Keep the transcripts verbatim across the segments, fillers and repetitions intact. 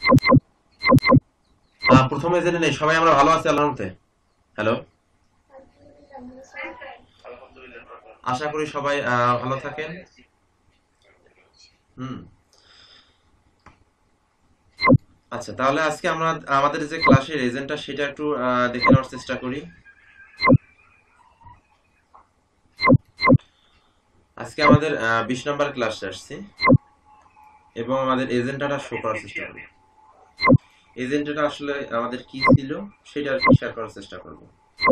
প্রথমে জেনে নেই সবাই আমরা ভালো আছি আল্লাহর রহমতে। হ্যালো, আশা করি সবাই আহ, ভালো থাকেন। হুম, আচ্ছা তাহলে আজকে আমরা আমাদের যে ক্লাসের এজেন্টটা সেটা একটু আহ, দেখে নেওয়ার চেষ্টা করি। আজকে আমাদের বিশ নম্বর ক্লাসে আসছি এবং আমাদের এজেন্ডাটা শো করার চেষ্টা করি। এজেন্ডাটা আসলে আমাদের কি ছিল সেটা আর কি শেয়ার করার চেষ্টা করব।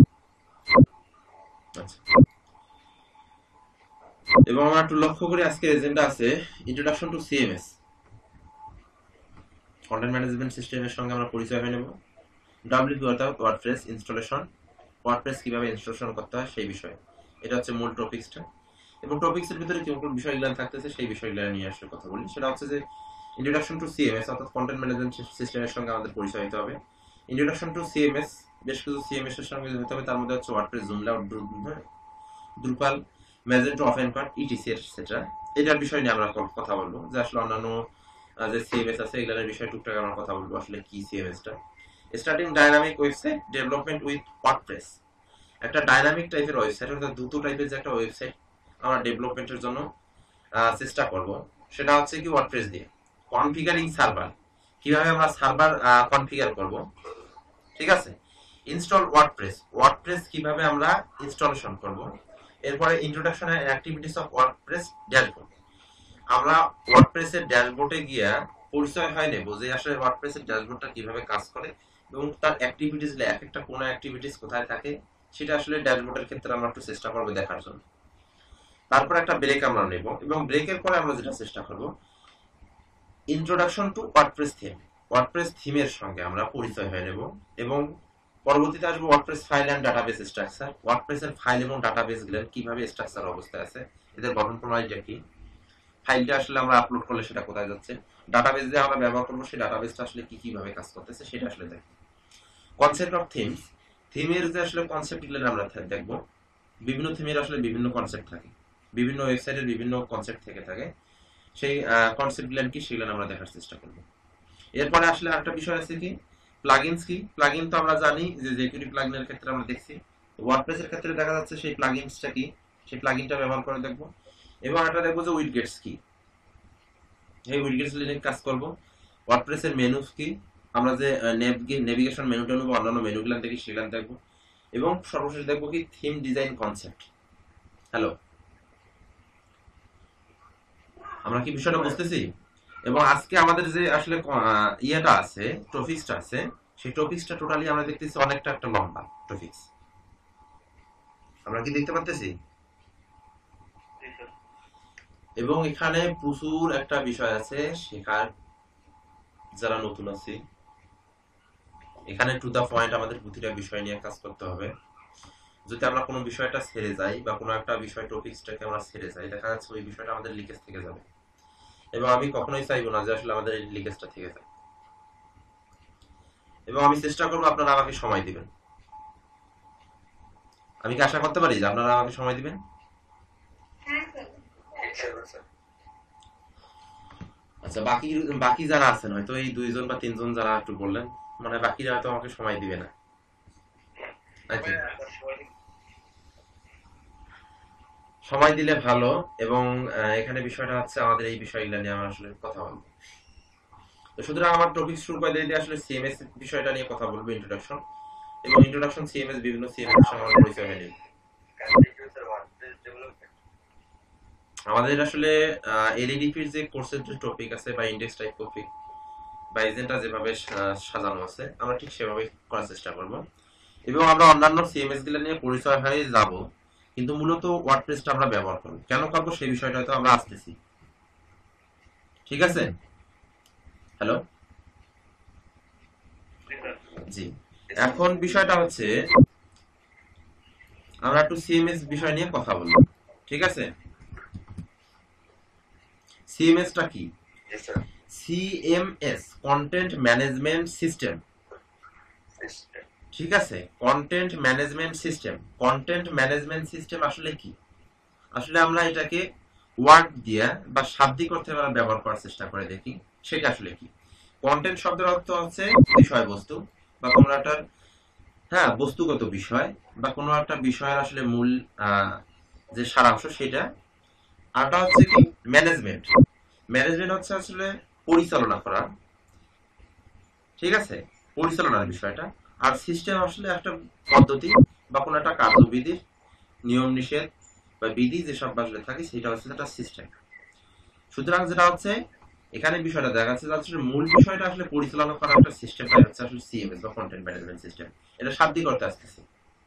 আচ্ছা, এবং আমরা একটু লক্ষ্য করি আজকে এজেন্ডা আছে introduction to CMS, content management সিস্টেমের সঙ্গে আমরা পরিচয় হয়ে নেব। ডাব্লিউপি অর্থাৎ ওয়ার্ডপ্রেস ইনস্টলেশন, ওয়ার্ডপ্রেস কিভাবে ইনস্টলেশন করতে হয় সেই বিষয়ে, এটা হচ্ছে মূল টপিক্সটা। এবং টপিক্সের ভিতরে কি কোন বিষয়গুলো থাকতেছে সেই বিষয়গুলো নিয়ে আসলে কথা বলি। সেটা হচ্ছে যে ইন্ট্রোডাকশন টু সিএমএস অর্থাৎ কন্টেন্ট ম্যানেজমেন্ট সিস্টেমের সঙ্গে আমাদের পরিচয় হতে হবে। ইন্ট্রোডাকশন টু সিএমএস বেশ কিছু সিএমএস এর সঙ্গে হতে হবে, তার মধ্যে হচ্ছে WordPress, Joomla, Drupal, Magento, OpenCart, ETC etcetera. এটার বিষয় নিয়ে আমরা কথা বলবো, যে আসলে অন্যান্য যে সিএমএস আছে এগুলোর বিষয়ে টুকটাক আমরা কথা বলবো, আসলে কি সিএমএসটা। Starting dynamic website development with WordPress, একটা ডাইনামিক টাইপের ওয়েবসাইট অর্থাৎ দ্রুত টাইপের যে একটা ওয়েবসাইট আমরা ডেভেলপমেন্টের জন্য চেষ্টা করব, সেটা হচ্ছে কি ওয়ার্ডপ্রেস দিয়ে। কনফিগারিং সার্ভার, কিভাবে আমরা সার্ভার কনফিগার করব, ঠিক আছে। ইনস্টল ওয়ার্ডপ্রেস, ওয়ার্ডপ্রেস কিভাবে আমরা ইনস্টলেশন করব। এরপরে introduction and activities of WordPress dashboard, আমরা ওয়ার্ডপ্রেসের ড্যাশবোর্ডে গিয়া পরিচয় হয় নেব যে আসলে ওয়ার্ডপ্রেসের ড্যাশবোর্ডটা কিভাবে কাজ করে এবং তার অ্যাক্টিভিটিস, এক একটা কোন অ্যাক্টিভিটিস কোথায় থাকে সেটা আসলে ড্যাশবোর্ডের ক্ষেত্রে আমরা একটু চেষ্টা করবো দেখার জন্য। তারপর একটা ব্রেক আমরা নেব এবং ব্রেকের পরে আমরা যেটা চেষ্টা করব, introduction to WordPress theme, WordPress থিমের সঙ্গে আমরা পরিচয় হয়ে নেব। এবং পরবর্তীতে আসবো WordPress file and database structure, ওয়ার্ডপ্রেসের ফাইল এবং ডাটাবেস গুলো কিভাবে স্ট্রাকচার অবস্থায় আছে, এদের গঠন প্রণালীটা কি, ফাইলটা আসলে আমরা আপলোড করলে সেটা কোথায় যাচ্ছে, ডাটাবেস যে আমরা ব্যবহার করবো সেই ডাটাবেসটা আসলে কি কিভাবে কাজ করতেছে সেটা আসলে দেখব। কনসেপ্ট অফ থিমস, থিমের যে আসলে কনসেপ্ট গুলো আমরা দেখবো। বিভিন্ন থিমের আসলে বিভিন্ন কনসেপ্ট থাকে, বিভিন্ন ওয়েবসাইটের বিভিন্ন কনসেপ্ট থেকে থাকে, সেই কনসেপ্ট গুলো কি সেগুলো আমরা দেখার চেষ্টা করব। এরপরে আসলে একটা বিষয় আছে কি প্লাগইনস কি, প্লাগইন তো আমরা জানি যে জেকিউরি প্লাগইনের ক্ষেত্রে আমরা দেখছি, ওয়ার্ডপ্রেসের ক্ষেত্রে দেখা যাচ্ছে সেই প্লাগইনসটা কি, সেই প্লাগইনটা ব্যবহার করে দেখব। এবং একটা দেখবো যে উইডগেটস কি, এই উইডগেটস নিয়ে কাজ করব। ওয়ার্ডপ্রেসের মেনুস কি, আমরা যে নেভিগেশন মেনু টেনু বা অন্যান্য মেনুগুলো দেখি সেগুলো দেখবো। এবং সর্বশেষ দেখবো কি থিম ডিজাইন কনসেপ্ট। হ্যালো, আমরা কি বিষয়টা বুঝতেছি? এবং আজকে আমাদের যে আসলে ইয়েটা আছে, টপিক্সটা আছে, সেই টপিক্সটা টোটালি আমরা দেখতেছি অনেকটা একটা লম্বা টপিক্স, আমরা কি দেখতে পাচ্তেছি? এবং এখানে প্রচুর একটা বিষয় আছে শেখার, যারা নতুন আছে এখানে টু দা পয়েন্ট আমাদের প্রতিটা বিষয় নিয়ে কাজ করতে হবে। যদি আমরা কোনো বিষয়টা ছেড়ে যাই বা কোনো একটা বিষয় টপিক্সটাকে আমরা ছেড়ে যাই, দেখা যাচ্ছে ওই বিষয়টা আমাদের লিকেজ থেকে যাবে, এবং আমি কখনোই চাইবো না যে আসলে আমাদের এই লিকেজটা থেকে যায়। এবং আমি চেষ্টা করবো আপনারা আমাকে সময় দিবেন, আমি কি আশা করতে পারি যে আপনারা আমাকে সময় দিবেন? আচ্ছা, বাকি বাকি যারা আছেন হয়তো এই দুইজন বা তিনজন যারা একটু বললেন, মানে বাকিরা হয়তো আমাকে সময় দিবে না। সময় দিলে ভালো। এবং এখানে বিষয়টা হচ্ছে আমাদের এই বিষয়গুলো নিয়ে আমরা আসলে কথা বলবো। তো সুতরাং আমার টপিক শুরু করে দিয়ে আসলে সিএমএস বিষয়টা নিয়ে কথা বলবো, ইন্ট্রোডাকশন এবং ইন্ট্রোডাকশন সিএমএস, বিভিন্ন সিএমএস এর সঙ্গে পরিচয় হয়ে নিই। আমাদের আসলে এলইডিপির যে কোর্সের যে টপিক আছে বা ইন্ডেক্স টাইপ টপিক বা এজেন্ডা যেভাবে সাজানো আছে আমরা ঠিক সেভাবে করার চেষ্টা করব। এবং আমরা অন্যান্য সিএমএস গুলো নিয়ে পরিচয় হয়ে যাব, কিন্তু মূলত ওয়ার্ডপ্রেসটা আমরা ব্যবহার করব, কেন করবো সেই বিষয়টা হয়তো আমরা আসতেছি। ঠিক আছে? হ্যালো, জি। এখন বিষয়টা হচ্ছে আমরা একটু সিএমএস বিষয় নিয়ে কথা বলবো, ঠিক আছে? সিএমএসটা কি? সিএমএস কন্টেন্ট ম্যানেজমেন্ট সিস্টেম, ঠিক আছে। Content management system, content management system আসলে কি? আসলে আমরা এটাকে ওয়ার্ড দিয়ে বা শাব্দিক অর্থে আমরা ব্যবহার করার চেষ্টা করে দেখি সেটা আসলে কি। কন্টেন্ট শব্দের অর্থ হচ্ছে বিষয়বস্তু বা কোনো একটা হ্যাঁ বস্তুগত বিষয় বা কোনো একটা বিষয়ের আসলে মূল যে সারাংশ সেটা। আরটা হচ্ছে কি ম্যানেজমেন্ট। ম্যানেজমেন্ট হচ্ছে আসলে পরিচালনা করা, ঠিক আছে, পরিচালনার বিষয়টা। আর সিস্টেম আসলে একটা পদ্ধতি বা কোনো একটা কার্যবিধির নিয়ম নিষেধ বা বিধি যেসব আসলে থাকে সেটা হচ্ছে একটা সিস্টেম। সুতরাং যেটা হচ্ছে এখানে বিষয়টা দেখা যাচ্ছে আসলে মূল বিষয়টা আসলে পরিচালনা করার একটা সিস্টেমটাই হচ্ছে আসলে সিএমএস বা কন্টেন্ট ম্যানেজমেন্ট সিস্টেম। এটা শাব্দিক করতে আসতেছে।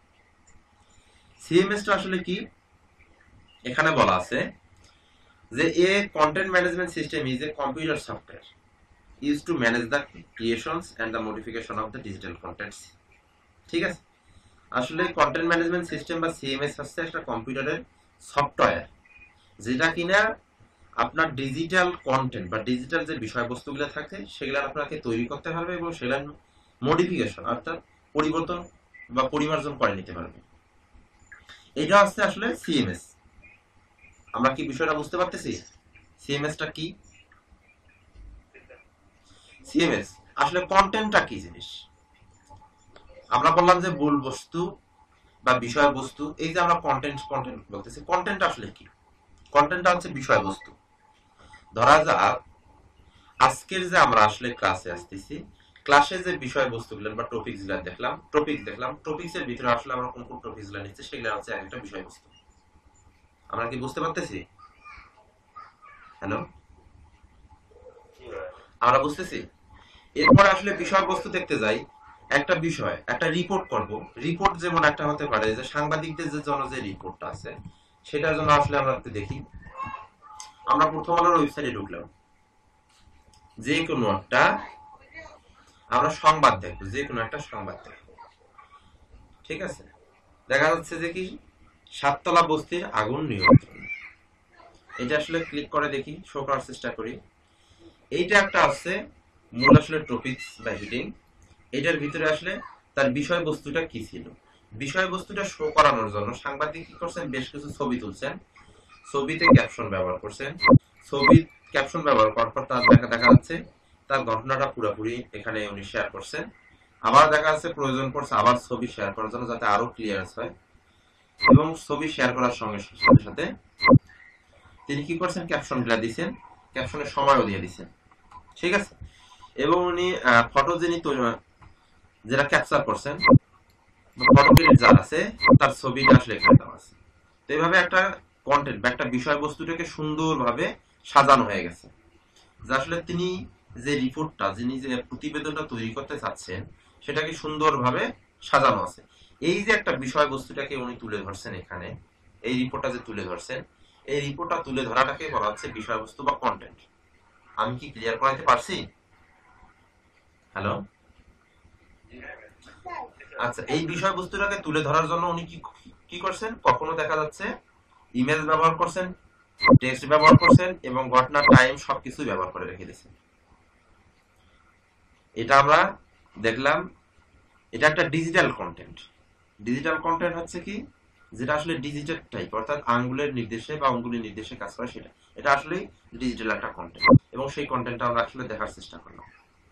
সিএমএস টা আসলে কি এখানে বলা আছে যে a content management system is a computer software used to manage the creations and the modification of the digital contents। ঠিক আছে, আসলে কন্টেন্ট ম্যানেজমেন্ট সিস্টেম বা সিএমএস হচ্ছে একটা কম্পিউটারের সফটওয়্যার যেটা কিনা আপনার ডিজিটাল কন্টেন্ট বা ডিজিটাল যে বিষয়বস্তুগুলো থাকে সেগুলো আপনাকে তৈরি করতে পারবে এবং সেগুলোর মডিফিকেশন অর্থাৎ পরিবর্তন বা পরিমার্জন করে নিতে পারবে। এটা হচ্ছে আসলে সিএমএস। আমরা কি বিষয়টা বুঝতে পারতেছি সিএমএসটা কি? সিএমএস আসলে কন্টেন্টটা কি জিনিস? আমরা বললাম যে মূল বস্তু বা বিষয়বস্তু। এই যে আমরা কন্টেন্ট কন্টেন্ট বলতেছি, কন্টেন্ট আসলে কি? কন্টেন্টটা হচ্ছে বিষয়বস্তু। ধরা যাক আজকের যে আমরা আসলে ক্লাসে আসতেছি, ক্লাসে যে বিষয়বস্তুগুলো বা টপিকসগুলো দেখলাম, টপিক দেখলাম, টপিকসের ভিতরে আসলে আমরা কোন কোন টপিকসগুলো নিচ্ছি সেগুলো হচ্ছে একটা বিষয়বস্তু। আমরা কি বুঝতে পারতেছি? হ্যালো, আমরা বুঝতেছি? এরপরে আসলে বিষয়বস্তু দেখতে যাই, একটা বিষয় একটা রিপোর্ট করব। রিপোর্ট যেমন একটা হতে পারে যে সাংবাদিকদের যে জন্য যে রিপোর্টটা আছে সেটার জন্য আসলে আমরা একটু দেখি। আমরা প্রথম আলোর ওয়েবসাইটে ঢুকলাম, যে কোনো একটা আমরা সংবাদ দেখবো, যে কোনো একটা সংবাদ দেখবো, ঠিক আছে। দেখা যাচ্ছে যে কি সাততলা বস্তির আগুন নিয়ন্ত্রণ, এটা আসলে ক্লিক করে দেখি, শো করার চেষ্টা করি। এইটা একটা আছে মূল আসলে টপিকস বা হেডিং। এটার ভিতরে আসলে তার বিষয়বস্তুটা কি ছিল, বিষয়বস্তুটা শো করানোর জন্য সাংবাদিক কি করছেন, বেশ কিছু ছবি তুলছেন, ছবিতে ক্যাপশন ব্যবহার করছেন। ছবি ক্যাপশন ব্যবহার করার পর তার দেখা দেখা যাচ্ছে তার ঘটনাটা পুরোপুরি এখানে উনি শেয়ার করছেন। আবার দেখা যাচ্ছে প্রয়োজন পড়ছে আবার ছবি শেয়ার করার জন্য যাতে আরো ক্লিয়ার হয়, এবং ছবি শেয়ার করার সঙ্গে সাথে সাথে তিনি কি করছেন, ক্যাপশন গুলা দিচ্ছেন, ক্যাপশনের সময়ও দিয়ে দিচ্ছেন, ঠিক আছে। এবং উনি ফটো যিনি যেটা ক্যাপচার করছেন, ফটোগ্রাফি যার আছে তার ছবিটা আসলে এখানে দেওয়া আছে। তো এইভাবে একটা কন্টেন্ট বা একটা বিষয়বস্তুটাকে সুন্দরভাবে সাজানো হয়ে গেছে, যে আসলে তিনি যে রিপোর্টটা, যিনি যে প্রতিবেদনটা তৈরি করতে চাচ্ছেন সেটাকে সুন্দরভাবে সাজানো আছে। এই যে একটা বিষয়বস্তুটাকে উনি তুলে ধরছেন এখানে, এই রিপোর্টটা যে তুলে ধরছেন, এই রিপোর্টটা তুলে ধরাটাকে বলা হচ্ছে বিষয়বস্তু বা কন্টেন্ট। আমি কি ক্লিয়ার করাতে পারছি? হ্যালো, আচ্ছা। এই বিষয়বস্তুটাকে তুলে ধরার জন্য উনি কি কি করছেন, কখনো দেখা যাচ্ছে ইমেজ ব্যবহার করছেন, টেক্সট ব্যবহার করছেন এবং ঘটনা টাইম সবকিছু ব্যবহার করে রেখে দিয়েছেন। এটা আমরা দেখলাম, এটা একটা ডিজিটাল কন্টেন্ট। ডিজিটাল কন্টেন্ট হচ্ছে কি, যেটা আসলে ডিজিটাল টাইপ, অর্থাৎ আঙ্গুলের নির্দেশে বা আঙ্গুলের নির্দেশে কাজ করে সেটা, এটা আসলে ডিজিটাল একটা কন্টেন্ট, এবং সেই কন্টেন্টটা আমরা আসলে দেখার চেষ্টা করলাম।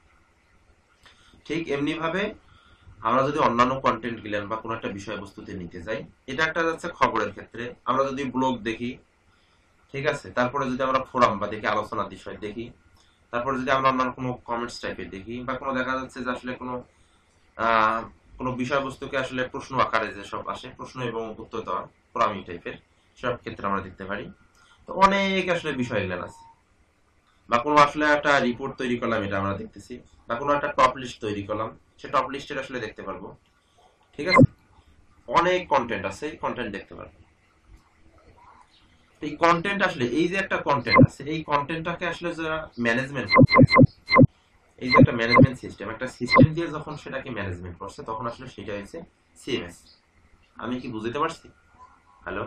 ঠিক এমনি ভাবে আমরা যদি অন্যান্য কন্টেন্ট গেলেন বা কোনো একটা বিষয়বস্তুতে নিতে যাই, এটা একটা যাচ্ছে খবরের ক্ষেত্রে। আমরা যদি ব্লগ দেখি, ঠিক আছে, তারপরে যদি আমরা ফোরাম বা দেখি আলোচনার বিষয় দেখি, তারপরে যদি আমরা অন্যান্য কোনো কমেন্টস টাইপের দেখি, বা কোনো দেখা যাচ্ছে যে আসলে কোনো আহ কোনো বিষয়বস্তুকে আসলে প্রশ্ন আকারে যেসব আসে, প্রশ্ন এবং উত্তর দেওয়া ফোরামিং টাইপের, সব ক্ষেত্রে আমরা দেখতে পারি। তো অনেক আসলে বিষয় এগুলো আছে। বা কোনো আসলে একটা রিপোর্ট তৈরি করলাম, এটা আমরা দেখতেছি, বা কোনো একটা টপ লিস্ট তৈরি করলাম, সে টপ লিস্টের আসলে দেখতে পারবো, ঠিক আছে। অনেক কন্টেন্ট আছে, এই কন্টেন্ট দেখতে পারবো। এই কন্টেন্ট আসলে এই যে একটা কন্টেন্ট আছে, এই কন্টেন্টটাকে আসলে যারা ম্যানেজমেন্ট করছে, এই যে একটা ম্যানেজমেন্ট সিস্টেম, একটা সিস্টেম দিয়ে যখন সেটাকে ম্যানেজমেন্ট করছে তখন আসলে সেটা হচ্ছে সিএমএস। আমি কি বুঝতে পারছি? হ্যালো,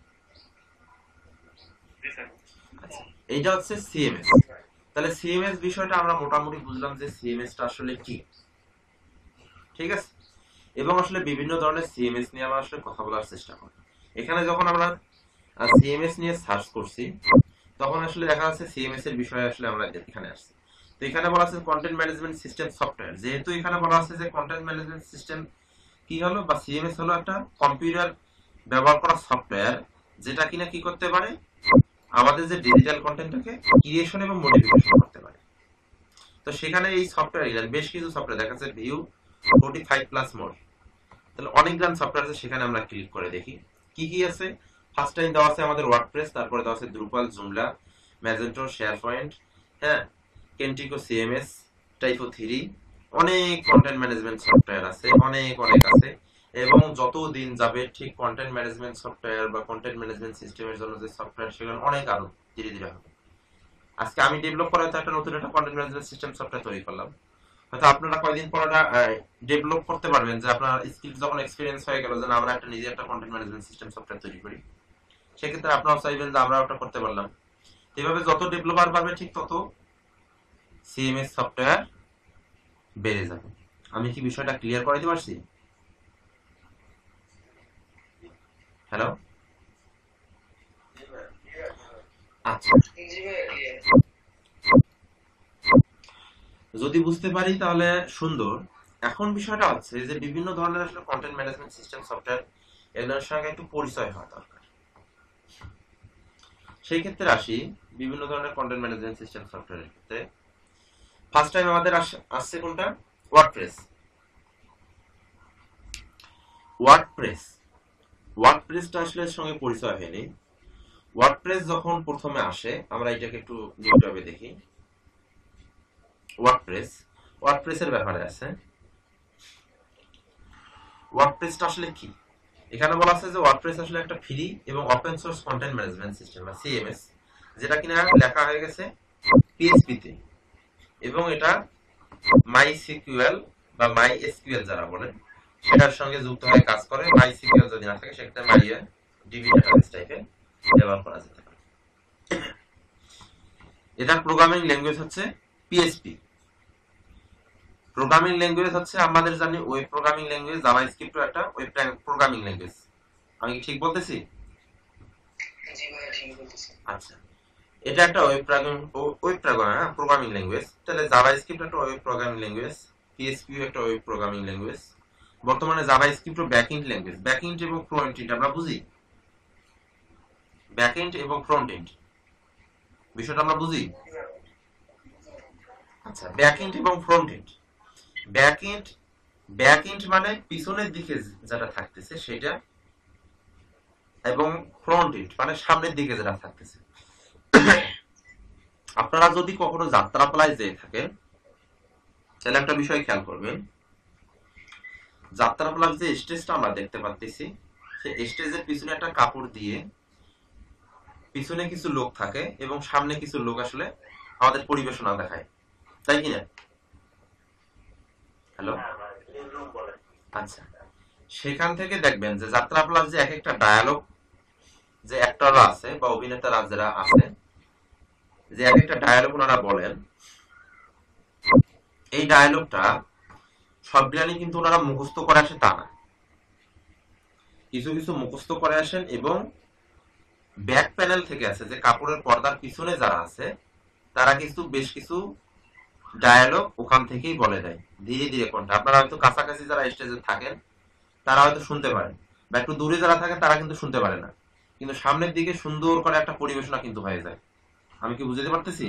আচ্ছা, এইটা হচ্ছে সিএমএস। তাহলে সিএমএস বিষয়টা আমরা মোটামুটি বুঝলাম যে সিএমএসটা আসলে কি, ঠিক আছে। এবং আসলে বিভিন্ন ধরনের সিএমএস নিয়ে আমরা আসলে কথা বলার চেষ্টা করি। এখানে যখন আমরা সিএমএস নিয়ে সার্চ করছি তখন আসলে দেখা যাচ্ছে সিএমএস এর বিষয়ে আসলে আমরা এখানে আসছি। তো এখানে বলা আছে কন্টেন্ট ম্যানেজমেন্ট সিস্টেম সফটওয়্যার, যেহেতু এখানে বলা আছে যে কন্টেন্ট ম্যানেজমেন্ট সিস্টেম কি হলো বা সিএমএস হলো একটা কম্পিউটার ব্যবহার করা সফটওয়্যার, যেটা কিনা কি করতে পারে আমাদের যে ডিজিটাল কন্টেন্টটাকে ক্রিয়েশন এবং মডিফিকেশন করতে পারে। তো সেখানে এই সফটওয়্যার বেশ কিছু সফটওয়্যার দেখা যাচ্ছে view forty five plus more, তাহলে অনেকগুলো সফটওয়্যার আছে, সেখানে আমরা ক্লিক করে দেখি কি কি আছে। ফার্স্ট টাইম দেওয়া আছে আমাদের ওয়ার্ডপ্রেস, তারপরে দেওয়া আছে Drupal, Joomla, Magento, SharePoint, হ্যাঁ, কেন্টিকো, সিএমএস, টাইপো থ্রি, অনেক কন্টেন্ট ম্যানেজমেন্ট সফটওয়্যার আছে, অনেক অনেক আছে। এবং যত দিন যাবে ঠিক কন্টেন্ট ম্যানেজমেন্ট সফটওয়্যার বা কন্টেন্ট ম্যানেজমেন্ট সিস্টেমের জন্য যে সফটওয়্যার সেগুলো অনেক আরো ধীরে ধীরে হবে। আজকে আমি ডেভেলপ করা হয়তো একটা নতুন একটা কন্টেন্ট ম্যানেজমেন্ট সিস্টেম সফটওয়্যার তৈরি করলাম, হয়তো আপনারা কয়েকদিন পর ডেভেলপ করতে পারবেন, যে আপনার স্কিল যখন এক্সপিরিয়েন্স হয়ে গেল যে আমরা একটা নিজে একটা কন্টেন্ট ম্যানেজমেন্ট সিস্টেম সফটওয়্যার তৈরি করি, সেক্ষেত্রে আপনারাও চাইবেন যে আমরা ওটা করতে পারলাম। এভাবে যত ডেভেলপার পাবে ঠিক তত সিএমএস সফটওয়্যার বেড়ে যাবে। আমি কি বিষয়টা ক্লিয়ার করে দিতে পারছি? হ্যালো, আচ্ছা, যদি বুঝতে পারি তাহলে সুন্দর। এখন বিষয়টা হচ্ছে যে বিভিন্ন ধরনের আসলে কন্টেন্ট ম্যানেজমেন্ট সিস্টেম সফটওয়্যার এগুলোর সঙ্গে একটু পরিচয় হওয়া দরকার। সেই ক্ষেত্রে আসি বিভিন্ন ধরনের কন্টেন্ট ম্যানেজমেন্ট সিস্টেম সফটওয়্যারের ক্ষেত্রে ফার্স্ট টাইম আমাদের আসছে কোনটা? ওয়ার্ডপ্রেস। ওয়ার্ডপ্রেস ওয়ার্ডপ্রেসটা আসলে এর সঙ্গে পরিচয় হয়নি। ওয়ার্ডপ্রেস যখন প্রথমে আসে, আমরা এটাকে একটু নিউটবে দেখি। ওয়ার্ডপ্রেস ওয়ার্ডপ্রেসের ব্যাপারে আছে। ওয়ার্ডপ্রেসটা আসলে কি? এখানে বলা আছে যে ওয়ার্ডপ্রেস আসলে একটা ফ্রি এবং open source content management system বা সিএমএস, যেটা কিনা লেখা হয়ে গেছে পিএইচপি তে, এবং এটা মাই সিকিউএল বা মাই এসকিউএল যারা বলেন সেটার সঙ্গে যুক্ত হয়ে কাজ করে। মাই সিকিউএল যদি না থাকে সেক্ষেত্রে মাই ডিবি ডাটাবেস টাইপের ব্যবহার করা যেতে পারে। এটার প্রোগ্রামিং ল্যাঙ্গুয়েজ হচ্ছে পিএইচপি। প্রোগ্রামিং ল্যাঙ্গুয়েজ হচ্ছে আমাদের জানি ওয়েব প্রোগ্রামিং ল্যাঙ্গুয়েজ, জাভাস্ক্রিপ্ট একটা ওয়েব প্রোগ্রামিং ল্যাঙ্গুয়েজ। আমি কি ঠিক বলতেছি? জি ভাই ঠিক বলতেছি। আচ্ছা, এটা একটা web programming web programming programming language. তাহলে জাভাস্ক্রিপ্ট একটা ওয়েব প্রোগ্রামিং ল্যাঙ্গুয়েজ, পিএইচপি একটা ওয়েব প্রোগ্রামিং ল্যাঙ্গুয়েজ। বর্তমানে জাভাস্ক্রিপ্ট ব্যাকএন্ড ল্যাঙ্গুয়েজ। ব্যাকএন্ড এবং ফ্রন্ট এন্ড আমরা বুঝি, ব্যাকএন্ড এবং ফ্রন্ট এন্ড বিষয়টা আমরা বুঝি। আচ্ছা, ব্যাকএন্ড এবং ফ্রন্ট এন্ড। ব্যাকএন্ড ব্যাকএন্ড মানে পিছনের দিকে যেটা থাকতেছে সেটা, এবং ফ্রন্ট এন্ড মানে সামনের দিকে যেটা থাকতেছে। আপনারা যদি কখনো যাত্রাপালায় যেয়ে থাকেন তাহলে একটা বিষয় খেয়াল করবেন, যাত্রাপালার যে স্টেজটা আমরা দেখতে পাচ্ছি সেই স্টেজের পিছনে একটা কাপড় দিয়ে পিছনে কিছু লোক থাকে এবং সামনে কিছু লোক আসলে আমাদের পরিবেশনা দেখায়, তাই কিনা? হ্যালো, আচ্ছা, সেখান থেকে দেখবেন যে যাত্রাপালার যে এক একটা ডায়ালগ যে অ্যাক্টররা আছে বা অভিনেতারা যারা আছে, যে এক একটা ডায়ালগ ওনারা বলেন, এই ডায়ালগটা সবগুলানি কিন্তু ওনারা মুখস্থ করে আসে তা না, কিছু কিছু মুখস্থ করে আসেন এবং ব্যাক প্যানেল থেকে আছে যে কাপড়ের পর্দার পিছনে যারা আছে তারা কিন্তু বেশ কিছু ডায়ালগ ওখান থেকেই বলে দেয় ধীরে ধীরে কোনটা। আপনারা হয়তো কাছাকাছি যারা স্টেজে থাকেন তারা হয়তো শুনতে পারেন, বা একটু দূরে যারা থাকেন তারা কিন্তু শুনতে পারে না, কিন্তু সামনের দিকে সুন্দর করে একটা পরিবেশনা কিন্তু হয়ে যায়। আমি কি বুঝতে পারতেছি?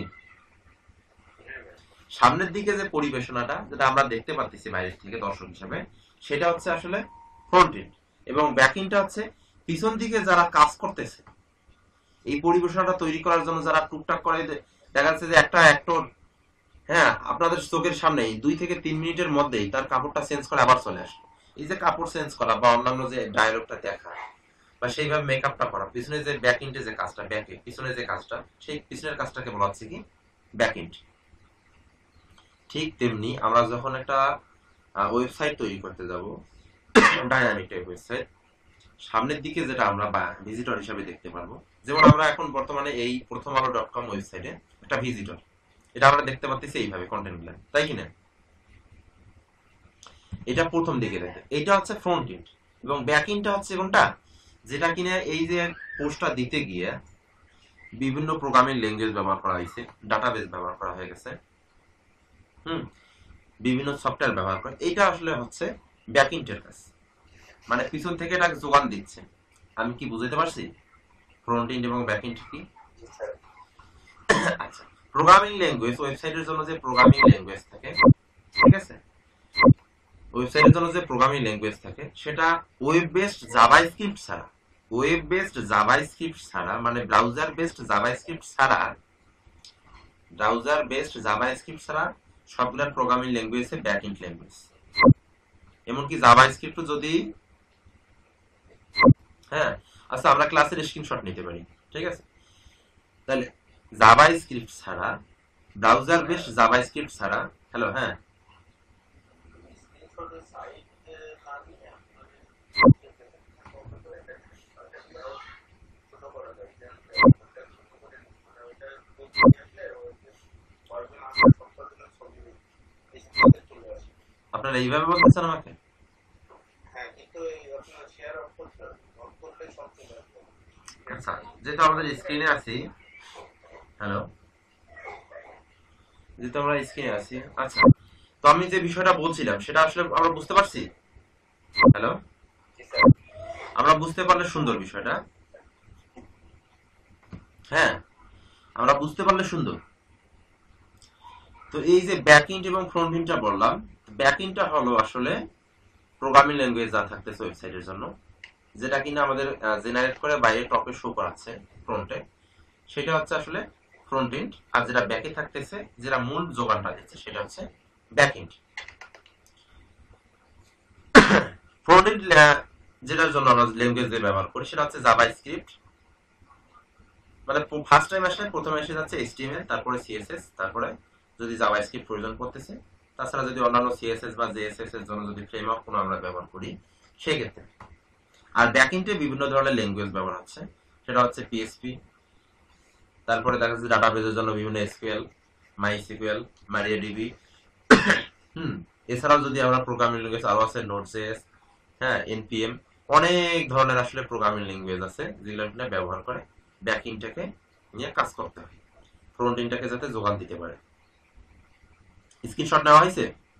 সামনের দিকে যে পরিবেশনাটা যেটা আমরা দেখতে পাচ্ছি বাইরের থেকে দর্শক হিসেবে, সেটা হচ্ছে আসলে ফ্রন্ট এন্ড, এবং ব্যাক এন্ডটা হচ্ছে পিছন দিকে যারা কাজ করতেছে এই পরিবেশনাটা তৈরি করার জন্য, যারা টুকটাক করে। দেখা যাচ্ছে যে একটা অ্যাক্টর, হ্যাঁ, আপনাদের চোখের সামনেই দুই থেকে তিন মিনিটের মধ্যেই তার কাপড়টা চেঞ্জ করে আবার চলে আসে। এই যে কাপড় চেঞ্জ করা বা অন্যান্য যে ডায়লগটা দেখা বা সেইভাবে মেকআপটা করা, পিছনে যে ব্যাক এন্ডে যে কাজটা, ব্যাকে পিছনে যে কাজটা, সেই পিছনের কাজটাকে বলা হচ্ছে কি ব্যাক এন্ড। ঠিক তেমনি আমরা যখন একটা ওয়েবসাইট তৈরি করতে যাব, ডাইনামিক টাইপ ওয়েবসাইট, সামনের দিকে যেটা আমরা ভিজিটর হিসাবে দেখতে পারবো, যেমন আমরা এখন বর্তমানে এই প্রথম আলো ডট কম ওয়েবসাইটে একটা ভিজিটর, এটা আমরা দেখতে পাচ্ছি এইভাবে কন্টেন্ট গুলা, তাই কিনা? এটা প্রথম দিকে দেখে, এটা হচ্ছে ফ্রন্ট এন্ড। এবং ব্যাক এন্ডটা হচ্ছে কোনটা, যেটা কিনা এই যে পোস্টটা দিতে গিয়ে বিভিন্ন প্রোগ্রামিং ল্যাঙ্গুয়েজ ব্যবহার করা হয়েছে, ডাটাবেস ব্যবহার করা হয়ে গেছে, হুম, বিভিন্ন সফটওয়্যার ব্যবহার করে। এইটা আসলে হচ্ছে ব্যাকএন্ডের কাজ, মানে পিছন থেকে এটাকে যোগান দিচ্ছে। আমি কি বুঝাতে পারছি ফ্রন্ট এন্ড এবং ব্যাক এন্ড কি? আচ্ছা, প্রোগ্রামিং ল্যাঙ্গুয়েজ, ওয়েবসাইটের জন্য যে প্রোগ্রামিং ল্যাঙ্গুয়েজ থাকে, ঠিক আছে, ওয়েবসাইটের জন্য যে প্রোগ্রামিং ল্যাঙ্গুয়েজ থাকে সেটা ওয়েব বেসড জাভাস্ক্রিপ্ট ছাড়া, ওয়েব বেসড জাভাস্ক্রিপ্ট ছাড়া মানে ব্রাউজার বেসড জাভাস্ক্রিপ্ট ছাড়া, ব্রাউজার বেসড জাভাস্ক্রিপ্ট ছাড়া সবগুলোর programming language back end language. এমনকি জাভাস্ক্রিপ্ট যদি, হ্যাঁ, আচ্ছা আমরা ক্লাসের স্ক্রিনশট নিতে পারি, ঠিক আছে, তাহলে জাভাস্ক্রিপ্ট ছাড়া, ব্রাউজার বেসড জাভাস্ক্রিপ্ট ছাড়া, হ্যালো, হ্যাঁ, আপনারা এইভাবে বলতেছেন আমাকে? আচ্ছা, যেহেতু আমাদের স্ক্রিনে আছি, হ্যালো, যেহেতু আমরা স্ক্রিনে আছি, আচ্ছা, তো আমি যে বিষয়টা বলছিলাম সেটা আসলে আমরা বুঝতে পারছি? হ্যালো, আমরা বুঝতে পারলে সুন্দর বিষয়টা, হ্যাঁ, আমরা বুঝতে পারলে সুন্দর। তো এই যে ব্যাকএন্ড এবং ফ্রন্ট এন্ডটা বললাম, ব্যাকএন্ডটা হলো আসলে প্রোগ্রামিং ল্যাঙ্গুয়েজ যা থাকতেছে ওয়েবসাইটের জন্য, যেটা কিনা আমাদের জেনারেট করে বাইরে টপে শো করাচ্ছে ফ্রন্টে, সেটা হচ্ছে আসলে ফ্রন্ট এন্ড। আর যেটা ব্যাকে থাকতেছে, যেটা মূল যোগানটা দিচ্ছে, সেটা হচ্ছে ব্যাক এন্ড। ফ্রন্ট এন্ড যেটার জন্য আমরা ল্যাঙ্গুয়েজ ব্যবহার করি সেটা হচ্ছে জাভাস্ক্রিপ্ট, মানে ফার্স্ট টাইম আসলে প্রথমে এসে যাচ্ছে এইচটিএমএল, তারপরে সিএসএস, তারপরে যদি জাভাস্ক্রিপ্ট প্রয়োজন পড়তেছে, তাছাড়া যদি অন্যান্য সিএসএস বা জেএসএস এর জন্য যদি ফ্রেমওয়ার্ক কোনো আমরা ব্যবহার করি সেক্ষেত্রে। আর ব্যাকএন্ডে বিভিন্ন ধরনের ল্যাঙ্গুয়েজ ব্যবহার হচ্ছে, সেটা হচ্ছে পিএসপি, তারপরে দেখা যাচ্ছে ডাটাবেজের জন্য বিভিন্ন এসকিউএল, মাইসিকিউএল, মারিয়াডিবি, হুম, এছাড়াও যদি আমরা প্রোগ্রামিং ল্যাঙ্গুয়েজ আরো আছে নোড.জেএস, হ্যাঁ, এনপিএম, অনেক ধরনের আসলে প্রোগ্রামিং ল্যাঙ্গুয়েজ আছে যেগুলো ব্যবহার করে ব্যাকএন্ডটাকে নিয়ে কাজ করতে হয়, ফ্রন্ট এন্ডটাকে যাতে যোগান দিতে পারে। স্ক্রিনশট নেওয়া হয়েছে?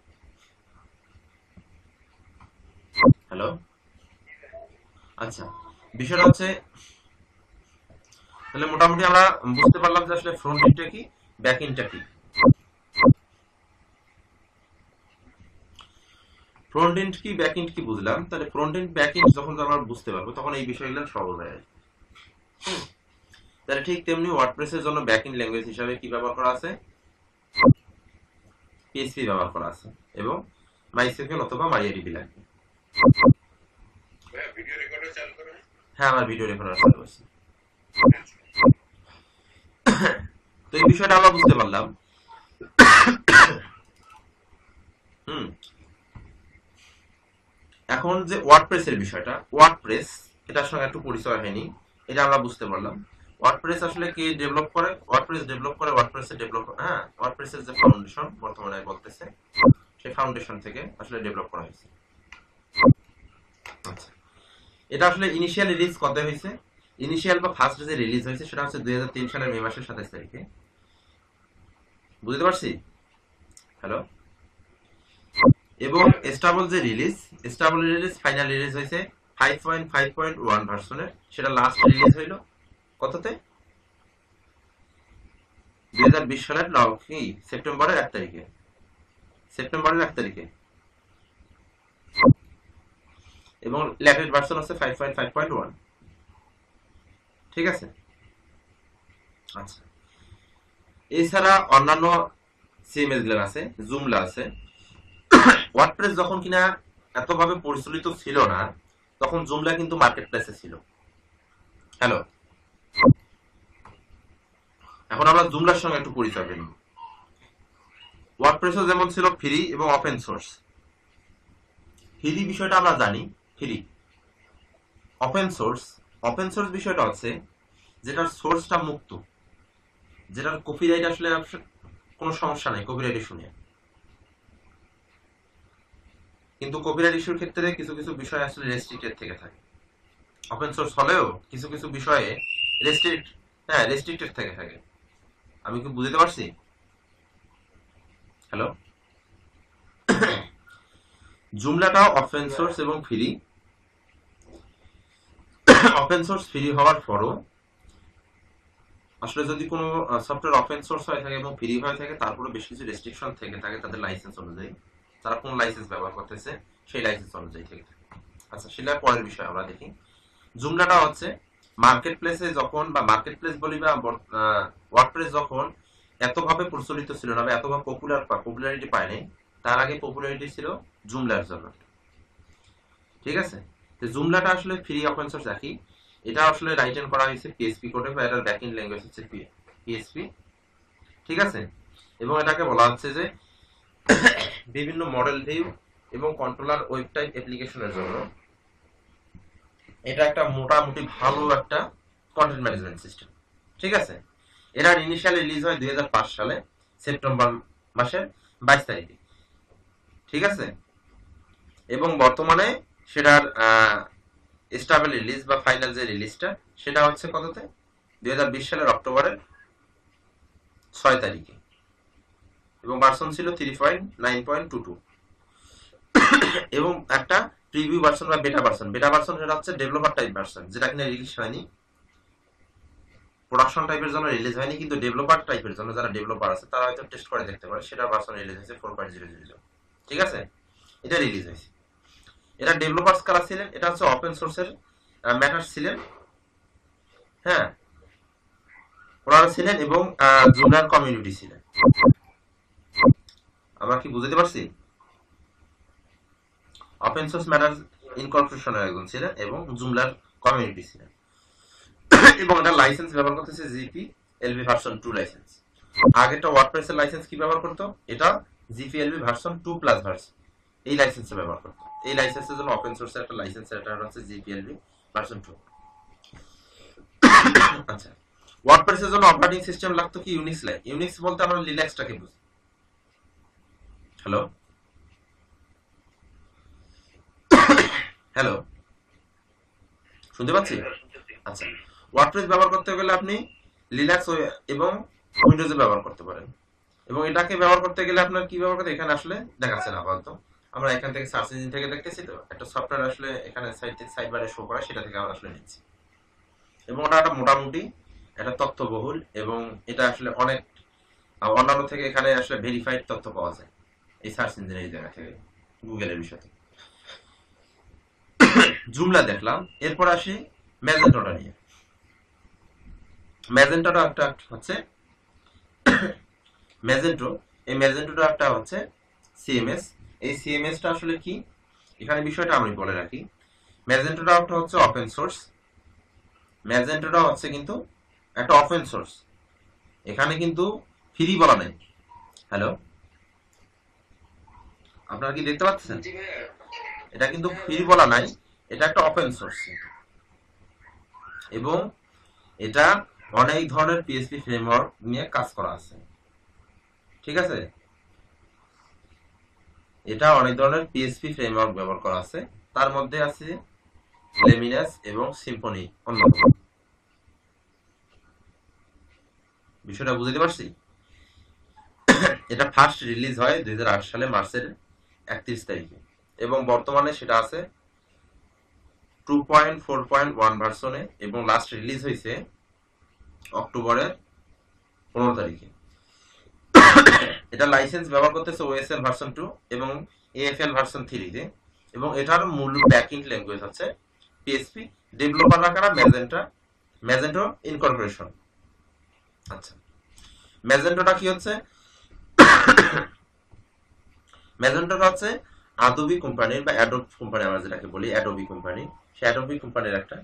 হ্যালো, আচ্ছা, বিষয়টা হচ্ছে তাহলে মোটামুটি আমরা বুঝতে পারলাম যে আসলে ফ্রন্ট এন্ডটা কি, ব্যাক এন্ডটা কি। ফ্রন্ট এন্ড কি, ব্যাক এন্ড কি বুঝলাম, তাহলে ফ্রন্ট এন্ড ব্যাক এন্ড যখন আমরা বুঝতে পারবো তখন এই বিষয়গুলো সহজ হয়ে যাবে। তাহলে ঠিক তেমনি ওয়ার্ডপ্রেসের জন্য ব্যাক এন্ড ল্যাঙ্গুয়েজ হিসাবে কি ব্যবহার করা আছে? পিএইচপি ব্যবহার করা আছে, এবং মাইসিকিউএল অথবা মারিয়াডিবি লাগবে। হ্যাঁ, আমার ভিডিও রেকর্ডার চালু আছে। তো এই বিষয়টা আমরা বুঝতে পারলাম। হুম, এখন যে ওয়ার্ডপ্রেসের বিষয়টা, ওয়ার্ডপ্রেস এটার সঙ্গে একটু পরিচয় হয়নি, এটা আমরা বুঝতে পারলাম। ওয়ার্ডপ্রেস আসলে কে ডেভেলপ করে? ওয়ার্ডপ্রেস ডেভেলপ করে ওয়ার্ডপ্রেসের ডেভেলপ, হ্যাঁ, ওয়ার্ডপ্রেসের যে ফাউন্ডেশন বর্তমানে বলতেছে, সেই ফাউন্ডেশন থেকে আসলে ডেভেলপ করা হয়েছে। আচ্ছা, এটা আসলে ইনিশিয়াল রিলিজ কত হয়েছে? ইনিশিয়াল বা ফার্স্ট যে রিলিজ হয়েছে সেটা হচ্ছে দুই হাজার তিন সালের মে মাসের সাতাইশ তারিখে। বুঝতে পারছি? হ্যালো, এবং স্টেবল যে release, stable release final release হয়েছে five point five point one ভার্সনের, সেটা লাস্ট রিলিজ হইল কততে? দুই হাজার বিশ সালের কি সেপ্টেম্বরের এক তারিখে, সেপ্টেম্বরের এক তারিখে, এবং ল্যাটেস্ট ভার্সন হচ্ছে five point five point one. ঠিক আছে, আচ্ছা, এছাড়া অন্যান্য সিএমএস গুলো আছে, জুমলা আছে। ওয়ার্ডপ্রেস যখন কিনা এতভাবে পরিচালিত ছিল না, তখন জুমলা কিন্তু মার্কেট প্লেসে ছিল। হ্যালো, এখন আমরা জুমলার সঙ্গে একটু পরিচয় পেলাম। ওয়ার্ডপ্রেসও যেমন ছিল ফ্রি এবং ওপেন সোর্স। ফ্রি বিষয়টা আমরা জানি, free. Open source, open source বিষয়টা হচ্ছে যেটার সোর্সটা মুক্ত, যেটার কপিরাইট আসলে কোনো সমস্যা নেই কপিরাইট ইস্যু নিয়ে, কিন্তু কপিরাইট ইস্যুর ক্ষেত্রে কিছু কিছু বিষয় আসলে রেস্ট্রিক্টেড থেকে থাকে। ওপেন সোর্স হলেও কিছু কিছু বিষয়ে রেস্ট্রিক্ট, হ্যাঁ, রেস্ট্রিক্টেড থেকে থাকে। আমি কি বুঝতে পারছি? হ্যালো, জুমলাটাও ওপেন সোর্স এবং ফ্রি। ওপেন সোর্স ফ্রি হওয়ার পরও আসলে যদি কোনো সফটওয়্যার ওপেন সোর্স হয়ে থাকে এবং ফ্রি হয়ে থাকে, তারপরে বেশ কিছু রেস্ট্রিকশন থেকে থাকে তাদের লাইসেন্স অনুযায়ী, তারা কোন লাইসেন্স ব্যবহার করতেছে সেই লাইসেন্স অনুযায়ী থেকে থাকে। আচ্ছা, সেটা পরের বিষয় আমরা দেখি। জুমলাটা হচ্ছে মার্কেট প্লেসে যখন, বা মার্কেট প্লেস বলি বা ওয়ার্ডপ্রেস যখন এতভাবে প্রচলিত ছিল না বা এতভাবে পপুলার পপুলারিটি পায়নি, তার আগে পপুলারিটি ছিল জুমলার জন্য। ঠিক আছে, তো জুমলাটা আসলে ফ্রি ওপেন সোর্স একই। এটা আসলে রাইট এন্ড করা হয়েছে পিএইচপি কোডে, বা এটার ব্যাকএন্ড ল্যাঙ্গুয়েজ হচ্ছে পিএইচপি। ঠিক আছে, এবং এটাকে বলা হচ্ছে যে বিভিন্ন মডেল ভিউ এবং কন্ট্রোলার ওয়েব টাইপ অ্যাপ্লিকেশনের জন্য এটা একটা মোটামুটি ভালো একটা কন্টেন্ট ম্যানেজমেন্ট সিস্টেম। ঠিক আছে, এটার ইনিশিয়াল রিলিজ হয় দুই হাজার পাঁচ সালে সেপ্টেম্বর মাসের বাইশ তারিখে। ঠিক আছে, এবং বর্তমানে সেটার স্টেবল রিলিজ বা ফাইনাল যে রিলিজটা সেটা হচ্ছে কততে, দুই হাজার বিশ সালের অক্টোবরের ছয় তারিখে, এবং ভার্সন ছিল three point nine point two two, এবং একটা প্রিভিউ ভার্সন বা বেটা ভার্সন। বেটা ভার্সন সেটা হচ্ছে ডেভেলপার টাইপ ভার্সন, যেটা কিনা রিলিজ হয়নি, প্রোডাকশন টাইপের জন্য রিলিজ হয়নি, কিন্তু ডেভেলপার টাইপের জন্য যারা ডেভেলপার আছে তারা হয়তো টেস্ট করে দেখতে পারে, সেটা ভার্সন রিলিজ হয়েছে ফোর পয়েন্ট জিরো জিরো। ঠিক আছে, এটা রিলিজ হয়েছে। এটা ডেভেলপার্স কারা ছিলেন, এটা হচ্ছে ওপেন সোর্সের ম্যাটার ছিলেন। হ্যাঁ, ওনারা ছিলেন, এবং জুমলার কমিউনিটি ছিলেন। আমরা কি বুঝতে পারছি? ওপেন সোর্স ম্যাটার ইনকর্পোরেশনের একজন ছিলেন এবং জুমলার কমিউনিটি ছিলেন, এবং এটা লাইসেন্স ব্যবহার করতেছে GP LV version two license. আগেটা ওয়ার্ডপ্রেসের লাইসেন্স কি ব্যবহার করতো, এটা GP LV version two plus version, এই লাইসেন্স ব্যবহার করতো। এই লাইসেন্সের জন্য ওপেন সোর্সের একটা লাইসেন্স, এটা হচ্ছে জিপি এলভি ভার্সন টু। আচ্ছা, ওয়ার্ডপ্রেসের জন্য অপারেটিং সিস্টেম লাগতো কি ইউনিক্স। লাইক ইউনিক্স বলতে আমরা লিনাক্সটাকে বুঝি। হ্যালো হ্যালো শুনতে পাচ্ছি? আচ্ছা, ওয়ার্ডপ্রেস ব্যবহার করতে গেলে আপনি লিনাক্স এবং উইন্ডোজে ব্যবহার করতে পারেন, এবং এটাকে ব্যবহার করতে গেলে আপনার কি ব্যবহার করতে, এখানে আসলে দেখাচ্ছে না আপাতত, আমরা এখান থেকে সার্চ ইঞ্জিন থেকে দেখতেছি, তো একটা সফটওয়্যার আসলে এখানে সাইড থেকে সাইড বারে শো করা, সেটা থেকে আমরা আসলে নিচ্ছি, এবং ওটা একটা মোটামুটি একটা তথ্যবহুল, এবং এটা আসলে অনেক অন্যান্য থেকে এখানে আসলে ভেরিফাইড তথ্য পাওয়া যায় এই সার্চ ইঞ্জিনের এই জায়গা থেকে, গুগলের বিষয়ে। জুমলা দেখলাম, এরপর আসি ম্যাজেন্টোটা নিয়ে। ম্যাজেন্টোটা একটা হচ্ছে ম্যাজেন্টো, এই ম্যাজেন্টোটা একটা হচ্ছে সিএমএস। এই সিএমএসটা আসলে কি, এখানে বিষয়টা আমি বলে রাখি। ম্যাজেন্টোটা একটা হচ্ছে ওপেন সোর্স, ম্যাজেন্টোটা হচ্ছে কিন্তু একটা ওপেন সোর্স, এখানে কিন্তু ফ্রি বলা নেই। হ্যালো, আপনারা কি দেখতে পাচ্ছেন? এটা কিন্তু ফ্রি বলা নাই, এটা একটা ওপেন সোর্স, এবং এটা অনেক ধরনের পিএইচপি ফ্রেমওয়ার্ক নিয়ে কাজ করা আছে। ঠিক আছে, এটা অনেক ধরনের পিএইচপি ফ্রেমওয়ার্ক ব্যবহার করা আছে, তার মধ্যে আছে লেমিনাস এবং সিম্ফনি অন্যতম। বিষয়টা বুঝতে পারছি? এটা ফার্স্ট রিলিজ হয় দুই হাজার আট সালে মার্চের একত্রিশ তারিখে, এবং বর্তমানে সেটা আছে two point four point one ভার্সনে, এবং লাস্ট রিলিজ হয়েছে অক্টোবরের পনেরো তারিখে। এটা লাইসেন্স ব্যবহার করতেছে ওএসএল ভার্সন টু এবং এএফএল ভার্সন থ্রিতে, এবং এটার মূল ব্যাকএন্ড ল্যাঙ্গুয়েজ হচ্ছে পিএইচপি। ডেভেলপাররা কারা, ম্যাজেন্টা ম্যাজেন্টো ইনকর্পোরেশন। আচ্ছা, ম্যাজেন্টোটা কি হচ্ছে, ম্যাজেন্টোটা হচ্ছে আদোবি কোম্পানির বা অ্যাডোব কোম্পানি, আমরা যেটাকে বলি অ্যাডোবি কোম্পানি, সেই অ্যাডোবি কোম্পানির একটা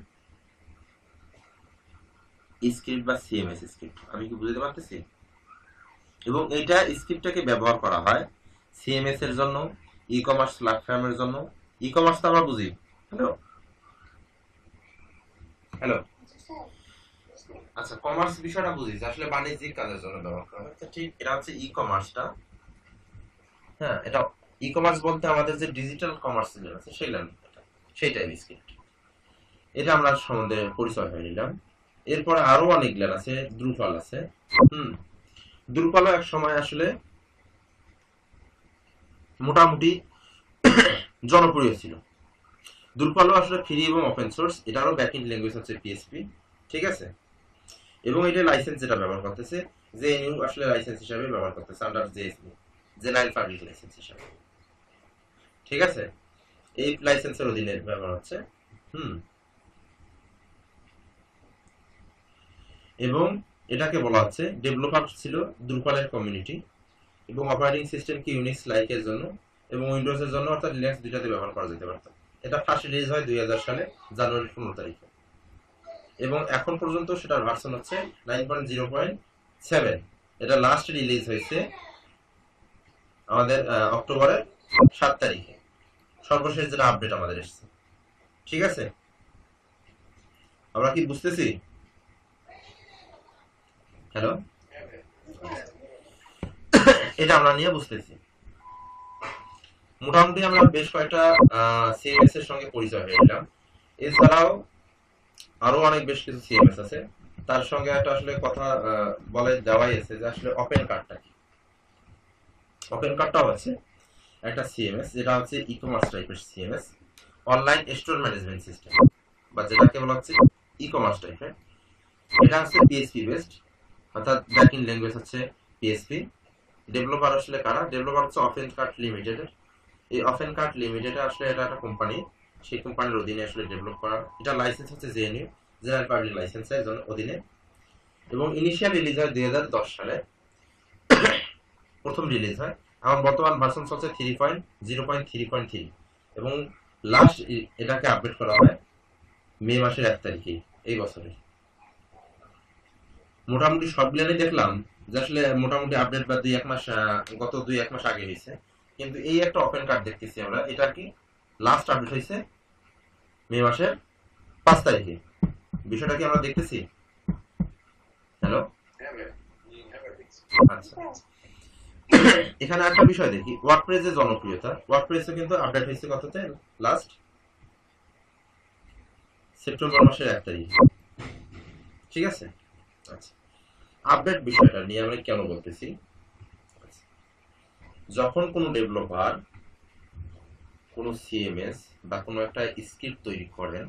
স্ক্রিপ্ট বা সিএমএস স্ক্রিপ্ট। আমি কি বুঝতে পারতেছি? এবং এইটা স্ক্রিপ্টটাকে ব্যবহার করা হয় সিএমএস এর জন্য, ই কমার্স প্ল্যাটফর্মের জন্য। ই কমার্স তো আমরা বুঝি। হ্যালো হ্যালো আচ্ছা, কমার্স বিষয়টা বুঝি যে আসলে বাণিজ্যিক কাজের জন্য ব্যবহার করা হয়, ঠিক এটা হচ্ছে ই কমার্সটা। হ্যাঁ, এটা ই কমার্স বলতে আমাদের যে ডিজিটাল কমার্স আছে সেটা, সেই টাইপ স্ক্রিপ্ট। এটা আমরা সম্বন্ধে পরিচয় হয়ে নিলাম। এরপরে আরো অনেকগুলো আছে, দ্রুপাল আছে। হুম, দ্রুপালও এক সময় আসলে মোটামুটি জনপ্রিয় ছিল। দ্রুপালও আসলে ফ্রি এবং ওপেন সোর্স, এটারও ব্যাকএন্ড ল্যাঙ্গুয়েজ হচ্ছে পিএইচপি, ঠিক আছে। এবং এটা লাইসেন্স যেটা ব্যবহার করতেছে জেএনইউ আসলে লাইসেন্স হিসাবে ব্যবহার করতেছে under JSU, general public license হিসাবে, ঠিক আছে। এই লাইসেন্সের অধীনে ব্যবহার হচ্ছে। হুম এবং এটাকে বলা হচ্ছে ডেভেলপার ছিল দ্রুপালের কমিউনিটি, এবং অপারেটিং সিস্টেম কি ইউনিক্স লাইকের জন্য এবং উইন্ডোজের জন্য অর্থাৎ লিনাক্স দুইটাতে ব্যবহার করা যেতে পারত। এটা ফার্স্ট রিলিজ হয় দুই হাজার সালে জানুয়ারি পনেরো তারিখে, এবং এখন পর্যন্ত সেটার ভার্সন হচ্ছে nine point zero point seven. এটা লাস্ট রিলিজ হয়েছে আমাদের অক্টোবরের সাত তারিখে, সর্বশেষ যেটা আপডেট আমাদের এসেছে, ঠিক আছে। আমরা কি বুঝতেছি? হ্যালো, এটা আমরা নিয়ে বুঝতেছি। মোটামুটি আমরা বেশ কয়েকটা সিএমএস এর সঙ্গে পরিচয় হয়ে গেলাম। এছাড়াও আরো অনেক বেশ কিছু সিএমএস আছে, তার সঙ্গে একটা আসলে কথা বলে দেওয়াই আছে যে আসলে ওপেন কার্ডটা কি। ওপেন কার্ডটা হচ্ছে একটা সিএমএস যেটা হচ্ছে ই কমার্স টাইপের CMS, online store management system, বা যেটাকে বলা হচ্ছে ই কমার্স টাইপের। এটা হচ্ছে পিএইচপি বেসড, অর্থাৎ ব্যাকএন্ড ল্যাঙ্গুয়েজ হচ্ছে পিএইচপি। ডেভেলপার আসলে কারা? ডেভেলপার হচ্ছে ওপেন কার্ড লিমিটেড। এই ওপেন কার্ড লিমিটেড আসলে এটা একটা কোম্পানি, সেই কোম্পানির অধীনে আসলে ডেভেলপ করা। এটা লাইসেন্স হচ্ছে জেএনইউ, জেনারেল পাবলিক লাইসেন্সের জন্য অধীনে, এবং ইনিশিয়াল রিলিজ হয় দুই হাজার দশ সালে, প্রথম রিলিজ হয়। এখন বর্তমান ভার্সন চলছে three point zero point three point three, এবং লাস্ট এটাকে আপডেট করা হয় মে মাসের এক তারিখে এই বছরে। মোটামুটি সবগুলো দেখলাম যে আসলে মোটামুটি আপডেট বা দুই এক মাস গত দুই এক মাস আগে হয়েছে, কিন্তু এই একটা ওপেন কার্ড দেখতেছি আমরা, এটা কি লাস্ট আপডেট হয়েছে মে মাসের পাঁচ তারিখে। বিষয়টা কি আমরা দেখতেছি? হ্যালো, আচ্ছা। এখানে একটা বিষয় দেখি, ওয়ার্ডপ্রেসের জনপ্রিয়তা। ওয়ার্ডপ্রেসে কিন্তু আপডেট হয়েছে কততে? লাস্ট সেপ্টেম্বর মাসের এক তারিখ, ঠিক আছে। আচ্ছা, আপডেট বিষয়টা নিয়ে আমরা কেন বলতেছি, যখন কোনো ডেভেলপার কোনো সিএমএস বা কোনো একটা স্ক্রিপ্ট তৈরি করেন,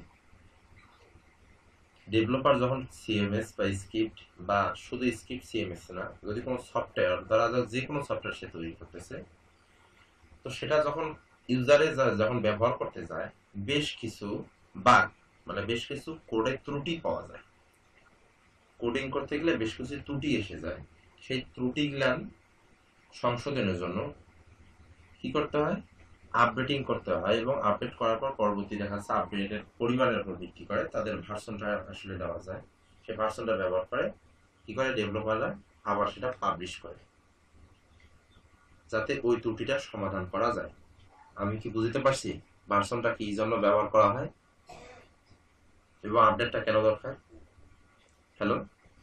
ডেভেলপার যখন সিএমএস বা স্ক্রিপ্ট, বা শুধু স্ক্রিপ্ট সিএমএস না, যদি কোনো সফটওয়্যার, ধরা যাক যে কোনো সফটওয়্যার সে তৈরি করতেছে, তো সেটা যখন ইউজারে যখন ব্যবহার করতে যায়, বেশ কিছু বাগ মানে বেশ কিছু কোডের ত্রুটি পাওয়া যায়। কোডিং করতে গেলে বেশ কিছু ত্রুটি এসে যায়। সেই ত্রুটিগুলান সংশোধনের জন্য কি করতে হয়? আপডেটিং করতে হয়, এবং আপডেট করার পর পরবর্তী দেখা যাচ্ছে আপডেটের পরিমাণের উপর ভিত্তি করে তাদের ভার্সনটা আসলে দেওয়া যায়। সেই ভার্সনটা ব্যবহার করে কি করে ডেভেলপাররা আবার সেটা পাবলিশ করে, যাতে ওই ত্রুটিটা সমাধান করা যায়। আমি কি বুঝতে পারছি ভার্সনটা কি জন্য ব্যবহার করা হয় এবং আপডেটটা কেন দরকার? হ্যালো,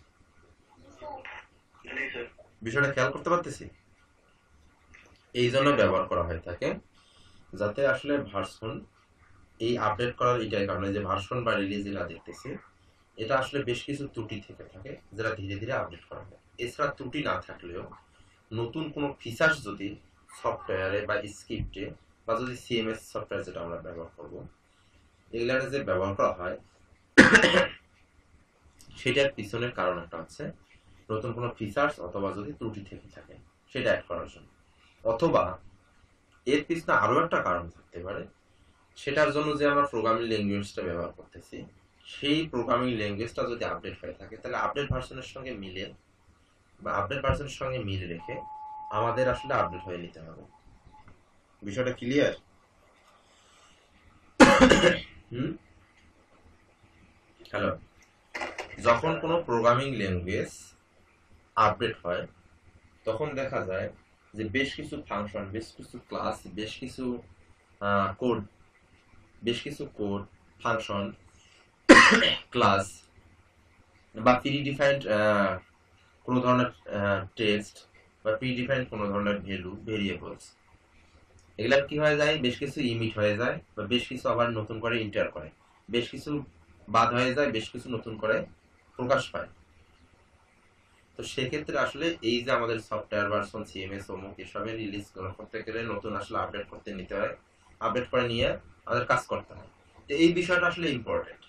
বিষয়টা খেয়াল করতে পারতেছি? এই জন্য ব্যবহার করা হয় থাকে, যাতে আসলে ভার্সন এই আপডেট করার এটাই কারণে যে ভার্সন বা রিলিজ যেটা দেখতেছি, এটা আসলে বেশ কিছু ত্রুটি থেকে থাকে যেটা ধীরে ধীরে আপডেট করা হয়। এছাড়া ত্রুটি না থাকলেও নতুন কোনো ফিচার্স যদি সফটওয়্যারে বা স্ক্রিপ্টে, বা যদি সিএমএস সফটওয়্যার যেটা আমরা ব্যবহার করব, এগুলার যে ব্যবহার করা হয়, সেটার পিছনের কারণ একটা হচ্ছে নতুন কোনো ফিচার্স অথবা যদি ত্রুটি থেকে থাকে সেটা অ্যাড করার জন্য, অথবা এর পিছনে আরো একটা কারণ থাকতে পারে, সেটার জন্য যে আমরা প্রোগ্রামিং ল্যাঙ্গুয়েজটা ব্যবহার করতেছি, সেই প্রোগ্রামিং ল্যাঙ্গুয়েজটা যদি আপডেট হয়ে থাকে, তাহলে আপডেট ভার্সনের সঙ্গে মিলে বা আপডেট ভার্সনের সঙ্গে মিলে রেখে আমাদের আসলে আপডেট হয়ে নিতে হবে। বিষয়টা ক্লিয়ার? হুম, হ্যালো। যখন কোনো প্রোগ্রামিং ল্যাঙ্গুয়েজ আপডেট হয়, তখন দেখা যায় যে বেশ কিছু ফাংশন, বেশ কিছু ক্লাস, বেশ কিছু কোড, বেশ কিছু কোড, ফাংশন, ক্লাস, বা প্রিডিফাইন্ড কোনো ধরনের টেক্সট, বা প্রিডিফাইন্ড কোনো ধরনের ভ্যালু, ভেরিয়েবলস, এগুলা কি হয়ে যায়? বেশ কিছু ইমিট হয়ে যায়, বা বেশ কিছু আবার নতুন করে ইন্টার করে, বেশ কিছু বাদ হয়ে যায়, বেশ কিছু নতুন করে প্রকাশ পায়। তো সেক্ষেত্রে আসলে এই যে আমাদের সফটওয়্যার ভার্সন, সিএমএস, অমুক এসবের রিলিজ করতে গেলে নতুন আসলে আপডেট করতে নিতে হয়, আপডেট করে নিয়ে আমাদের কাজ করতে হয়। তো এই বিষয়টা আসলে ইম্পর্টেন্ট।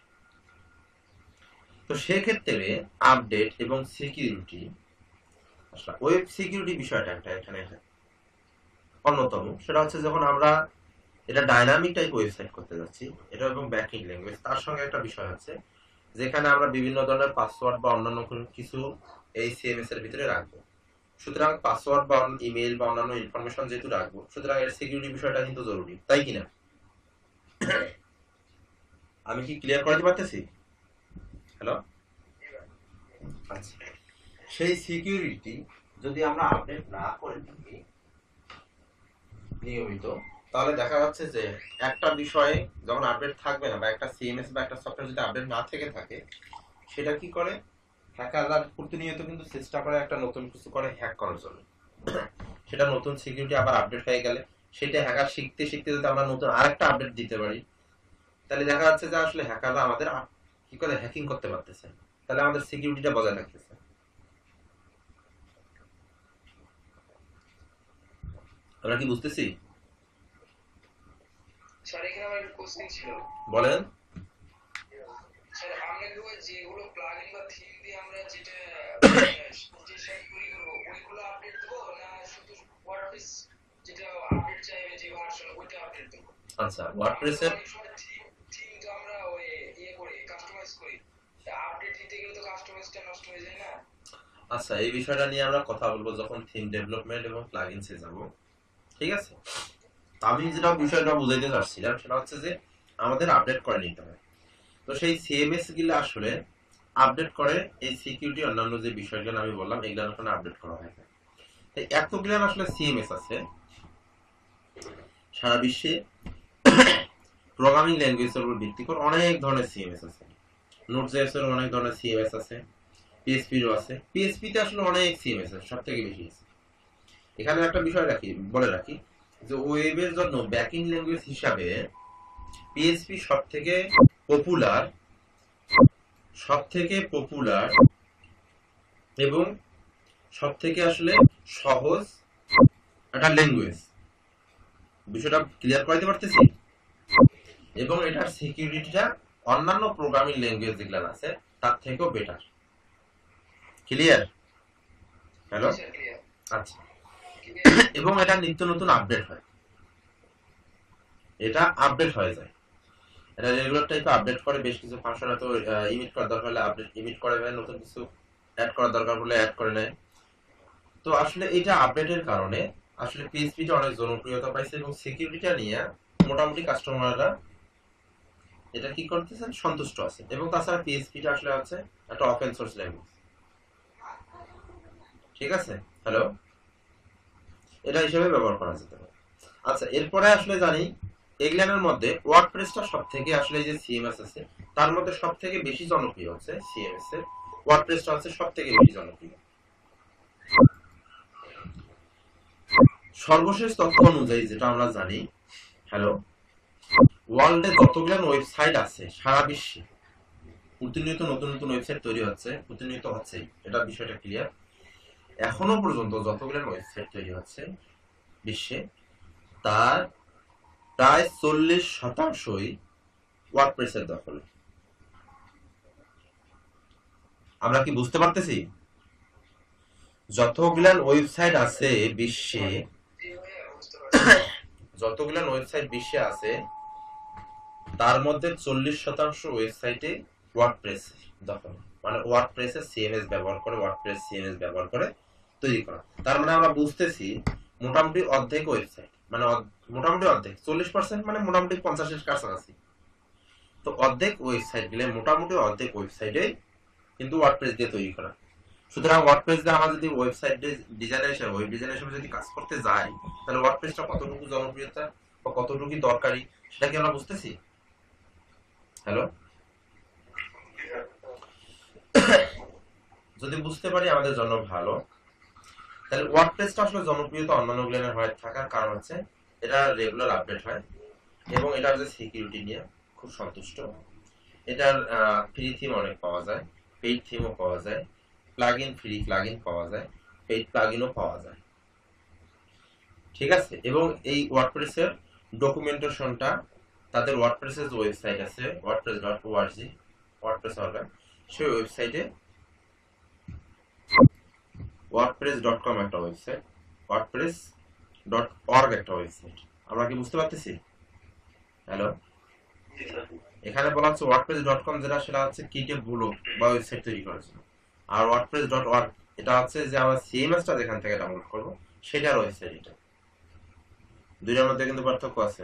তো সেক্ষেত্রে আপডেট এবং সিকিউরিটি, আসলে ওয়েব সিকিউরিটি বিষয়টা একটা এখানে অন্যতম। সেটা হচ্ছে যখন আমরা এটা ডাইনামিক টাইপ ওয়েবসাইট করতে যাচ্ছি, এটা এবং ব্যাকিং ল্যাঙ্গুয়েজ, তার সঙ্গে একটা বিষয় হচ্ছে যেখানে আমরা বিভিন্ন ধরনের পাসওয়ার্ড বা অন্যান্য কিছু এই সিএমএস এর ভিতরে রাখবো। সুতরাং পাসওয়ার্ড বা ইমেল বা অন্যান্য ইনফরমেশন যেহেতু রাখবো, সুতরাং এর সিকিউরিটি বিষয়টা কিন্তু জরুরি, তাই কিনা? আমি কি ক্লিয়ার করতে পারতেছি? হ্যালো, আচ্ছা। সেই সিকিউরিটি যদি আমরা আপডেট না করে থাকি নিয়মিত, তাহলে দেখা যাচ্ছে যে একটা বিষয়ে যখন আপডেট থাকবে না, বা একটা সিএমএস বা একটা সফটওয়্যার যদি আপডেট না থেকে থাকে, সেটা কি করে হ্যাকাররা প্রতিনিয়ত কিন্তু চেষ্টা করে একটা নতুন কিছু করে হ্যাক করার জন্য। সেটা নতুন সিকিউরিটি আবার আপডেট হয়ে গেলে সেটা হ্যাকার শিখতে শিখতে যদি আমরা নতুন আরেকটা আপডেট দিতে পারি, তাহলে দেখা যাচ্ছে যে আসলে হ্যাকাররা আমাদের কি করে হ্যাকিং করতে পারতেছে, তাহলে আমাদের সিকিউরিটিটা বজায় থাকতেছে। আমরা কি বুঝতেছি? স্যার এখানে আমার একটা কোশ্চেন ছিল। বলেন। স্যার আমরা কি যেগুলো প্লাগইন বা থিম দিয়ে আমরা যেটা যে সেট তৈরি করব ওইগুলো আপডেট দেব, না শুধু ওয়ার্ডপ্রেস যেটা আপডেট চাইবে যে ভার্সন ওইটা আপডেট দেব? আচ্ছা, ওয়ার্ডপ্রেসের থিম থিম তো আমরা ওই ইয়ে করি, কাস্টমাইজ করি, তা আপডেট দিতে গেলে তো কাস্টমাইজটা নষ্ট হয়ে যায় না? আচ্ছা, এই বিষয়টা নিয়ে আমরা কথা বলবো যখন থিম ডেভেলপমেন্ট এবং প্লাগইনসে যাব, ঠিক আছে? আমি যেটা বিষয়টা বুঝাইতে চাচ্ছিলাম সেটা হচ্ছে যে আমাদের আপডেট করে নিতে হবে। তো সেই সিএমএস গুলো আসলে আপডেট করে এই সিকিউরিটি অন্যান্য যে বিষয়গুলো আমি বললাম এগুলোর ওখানে আপডেট করা হয়। তাই এতগুলো আসলে সিএমএস আছে সারা বিশ্বে। প্রোগ্রামিং ল্যাঙ্গুয়েজের উপর ভিত্তি করে অনেক ধরনের সিএমএস আছে। নোটজেএস এর অনেক ধরনের সিএমএস আছে, পিএইচপি এরও আছে। পিএইচপি তে আসলে অনেক সিএমএস আছে, সবথেকে বেশি আছে। এখানে একটা বিষয় রাখি বলে রাখি যে ওয়েবের জন্য ব্যাকিং ল্যাঙ্গুয়েজ হিসাবে পিএইচপি সবথেকে পপুলার সবথেকে পপুলার এবং সবথেকে আসলে সহজ একটা ল্যাঙ্গুয়েজ। বিষয়টা ক্লিয়ার করতে পারতেছি? এবং এটার সিকিউরিটিটা অন্যান্য প্রোগ্রামিং ল্যাঙ্গুয়েজ যেগুলো আছে তার থেকেও বেটার। ক্লিয়ার? হ্যালো, আচ্ছা। এবং এটা নিত্য নতুন আপডেট হয়, এটা আপডেট হয়ে যায়, এটা রেগুলার টাইপে আপডেট করে। বেশ কিছু ফাংশন হয়তো ইমিট করার দরকার হলে আপডেট ইমিট করে নেয়, নতুন কিছু অ্যাড করার দরকার হলে অ্যাড করে নেয়। তো আসলে এটা আপডেটের কারণে আসলে পিএইচপিটা অনেক জনপ্রিয়তা পাইছে এবং সিকিউরিটিটা নিয়ে মোটামুটি কাস্টমাররা এটা কি করতেছেন, সন্তুষ্ট আছে। এবং তাছাড়া পিএইচপিটা আসলে হচ্ছে একটা ওপেন সোর্স ল্যাঙ্গুয়েজ, ঠিক আছে? হ্যালো, এটা হিসেবে ব্যবহার করা যেতে পারে। আচ্ছা, এরপরে আসলে জানি এগুলানের মধ্যে ওয়ার্ডপ্রেসটা সব থেকে আসলে যে সিএমএস আছে তার মধ্যে সব থেকে বেশি জনপ্রিয় হচ্ছে সিএমএস এর ওয়ার্ডপ্রেসটা হচ্ছে সব থেকে বেশি জনপ্রিয়। সর্বশেষ তথ্য অনুযায়ী যেটা আমরা জানি, হ্যালো, ওয়ার্ল্ডে যতগুলো ওয়েবসাইট আছে সারা বিশ্বে প্রতিনিয়ত নতুন নতুন ওয়েবসাইট তৈরি হচ্ছে, প্রতিনিয়ত হচ্ছে, এটা বিষয়টা ক্লিয়ার। এখনো পর্যন্ত যতগুলো ওয়েবসাইট তৈরি হচ্ছে বিশ্বে তার প্রায় চল্লিশ শতাংশই ওয়ার্ডপ্রেসের দখলে। আমরা কি বুঝতে পারতেছি? যতগুলান ওয়েবসাইট আছে বিশ্বে যতগুলান ওয়েবসাইট বিশ্বে আছে তার মধ্যে চল্লিশ শতাংশ ওয়েবসাইটে ওয়ার্ডপ্রেস দখল, মানে ওয়ার্ডপ্রেসের সিএমএস ব্যবহার করে ওয়ার্ডপ্রেস সিএমএস ব্যবহার করে তৈরি করা। তার মানে আমরা বুঝতেছি মোটামুটি অর্ধেক ওয়েবসাইট, মানে মোটামুটি অর্ধেক, চল্লিশ পার্সেন্ট মানে মোটামুটি পঞ্চাশের কাছাকাছি। তো অর্ধেক ওয়েবসাইট গুলো মোটামুটি অর্ধেক ওয়েবসাইটে কিন্তু ওয়ার্ডপ্রেস দিয়ে তৈরি করা। সুতরাং ওয়ার্ডপ্রেস দিয়ে আমরা যদি ওয়েবসাইট ডিজাইনার হিসেবে ওয়েব ডিজাইনার হিসেবে যদি কাজ করতে যাই, তাহলে ওয়ার্ডপ্রেসটা কতটুকু জনপ্রিয়তা বা কতটুকু দরকারি সেটা কি আমরা বুঝতেছি? হ্যালো, যদি বুঝতে পারি আমাদের জন্য ভালো। তাহলে ওয়ার্ডপ্রেসটা আসলে জনপ্রিয়তা অন্যান্য গুলোর হয় থাকার কারণ হচ্ছে এটা রেগুলার আপডেট হয় এবং এটার যে সিকিউরিটি নিয়ে খুব সন্তুষ্ট। এটার ফ্রি থিম অনেক পাওয়া যায়, পেইড থিমও পাওয়া যায়, প্লাগইন ফ্রি প্লাগইন পাওয়া যায়, পেইড প্লাগইনও পাওয়া যায়, ঠিক আছে? এবং এই ওয়ার্ডপ্রেসের ডকুমেন্টেশনটা তাদের ওয়ার্ডপ্রেসের যে ওয়েবসাইট আছে WordPress dot org WordPress organ সেই ওয়েবসাইটে ওয়ার্ডপ্রেস ডট কম একটা ওয়েবসাইট ওয়ার্ডপ্রেস ডট অর্গ একটা ওয়েবসাইট আমরা কি বুঝতে পারতেছি হ্যালো এখানে বলা হচ্ছে ওয়ার্ডপ্রেস ডট কম যেটা সেটা হচ্ছে কিটে ব্লগ বা ওয়েবসাইট তৈরি করার জন্য আর ওয়ার্ডপ্রেস ডট অর্গ এটা হচ্ছে যে আমরা সিএমএসটা যেখান থেকে ডাউনলোড করব সেটার ওয়েবসাইট এটা দুইটার মধ্যে কিন্তু পার্থক্য আছে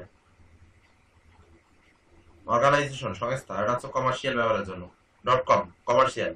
অর্গানাইজেশন সংস্থা এটা হচ্ছে কমার্শিয়াল ব্যবহারের জন্য ডট কম কমার্শিয়াল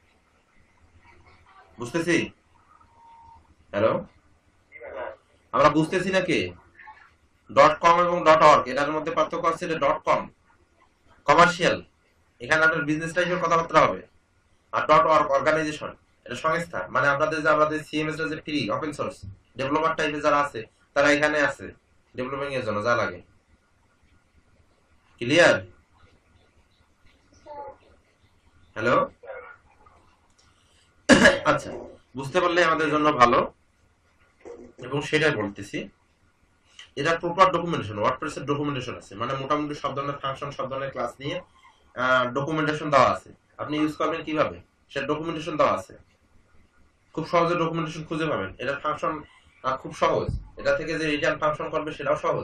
বুঝতেছি হ্যালো আমরা বুঝতেছি নাকি ডট কম এবং ডট অর্গ এটার মধ্যে পার্থক্য আছে এটা ডট কম কমার্শিয়াল এখানে আপনার বিজনেস টাইপের কথাবার্তা হবে আর ডট অর্গ অর্গানাইজেশন এটা সংস্থা মানে আপনাদের যে আমাদের সিএমএস যে ফ্রি ওপেন সোর্স ডেভেলপার টাইপের যারা আছে তারা এখানে আছে ডেভেলপিং এর জন্য যা লাগে ক্লিয়ার হ্যালো আচ্ছা বুঝতে পারলে আমাদের জন্য ভালো এবং সেটাই বলতেছি এটা প্রপার ডকুমেন্টেশন ওয়ার্ডপ্রেসের ডকুমেন্টেশন আছে মানে মোটামুটি সব ধরনের ফাংশন সব ধরনের ক্লাস নিয়ে ডকুমেন্টেশন দেওয়া আছে আপনি ইউজ করবেন কিভাবে সেটা ডকুমেন্টেশন দেওয়া আছে খুব সহজে ডকুমেন্টেশন খুঁজে পাবেন এটা ফাংশন খুব সহজ এটা থেকে যে রিটার্ন ফাংশন করবে সেটাও সহজ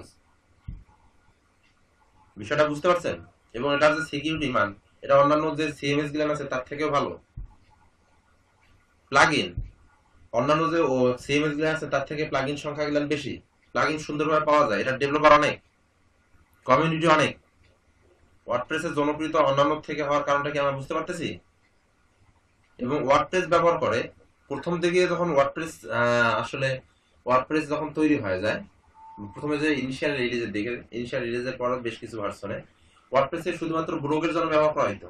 বিষয়টা বুঝতে পারছেন এবং এটার যে সিকিউরিটি মান এটা অন্যান্য যে সিএমএস গুলো আছে তার থেকেও ভালো প্লাগইন অন্যান্য যে সিএমএস গুলো আছে তার থেকে প্লাগইন সংখ্যা গুলো বেশি প্লাগইন সুন্দরভাবে পাওয়া যায় এটা ডেভেলপার অনেক কমিউনিটি অনেক ওয়ার্ডপ্রেসের জনপ্রিয়তা অন্যান্য থেকে হওয়ার কারণটা কি আমরা বুঝতে পারতেছি এবং ওয়ার্ডপ্রেস ব্যবহার করে প্রথম দিকে যখন ওয়ার্ডপ্রেস আসলে ওয়ার্ডপ্রেস যখন তৈরি হয়ে যায় প্রথমে যে ইনিশিয়াল রিলিজের দিকে ইনিশিয়াল রিলিজের পর বেশ কিছু ভার্সনে ওয়ার্ডপ্রেসে শুধুমাত্র ব্লগের জন্য ব্যবহার করা হতো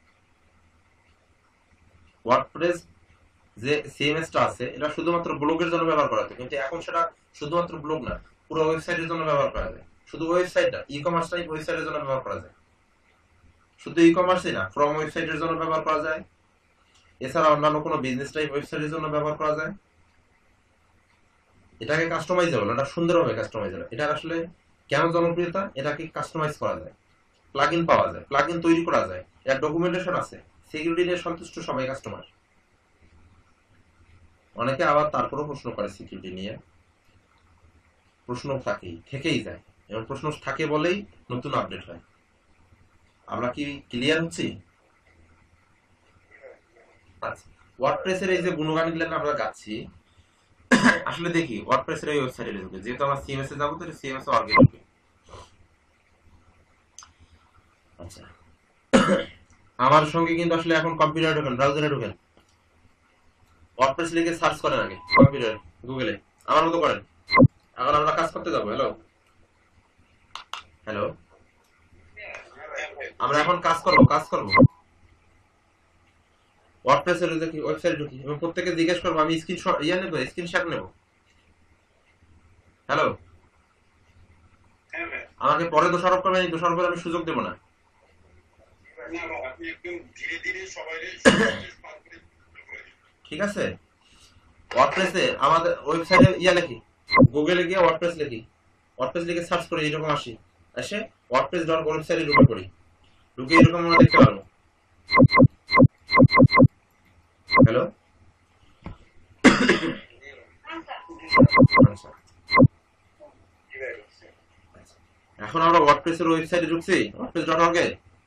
ওয়ার্ডপ্রেস যে সিএমএসটা আছে এটা শুধুমাত্র ব্লগের জন্য ব্যবহার করা হতো কিন্তু এখন সেটা শুধুমাত্র ব্লগ না পুরো ওয়েবসাইটের জন্য ব্যবহার করা যায় শুধু ওয়েবসাইট না ই কমার্স টাইপ ওয়েবসাইটের জন্য ব্যবহার করা যায় শুধু ই কমার্সই না ফ্রম ওয়েবসাইটের জন্য ব্যবহার করা যায় এছাড়া অন্যান্য কোনো বিজনেস টাইপ ওয়েবসাইটের জন্য ব্যবহার করা যায় এটাকে কাস্টমাইজেবল এটা সুন্দরভাবে কাস্টমাইজেবল এটা আসলে কেন জনপ্রিয়তা এটাকে কাস্টমাইজ করা যায় প্লাগইন পাওয়া যায় প্লাগইন তৈরি করা যায় এর ডকুমেন্টেশন আছে সিকিউরিটি নিয়ে সন্তুষ্ট সবাই কাস্টমার অনেকে আবার তারপরও প্রশ্ন করে সিকিউরিটি নিয়ে প্রশ্ন থাকেই থেকেই যায় এবং প্রশ্ন থাকে বলেই নতুন আপডেট হয় আমরা কি ক্লিয়ার হচ্ছি আচ্ছা ওয়ার্ডপ্রেসের এই যে গুণগানগুলো আমরা গাচ্ছি আসলে দেখি ওয়ার্ডপ্রেসের এই ওয়েবসাইটে ঢুকে যেহেতু আমরা সিএমএস এ যাবো তো সিএমএস এ অর্গে ঢুকে আচ্ছা আমার সঙ্গে কিন্তু আসলে এখন কম্পিউটারে ঢোকেন ব্রাউজারে ঢোকেন ওয়ার্ডপ্রেস লিখে সার্চ করেন আগে কম্পিউটারে গুগলে আমার মতো করেন এখন আমরা কাজ করতে যাবো হ্যালো হ্যালো আমরা এখন কাজ করবো কাজ করবো ওয়ার্ডপ্রেসের ওয়েবসাইট ঢুকি এবং প্রত্যেককে জিজ্ঞেস করবো আমি স্ক্রিনশট ইয়া নেবো স্ক্রিনশট নেবো হ্যালো আমাকে পরে দোষারোপ করবেন এই দোষারোপের আমি সুযোগ দেবো না ঠিক আছে ওয়ার্ডপ্রেসে আমাদের ওয়েবসাইটে ইয়া লিখি গুগলে গিয়ে ওয়ার্ডপ্রেস লিখি ওয়ার্ডপ্রেস লিখে সার্চ করে এইরকম আসি এসে ওয়ার্ডপ্রেস ডট ওয়েবসাইটে ঢুকে পড়ি ঢুকে এরকম আমরা দেখতে পারবো হ্যালো এখন আমরা ওয়ার্ডপ্রেসের ওয়েবসাইটে ঢুকছি ওয়ার্ডপ্রেস ডট অর্গ এ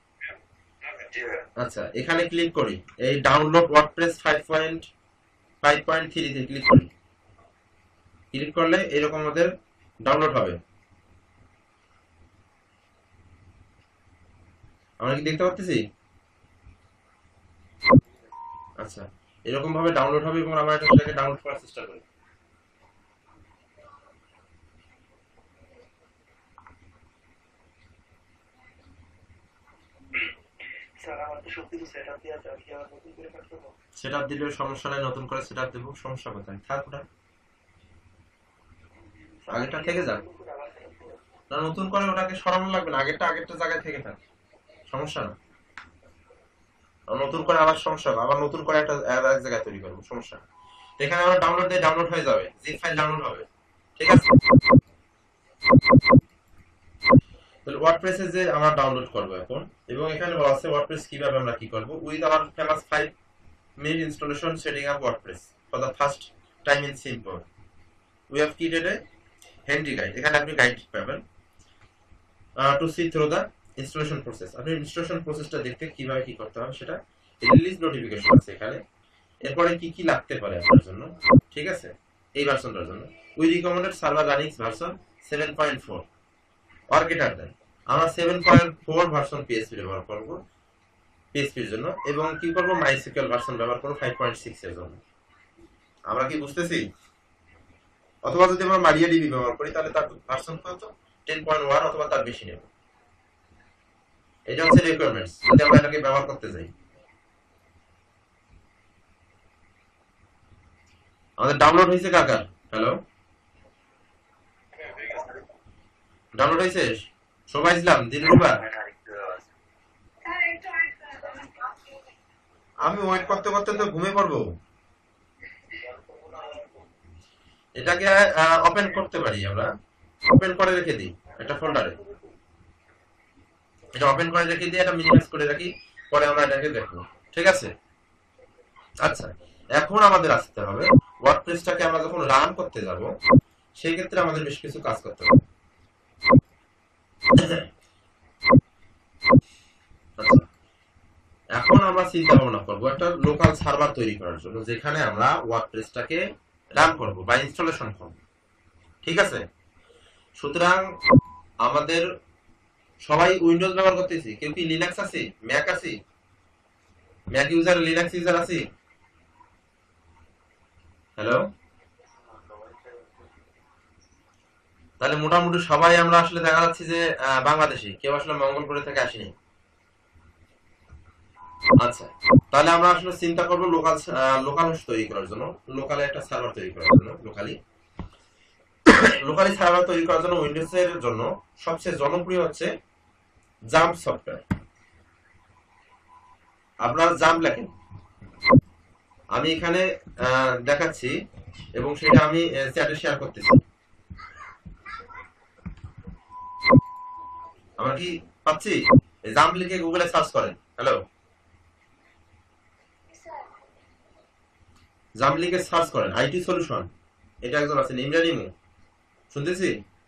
আচ্ছা এখানে ক্লিক করি এই download WordPress five point five point three তে ক্লিক করি ক্লিক করলে এরকম আমাদের ডাউনলোড হবে আমরা কি দেখতে পাচ্ছি আচ্ছা এরকম ভাবে ডাউনলোড হবে এবং আমরা এটাকে ডাউনলোড করার চেষ্টা করি সেটআপ দিলে সমস্যা নাই নতুন করে সেটআপ দেব সমস্যা কোথায় থাক ওটা আগেরটা থেকে যাক না নতুন করে ওটাকে সরানো লাগবে না আগেরটা আগেরটা জায়গায় থেকে থাক সমস্যা না নতুন করে আবার সমস্যা হবে আবার নতুন করে একটা এক জায়গায় তৈরি করব সমস্যা এখানে আমরা ডাউনলোড দিয়ে ডাউনলোড হয়ে যাবে জিপ ফাইল ডাউনলোড হবে ঠিক আছে তাহলে ওয়ার্ডপ্রেসে যে আমরা ডাউনলোড করব এখন, এবং এখানে বলা আছে ওয়ার্ডপ্রেস কিভাবে আমরা কি করব, with our famous five minute installation setting up WordPress for the first time in simple we have created a handy guide. এখানে আপনি গাইড পাবেন to see through the installation process. আপনি ইনস্টলেশন প্রসেসটা দেখতে কিভাবে কি করতে হবে সেটা রিলিজ নোটিফিকেশন আছে এখানে। এরপরে কি কি লাগতে পারে আপনার জন্য, ঠিক আছে, এই ভার্সনটার জন্য we recommended server running version seven point four or greater than. আমরা seven point four version PSP ব্যবহার করব পিএসপির জন্য, এবং কি করব মাইসিকিউএল ভার্সন ব্যবহার করব ফাইভ পয়েন্ট সিক্স এর জন্য। আমরা কি বুঝতেছি? অথবা যদি আমরা মারিয়াডিবি ব্যবহার করি তাহলে তার ভার্সন কত, টেন পয়েন্ট ওয়ান অথবা তার বেশি নেব। এটা হচ্ছে রিকোয়ারমেন্টস যদি আমরা এটাকে ব্যবহার করতে যাই। আমাদের ডাউনলোড হয়েছে কাকার? হ্যালো, ডাউনলোড হয়েছে সবাই? ইসলাম দিলরুবা, আমি ওয়েট করতে করতে তো ঘুমে পড়বো। এটাকে ওপেন করতে পারি, আমরা ওপেন করে রেখে দিই একটা ফোল্ডারে, এটা ওপেন করে রেখে দিই, এটা মিনিমাইজ করে রাখি, পরে আমরা এটাকে দেখবো, ঠিক আছে? আচ্ছা, এখন আমাদের আসতে হবে ওয়ার্ডপ্রেসটাকে আমরা যখন রান করতে যাব সেই ক্ষেত্রে আমাদের বেশ কিছু কাজ করতে হবে। আচ্ছা, এখন আমরা চিন্তা ভাবনা করবো একটা লোকাল সার্ভার তৈরি করার জন্য যেখানে আমরা ওয়ার্ডপ্রেসটাকে রান করব বা ইনস্টলেশন করব, ঠিক আছে? সুতরাং আমাদের সবাই উইন্ডোজ ব্যবহার করতেছি, কেউ কি লিনাক্স আছে, ম্যাক আছে, ম্যাক ইউজার, লিনাক্স ইউজার আছে? হ্যালো, তাহলে মোটামুটি সবাই আমরা আসলে দেখা যাচ্ছে যে বাংলাদেশি, কেউ আসলে মঙ্গলপুরে থেকে আসেনি। আচ্ছা, তাহলে আমরা আসলে চিন্তা করবো লোকাল লোকাল হোস্ট তৈরি করার জন্য, লোকালে একটা সার্ভার তৈরি করার জন্য। লোকালি লোকালি সার্ভার তৈরি করার জন্য উইন্ডোজ এর জন্য সবচেয়ে জনপ্রিয় হচ্ছে জাম্প সফটওয়্যার। আপনারা জাম্প লেখেন, আমি এখানে দেখাচ্ছি এবং সেটা আমি চ্যাটে শেয়ার করতেছি। আমরা কি পাচ্ছি? জাম্প লিখে গুগলে সার্চ করেন। হ্যালো, জাম্প লিখে সার্চ করেন আইটি সলিউশন, এটা একজন আছেন ইমরান ইমু, শুনতেছি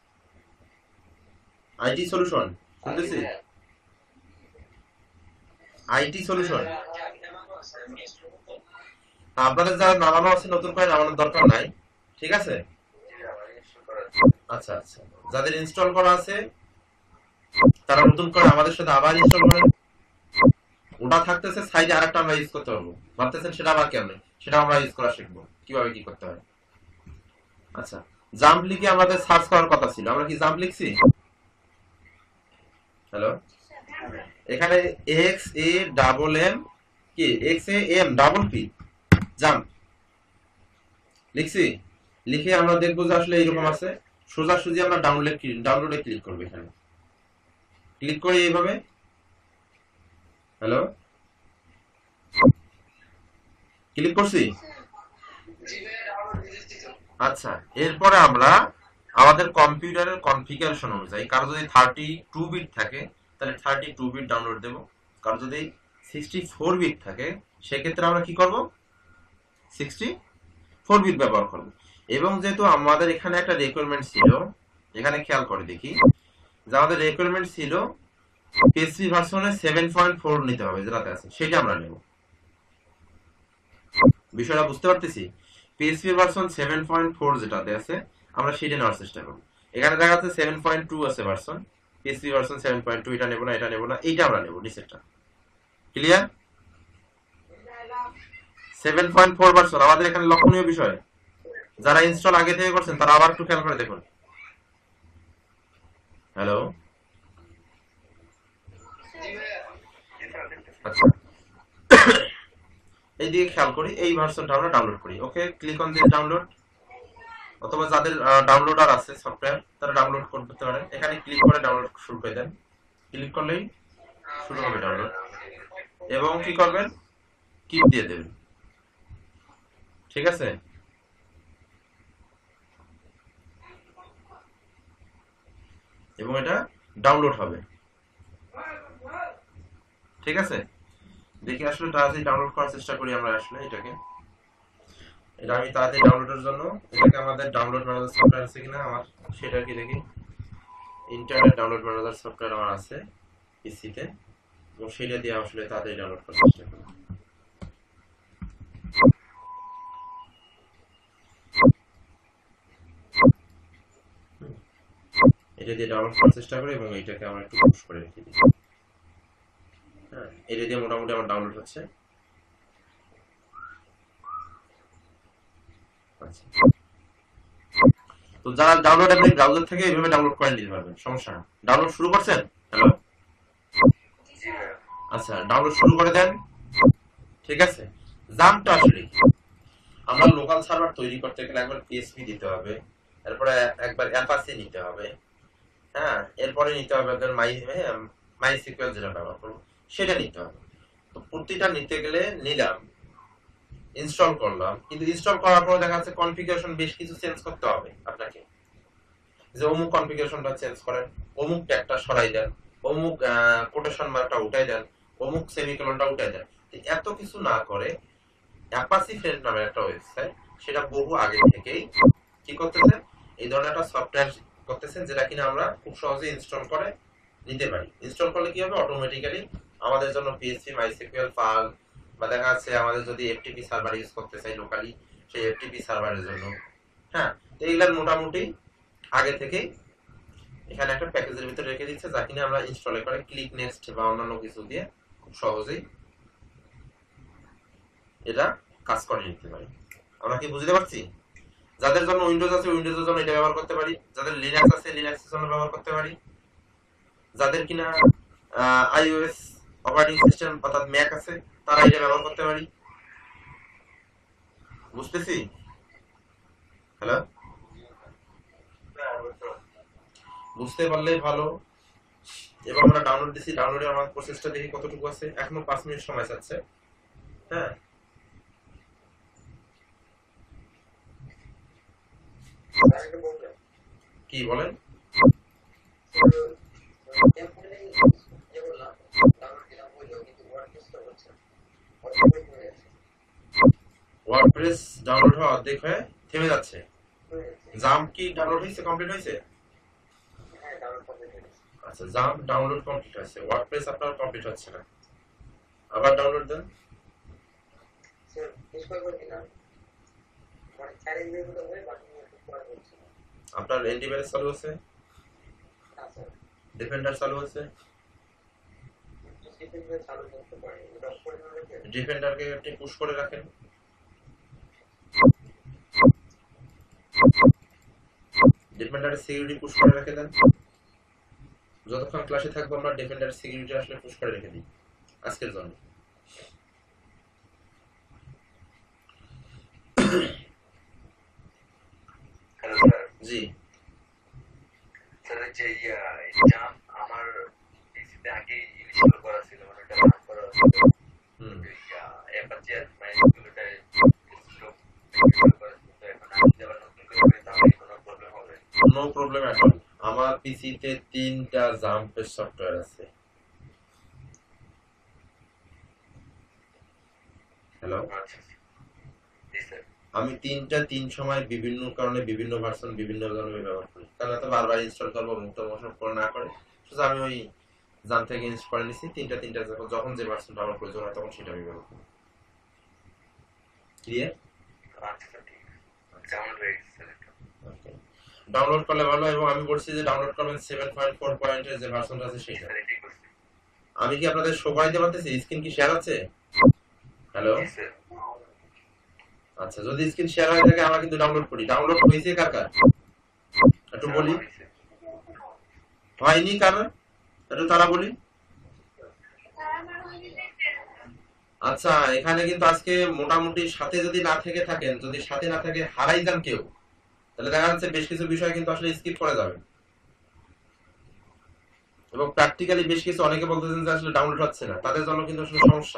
আইটি সলিউশন, শুনতেছি আইটি সলিউশন। আপনাদের যারা নামানো আছে নতুন করে নামানোর দরকার নাই, ঠিক আছে? আচ্ছা আচ্ছা, যাদের ইনস্টল করা আছে তারা নতুন করে আমাদের সাথে আবার ইনস্টল করেন। ওটা থাকতেছে সাইডে, আরেকটা আমরা ইউজ করতে পারবো, ভাবতেছেন সেটা আবার কেমন, সেটা আমরা ইউজ করা শিখবো কিভাবে কি করতে হয়। আচ্ছা, জাম্প লিখে আমাদের সার্চ করার কথা ছিল, আমরা কি জাম্প লিখছি? হ্যালো, এখানে এক্স এ ডাবল এম কি X A M double P jump লিখছি। লিখে আমরা দেখবো যে আসলে এইরকম আছে, সোজাসুজি আমরা ডাউনলোড ডাউনলোডে ক্লিক করবো। এখানে ক্লিক করে এইভাবে, হ্যালো, ক্লিক করছি। আচ্ছা, এরপরে আমরা আমাদের কম্পিউটারের কনফিগারেশন অনুযায়ী, কারো যদি থার্টি টু বিট থাকে তাহলে থার্টি টু বিট ডাউনলোড দেবো, কারো যদি সিক্সটি ফোর বিট থাকে সেক্ষেত্রে আমরা কি করব, সিক্সটি ফোর বিট ব্যবহার করব। এবং যেহেতু আমাদের এখানে একটা রিকোয়ারমেন্ট ছিল, এখানে খেয়াল করে দেখি যে আমাদের রিকোয়ারমেন্ট ছিল পিএসপি ভার্সনে সেভেন পয়েন্ট ফোর নিতে হবে, যেটাতে আছে সেটা আমরা নেব। বিষয়টা বুঝতে পারতেছি? PSP version seven point four যেটাতে আছে আমরা সেটা নেওয়ার চেষ্টা করব। এখানে দেখা যাচ্ছে সেভেন পয়েন্ট টু আছে version, PSP version seven point two, এটা নেব না, এটা নেব না, এইটা আমরা নেব, নিচেরটা। Clear? Seven point four version আমাদের এখানে লক্ষণীয় বিষয়, যারা ইনস্টল আগে থেকে করছেন তারা আবার একটু খেয়াল করে দেখুন। হ্যালো, আচ্ছা, এই দিকে খেয়াল করি, এই ভার্সনটা আমরা ডাউনলোড করি। Okay, click on this download, অথবা যাদের ডাউনলোডার আছে সফটওয়্যার তারা ডাউনলোড করতে পারেন। এখানে ক্লিক করে ডাউনলোড শুরু করে দেন, ক্লিক করলেই শুরু হবে ডাউনলোড। এবং কি করবেন, কিপ দিয়ে দেবেন, ঠিক আছে? এবং এটা ডাউনলোড হবে। ঠিক আছে, দেখি আসলে তাড়াতাড়ি ডাউনলোড করার চেষ্টা করি আমরা আসলে এটাকে। এটা আমি তাড়াতাড়ি ডাউনলোডের জন্য এটাকে আমাদের ডাউনলোড ম্যানেজার সফটওয়্যার আছে কিনা আমার সেটা কি দেখি। ইন্টারনেট ডাউনলোড ম্যানেজার সফটওয়্যার আমার আছে পিসিতে, এবং সেটা দিয়ে আসলে তাড়াতাড়ি ডাউনলোড করার চেষ্টা করি। এটা দিয়ে ডাউনলোড করার চেষ্টা করি এবং এইটাকে আমরা একটু পুশ করে রেখে দিই। হ্যাঁ, এটা দিয়ে মোটামুটি আমার ডাউনলোড হচ্ছে। আচ্ছা, তো যারা ডাউনলোড আপনি ব্রাউজার থেকে এইভাবে ডাউনলোড করে নিতে পারবেন, সমস্যা না। ডাউনলোড শুরু করছেন? হ্যালো, আচ্ছা ডাউনলোড শুরু করে দেন। ঠিক আছে, জাম্পটা আসলে আমরা লোকাল সার্ভার তৈরি করতে গেলে একবার পিএসপি দিতে হবে, এরপরে একবার অ্যাপাচি নিতে হবে, হ্যাঁ এরপরে নিতে হবে আপনার মাই মাই সিকুয়েল যেটা ব্যবহার করবো সেটা নিতে হবে। তো প্রতিটা নিতে গেলে নিলাম, ইনস্টল করলাম, কিন্তু ইনস্টল করার পর দেখা যাচ্ছে কনফিগারেশন বেশ কিছু চেঞ্জ করতে হবে আপনাকে। যে অমুক কনফিগারেশনটা চেঞ্জ করেন, অমুক ট্যাগটা সরাই দেন, অমুক কোটেশন মার্কটা উঠাই দেন, অমুক সেমিকোলনটা উঠাই দেন। এত কিছু না করে অ্যাপাচি ফ্রেন্ড নামে একটা ওয়েবসাইট, সেটা বহু আগে থেকেই কি করতেছে, এই ধরনের একটা সফটওয়্যার করতেছেন যেটা কিনা আমরা খুব সহজে ইনস্টল করে নিতে পারি। ইনস্টল করলে কি হবে, অটোমেটিক্যালি আমাদের জন্য পিএসপি মাইসিকিউএল ফাইল, বা দেখা যাচ্ছে আমাদের যদি এফটিপি সার্ভার ইউজ করতে চাই লোকালি, সেই এফটিপি সার্ভারের জন্য, হ্যাঁ তো এইগুলো মোটামুটি আগে থেকেই এখানে একটা প্যাকেজের ভিতরে রেখে দিচ্ছে, যা কিনা আমরা ইনস্টল করে ক্লিক নেক্সট বা অন্যান্য কিছু দিয়ে খুব সহজেই এটা কাজ করে নিতে পারি। আমরা কি বুঝতে পারছি? যাদের জন্য উইন্ডোজ আছে উইন্ডোজের জন্য এটা ব্যবহার করতে পারি, যাদের লিনাক্স আছে লিনাক্সের জন্য ব্যবহার করতে পারি, যাদের কিনা আইওএস অপারেটিং সিস্টেম অর্থাৎ ম্যাক আছে তারা এটা ব্যবহার করতে পারি। বুঝতেছি? হ্যালো, বুঝতে পারলেই ভালো। এবং আমরা ডাউনলোড দিছি, ডাউনলোডে আমার প্রসেসটা দেখি কতটুকু আছে, এখনো পাঁচ মিনিট সময় যাচ্ছে। হ্যাঁ, কি বলেন? ওয়ার্ডপ্রেস ডাউনলোড হওয়া অর্ধেক হয়ে থেমে যাচ্ছে। জাম্প কি ডাউনলোড হয়েছে, কমপ্লিট হয়েছে? আচ্ছা, জাম্প ডাউনলোড কমপ্লিট হয়েছে, ওয়ার্ডপ্রেস আপনার কমপ্লিট হচ্ছে না। আবার ডাউনলোড দেন। আপনার অ্যান্টিভাইরাস চালু আছে, ডিফেন্ডার চালু আছে, ডিফেন্ডারকে আপনি পুশ করে রাখেন। ডিফেন্ডারের সিকিউরিটি পুশ করে রেখে দেন। যতক্ষণ ক্লাসে থাকবো আমরা ডিফেন্ডারের সিকিউরিটি আসলে পুশ করে রেখে দিই আজকের জন্য। জি স্যার, যে জাম্প আমার পিসিতে আগে ইনস্টল করা ছিল, মানে এটা রান করা ছিল, হুম অ্যাপাচি আর মাইস্কুলটা স্টপ করা ছিল। তো এখন আমি আবার নতুন করে করি, তাহলে কোনো প্রবলেম হবে? No problem at all. আমার পিসিতে তিনটা জাম্পের সফটওয়্যার আছে। হ্যালো, আচ্ছা জি স্যার। আমি তিনটা তিন সময় বিভিন্ন কারণে বিভিন্ন ভার্সন বিভিন্ন ধরনের ব্যবহার করি, কারণ এত বারবার ইনস্টল করবো মুক্ত মোশন করে না করে শুধু আমি ওই জাম থেকে ইনস্টল করে নিছি তিনটা তিনটা যখন যখন যে ভার্সনটা আমার প্রয়োজন হয় তখন সেটা আমি ব্যবহার করি। ক্লিয়ার? আচ্ছা স্যার, ঠিক আছে। ডাউনলোড হয়ে গেছে স্যার এটা। ওকে, ডাউনলোড করলে ভালো। এবং আমি বলছি যে ডাউনলোড করবেন সেভেন পয়েন্ট ফোর পয়েন্টের যে ভার্সনটা আছে সেটা। স্যার এটাই করছি। আমি কি আপনাদের শো করাইতে পারতেছি? স্ক্রিন কি শেয়ার আছে? হ্যালো, জি স্যার। আচ্ছা যদি স্ক্রিন শেয়ার হয়ে থাকে আমরা কিন্তু ডাউনলোড করি। ডাউনলোড হয়েছে কার কার একটু বলি, হয়নি কারণ একটু তারা বলি। আচ্ছা, এখানে কিন্তু আজকে মোটামুটি সাথে যদি না থেকে থাকেন, যদি সাথে না থাকে হারাই যান কেউ, তাহলে দেখা যাচ্ছে বেশ কিছু বিষয় কিন্তু আসলে স্কিপ করে যাবে। এবং প্র্যাকটিক্যালি বেশ কিছু অনেকে বলতেছেন যে আসলে ডাউনলোড হচ্ছে না, তাদের জন্য কিন্তু আসলে সমস্যা।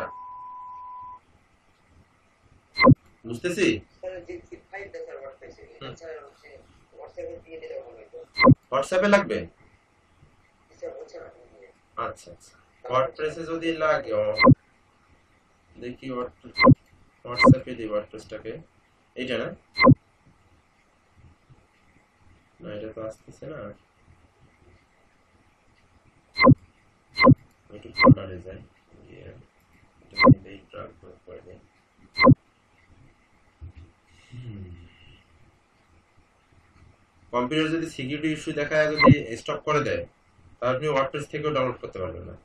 বুঝতেছি? হোয়াটসঅ্যাপে লাগবে? আচ্ছা আচ্ছা, ওয়ার্ডপ্রেসে যদি লাগে, দেখি হোয়াটসঅ্যাপে দিই ওয়ার্ডপ্রেসটাকে, এইটা না, না এটা তো আসতেছে না, একটু কর্নারে যাই, কম্পিউটার যদি সিকিউরিটি ইস্যু দেখায়, যদি স্টপ করে দেয়, তাহলে আপনি ওয়ার্ডপ্রেস থেকেও ডাউনলোড করতে পারবেন না।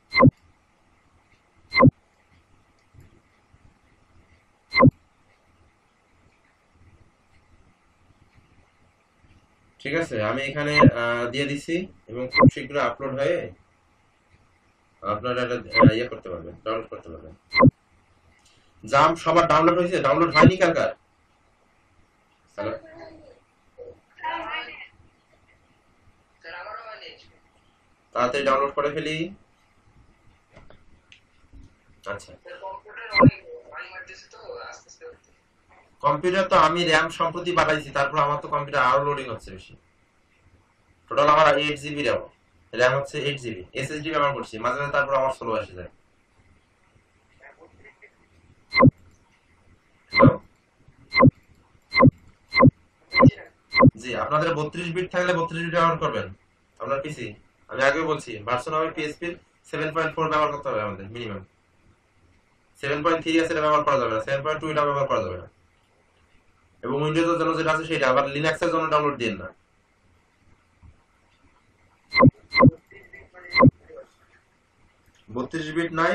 ঠিক আছে, আমি এখানে দিয়ে দিছি এবং খুব শীঘ্র আপলোড হয়ে আপনারা এটা ইয়ে করতে পারবেন, ডাউনলোড করতে পারবেন। জাম্প সবার ডাউনলোড হয়েছে? ডাউনলোড হয়নি কার কার? হ্যালো, তাড়াতাড়ি ডাউনলোড করে ফেলি। আচ্ছা, কম্পিউটার তো আমি র্যাম সম্প্রতি বাড়াইছি, তারপর আমার তো কম্পিউটার আরো লোডিং হচ্ছে বেশি। টোটাল আমার এইট জিবি র্যাম, র্যাম হচ্ছে এইট জিবি, এসএসডি ব্যবহার করছি মাঝে মাঝে, তারপর আমার স্লো আসে যায়। জি, আপনাদের বত্রিশ বিট থাকলে বত্রিশ বিট ব্যবহার করবেন আপনার পিসি। আমি আগেও বলছি, ভার্সন হবে পিএসপি সেভেন পয়েন্ট ফোর ব্যবহার করতে হবে আমাদের মিনিমাম। সেভেন পয়েন্ট থ্রি আছে, এটা ব্যবহার করা যাবে না। সেভেন পয়েন্ট টু এটা ব্যবহার করা যাবে না। এবং উইন্ডোজের জন্য যেটা আছে সেটা, আবার লিনাক্সের জন্য ডাউনলোড দিন না। বত্রিশ বিট নাই,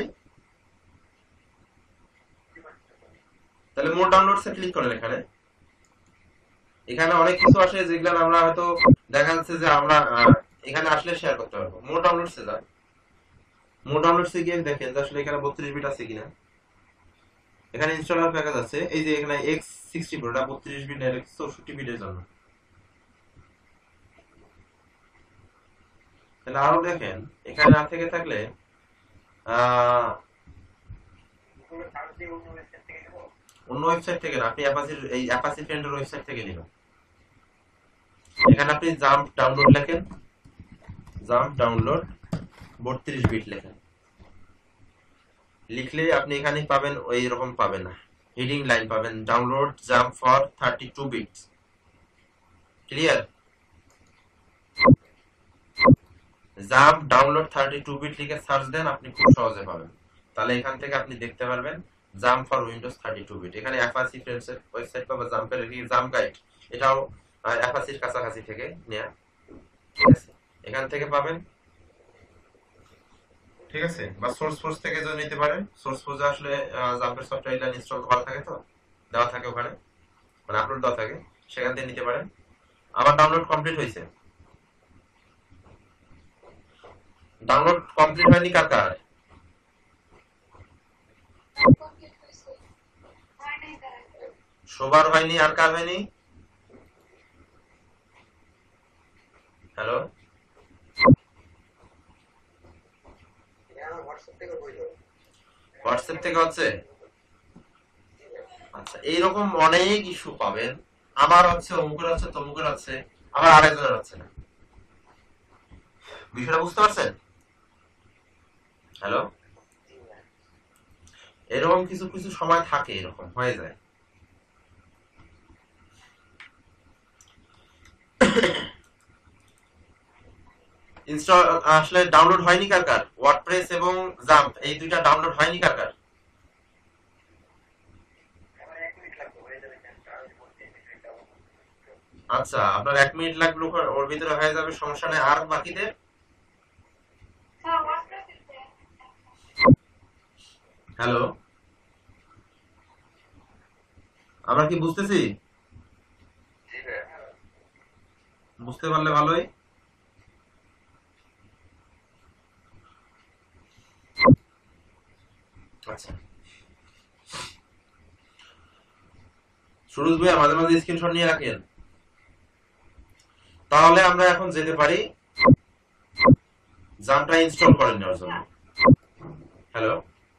তাহলে মোর ডাউনলোডসে ক্লিক করেন। এখানে এখানে অনেক কিছু আসে যেগুলো আমরা হয়তো দেখা যাচ্ছে যে আমরা এখানে আসলে শেয়ার করতে পারবো। মোর ডাউনলোডসে যান, মোর ডাউনলোডসে গিয়ে দেখেন যে আসলে এখানে বত্রিশ বিট আছে কিনা। এখানে ইনস্টলার প্যাকেজ আছে, এই যে এখানে এক্স সিক্সটি ফোর, এটা বত্রিশ বিট না, চৌষট্টি বিটের জন্য। তাহলে আরো দেখেন, এখানে না থেকে থাকলে আহ অন্য ওয়েবসাইট থেকে না, আপনি অ্যাপাসির এই অ্যাপাসি ফ্রেন্ডের ওয়েবসাইট থেকে নেবেন। এখানে আপনি জাম্প ডাউনলোড লেখেন, জাম্প ডাউনলোড বত্রিশ বিট লেখেন, লিখলে আপনি এখানে পাবেন, ওই রকম পাবেন না, হেডিং লাইন পাবেন, download jump for thirty two bits. Clear? Jump download thirty two bit লিখে সার্চ দেন, আপনি খুব সহজে পাবেন। তাহলে এখান থেকে আপনি দেখতে পারবেন jump for Windows thirty two bit. এখানে অ্যাপাসি ফ্রেন্ডসের ওয়েবসাইট পাবে, জাম্পের জাম্প গাইড, এটাও অ্যাপাসির কাছাকাছি থেকে নেয়া। ঠিক আছে, এখান থেকে পাবেন। ঠিক আছে, বা সোর্স ফোর্স থেকে যদি নিতে পারেন, সোর্স ফোর্সে আসলে জাম্পের সফটওয়্যার ইনস্টল করা থাকে, তো দেওয়া থাকে ওখানে, মানে আপলোড দেওয়া থাকে, সেখান থেকে নিতে পারেন। আমার ডাউনলোড কমপ্লিট হয়েছে। ডাউনলোড কমপ্লিট হয়নি কার কার? সবার হয়নি, আর কার হয়নি? হ্যালো, হোয়াটসঅ্যাপ থেকে হচ্ছে? আচ্ছা, এইরকম অনেক ইস্যু পাবেন। আমার হচ্ছে, অমুকের হচ্ছে, তমুকের হচ্ছে, আমার আরেকজনের হচ্ছে না। বিষয়টা বুঝতে পারছেন? হ্যালো, এরকম কিছু কিছু সময় থাকে, এরকম হয়ে যায়। ইনস্টল আসলে ডাউনলোড হয়নি কার কার? ওয়ার্ডপ্রেস এবং জাম্প এই দুইটা ডাউনলোড হয়নি কার কার? আচ্ছা, আপনার এক মিনিট লাগলো, ওর ভিতরে হয়ে যাবে, সমস্যা নেই। আর বাকিদের? হ্যালো, আমরা কি বুঝতেছি? বুঝতে পারলে ভালোই। আচ্ছা, সুরজ ভাইয়া মাঝে মাঝে স্ক্রিনশট নিয়ে রাখেন। তাহলে আমরা এখন যেতে পারি জাম্পটা ইনস্টল করে নেওয়ার জন্য। হ্যালো,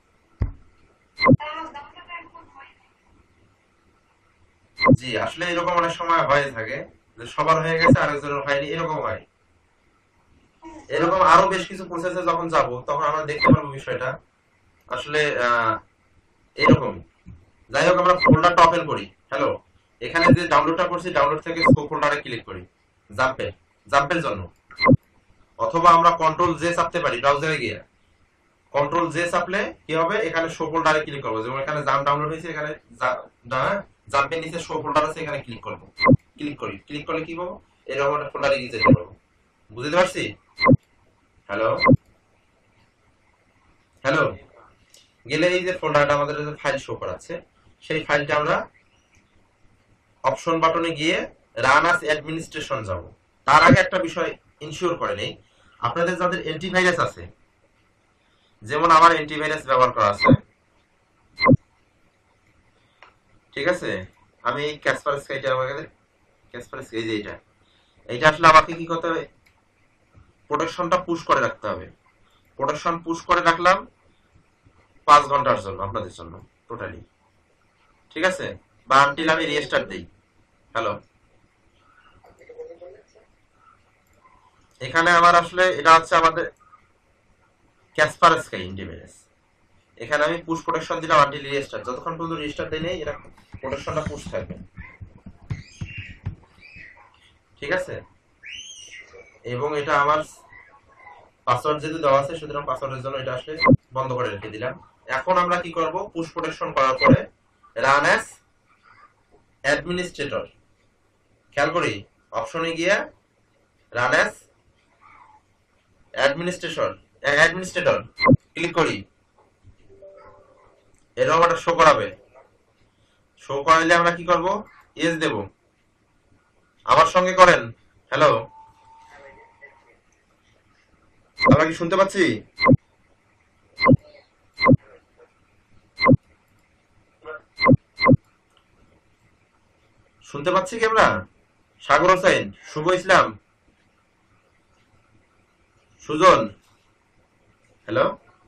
জি, আসলে এরকম অনেক সময় হয়ে থাকে যে সবার হয়ে গেছে, আরেকজনের হয়নি, এরকম হয়। এরকম আরো বেশ কিছু প্রসেসে যখন যাব তখন আমরা দেখতে পারবো বিষয়টা আসলে এরকম। যাই হোক, আমরা ফোল্ডারটা ওপেন করি। হ্যালো, এখানে যে ডাউনলোডটা করছি ডাউনলোড থেকে স্কোপ ফোল্ডারে ক্লিক করি জাম্পের জাম্পের জন্য, অথবা আমরা কন্ট্রোল জে চাপতে পারি ব্রাউজারে গিয়ে। কন্ট্রোল জে চাপলে কি হবে, এখানে শো ফোল্ডারে ক্লিক করবো। যেমন এখানে জাম্প ডাউনলোড হয়েছে, এখানে জাম্পের নিচে শো ফোল্ডার আছে, এখানে ক্লিক করবো। ক্লিক করি, ক্লিক করলে কি পাবো, এরকম একটা ফোল্ডারে গিয়ে যেতে পারবো। বুঝতে পারছি? হ্যালো হ্যালো গেলে এই যে ফোল্ডারটা আমাদের যে ফাইল শো করাচ্ছে, সেই ফাইলটা আমরা অপশন বাটনে গিয়ে রান আস অ্যাডমিনিস্ট্রেশন যাব। তার আগে একটা বিষয় ইনশিওর করে নেই, আপনাদের যাদের অ্যান্টিভাইরাস আছে, যেমন আমার অ্যান্টিভাইরাস ব্যবহার করা আছে, ঠিক আছে, আমি এই ক্যাসপারস্কাই এটা আমাকে ক্যাসপারস্কাই যে এটা এইটা আসলে আমাকে কি করতে হবে, প্রোটেকশনটা পুশ করে রাখতে হবে। প্রোটেকশন পুশ করে রাখলাম পাঁচ ঘন্টার জন্য আপনাদের জন্য টোটালি, ঠিক আছে, বা আনটিল আমি রিস্টার্ট দেই। হ্যালো, এখানে আমার আসলে এটা হচ্ছে আমাদের ক্যাসপারস্কাই অ্যান্টিভাইরাস। এখানে আমি পুশ প্রোটেকশন দিলাম আনটিল রিস্টার্ট, যতক্ষণ পর্যন্ত রিস্টার্ট দেই নেই এরা প্রোটেকশনটা পুশ থাকবে, ঠিক আছে। এবং এটা আমার পাসওয়ার্ড যেহেতু দেওয়া আছে, সুতরাং পাসওয়ার্ডের জন্য এটা আসলে বন্ধ করে রেখে দিলাম। এখন আমরা কি করব, পুশ প্রোটেকশন করার পরে রান অ্যাজ অ্যাডমিনিস্ট্রেটর, খেয়াল করি অপশনে গিয়ে run as administration administrator click করি, এরকম একটা শো করাবে। শো করাইলে আমরা কি করব, ইয়েস দেব। আমার সঙ্গে করেন। হ্যালো, আমরা কি শুনতে পাচ্ছি? শুনতে পাচ্ছি কি আমরা? সাগর হোসেন, শুভ ইসলাম, সুজন, হ্যালো।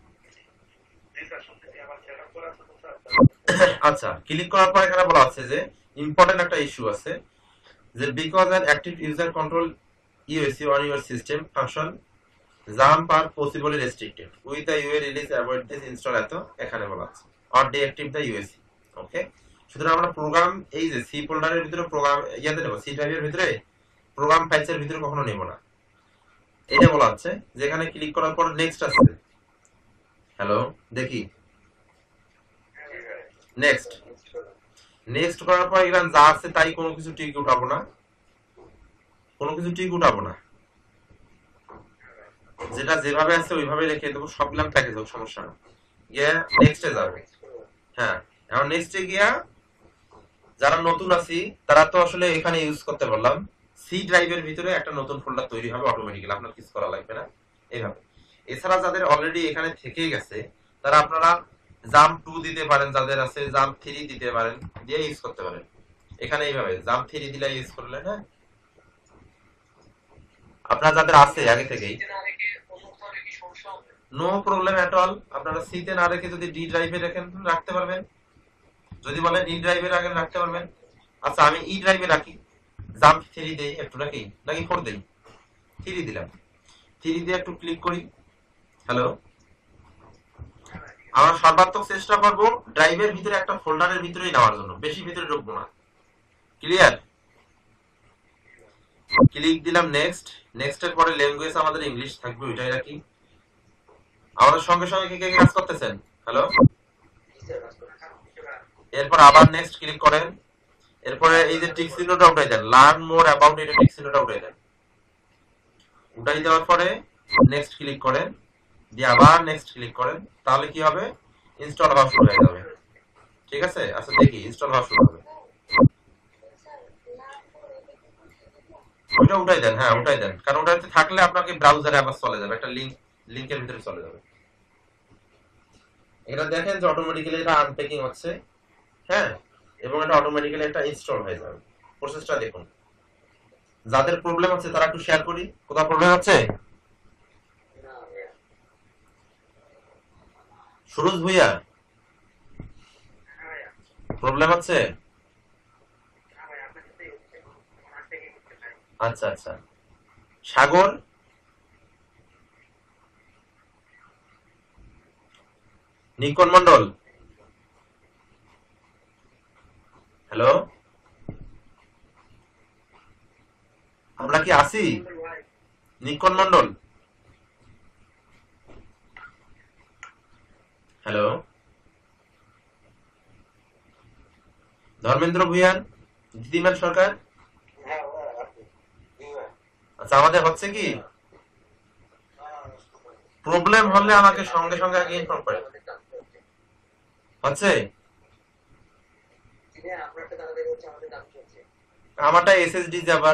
আচ্ছা, ক্লিক করার পর এখানে বলা আছে যে ইম্পর্টেন্ট একটা ইস্যু আছে, যে because an active user control UAC on your system function jump are possibly restricted with the UA release avoid this install, এত এখানে বলা আছে or deactive the UAC. Okay, সুতরাং আমরা প্রোগ্রাম এই যে সি ফোল্ডারের ভিতরে প্রোগ্রাম ইয়াতে নেব, সি ড্রাইভের ভিতরে প্রোগ্রাম ফাইলসের ভিতরে কখনো নেব না, এটা বলা আছে। যেখানে ক্লিক করার পর নেক্সট আসছে। হ্যালো, দেখি নেক্সট নেক্সট করার পর এখানে যা আছে তাই, কোনো কিছু টিক উঠাবো না, কোনো কিছু টিক উঠাবো না, যেটা যেভাবে আছে ওইভাবে রেখে দেবো, সবগুলো প্যাকেজ হোক, সমস্যা না। গিয়ে নেক্সটে যাবে। হ্যাঁ, এখন নেক্সটে গিয়া যারা নতুন আছি তারা তো আসলে এখানে ইউজ করতে পারলাম, সি ড্রাইভের ভিতরে একটা নতুন ফোল্ডার তৈরি হবে অটোমেটিক্যালি, আপনার কিছু করা লাগবে না এইভাবে। এছাড়া যাদের অলরেডি এখানে থেকে গেছে তারা আপনারা জাম্প টু দিতে পারেন, যাদের আছে জাম্প থ্রি দিতে পারেন, দিয়ে ইউজ করতে পারেন। এখানে এইভাবে জাম্প থ্রি দিলে ইউজ করলে, হ্যাঁ, আপনার যাদের আছে আগে থেকেই নো প্রবলেম এট অল। আপনারা সিতে না রেখে যদি ডি ড্রাইভে রেখেন রাখতে পারবেন, যদি বলেন ই ড্রাইভে রাখেন রাখতে পারবেন। আচ্ছা, আমি ই ড্রাইভে রাখি, জাম্প থ্রি দেই একটু, রাখি নাকি ফোর দেই, থ্রি দিলাম, থ্রি দিয়ে একটু ক্লিক করি। হ্যালো, আমরা সর্বাত্মক চেষ্টা করবো ড্রাইভের ভিতরে একটা ফোল্ডারের ভিতরেই নেওয়ার জন্য, বেশি ভিতরে ঢুকবো না। ক্লিয়ার? ক্লিক দিলাম নেক্সট। নেক্সট এর পরে ল্যাঙ্গুয়েজ আমাদের ইংলিশ থাকবে, ওইটাই রাখি। আমাদের সঙ্গে সঙ্গে কে কে কাজ করতেছেন? হ্যালো, এরপর আবার নেক্সট ক্লিক করেন। এরপরে এই যে টিক চিহ্নটা উঠাই দেন, লার্ন মোর অ্যাবাউট, এটা টিক চিহ্নটা উঠাই দেন। উঠাই দেওয়ার পরে নেক্সট ক্লিক করেন, দিয়ে আবার নেক্সট ক্লিক করেন, তাহলে কি হবে, ইনস্টল হওয়া শুরু হয়ে যাবে। ঠিক আছে, আচ্ছা দেখি ইনস্টল হওয়া শুরু হবে। ওইটা উঠাই দেন, হ্যাঁ উঠাই দেন, কারণ ওটাতে থাকলে আপনাকে ব্রাউজারে আবার চলে যাবে, একটা লিংক লিংকের ভিতরে চলে যাবে। এটা দেখেন যে অটোমেটিক্যালি এটা আনপ্যাকিং হচ্ছে, হ্যাঁ, এবং এটা অটোমেটিক্যালি একটা ইনস্টল হয়ে যাবে। প্রসেসটা দেখুন। যাদের প্রবলেম আছে তারা একটু শেয়ার করি, কোথাও প্রবলেম হচ্ছে? সুরজ ভুইয়া, প্রবলেম হচ্ছে? আচ্ছা আচ্ছা। সাগর, নিকন মন্ডল, হ্যালো, আমরা কি আছি? নিকন মন্ডল, হ্যালো, ধর্মেন্দ্র ভুইয়ান, দিদিমান সরকার। আচ্ছা, আমাদের হচ্ছে কি প্রবলেম হলে আমাকে সঙ্গে সঙ্গে আগে ইনফর্ম করে। হচ্ছে আমারটা এসএসডি যাবার।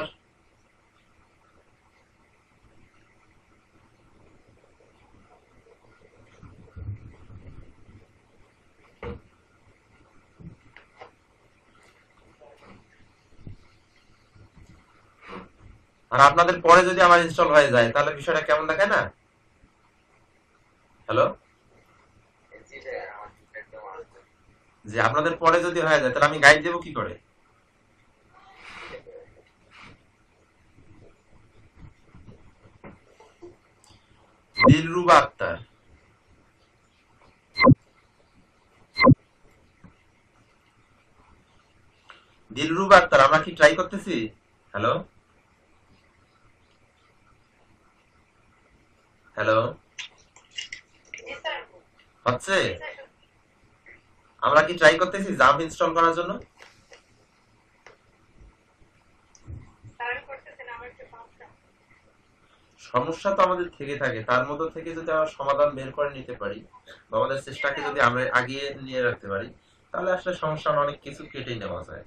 আর আপনাদের পরে যদি আমার ইনস্টল হয়ে যায় তাহলে বিষয়টা কেমন দেখায় না? হ্যালো, যে আপনাদের পরে যদি হয়ে যায় তাহলে আমি গাইড দেবো কি করে? দিলরুবা আক্তার, দিলরুবা আক্তার, আমরা কি ট্রাই করতেছি? হ্যালো, হ্যালো, হচ্ছে? আমরা কি ট্রাই করতেছি জাম্প ইনস্টল করার জন্য? সমস্যা তো আমাদের থেকে থাকে, তার মধ্যে থেকে যদি আমরা সমাধান বের করে নিতে পারি বা আমাদের চেষ্টাকে যদি আমরা আগিয়ে নিয়ে রাখতে পারি তাহলে আসলে সমস্যা অনেক কিছু কেটে নেওয়া যায়।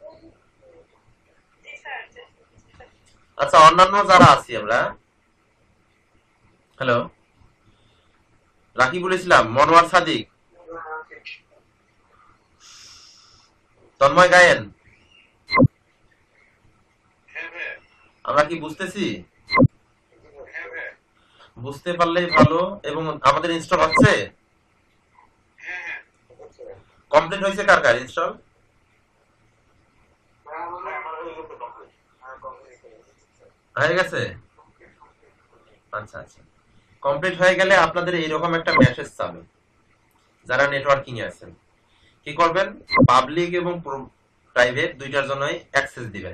আচ্ছা, অন্যান্য যারা আছি আমরা, হ্যালো, রাকিবুল ইসলাম, মনোয়ার সাদিক, তন্ময় গায়েন, আমরা কি বুঝতেছি? বুঝতে পারলেই ভালো। এবং আমাদের ইনস্টল হচ্ছে, কমপ্লিট হয়েছে কার কার ইনস্টল? হয়ে গেছে? আচ্ছা আচ্ছা, কমপ্লিট হয়ে গেলে আপনাদের এইরকম একটা মেসেজ যাবে। যারা নেটওয়ার্কিং এ আছেন কি করবেন, পাবলিক এবং প্রাইভেট দুইটার জন্যই অ্যাক্সেস দিবেন।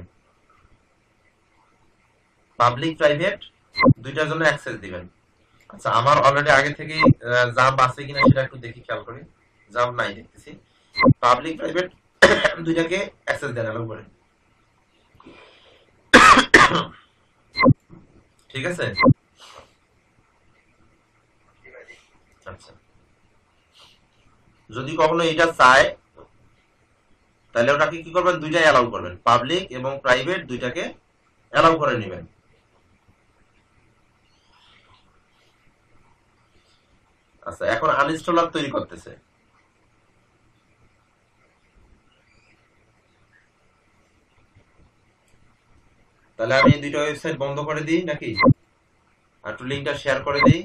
পাবলিক প্রাইভেট দুইটার জন্য অ্যাক্সেস দিবেন। আচ্ছা, আমার অলরেডি আগে থেকেই জাম্প আছে কিনা সেটা একটু দেখি, খেয়াল করি। জাম্প নাই দেখতেছি। পাবলিক প্রাইভেট দুইটাকে অ্যাক্সেস দেন আলো করে, ঠিক আছে? আচ্ছা, যদি কখনো এটা চায় তাহলে ওটাকে কি করবেন, দুইটাই অ্যালাউ করবেন, পাবলিক এবং প্রাইভেট দুইটাকে অ্যালাউ করে নেবেন। আচ্ছা, এখন আনইনস্টলার তৈরি করতেছে। তাহলে আমি এই দুইটা ওয়েবসাইট বন্ধ করে দিই নাকি? আর একটু লিঙ্কটা শেয়ার করে দিই।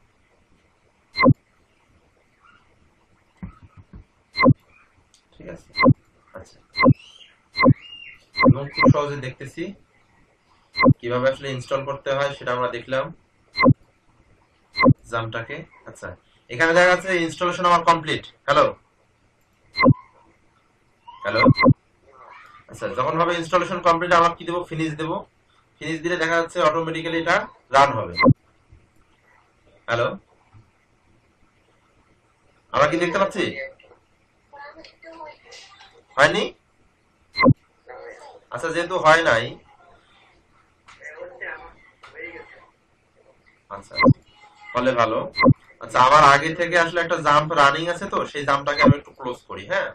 ঠিক আছে, আচ্ছা। এবং খুব সহজে দেখতেছি কিভাবে আসলে ইনস্টল করতে হয় সেটা আমরা দেখলাম জামটাকে। আচ্ছা, এখানে দেখা যাচ্ছে ইনস্টলেশন আমার কমপ্লিট। হ্যালো, হ্যালো, আচ্ছা, যখন ভাবে ইনস্টলেশন কমপ্লিট আমার কি দেবো, ফিনিশ দেবো। ফিনিশ দিলে দেখা যাচ্ছে অটোমেটিক্যালি এটা রান হবে। হ্যালো, আমরা কি দেখতে পাচ্ছি? হয়নি? আচ্ছা, যেহেতু হয় নাই, আচ্ছা ফলে ভালো। আচ্ছা, আমার আগে থেকে আসলে একটা জাম্প রানিং আছে, তো সেই জাম্পটাকে আমি একটু ক্লোজ করি। হ্যাঁ,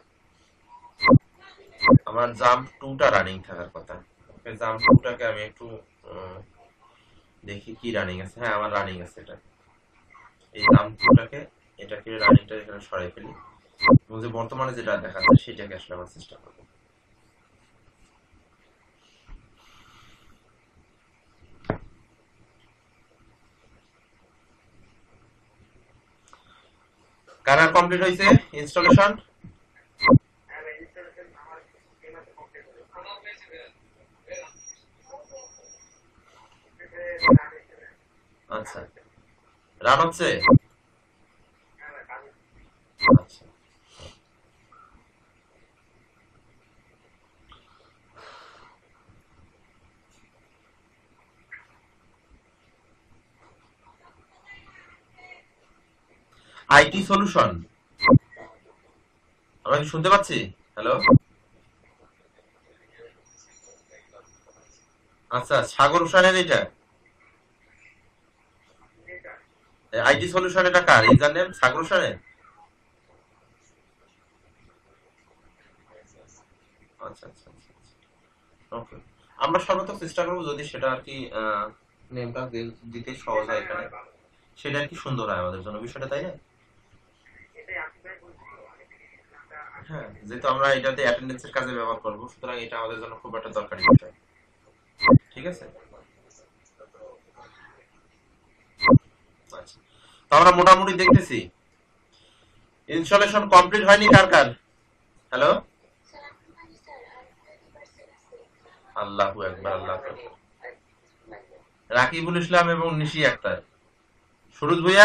আমার জাম্প টুটা রানিং থাকার কথা। জাম্প টুটাকে আমি একটু দেখি কি রানিং আছে। হ্যাঁ, আমার রানিং আছে এটা। এই জাম্প টুটাকে, এটাকে রানিংটা এখানে সরাই ফেলি এবং যে বর্তমানে যেটা দেখাচ্ছে সেটাকে আসলে আমার চেষ্টা করবো। কারার কমপ্লিট হয়েছে ইনস্টলেশন? আচ্ছা, রান হচ্ছে। আচ্ছা আইটি সলিউশন, আমরা কি শুনতে পাচ্ছি? হ্যালো, আচ্ছা সাগর হোসেনের এটা আইটি সলিউশন, এটা কার ইউজার নেম? সাগর হোসেনের? আচ্ছা আচ্ছা আচ্ছা ওকে, আমরা সর্বত্র চেষ্টা করবো যদি সেটা আর কি নেমটা দিতে সহজ হয় এখানে, সেটা আর কি সুন্দর হয় আমাদের জন্য বিষয়টা, তাই না? হ্যাঁ, যেহেতু আমরা এটাতে অ্যাটেন্ডেন্সের কাজে ব্যবহার করবো, সুতরাং এটা আমাদের জন্য খুব একটা দরকারি বিষয়। ঠিক আছে, আচ্ছা তো আমরা মোটামুটি দেখতেছি ইনস্টলেশন কমপ্লিট হয়নি কার কার? হ্যালো, আল্লাহু আকবার, আল্লাহু আকবার। রাকিবুল ইসলাম এবং নিশি আক্তার, সুরজ ভুইয়া।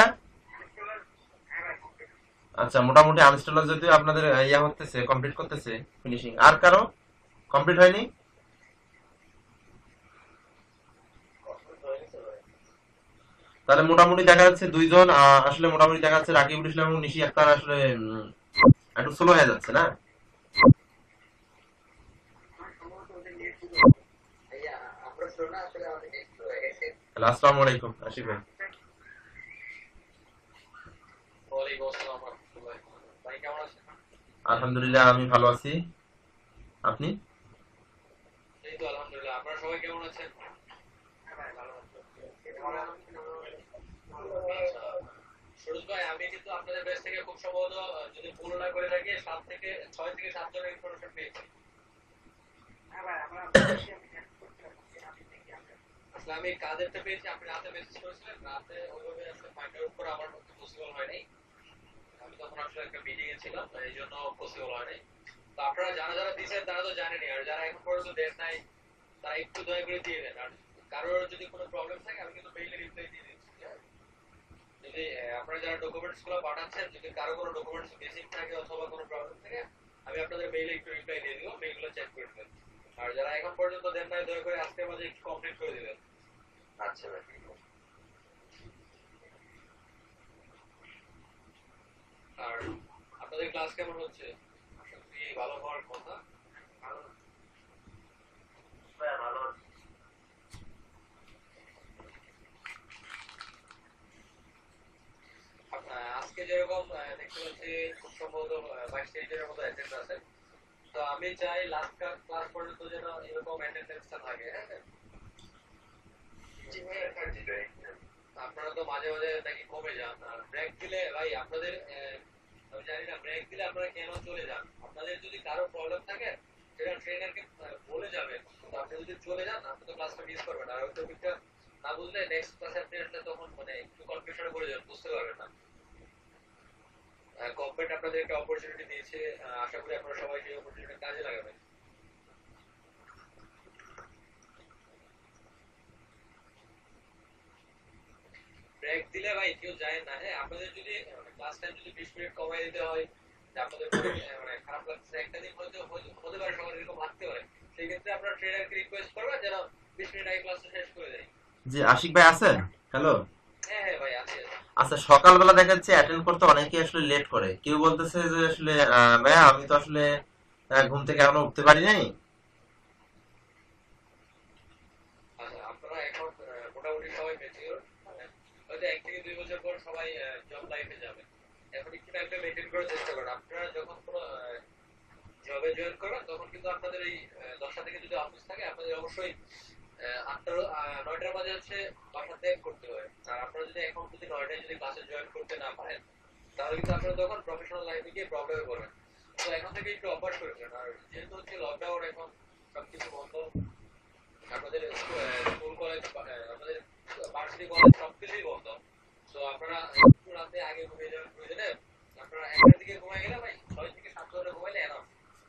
আচ্ছা মোটামুটি আনস্টলার যদি আপনাদের ইয়া হতেছে, কমপ্লিট করতেছে ফিনিশিং, আর কারো কমপ্লিট হয়নি? তাহলে মোটামুটি দেখা যাচ্ছে দুইজন আহ, আসলে মোটামুটি দেখা যাচ্ছে রাকিবুল ইসলাম এবং নিশি আক্তার আসলে উম, একটু স্লো হয়ে যাচ্ছে না? হ্যালো, আসসালামু আলাইকুম আশিক ভাই। ওয়ালাইকুম আসসালাম ওয়া রাহমাতুল্লাহ। ভাই কেমন আছেন? আলহামদুলিল্লাহ আমি ভালো আছি, আপনি? এই তো আলহামদুলিল্লাহ। আপনারা সবাই কেমন আছেন? আচ্ছা, সুরজ ভাই, আমি কিন্তু আপনাদের ব্যাচ থেকে খুব সম্ভবত আহ, যদি ভুল না করে থাকি সাত থেকে ছয় থেকে সাত জনের ইনফরমেশন পেয়েছি। আসলে আমি কাদেরটা পেয়েছি, আপনি রাতে মেসেজ করেছিলেন, রাতে ওইভাবে আসলে ফাইন্ড আউট করা আমার পক্ষে পসিবল হয়নি। আমি তখন আসলে একটা মিটিং এ ছিলাম, এই জন্য পসিবল হয়নি। তো আপনারা যারা যারা দিয়েছেন তারা তো জানেনই, আর যারা এখন পর্যন্ত দেন নাই তারা একটু দয়া করে দিয়ে দেন। আর কারোর যদি কোনো প্রবলেম থাকে আমি কিন্তু মেইলে রিপ্লাই দিয়ে দিচ্ছি, হ্যাঁ? যদি আহ, আপনারা যারা ডকুমেন্টস গুলো পাঠাচ্ছেন, যদি কারো কোনো ডকুমেন্টস মিসিং থাকে অথবা কোনো প্রবলেম থাকে, আমি আপনাদের মেইলে একটু রিপ্লাই দিয়ে দিব, মেইলগুলো চেক করে দেবেন। আর যারা এখন পর্যন্ত দেন নাই দয়া করে আজকের মাঝে একটু কমপ্লিট করে দিবেন। আচ্ছা ভাই। আর আপনাদের ক্লাস কেমন হচ্ছে? আশা করি ভালো হওয়ার কথা। ভাই ভালো আছি। আহ, আজকে যেরকম আহ, দেখতে পাচ্ছি খুব সম্ভবত বাইশ তেইশ জনের মতো অ্যাটেন্ড আছে। তো আমি চাই লাস্ট ক্লাস পর্যন্ত যেন এরকম অ্যাটেন্ডেন্সটা থাকে, হ্যাঁ? জি ভাই, থাকছি ভাই। আপনারা তো মাঝে মাঝে নাকি কমে যান, আর ব্রেক দিলে ভাই আপনাদের আহ, আমি জানি না ব্রেক দিলে আপনারা কেন চলে যান। আপনাদের যদি কারো প্রবলেম থাকে সেটা ট্রেনারকে বলে যাবেন, কিন্তু আপনি যদি চলে যান আপনি তো ক্লাসটা মিস করবেন, আর ওই টপিকটা না বুঝলে নেক্সট ক্লাসে আপনি আসলে তখন মানে একটু কনফিউশনে পড়ে যাবেন, বুঝতে পারবেন না। গভর্নমেন্ট আপনাদের একটা অপরচুনিটি দিয়েছে, আহ, আশা করি আপনারা সবাই সেই অপরচুনিটি কাজে লাগাবেন। ব্রেক দিলে ভাই কেউ যায় না, হ্যাঁ? আপনাদের যদি ক্লাস টাইম যদি বিশ মিনিট কমাই দিতে হয়, যে আপনাদের পরে, আহ, মানে খারাপ লাগছে একটা দিন হয়তো হতে হতে পারে, সবার এরকম লাগতে পারে, সেই ক্ষেত্রে আপনারা ট্রেনারকে রিকোয়েস্ট করবেন যেন বিশ মিনিট আগে ক্লাসটা শেষ করে দেয়। জি আশিক ভাই আছেন? হ্যালো, হ্যাঁ হ্যাঁ ভাই, আছে আছে। আচ্ছা সকালবেলা দেখা যাচ্ছে অ্যাটেন্ড করতে অনেকে আসলে লেট করে, কেউ বলতেছে যে আসলে আহ, ভাইয়া আমি তো আসলে আহ, ঘুম থেকে এখনো উঠতে পারি নাই। আচ্ছা, আপনারা এখন আহ, মোটামুটি সবাই ম্যাচিওর, হয়তো এক থেকে দুই বছর পর সবাই জব লাইফে যাবে। এখন একটু টাইমটা মেনটেন করার চেষ্টা করেন। আপনারা যখন কোনো জবে জয়েন করবেন তখন কিন্তু আপনাদের এই আহ, দশটা থেকে যদি অফিস থাকে আপনাদের অবশ্যই আহ, আটটা আহ, নয়টার মাঝে হচ্ছে বাসা ত্যাগ করতে হয়। আর আপনারা যদি এখন যদি নয়টায় যদি ক্লাসে জয়েন করতে না পারেন তাহলে কিন্তু আপনারা তখন প্রফেশনাল লাইফে গিয়ে প্রবলেমে পড়বেন। তো এখন থেকে একটু অভ্যাস করে ফেলেন। আর যেহেতু হচ্ছে লকডাউন, এখন সবকিছু বন্ধ, আপনাদের স্কুল কলেজ, আমাদের ভার্সিটি কলেজ সবকিছুই বন্ধ। তো আপনারা একটু রাতে আগে ঘুমিয়ে যাবেন প্রয়োজনে। আপনারা একটার দিকে ঘুমাই গেলে ভাই ছয় থেকে সাত ঘন্টা ঘুমাইলে এনাফ।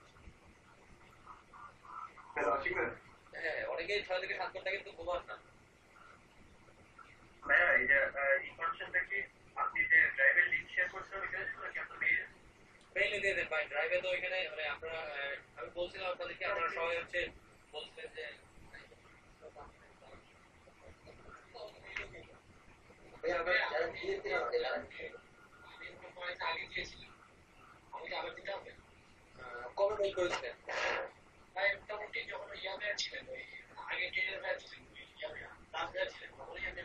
ঠিক আছে হ্যাঁ, অনেকেই ছয় থেকে সাত ঘন্টা কিন্তু ঘুমান না। ভাইয়া, এই যে ইনফরমেশনটা কি আপনি যে ড্রাইভের লিঙ্ক শেয়ার করছেন ওইখানে ছিল কি আপনার মেয়ে? ভাই ড্রাইভে তো ওইখানে মানে আপনারা আহ, আমি বলছিলাম আপনাদেরকে আপনারা সবাই হচ্ছে বলছিলেন যে ভাই আমরা যারা দিয়েছি আমাদের আগে দিয়েছিলাম আমি আবার দিতে হবে কবে মেল করেছিলেন ভাই মোটামুটি যখন ইয়ামে ছিলেন ওই আগে ট্রেনের ব্যাচ ছিলেন ইয়ামে লাস্ট ব্যাচ ছিলেন তখন ইয়ামে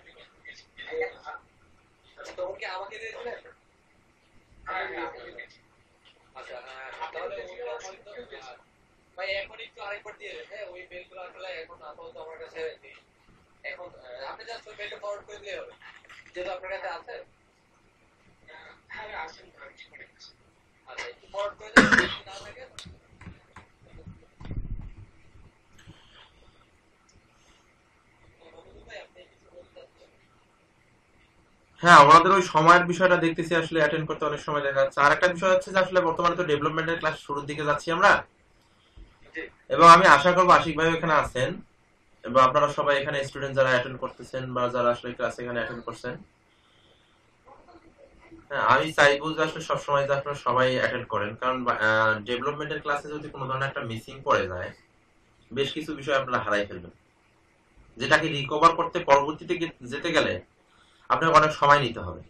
আচ্ছা তখন কি আমাকে দিয়েছিলেন হ্যাঁ আচ্ছা তাহলে ওইটা হয়তো ভাই এখন একটু আরেকবার দিয়ে দেন হ্যাঁ ওই মেলগুলো আসলে এখন আপাতত আমার কাছে নেই এখন আপনি জাস্ট ওই মেলটা ফরওয়ার্ড করে দিলে হবে যেটা আপনার কাছে আছে হ্যাঁ আছে আচ্ছা একটু ফরওয়ার্ড করে দেন না থাকে হ্যাঁ, আমাদের ওই সময়ের বিষয়টা দেখতেছি আসলে অ্যাটেন্ড করতে অনেক সময় দেখা যাচ্ছে। আর একটা বিষয় হচ্ছে যে আসলে বর্তমানে তো ডেভেলপমেন্টের ক্লাস শুরুর দিকে যাচ্ছি আমরা, এবং আমি আশা করবো আশিক ভাই এখানে আছেন এবং আপনারা সবাই এখানে স্টুডেন্ট যারা অ্যাটেন্ড করতেছেন বা যারা আসলে ক্লাস এখানে অ্যাটেন্ড করছেন, হ্যাঁ আমি চাইবো যে আসলে সবসময় যে আপনারা সবাই অ্যাটেন্ড করেন, কারণ ডেভেলপমেন্টের ক্লাসে যদি কোনো ধরনের একটা মিসিং পড়ে যায় বেশ কিছু বিষয় আপনারা হারাই ফেলবেন, যেটাকে রিকভার করতে পরবর্তীতে যেতে গেলে আপনাকে অনেক সময় নিতে হবে।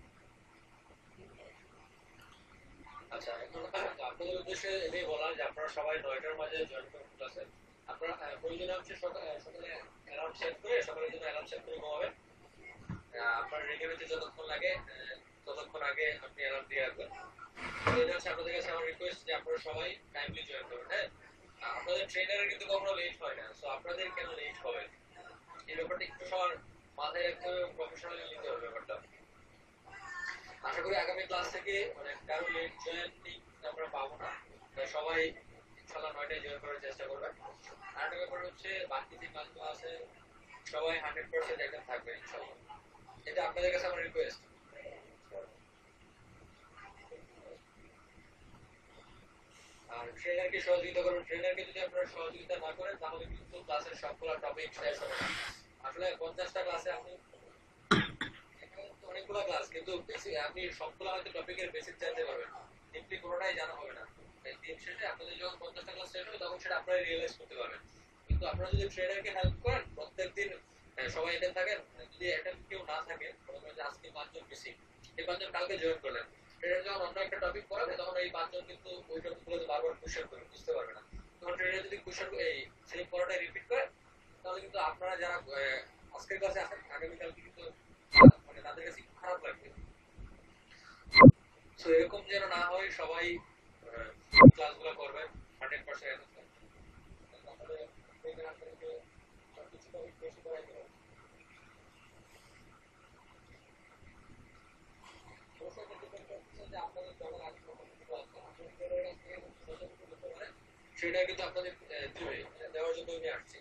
আচ্ছা এখন আপনাদের উদ্দেশ্যে এটাই বলা যে আপনারা সবাই নয়টার মাঝে জয়েন করুন ক্লাসে। আপনারা প্রয়োজনে হচ্ছে সকালে সকালে অ্যালার্ম সেট করে সকালের জন্য অ্যালার্ম সেট করে ঘুমাবেন। আপনার রেগে বেঁচে যতক্ষণ লাগে ততক্ষণ আগে আপনি অ্যালার্ম দিয়ে রাখবেন। এটা হচ্ছে আপনাদের কাছে আমার রিকোয়েস্ট যে আপনারা সবাই টাইমলি জয়েন করুন। হ্যাঁ আপনাদের ট্রেনারের কিন্তু কখনো লেট হয় না, সো আপনাদের কেন লেট হবে এই ব্যাপারটা একটু সবার মাথায় রাখতে হবে, প্রফেশনালি নিতে হবে ব্যাপারটা। আশা করি আগামী ক্লাস থেকে মানে কারো লেট জয়েনিং আমরা পাবো না, সবাই ইনশাআল্লাহ নয়টায় জয়েন করার চেষ্টা করবেন। আর একটা ব্যাপার হচ্ছে বাকি যে ক্লাসগুলো আছে সবাই হান্ড্রেড পার্সেন্ট একদম থাকবে ইনশাআল্লাহ, এটা আপনাদের কাছে আমার রিকোয়েস্ট। আর ট্রেনারকে সহযোগিতা করবেন, ট্রেনারকে যদি আপনারা সহযোগিতা না করেন তাহলে কিন্তু ক্লাসের সবগুলো টপিক শেষ হবে না। আসলে পঞ্চাশটা ক্লাসে আপনি অনেকগুলো ক্লাস কিন্তু আপনি সবগুলো হয়তো টপিকের বেসিক জানতে পারবেন, ডিপলি কোনোটাই জানা হবে না। দিন শেষে আপনাদের যখন পঞ্চাশটা ক্লাস শেষ হবে তখন সেটা আপনারা রিয়েলাইজ করতে পারবেন। কিন্তু আপনারা যদি ট্রেনারকে হেল্প করেন প্রত্যেকদিন সবাই অ্যাটেন্ড থাকেন, যদি অ্যাটেন্ড কেউ না থাকে আজকে পাঁচজন বেশি এই পাঁচজন কালকে জয়েন করলেন, ট্রেনার যখন অন্য একটা টপিক পড়াবে তখন এই পাঁচজন কিন্তু ওই টপিকগুলোতে বারবার কোশ্চেন করবে, বুঝতে পারবে না। তখন ট্রেনার যদি কোশ্চেন এই সেম পড়াটা রিপিট করে তাহলে কিন্তু আপনারা যারা আজকের ক্লাসে আসেন আগামীকালকে কিন্তু মানে তাদের কাছে খারাপ লাগবে। তো এরকম যেন না হয়, সবাই ক্লাসগুলো করবেন হান্ড্রেড পার্সেন্ট। সেটা কিন্তু আপনাদের দিবে, দেওয়ার জন্য আমি আসছি।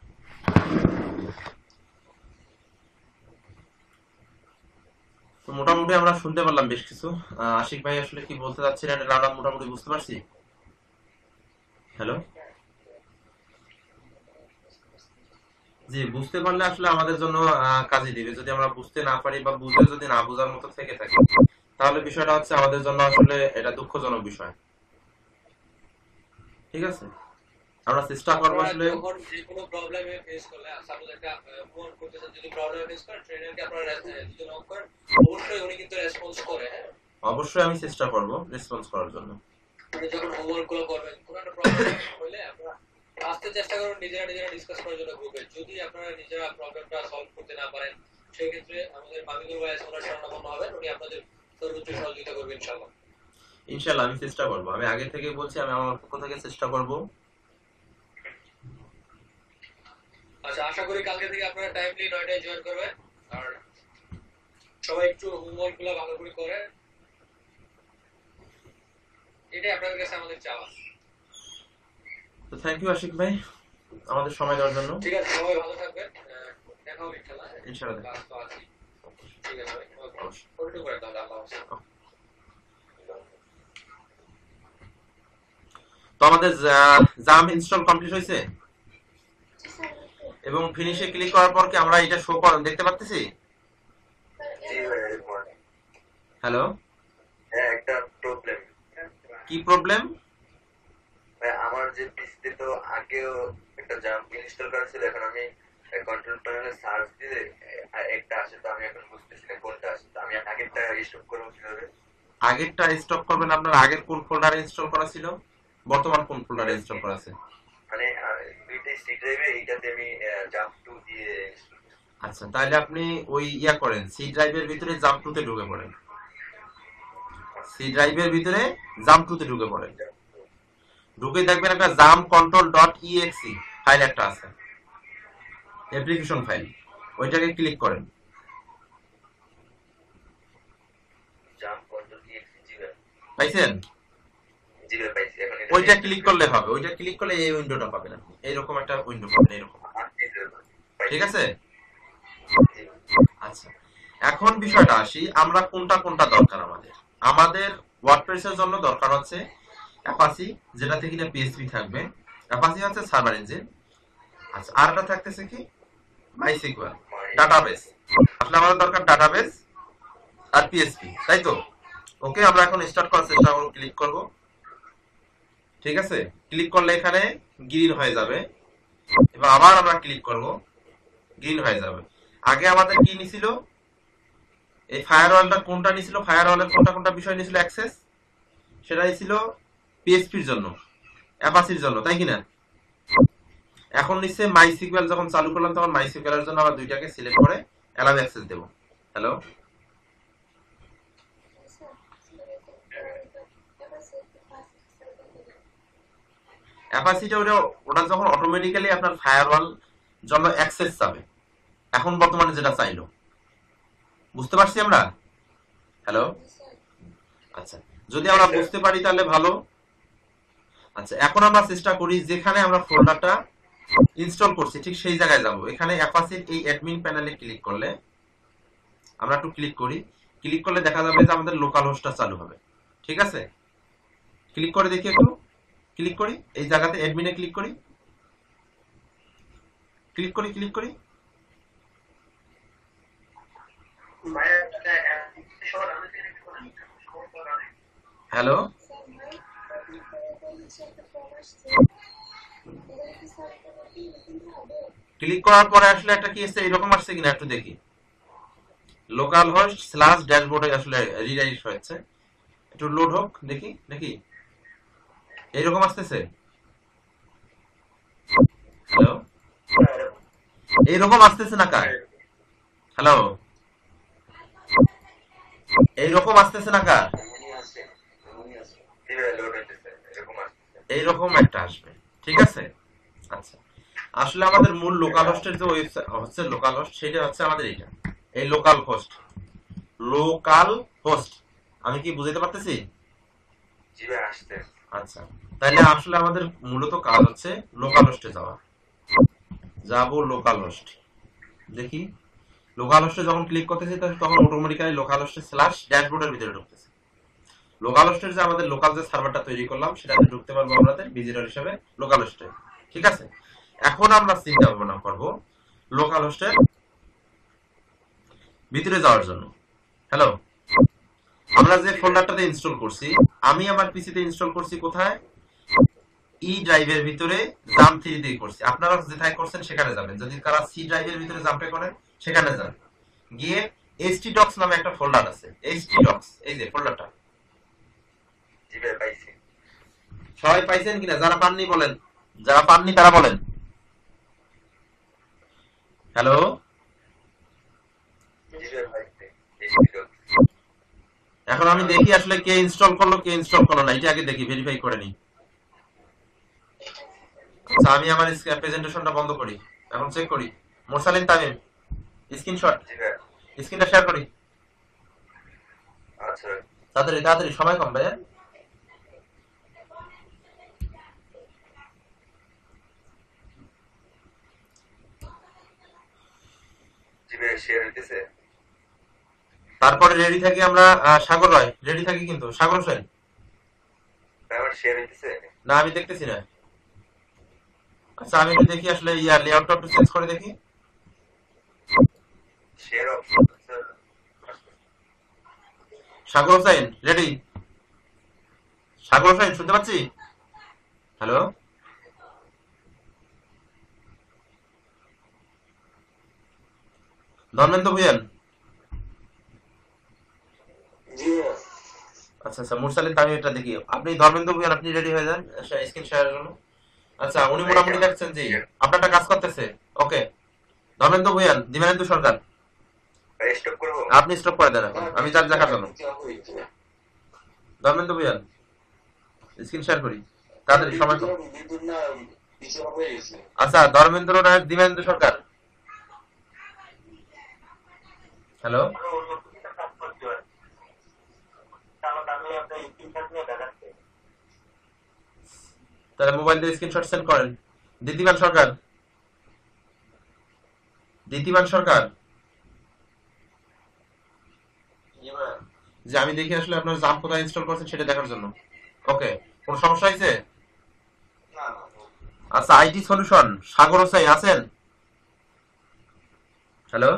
তো মোটামুটি আমরা শুনতে পারলাম বেশ কিছু। আশিক ভাই আসলে কি বলতে চাচ্ছিলেন এটা আমরা মোটামুটি বুঝতে পারছি। হ্যালো, জি বুঝতে পারলে আসলে আমাদের জন্য কাজে দিবে। যদি আমরা বুঝতে না পারি বা বুঝে যদি না বোঝার মতো থেকে থাকি তাহলে বিষয়টা হচ্ছে আমাদের জন্য আসলে এটা দুঃখজনক বিষয়। ঠিক আছে, আমরা চেষ্টা করবো আসলে যখন যে কোনো প্রবলেমে ফেস করলে সাপোজ একটা ফোন করতেছেন, যদি প্রবলেম ফেস করেন ট্রেনারকে আপনারা যদি নক করেন অবশ্যই উনি কিন্তু রেসপন্স করে। হ্যাঁ অবশ্যই আমি চেষ্টা করব রেসপন্স করার জন্য। মানে যখন হোমওয়ার্ক গুলো করবেন কোনো একটা প্রবলেম হলে আপনারা আসতে চেষ্টা করুন নিজেরা নিজেরা ডিসকাস করার জন্য গ্রুপে। যদি আপনারা নিজেরা প্রবলেমটা সলভ করতে না পারেন সেই ক্ষেত্রে আমাদের মামিনুর ভাই ওনার শরণাপন্ন হবেন, উনি আপনাদের সর্বোচ্চ সহযোগিতা করবেন ইনশাআল্লাহ। ইনশাআল্লাহ আমি চেষ্টা করব, আমি আগে থেকে বলছি আমি আমার পক্ষ থেকে চেষ্টা করব। আচ্ছা আশা করি কালকে থেকে আপনারা টাইমলি নয়টায় জয়েন করবেন আর সবাই একটু হোমওয়ার্ক গুলো ভালো করে করেন, এটাই আপনাদের কাছে আমাদের চাওয়া। তো থ্যাংক ইউ আশিক ভাই আমাদের সময় দেওয়ার জন্য। ঠিক আছে, সবাই ভালো থাকবেন, দেখা হবে ইনশাআল্লাহ। ইনশাআল্লাহ তো আছি, ঠিক আছে ভাই, ওকে করে দাও, আল্লাহ হাফেজ। তো আমাদের জাম ইনস্টল কমপ্লিট হয়েছে এবং ফিনিশে ক্লিক করার পর কি আমরা এটা শো করেন দেখতে পাচ্ছি? জি ভাই, হ্যালো, হ্যাঁ একটা প্রবলেম কি প্রবলেম? ভাই আমার যে পিসিতে তো আগেও একটা জাম্প ইনস্টল করা ছিল, এখন আমি কন্ট্রোল প্যানেলে সার্চ দিলে আহ, একটা আসে, তো আমি এখন বুঝতেছি না কোনটা আসে, তো আমি আগেরটা স্টপ করবো কিভাবে? আগেরটা স্টপ করবেন, আপনার আগের কোন ফোল্ডারে ইনস্টল করা ছিল, বর্তমান কোন ফোল্ডারে ইনস্টল করা আছে? মানে আহ, দুইটাই সি ড্রাইভে, এইটাতে আমি জাম্প টু দিয়ে install করছি। আচ্ছা, তাহলে আপনি ওই ইয়া করেন, সি ড্রাইভের ভিতরে জাম্প টুতে ঢুকে পড়েন। সি ড্রাইভের ভিতরে জাম্প টুতে ঢুকে পড়েন। ঢুকে দেখবেন একটা XAMPP control dot exe file একটা আছে, অ্যাপ্লিকেশন ফাইল, ওইটাকে ক্লিক করেন। জাম্প কন্ট্রোল ইএক্সি জি ভাই, পাইছেন? জি ভাই পাইছি। এখন এটা ওইটা ক্লিক করলে হবে, ওইটা ক্লিক করলে এই উইন্ডোটা পাবেন আপনি, এইরকম একটা উইন্ডো পাবেন এরকম। ঠিক আছে? আচ্ছা, এখন বিষয়টা আসি, আমরা কোনটা কোনটা দরকার আমাদের। আমাদের ওয়ার্ডপ্রেসের জন্য দরকার হচ্ছে অ্যাপাচি, যেটাতে কিনা পিএইচপি থাকবে। অ্যাপাচি হচ্ছে সার্ভার ইঞ্জিন। আচ্ছা, আরটা থাকতেছে কি, মাইসিকুয়েল ডাটাবেস। আসলে আমাদের দরকার ডাটাবেস আর পিএইচপি, তাই তো? ওকে, আমরা এখন স্টার্ট করার চেষ্টা করব, ক্লিক করব। ঠিক আছে, ক্লিক করলে এখানে গ্রিন হয়ে যাবে, এবার আবার আমরা ক্লিক করব, গ্রিন হয়ে যাবে। আগে আমাদের কি নিছিল, এই ফায়ারওয়ালটা কোনটা নিছিল, ফায়ারওয়ালের কোনটা কোনটা বিষয় নিছিল অ্যাক্সেস, সেটাই ছিল পিএইচপির জন্য, অ্যাপাচির জন্য, তাই কিনা? এখন নিচ্ছে মাইসিকুয়েল, যখন চালু করলাম তখন মাইসিকুয়েলের জন্য আমরা দুইটাকে সিলেক্ট করে অ্যালাউ অ্যাক্সেস দেব। হ্যালো, অ্যাপাচিটা ওটা ওটা যখন অটোমেটিক্যালি আপনার ফায়ারওয়াল জন্য অ্যাক্সেস চাবে, এখন বর্তমানে যেটা চাইলো, বুঝতে পারছি আমরা? হ্যালো, আচ্ছা, যদি আমরা বুঝতে পারি তাহলে ভালো। আচ্ছা, এখন আমরা চেষ্টা করি যেখানে আমরা ফোল্ডারটা ইনস্টল করছি ঠিক সেই জায়গায় যাব। এখানে অ্যাপাচির এই অ্যাডমিন প্যানেলে ক্লিক করলে, আমরা একটু ক্লিক করি, ক্লিক করলে দেখা যাবে যে আমাদের লোকাল হোস্টটা চালু হবে। ঠিক আছে, ক্লিক করে দেখি, একটু ক্লিক করি, এই জায়গাতে অ্যাডমিনে ক্লিক করি, ক্লিক করি ক্লিক করি হ্যালো, ক্লিক করার পরে আসলে একটা কি এসছে, এরকম আসছে কিনা একটু দেখি। লোকাল হোস্ট স্ল্যাশ ড্যাশবোর্ডে আসলে রিডাইরেক্ট হয়েছে, একটু লোড হোক দেখি দেখি, এইরকম আসতেছে। হ্যালো, এইরকম আসতেছে না কার? হ্যালো, এইরকম আসতেছে না কার? এইরকম একটা আসবে। ঠিক আছে, আচ্ছা, আসলে আমাদের মূল লোকাল হোস্টের যে ওয়েবসাইট হচ্ছে লোকাল হোস্ট, সেটা হচ্ছে আমাদের এটা, এই লোকাল হোস্ট। লোকাল হোস্ট আমি কি বুঝাইতে পারতেছি? আচ্ছা, তাহলে আসলে আমাদের মূলত কাজ হচ্ছে লোকাল হোস্টে যাওয়া। যাবো লোকাল হোস্ট, দেখি লোকাল হোস্টে যখন ক্লিক করতেছি তখন অটোমেটিক্যালি লোকাল হোস্টে স্ল্যাশ ড্যাশবোর্ডের ভিতরে ঢুকতেছে। লোকাল হোস্টের যে আমাদের লোকাল যে সার্ভারটা তৈরি করলাম সেটাতে ঢুকতে পারবো আমাদের ভিজিটর হিসেবে লোকাল হোস্টে। ঠিক আছে, এখন আমরা চিন্তা ভাবনা করবো লোকাল হোস্টের ভিতরে যাওয়ার জন্য। হ্যালো, আমরা যে ফোল্ডারটাতে ইনস্টল করছি, আমি আমার পিসিতে ইনস্টল করছি কোথায়, ই ড্রাইভের ভিতরে জাম্প থ্রি দিয়ে করছি। আপনারা যেটাই করছেন সেখানে যাবেন, যদি কারা সি ড্রাইভের ভিতরে জাম্পে করেন সেখানে যান, গিয়ে এইচটিডক্স নামে একটা ফোল্ডার আছে, এইচটিডক্স, এই যে ফোল্ডারটা। সবাই পাইছেন কিনা? যারা পাননি বলেন, যারা পাননি তারা বলেন। হ্যালো, এখন আমি দেখি আসলে কে ইনস্টল করলো কে ইনস্টল করলো না, এটা আগে দেখি, ভেরিফাই করে নিই। আচ্ছা, আমি আমার প্রেজেন্টেশনটা বন্ধ করি, এখন চেক করি। মোরসালিন তামিম, স্ক্রিনশট, স্ক্রিনটা শেয়ার করি। আচ্ছা, তাড়াতাড়ি তাড়াতাড়ি, সময় কম ভাই। তারপরে রেডি থাকি আমরা, সাগর রায় রেডি থাকি, কিন্তু সাগর হোসেন না, আমি দেখতেছি না। আচ্ছা, আমি একটু দেখি আসলে ইয়ার লেআউটটা একটু চেঞ্জ করে দেখি। সাগর হোসেন রেডি? সাগর হোসেন শুনতে পাচ্ছি? হ্যালো, ধর্মেন্দ্র ভুইয়ান। আচ্ছা আচ্ছা, মুরসালিন আমি এটা দেখি। আপনি ধর্মেন্দ্র ভুইয়ান, আপনি রেডি হয়ে যান স্ক্রিন শেয়ারের জন্য। আচ্ছা, উনি মোটামুটি দেখছেন জি আপনারটা কাজ করতেছে। ওকে, ধর্মেন্দ্র ভুইয়ান, দিবানেন্দু সরকার, স্টপ করবো? আপনি স্টপ করে দেন এখন, আমি যার দেখার জন্য। ধর্মেন্দ্র ভুইয়ান, স্ক্রিন শেয়ার করি তাড়াতাড়ি, সময় কম। আচ্ছা, ধর্মেন্দ্র নায়ক, দিবানেন্দু সরকার। হ্যালো, তাহলে মোবাইল দিয়ে স্ক্রিনশট সেন্ড করেন। দ্বিতীবান সরকার, দ্বিতীবান সরকার, যে আমি দেখি আসলে আপনার জাম কোথায় ইনস্টল করছেন সেটা দেখার জন্য। ওকে, কোন সমস্যা হয়েছে? আচ্ছা, আইটি সলিউশন, সাগর হোসেন আছেন? হ্যালো,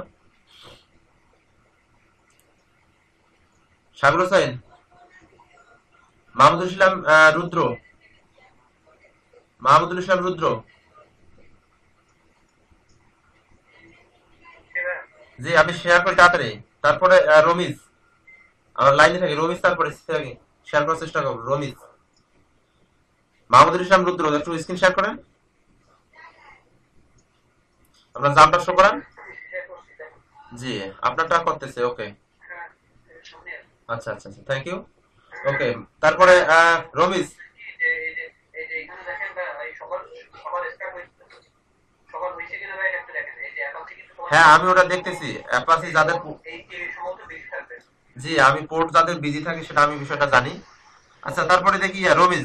সাগর হোসেন, মাহমুদুল ইসলাম আহ, রুদ্র, মাহমুদুল ইসলাম রুদ্র, জি আমি শেয়ার করি তাড়াতাড়ি। তারপরে আহ, রমিজ, আমার লাইনে থাকে রমিজ, তারপরে শেয়ার করার চেষ্টা করবো। রমিজ, মাহমুদুল ইসলাম রুদ্র, একটু স্ক্রিন শেয়ার করেন, আপনার জামটা শো করেন। জি, আপনারটা করতেছে। ওকে, আচ্ছা আচ্ছা আচ্ছা, থ্যাংক ইউ। ওকে, তারপরে আহ, রমিজ, হ্যাঁ আমি ওটা দেখতেছি। অ্যাপাচি যাদের, জি আমি পোর্ট যাদের বিজি থাকে সেটা আমি বিষয়টা জানি। আচ্ছা, তারপরে দেখি ইয়া, রমিজ,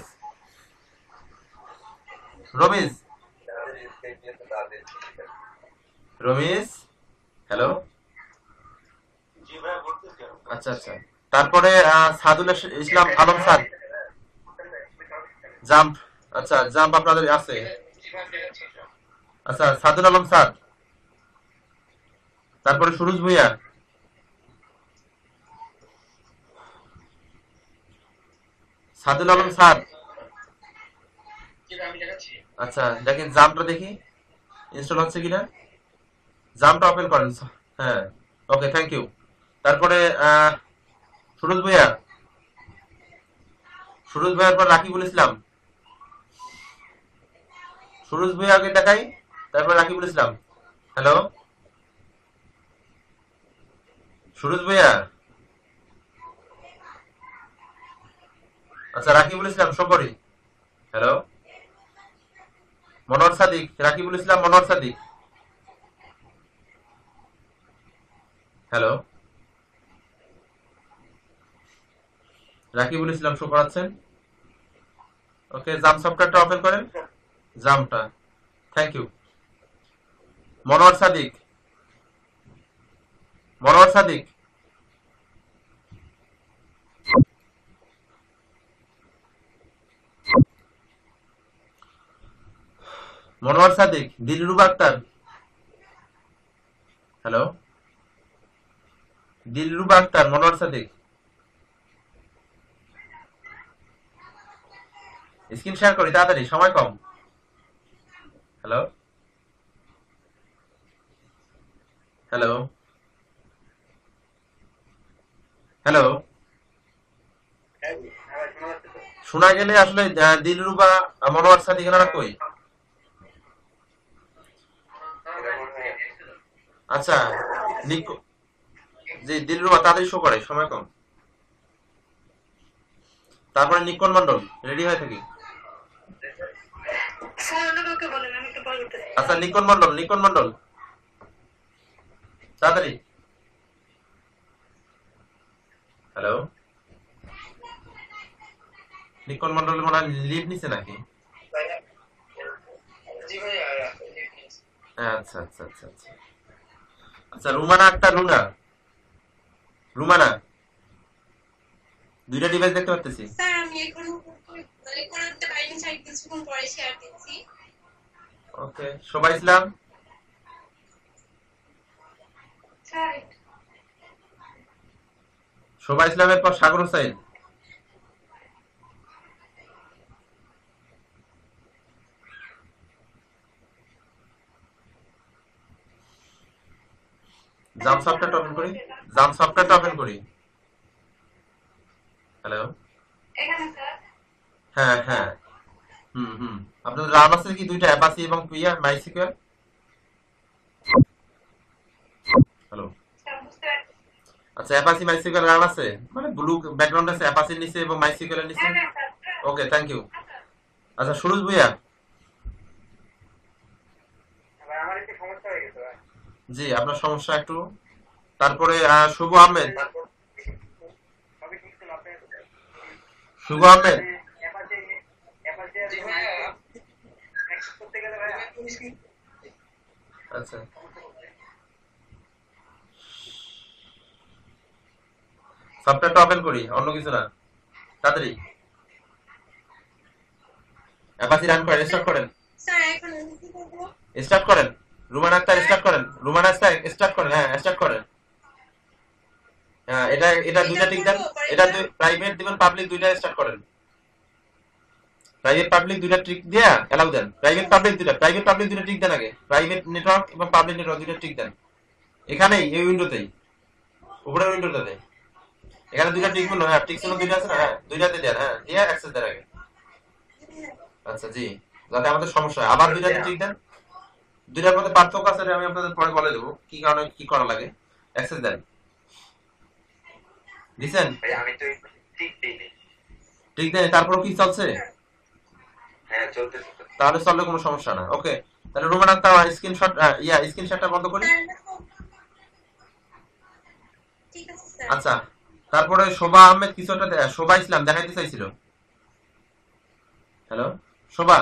রমিজ, রমিজ, হ্যালো, আচ্ছা আচ্ছা, তারপরে আহ, সাদুল ইসলাম আলম স্যার, জাম্প, আচ্ছা জাম্প আপনাদের আছে। আচ্ছা, সাদুল আলম স্যার, তারপরে সুরজ ভুইয়া, সাদুল আলম স্যার। আচ্ছা দেখেন জামটা দেখি ইনস্টল হচ্ছে কিনা, জামটা ওপেন করেন। হ্যাঁ, ওকে, থ্যাংক ইউ। তারপরে আহ, সুরজ ভুইয়া, সুরজ ভুইয়ার পর রাকিবুল ইসলাম, সুরজ ভুইয়া আগে দেখাই, তারপর রাকিবুল ইসলাম। হ্যালো, সুরজ ভুইয়া, আচ্ছা রাকিবুল ইসলাম শো করি। Hello, Monowar Sadik, Rakibul Islam, Monowar Sadik. Hello, Rakibul Islam show করাচ্ছেন। ওকে, জাম সফটওয়্যারটা ওপেন করেন, জামটা, thank you. Monowar Sadik, Monowar Sadik, Monowar Sadik, Dilruba Akter. Hello, Dilruba Akter, Monowar Sadik, screen share করি তাড়াতাড়ি, সময় কম। হ্যালো, হ্যালো, হ্যালো, শোনা গেলে আসলে আহ, দিলরুবা আহ, মনোয়ার সাদিক এনারা কই? আচ্ছা, নিকো, জি দিলরুবা তাড়াতাড়ি শো করে, সময় কম। তারপরে নিকন মন্ডল, রেডি হয়ে থাকি। আচ্ছা, নিকন মন্ডল, নিকন মন্ডল তাড়াতাড়ি। হ্যালো, নিকন মন্ডল মনে হয় লিভ নিছে নাকি? আচ্ছা আচ্ছা আচ্ছা আচ্ছা আচ্ছা, রুমানা আক্তার, রুনা, রুমানা, দুইটা ডিভাইস দেখতে পাচ্ছি। স্যার আমি এখন রেকর্ড করতে পারিনি, স্যার কিছুক্ষণ পরে শেয়ার দিচ্ছি। ওকে, শোভা ইসলাম, স্যার শোভা ইসলামের পর সাগর হোসেন। জাম সফটওয়্যারটা ওপেন করি, জাম সফটওয়্যারটা ওপেন করি। হ্যালো, এখানে স্যার হ্যাঁ হ্যাঁ, হুম হুম, আপনাদের রান আছে কি দুইটা, অ্যাপাচি এবং পিয়া মাইসিকিউএল? হ্যালো, স্যার বুঝতে পারছি। আচ্ছা অ্যাপাচি মাইসিকিউএল রান আছে, মানে ব্লু ব্যাকগ্রাউন্ড আছে অ্যাপাচির নিচে এবং মাইসিকিউএল এর নিচে। হ্যাঁ হ্যাঁ স্যার। Okay, thank you. আচ্ছা সুরজ ভুইয়া, ভাই আমার একটু সমস্যা হয়ে গেছে ভাই। জি আপনার সমস্যা একটু। তারপরে আহ, শুভ আহমেদ, সবই ঠিক ছিল আপনি শুভ আহমেদ, অ্যাপাচি অ্যাপাচি আর নেক্সট করতে গেলে ভাই আচ্ছা সফটওয়্যারটা ওপেন করি, অন্য কিছু না, তাড়াতাড়ি অ্যাপাচি রান করেন, স্টার্ট করেন, স্যার এখন আমি কি করবো? স্টার্ট করেন। রুমান আক্তার স্টার্ট করেন, রুমান আক্তার স্টার্ট করেন, হ্যাঁ স্টার্ট করেন। হ্যাঁ এটা এটা দুইটা টিক দেন, এটা প্রাইভেট দিবেন পাবলিক দুইটা স্টার্ট করেন। প্রাইভেট পাবলিক দুইটা ট্রিক দিয়া এলাও দেন, প্রাইভেট পাবলিক দুইটা, প্রাইভেট পাবলিক দুইটা ট্রিক দেন আগে, প্রাইভেট নেটওয়ার্ক এবং পাবলিক নেটওয়ার্ক দুইটা ট্রিক দেন এখানেই, এই উইন্ডোতেই, উপরের উইন্ডোটাতে। এখানে দুইটা টিক গুলো, হ্যাঁ টিক চিহ্ন দুইটা আছে না, হ্যাঁ দুইটাতে দেন, হ্যাঁ দিয়ে অ্যাক্সেস দেন আগে। আচ্ছা জি, যাতে আমাদের সমস্যা হয়, আবার দুইটাতে টিক দেন। দুইটার মধ্যে পার্থক্য আছে, আমি আপনাদের পরে বলে দেবো কি কারণে কি করা লাগে। অ্যাক্সেস দেন, দিছেন? ভাই আমি তো ঠিক দিইনি। ঠিক দেন, তারপর কি চলছে? হ্যাঁ চলতেছে তো। তাহলে চললে কোনো সমস্যা না। ওকে, তাহলে রুমান আক্তার স্ক্রিনশট, ইয়া স্ক্রিনশটটা বন্ধ করি। স্যার, দেখো। ঠিক আছে স্যার। আচ্ছা তারপরে শোভা আহমেদ কিছু একটা দে- শোভা ইসলাম দেখাইতে চাইছিল। হ্যালো শোভা,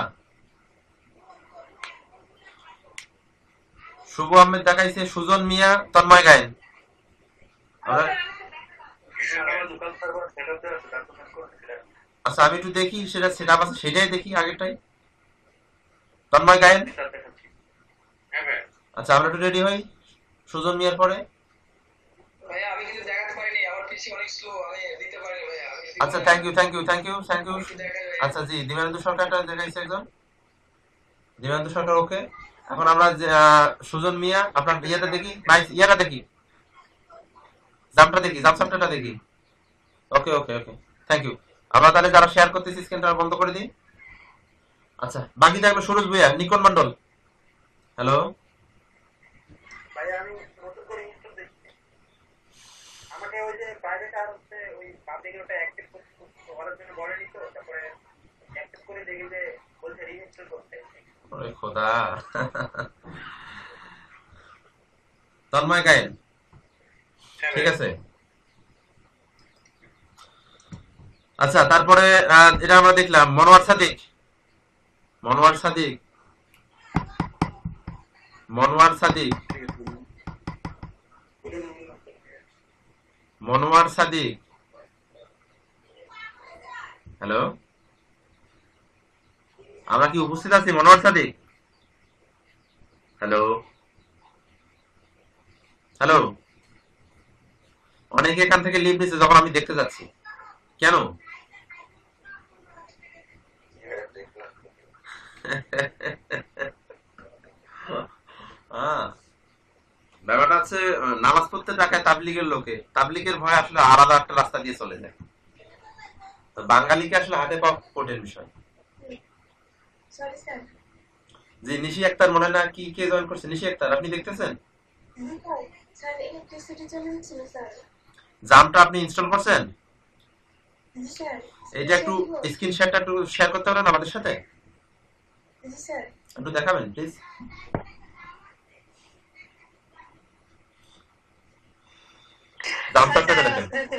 শুভ আহমেদ দেখাইছে সুজন মিয়া তন্ময় গায়েন। আমরা- আমার দোকান সার্ভার সেটআপ দেওয়া আছে, তারপর আমি করতেছিলাম। আচ্ছা আমি একটু দেখি সেটা সেটা আছে, সেটাই দেখি আগেরটাই, তন্ময় গায়েন। সেটআপ দেখাচ্ছি। হ্যাঁ ভাই। আচ্ছা আমরা একটু রেডি হই সুজন মিয়ার পরে। ভাইয়া আমি কিন্তু দেখাতে পারিনি, আমার পিসি অনেক স্লো, আমি দিতে পারিনি ভাইয়া। আমি যদি আচ্ছা thank you thank you thank you thank you. একটু দেখাই ভাইয়া। আচ্ছা জি, দিবানন্দ সরকারটা দেখাইছে একজন, দিবানন্দ সরকার। ওকে, এখন আমরা যে, আহ, সুজন মিয়া আপনার ইয়েটা দেখি, মাইক ইয়েটা দেখি, জামটা দেখি, জাম সফটওয়্যারটা দেখি। Okay okay okay, thank you. আমরা তাহলে যারা শেয়ার করতেছি স্ক্রিনটা বন্ধ করে দিই। আচ্ছা বাকি থাকবে সুরজ ভুইয়া, নিকন মন্ডল। হ্যালো, ভাইয়া আমি নতুন করে ইনস্টল দেখছি। আমাকে ওই যে প্রাইভেট আর হচ্ছে ওই পাবলিক ওটা অ্যাক্টিভ করার জন্য বলেনি তো, তারপরে অ্যাক্টিভ করে দেখি যে বলছে রিইনস্টল করতে। ওরে খোদা। তন্ময় গায়েন, ঠিক আছে। আচ্ছা তারপরে আহ, এটা আমরা দেখলাম মনোয়ার সাদিক, মনোয়ার সাদিক, মনোয়ার সাদিক, মনোয়ার সাদিক। হ্যালো, আমরা কি উপস্থিত আছি মনোয়ার সাদিক? হ্যালো হ্যালো, অনেকে এখান থেকে লিভ নিচ্ছে যখন আমি দেখতে যাচ্ছি, কেন? হ্যাঁ, দেখলাম। আহ, ব্যাপারটা হচ্ছে আহ, নামাজ পড়তে টাকায় তাবলিগের লোকে, তাবলিগের ভয় আসলে আলাদা একটা রাস্তা দিয়ে চলে যায়। তো বাঙালিকে আসলে হাতে পাওয়া কঠিন বিষয়। Sorry sir. জি নিশি আক্তার মনে হয় না কি কে জয়েন করছে, নিশি আক্তার আপনি দেখতেছেন? স্যার ইলেকট্রিসিটি চলে যাচ্ছিল স্যার। জামটা আপনি ইনস্টল করছেন? জি স্যার। এইটা একটু স্ক্রিনশটটা একটু শেয়ার করতে পারেন আমাদের সাথে, জি স্যার। একটু দেখাবেন প্লিজ। জামটা দেখেন।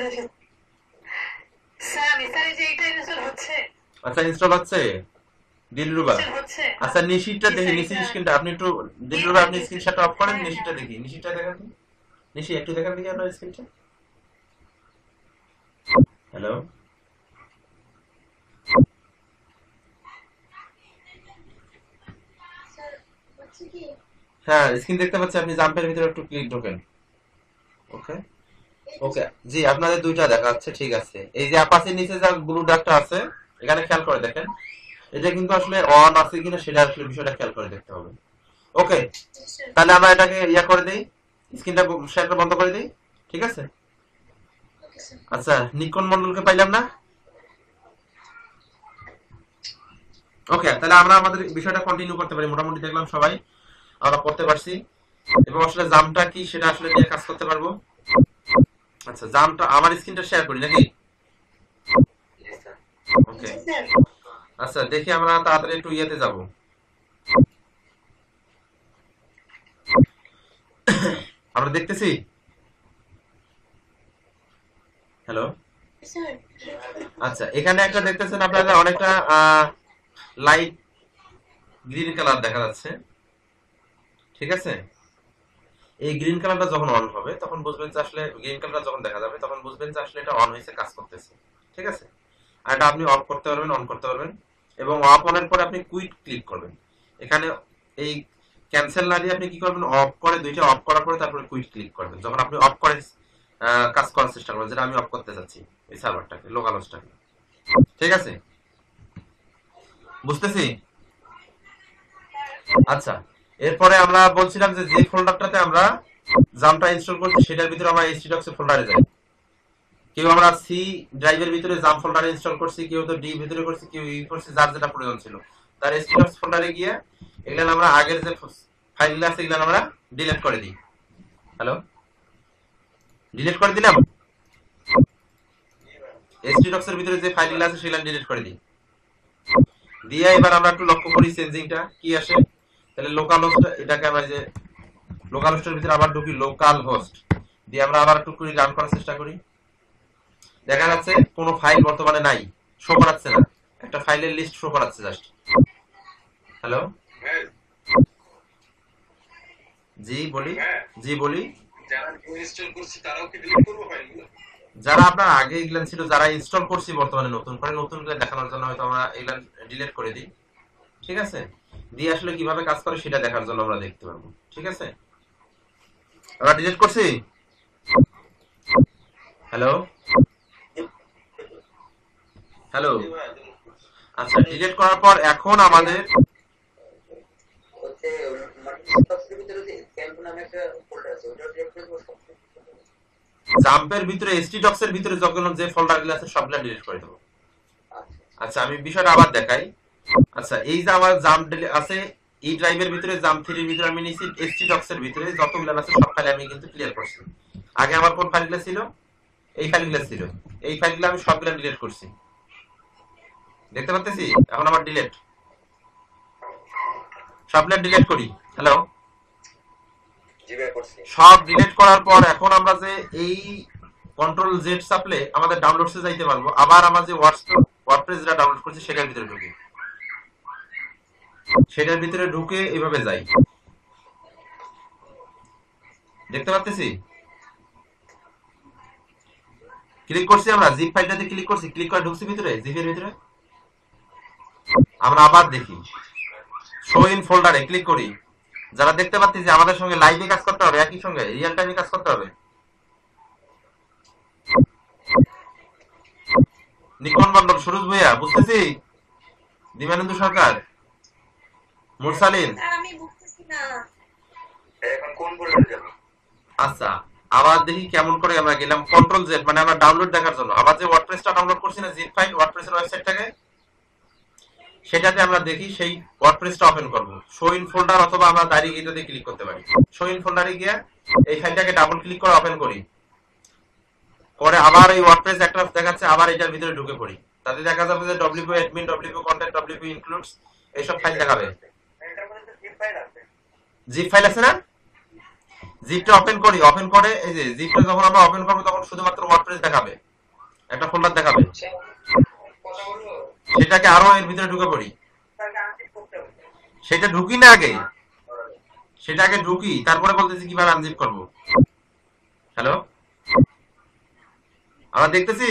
স্যার আমি স্যার এই যে এটা ইনস্টল হচ্ছে। আচ্ছা ইনস্টল হচ্ছে দিলরুবা। হচ্ছে। আচ্ছা নিশিটা দেখি, নিশি স্ক্রিনটা আপনি একটু দিলরুবা আপনি স্ক্রিনশটটা অফ করেন, নিশিটা দেখি, নিশিটা দেখেন, নিশি একটু দেখেন দেখি আপনার স্ক্রিনটা। হ্যালো স্যার হচ্ছে কি? হ্যাঁ স্ক্রিন দেখতে পাচ্ছি, আপনি জাম্পের ভিতরে একটু ক্লিক ঢোকেন। ওকে ওকে জি, আপনাদের দুইটা দেখা যাচ্ছে, ঠিক আছে। এই যে অ্যাপাচির নিচে যে ব্লু ডাকটা আছে এখানে খেয়াল করে দেখেন, এটা কিন্তু আসলে অন আছে কিনা সেটা আসলে বিষয়টা খেয়াল করে দেখতে হবে। ওকে জি স্যার। তাহলে আমরা এটাকে ইয়া করে দেই, স্ক্রিনটা শেয়ারটা বন্ধ করে দিই, ঠিক আছে? Okay sir. আচ্ছা, নিকন মন্ডলকে পাইলাম না। ওকে, তাহলে আমরা আমাদের বিষয়টা কন্টিনিউ করতে পারি। মোটামুটি দেখলাম সবাই আমরা করতে পারছি এবং আসলে জামটা কি সেটা আসলে নিয়ে কাজ করতে পারবো। আচ্ছা, জামটা আমার স্ক্রিনটা শেয়ার করি নাকি? জি স্যার। ওকে, জি স্যার। আচ্ছা দেখি আমরা তাড়াতাড়ি একটু ইয়েতে যাব। আমরা দেখতেছি। Hello, sir. আচ্ছা এখানে একটা দেখতেছেন আপনারা অনেকটা লাইট গ্রিন কালার দেখা যাচ্ছে, ঠিক আছে? এই গ্রিন কালারটা যখন অন হবে তখন বুঝবেন যে আসলে গ্রিন কালারটা যখন দেখা যাবে তখন বুঝবেন যে আসলে এটা অন হয়েছে, কাজ করতেছে, ঠিক আছে? আর এটা আপনি অফ করতে পারবেন, অন করতে পারবেন এবং অফ অনের পরে আপনি কুইট ক্লিক করবেন। এখানে এই ক্যান্সেল না দিয়ে আপনি কি করবেন, অফ করে দুইটা অফ করার পরে তারপরে কুইট ক্লিক করবেন। যখন আপনি অফ করে আহ, কাজ করার চেষ্টা করবেন, যেটা আমি অফ করতে চাচ্ছি এই সার্ভারটাকে, লোকাল হোস্টটাকে, ঠিক আছে? বুঝতেছি? আচ্ছা, এরপরে আমরা বলছিলাম যে যে ফোল্ডারটাতে আমরা জামটা ইনস্টল করছি সেটার ভিতরে আমরা এইচটিডক্স ফোল্ডারে যাই। কেউ আমরা সি ড্রাইভের ভিতরে জাম ফোল্ডারে ইনস্টল করছি, কেউ তো ডি ভিতরে করছি, কেউ ই করছি, যার যেটা প্রয়োজন ছিল তার এইচটিডক্স ফোল্ডারে গিয়ে এগুলো আমরা আগের যে ফাইলগুলো আছে এগুলো আমরা ডিলিট করে দিই। হ্যালো, ডিলিট করে দিলাম। এইচটিডক্স এর ভিতরে যে ফাইলগুলো আছে সেগুলো ডিলিট করে দিই। দিয়ে এবার আমরা একটু লক্ষ্য করি চেঞ্জিংটা কি আসে। তাহলে লোকাল হোস্ট, এটাকে আমরা যে লোকাল হোস্টের ভিতরে আবার ঢুকি, লোকাল হোস্ট দিয়ে আমরা আবার একটু করে রান করার চেষ্টা করি। দেখা যাচ্ছে কোনো ফাইল বর্তমানে নাই, শো করাচ্ছে না, একটা ফাইলের লিস্ট শো করাচ্ছে জাস্ট। হ্যালো, জি বলি, জি বলি। যারা ইনস্টল করছি তারাও কি ডিলিট করব ফাইলগুলো? যারা আপনার আগে এগুলো ছিল, যারা ইনস্টল করছি বর্তমানে নতুন করে, নতুন করে দেখানোর জন্য হয়তো আমরা এগুলো ডিলিট করে দিই, ঠিক আছে? দিয়ে আসলে কিভাবে কাজ করে সেটা দেখার জন্য আমরা দেখতে পারবো, ঠিক আছে? আমরা ডিলিট করছি। হ্যালো, হ্যালো, আচ্ছা ডিলিট করার পর এখন আমাদের হচ্ছে মাল্টিপ্লেক্সের ভিতরে যে ক্যাম্প নামে একটা ফোল্ডার আছে, ওটা ডিলিট করে দেবো সব। জাম্পের ভিতরে এইচটিডক্স এর ভিতরে যখন যে ফোল্ডারগুলো আছে সবগুলো ডিলিট করে দেবো। আচ্ছা আমি বিষয়টা আবার দেখাই। আচ্ছা এই যে আমার জাম্প আছে এই ড্রাইভের ভিতরে, জাম্প থ্রির ভিতরে আমি নিয়েছি, এইচটিডক্স এর ভিতরে যতগুলো আছে সব ফাইল আমি কিন্তু ক্লিয়ার করছি। আগে আমার কোন ফাইলগুলো ছিল, এই ফাইলগুলো ছিল, এই ফাইলগুলো আমি সবগুলো ডিলিট করছি, দেখতে পাচ্ছি। এখন আমার ডিলিট, সবগুলো ডিলিট করি। হ্যালো, জি ভাই করছি। সব ডিলিট করার পর এখন আমরা যে এই কন্ট্রোল জেড চাপলে আমাদের ডাউনলোডসে যাইতে পারবো। আবার আমরা যে ওয়ার্ডপ্রেস যেটা ডাউনলোড করছি সেটার ভিতরে ঢুকি, সেটার ভিতরে ঢুকে এভাবে যাই, দেখতে পাচ্ছি। ক্লিক করছি, আমরা জিপ ফাইলটাতে ক্লিক করছি, ক্লিক করে ঢুকছি ভিতরে, জিপের ভিতরে। আমরা আবার দেখি শো ইন ফোল্ডারে ক্লিক করি। যারা দেখতে পাচ্ছি যে আমাদের সঙ্গে লাইভে কাজ করতে হবে, একই সঙ্গে রিয়েল টাইমে কাজ করতে হবে। নিকন মন্ডল, সুরজ ভুইয়া, বুঝতেছি, দিবানন্দ সরকার, মুরসালিন। স্যার আমি বুঝতেছি না। এখন কোন ফোল্ডারে যাব? আচ্ছা আবার দেখি কেমন করে আমরা গেলাম কন্ট্রোল জেড, মানে আমরা ডাউনলোড দেখার জন্য আবার যে ওয়ার্ডপ্রেসটা ডাউনলোড করছি না, জিপ ফাইল ওয়ার্ডপ্রেসের ওয়েবসাইটটাকে, সেটাতে আমরা দেখি সেই ওয়ার্ডপ্রেসটা ওপেন করব। শো ইন ফোল্ডার অথবা আমরা ডাইরেক্ট এটাতে ক্লিক করতে পারি। শো ইন ফোল্ডারে গিয়ে এই ফাইলটাকে ডাবল ক্লিক করে ওপেন করি, করে আবার এই ওয়ার্ডপ্রেস একটা দেখাচ্ছে, আবার এটার ভিতরে ঢুকে পড়ি। তাতে দেখা যাবে যে WP admin, WP content, WP includes এইসব ফাইল দেখাবে। এটার মধ্যে জিপ ফাইল আছে। জিপ ফাইল আছে না, জিপটা ওপেন করি, ওপেন করে এই যে জিপটা যখন আমরা ওপেন করব তখন শুধুমাত্র ওয়ার্ডপ্রেস দেখাবে, একটা ফোল্ডার দেখাবে। কথা বলবো? সেটাকে আরো এর ভিতরে ঢুকে পড়ি, সেটা ঢুকি না আগে, সেটা আগে ঢুকি তারপরে বলতেছি কিভাবে আনজিপ করব। হ্যালো, আমরা দেখতেছি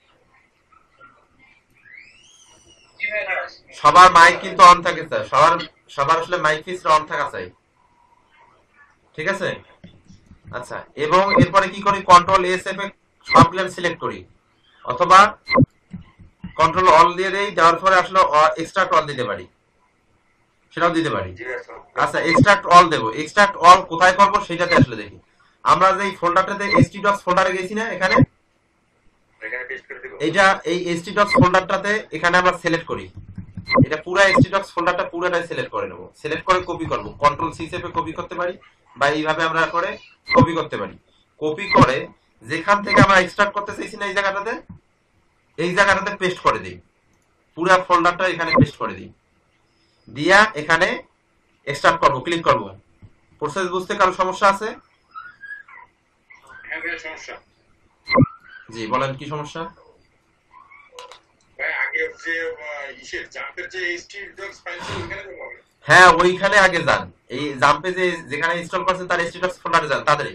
সবার মাইক কিন্তু অন থাকে স্যার, সবার সবার আসলে মাইক ফিসটা অন থাকা চাই, ঠিক আছে? আচ্ছা এবং এরপরে কি করি, কন্ট্রোল এস এফ এ সবগুলো সিলেক্ট করি, অথবা কন্ট্রোল অল দিয়ে দেই, দেওয়ার পরে আসলে এক্সট্রাক্ট অল দিতে পারি, সেটাও দিতে পারি। জি ভাই। আচ্ছা এক্সট্রাক্ট অল দেবো, এক্সট্রাক্ট অল কোথায় করবো সেটাতে আসলে দেখি। আমরা যে ফোল্ডারটাতে htdocs ফোল্ডারে গেছি না এখানে, এখানে পেস্ট করে দিব। এইটা এই htdocs ফোল্ডারটাতে এখানে আমরা সিলেক্ট করি, এটা পুরো htdocs ফোল্ডারটা পুরোটাই সিলেক্ট করে নেব, সিলেক্ট করে কপি করব, কন্ট্রোল সি চেপে কপি করতে পারি বা এইভাবে আমরা করে কপি করতে পারি। কপি করে যেখান থেকে আমরা এক্সট্রাক্ট করতে চাইছি না এই জায়গাটাতে, এই জায়গাটাতে পেস্ট করে দিই, পুরো ফোল্ডারটা এখানে পেস্ট করে দিই, দিয়া এখানে এক্সট্রাক্ট করব, ক্লিক করব। প্রসেস বুঝতে কারো সমস্যা আছে? হ্যাঁ ভাই সমস্যা জি বলেন কি সমস্যা? ভাই আগে যে ইসের জাম্পের যে htdocs ফাইল ছিল ওখানে তো হবে। হ্যাঁ ওইখানে আগে যান, এই জাম্পে যে যেখানে ইনস্টল করছেন তার htdocs ফোল্ডারে যান তাড়াতাড়ি।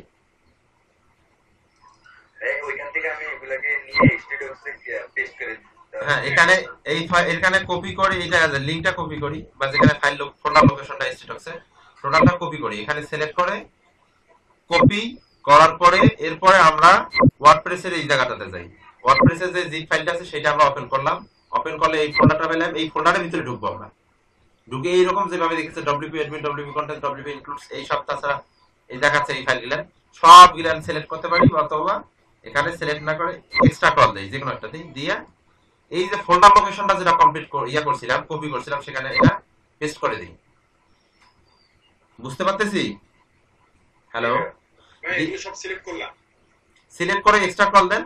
এই ওইখান থেকে আমি এগুলাকে নিয়ে htdocs এ পেস্ট করে দিই। হ্যাঁ এখানে এই ফাই- এখানে কপি করে এই জায়গাতে লিংকটা কপি করি বা যেখানে ফাইল ফোল্ডার লোকেশনটা htdocs এর ফোল্ডারটা কপি করি, এখানে সিলেক্ট করে কপি করার পরে এরপরে আমরা ওয়ার্ডপ্রেসের এই জায়গাটাতে যাই, ওয়ার্ডপ্রেসের যে জিপ ফাইলটা আছে সেটা আমরা ওপেন করলাম, ওপেন করলে এই ফোল্ডারটা পেলাম, এই ফোল্ডারের ভিতরে ঢুকবো আমরা, ঢুকে এইরকম যেভাবে দেখেছে WP admin, WP content, WP includes এই সব, তাছাড়া এই দেখাচ্ছে এই ফাইলগুলো সব গিলান সিলেক্ট করতে পারি, অথবা এখানে সিলেক্ট না করে এক্সট্রা কল দেই, যে কোনো একটা দিই, দিয়ে এই যে ফোল্ডার লোকেশনটা যেটা কমপ্লিট ইয়া করছিলাম কপি করছিলাম সেখানে এটা পেস্ট করে দিই। বুঝতে পারতেছি? হ্যালো, ভাই এগুলো সব সিলেক্ট করলাম। সিলেক্ট করে এক্সট্রা কল দেন,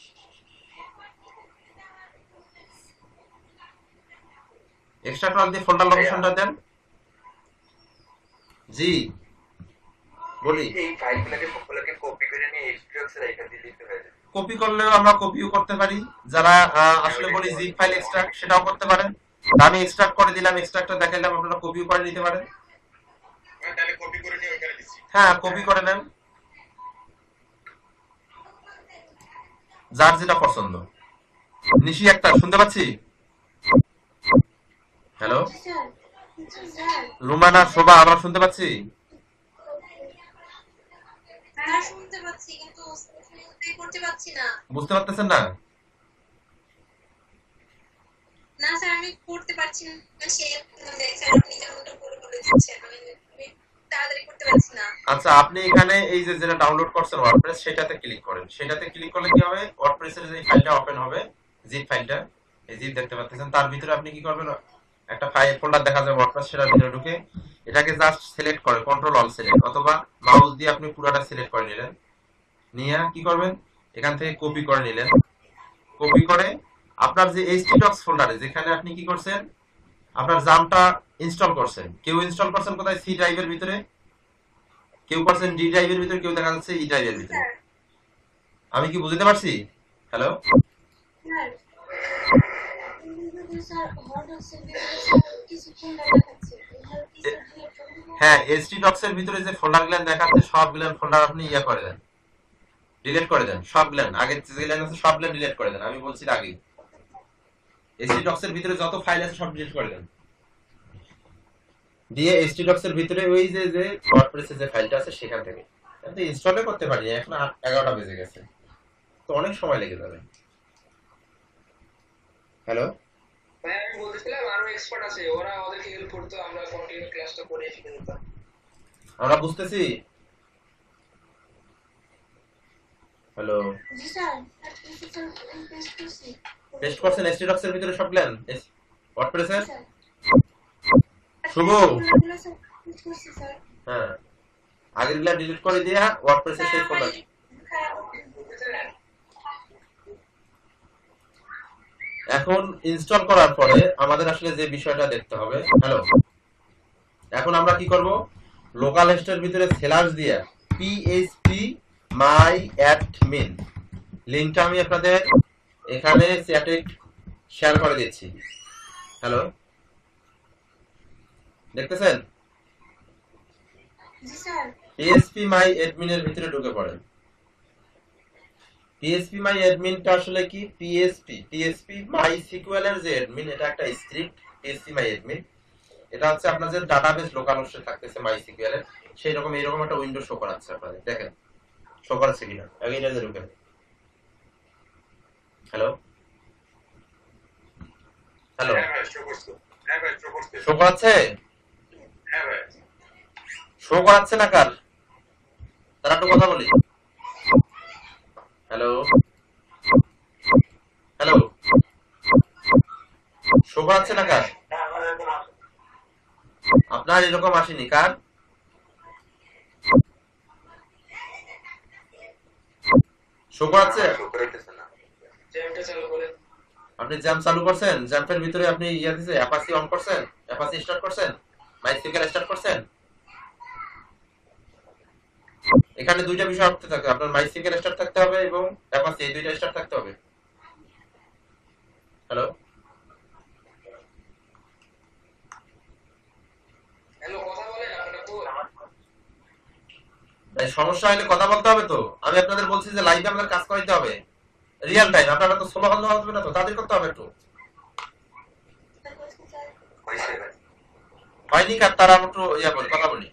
এক্সট্রা কল দিয়ে ফোল্ডার লোকেশনটা দেন। জি বলি, এই ফাইলগুলোকে সবগুলোকে কপি করে নিয়ে htdocs এ রেখে দিলেই তো হয়ে যাবে। কপি করলেও আমরা কপিও করতে পারি, যারা আহ, আসলে বলি জিপ ফাইল এক্সট্রাক্ট সেটাও করতে পারেন। আমি এক্সট্রাক্ট করে দিলাম, এক্সট্রাক্টটা দেখাইলাম, আপনারা কপিও করে নিতে পারেন। ভাই তাহলে কপি করে নিয়ে ওখানে দিছি। হ্যাঁ কপি করে নেন, যার যেটা পছন্দ। নিশি একটা শুনতে পাচ্ছি? Hello sir sir Rumana, Shobha, আমরা শুনতে পাচ্ছি? হ্যাঁ শুনতে পাচ্ছি কিন্তু পে করতে পারছি না। বুঝতে পারতেছেন না? না স্যার আমি করতে পারছি না, সে স্যার আপনি যেমনটা করে বলে দিচ্ছেন আমি আমি তাড়াতাড়ি করতে পারছি না। আচ্ছা আপনি এখানে এই যে যেটা ডাউনলোড করছেন ওয়ার্ডপ্রেস, সেটাতে ক্লিক করেন, সেটাতে ক্লিক করলে কি হবে, ওয়ার্ডপ্রেসের যে ফাইলটা ওপেন হবে, জিপ ফাইলটা, এই জিপ দেখতে পাচ্ছেন, তার ভিতরে আপনি কি করবেন, একটা ফাইল ফোল্ডার দেখা যাবে ওয়ার্ডপ্রেস, সেটার ভিতরে ঢুকে এটাকে জাস্ট সিলেক্ট করে কন্ট্রোল অল সিলেক্ট, অথবা মাউস দিয়ে আপনি পুরোটা সিলেক্ট করে নিলেন, নিয়ে কি করবেন এখান থেকে কপি করে নিলেন, কপি করে আপনার যে htdocs ফোল্ডারে যেখানে আপনি কি করছেন, আপনার জামটা ইনস্টল করছেন, কেউ ইনস্টল করছেন কোথায়, সি ড্রাইভের ভিতরে, কেউ করছেন ডি ড্রাইভের ভিতরে, কেউ দেখা যাচ্ছে ই ড্রাইভের ভিতরে। স্যার আমি কি বুঝতে পারছি? হ্যালো স্যার স্যার হট হচ্ছে কিছু ফোল্ডার দেখাচ্ছে এখানে কিছু ডিলিট করে দেব। হ্যাঁ htdocs এর ভিতরে যে ফোল্ডারগুলো দেখাচ্ছে সবগুলো ফোল্ডার আপনি ইয়া করে দেন, ডিলিট করে দেন সবগুলো, আগের যেগুলো আছে সবগুলো ডিলিট করে দেন, আমি বলছি আগে htdocs এর ভিতরে যত ফাইল আছে সব ডিলিট করে দেন, দিয়ে htdocs এর ভিতরে ওই যে যে ওয়ার্ডপ্রেসের যে ফাইলটা আছে সেখান থেকে কিন্তু ইনস্টলও করতে পারি, এখন আট- এগারোটা বেজে গেছে তো অনেক সময় লেগে যাবে। হ্যালো ভাই আমি বলতেছিলাম আরো এক্সপার্ট আছে, ওরা ওদেরকে হেল্প করতো, আমরা কন্টিনিউ ক্লাসটা করে শিখে নিতাম। আমরা বুঝতেছি? হ্যালো জি স্যার কিছু স্যার পেস্ট করছি। পেস্ট করছেন htdocs এর ভিতরে সবগুলো ওয়ার্ডপ্রেসের? স্যার শুভ এগুলো স্যার পেস্ট করছি স্যার। হ্যাঁ আগেরগুলা ডিলিট করে দিয়া ওয়ার্ডপ্রেসের সেই ফোল্ডার। এখন ইনস্টল করার পরে আমাদের আসলে যে বিষয়টা দেখতে হবে, হ্যালো এখন আমরা কি করব, লোকাল হোস্টের ভিতরে স্ল্যাশ দিয়ে পিএইচপি মাই অ্যাডমিন লিংকটা আমি আপনাদের এখানে চ্যাটে শেয়ার করে দিচ্ছি। হ্যালো দেখতেছেন? জি স্যার পিএইচপি মাই অ্যাডমিনের ভিতরে ঢুকে পড়েন। পিএইচপি মাই অ্যাডমিনটা আসলে কি, পিএইচপি পিএইচপি মাই সিকিউএল এর যে অ্যাডমিন, এটা একটা স্ক্রিপ্ট, পিএইচপি মাই অ্যাডমিন এটা হচ্ছে আপনার যে ডাটাবেস লোকাল হোস্টে থাকতেছে মাই সিকিউএল এর, সেই রকম এইরকম একটা উইন্ডো শো করাচ্ছে আপনাদের, দেখেন শো করাচ্ছে কিনা, আগে এটাতে ঢুকেন। হ্যালো হ্যালো হ্যাঁ ভাই শো করছো। হ্যাঁ ভাই শো করছে। শো করাচ্ছে? হ্যাঁ ভাই শো করাচ্ছে না কার? তারা একটু কথা বলি। হ্যালো হ্যালো, শো করাচ্ছে না কার? আপনার এরকম আসেনি কার? শো করাচ্ছে? শো করাইতেছে না। জ্যামটা চালু করেন। আপনি জ্যাম চালু করছেন? জ্যাম্পের ভিতরে আপনি ইয়া দিছে অ্যাপাসি অন করছেন? অ্যাপাসি স্টার্ট করছেন? মাইস্পিকার স্টার্ট করছেন? এখানে দুইটা বিষয় করতে থাকে, আপনার মাইস্পিকার স্টার্ট থাকতে হবে এবং অ্যাপাসি, এই দুইটা স্টার্ট থাকতে হবে। হ্যালো হ্যালো, কথা বলেন, আপনারা কই? ভাই, সমস্যা হলে কথা বলতে হবে তো। আমি আপনাদের বলছি যে লাইভে আমাদের কাজ করাইতে হবে, রিয়েল টাইম। আপনারা তো স্লো হলে হবে না তো, তাদের করতে হবে একটু। হইছে ভাই। হয়নি কার? তারা একটু ইয়া বলি, কথা বলি।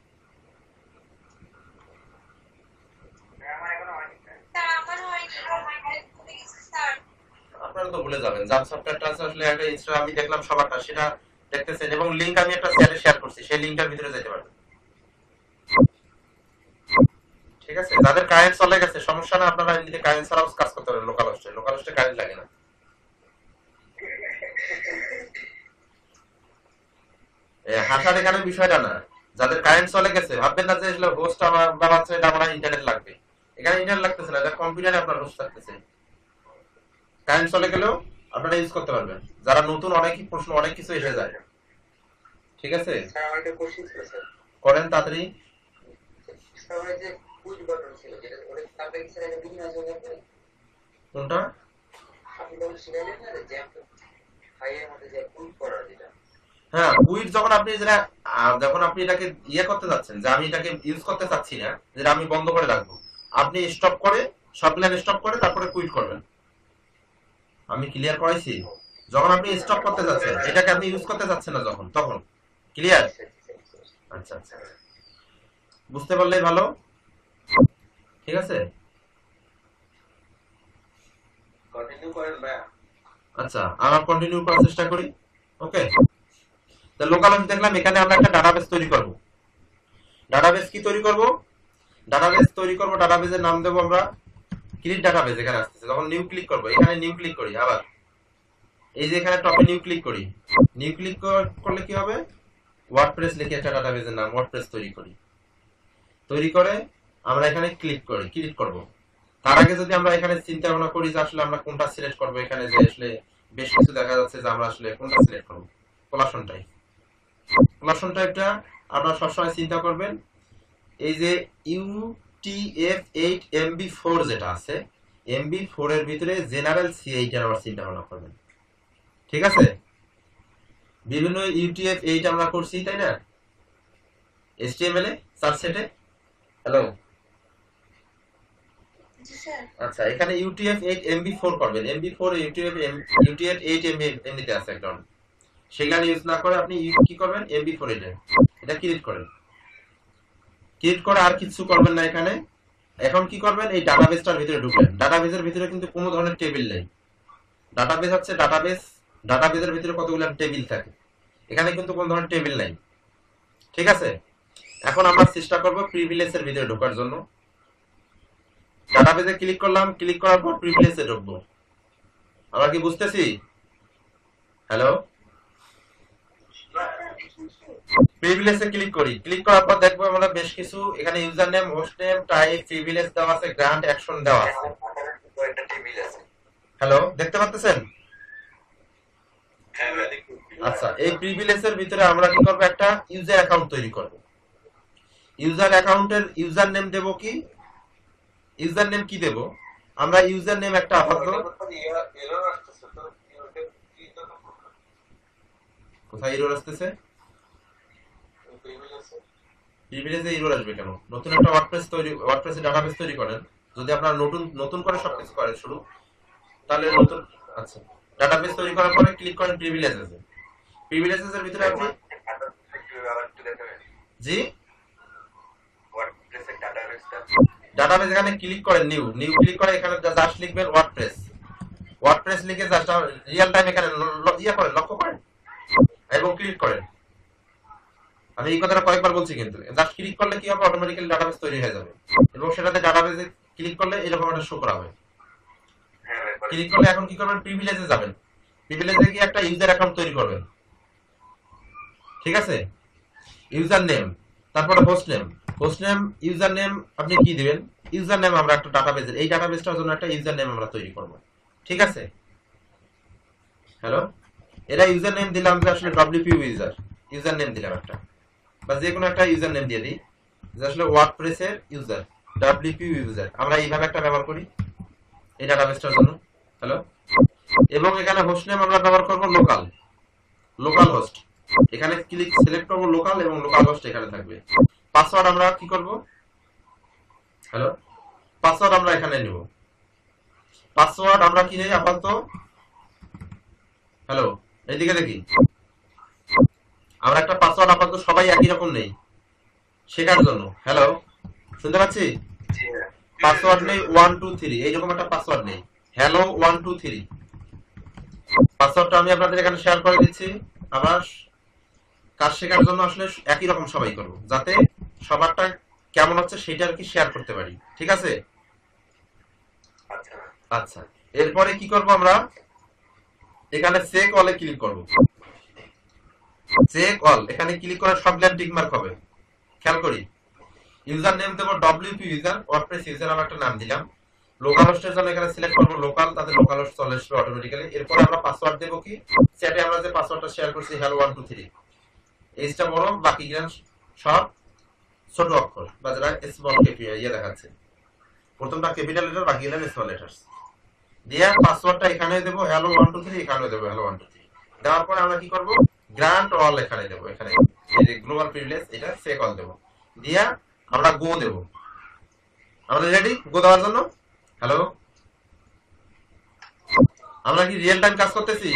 স্যার আমারও হয়নি, ভুলে গেছি স্যার। আপনারা তো ভুলে যাবেন। জাম সফটওয়্যারটা আসলে একটা ইনস্টল আমি দেখলাম সবারটা, সেটা দেখতেছেন এবং লিংক আমি একটা চ্যাটে শেয়ার করছি, সেই লিংকটার ভিতরে যেতে পারবেন। ঠিক আছে, যাদের কারেন্ট চলে গেছে সমস্যা না, আপনারা এমনিতে কারেন্ট ছাড়াও কাজ করতে পারেন। লোকাল হোস্টে লোকাল হোস্টে কারেন্ট লাগে না। হাসার এখানে বিষয়টা না, যাদের কারেন্ট চলে গেছে ভাববেন না যে আসলে হোস্ট আমার বাড়াচ্ছে, এটা আমার ইন্টারনেট লাগবে। এখানে ইন্টারনেট লাগতেছে না, এটা কম্পিউটারে আপনার হোস্ট থাকতেছে। কারেন্ট চলে গেলেও আপনারা ইউজ করতে পারবেন। যারা নতুন, অনেকই প্রশ্ন, অনেক কিছু এসে যায়। ঠিক আছে, স্যার আমার একটা কোশ্চেন ছিল স্যার। করেন তাড়াতাড়ি। স্যার ওই যে পুশ বাটন ছিল যেটা ওটা তারপরে কি স্যার এটা বিভিন্ন জায়গায় করে? কোনটা? আপনি বলছিলেন না যে জ্যাম্প হাইয়ের মধ্যে যে পুশ করার যেটা। হ্যাঁ, কুইট যখন আপনি যেটা আহ, যখন আপনি এটাকে ইয়ে করতে যাচ্ছেন যে আমি এটাকে ইউজ করতে চাচ্ছি না, যেটা আমি বন্ধ করে রাখবো, আপনি স্টপ করে সব লাইন স্টপ করে তারপরে কুইট করবেন। আমি ক্লিয়ার করাইছি? যখন আপনি স্টপ করতে যাচ্ছেন, এটাকে আপনি ইউজ করতে যাচ্ছেন না যখন, তখন ক্লিয়ার? আচ্ছা আচ্ছা, বুঝতে পারলেই ভালো। ঠিক আছে, কন্টিনিউ করেন ভাইয়া। আচ্ছা আমরা কন্টিনিউ করার চেষ্টা করি। ওকে, তো লোকাল হোস্ট দেখলাম, এখানে আমরা একটা ডাটাবেস তৈরি করব। ডাটাবেস কি তৈরি করব? ডাটাবেস তৈরি করব, ডাটাবেসের নাম দেবো আমরা ক্রিয়েট ডাটাবেস। এখানে আসতেছে, যখন নিউ ক্লিক করব, এখানে নিউ ক্লিক করি, আবার এই যে এখানে টপে নিউ ক্লিক করি। নিউ ক্লিক করলে কি হবে? ওয়ার্ডপ্রেস লিখে একটা ডাটাবেসের নাম ওয়ার্ডপ্রেস তৈরি করি। তৈরি করে আমরা এখানে ক্লিক করি, ক্লিক করব। তার আগে যদি আমরা এখানে চিন্তা ভাবনা করি যে আসলে আমরা কোনটা সিলেক্ট করব, এখানে যে আসলে বেশ কিছু দেখা যাচ্ছে যে আমরা আসলে কোনটা সিলেক্ট করব। কোলাশন টাইপ, কোলাশন টাইপটা আপনারা সবসময় চিন্তা করবেন। এই যে U T F eight M B four যেটা আছে, এম বি ফোর এর ভিতরে জেনারেল সি এইট এর আবার চিন্তা ভাবনা করবেন। ঠিক আছে, বিভিন্ন ইউ টি এফ এইট আমরা করছি, তাই না? H T M L A search সেটে। হ্যালো, জি স্যার। আচ্ছা, এখানে U T F eight M B four করবেন। M B four U T F U T F eight M B এমনিতে আছে একদম, সেখানে ইউজ না করে আপনি কি করবেন? এম বি ফোর এটা এটা ক্রিয়েট করেন। ক্রিয়েট করে আর কিছু করবেন না এখানে। এখন কি করবেন? এই ডাটাবেসটার ভিতরে ঢুকবেন। ডাটাবেসের ভিতরে কিন্তু কোনো ধরনের টেবিল নেই। ডাটাবেস হচ্ছে ডাটাবেস, ডাটাবেসের ভিতরে কতগুলো টেবিল থাকে, এখানে কিন্তু কোনো ধরনের টেবিল নাই। ঠিক আছে, এখন আমরা চেষ্টা করব প্রিভিলেজের ভিতরে ঢোকার জন্য। ডাটাবেসে ক্লিক করলাম, ক্লিক করার পর প্রিভিলেজে ঢুকবো। আমরা কি বুঝতেছি? হ্যালো, প্রিভিলেজে ক্লিক করি। ক্লিক করার পর দেখবো আমরা বেশ কিছু এখানে user name, host name, type, privilege দেওয়া আছে, গ্রান্ট, অ্যাকশন দেওয়া আছে। একটা টেবিল আছে। হ্যালো, দেখতে পাচ্ছেন? হ্যাঁ ভাই দেখুন। আচ্ছা, এই প্রিভিলেজের ভিতরে আমরা কি করব? একটা ইউজার অ্যাকাউন্ট তৈরি করব। ইউজার অ্যাকাউন্টের ইউজার নেম দেব কি? ইউজার নেম কি দেব? আমরা ইউজার নেম একটা আপাতত, এরর আসতেছে তো ওটা কি তো কোথায় এরর আসতেছে? প্রিভিলেজ আছে। প্রিভিলেজে এরর আসবে কেন? নতুন একটা ওয়ার্ডপ্রেস তৈরি, ওয়ার্ডপ্রেসে ডাটাবেস তৈরি করেন। যদি আপনারা নতুন নতুন করে সবকিছু করেন শুরু, তাহলে নতুন, আচ্ছা, ডাটাবেস তৈরি করার পরে ক্লিক করেন প্রিভিলেজেসে। প্রিভিলেজেসের ভিতরে আপনি জি ওয়ার্ডপ্রেসের ডাটাবেসটা ডাটাবেস, এখানে ক্লিক করেন, নিউ নিউ ক্লিক করে এখানে জাস্ট লিখবেন ওয়ার্ডপ্রেস। ওয়ার্ডপ্রেস লিখে জাস্ট রিয়েল টাইম এখানে ইয়া করেন, লক্ষ্য করেন এবং ক্লিক করেন। আমি এই কথাটা কয়েকবার বলছি, কিন্তু জাস্ট ক্লিক করলে কি হবে, অটোমেটিক্যালি ডাটাবেস তৈরি হয়ে যাবে এবং সেটাতে ডাটাবেসে ক্লিক করলে এরকম একটা শো করা হবে। হ্যাঁ ভাই ক্লিক করলে এখন কি করবেন, প্রিভিলেজে যাবেন, প্রিভিলেজে গিয়ে একটা ইউজার অ্যাকাউন্ট তৈরি করবেন, ঠিক আছে? ইউজার নেম, তারপরে host name, host name user name আপনি কি দিবেন, ইউজার নেম আমরা একটা ডাটাবেসের, এই ডাটাবেসটার জন্য একটা ইউজার নেম আমরা তৈরি করব, ঠিক আছে? হ্যালো, এরা ইউজার নেম দিলাম যে আসলে ডব্লিউপি ইউজার, ইউজার নেম দিলাম একটা, বা যে কোনো একটা ইউজার নেম দিয়ে দিই যে আসলে ওয়ার্ডপ্রেসের ইউজার, ডব্লিউপি ইউজার, আমরা এইভাবে একটা ব্যবহার করি এই ডাটাবেসটার জন্য। হ্যালো, এবং এখানে হোস্ট নেম আমরা ব্যবহার করব লোকাল, লোকাল হোস্ট, এখানে ক্লিক সিলেক্ট করব লোকাল এবং লোকাল হোস্ট এখানে থাকবে। পাসওয়ার্ড আমরা কি করব, হ্যালো, পাসওয়ার্ড আমরা এখানে নিব, পাসওয়ার্ড আমরা কি নেই আপাতত, হ্যালো এইদিকে দেখি, আমরা একটা পাসওয়ার্ড আপাতত সবাই একই রকম নেই শেখার জন্য। হ্যালো, শুনতে পাচ্ছি? পাসওয়ার্ড নেই ওয়ান টু থ্রি, এইরকম একটা পাসওয়ার্ড নেই, হ্যালো ওয়ান টু থ্রি, পাসওয়ার্ডটা আমি আপনাদের এখানে শেয়ার করে দিচ্ছি। আবার কাজ শেখার জন্য আসলে একই রকম সবাই করব, যাতে সবারটা কেমন হচ্ছে সেটা আর কি শেয়ার করতে পারি, ঠিক আছে? আচ্ছা আচ্ছা, এরপরে কি করব আমরা, এখানে চেক অলে ক্লিক করব, চেক অল, এখানে ক্লিক করে সবগুলা টিক মার্ক হবে। খেয়াল করি, ইউজার নেম দেব ডব্লিউপি ইউজার, ওয়ার্ডপ্রেস ইউজার আমরা একটা নাম দিলাম, লোকাল হোস্টের জন্য এখানে সিলেক্ট করব লোকাল, তাতে লোকাল হোস্ট চলে আসবে অটোমেটিক্যালি। এরপরে আমরা পাসওয়ার্ড দেব কি, চ্যাটে আমরা যে পাসওয়ার্ডটা শেয়ার করছি হ্যালো ওয়ান টু থ্রি, এইটা বড়, বাকি সব ছোট অক্ষর বা যারা স্মল ক্যাপিটাল ইয়ে দেখাচ্ছে, প্রথমটা ক্যাপিটাল লেটার, বাকি গেলেন স্মল লেটার্স দিয়ে পাসওয়ার্ডটা এখানে দেব হ্যালো ওয়ান টু থ্রি, এখানে দেব হ্যালো ওয়ান টু থ্রি। দেওয়ার পরে আমরা কি করব, গ্রান্ট অল এখানে দেব, এখানে এই যে গ্লোবাল প্রিভিলেজ এটা চেক অল দেব, দিয়া আমরা গো দেব। আমরা রেডি গো দেওয়ার জন্য? হ্যালো, আমরা কি রিয়েল টাইম কাজ করতেছি?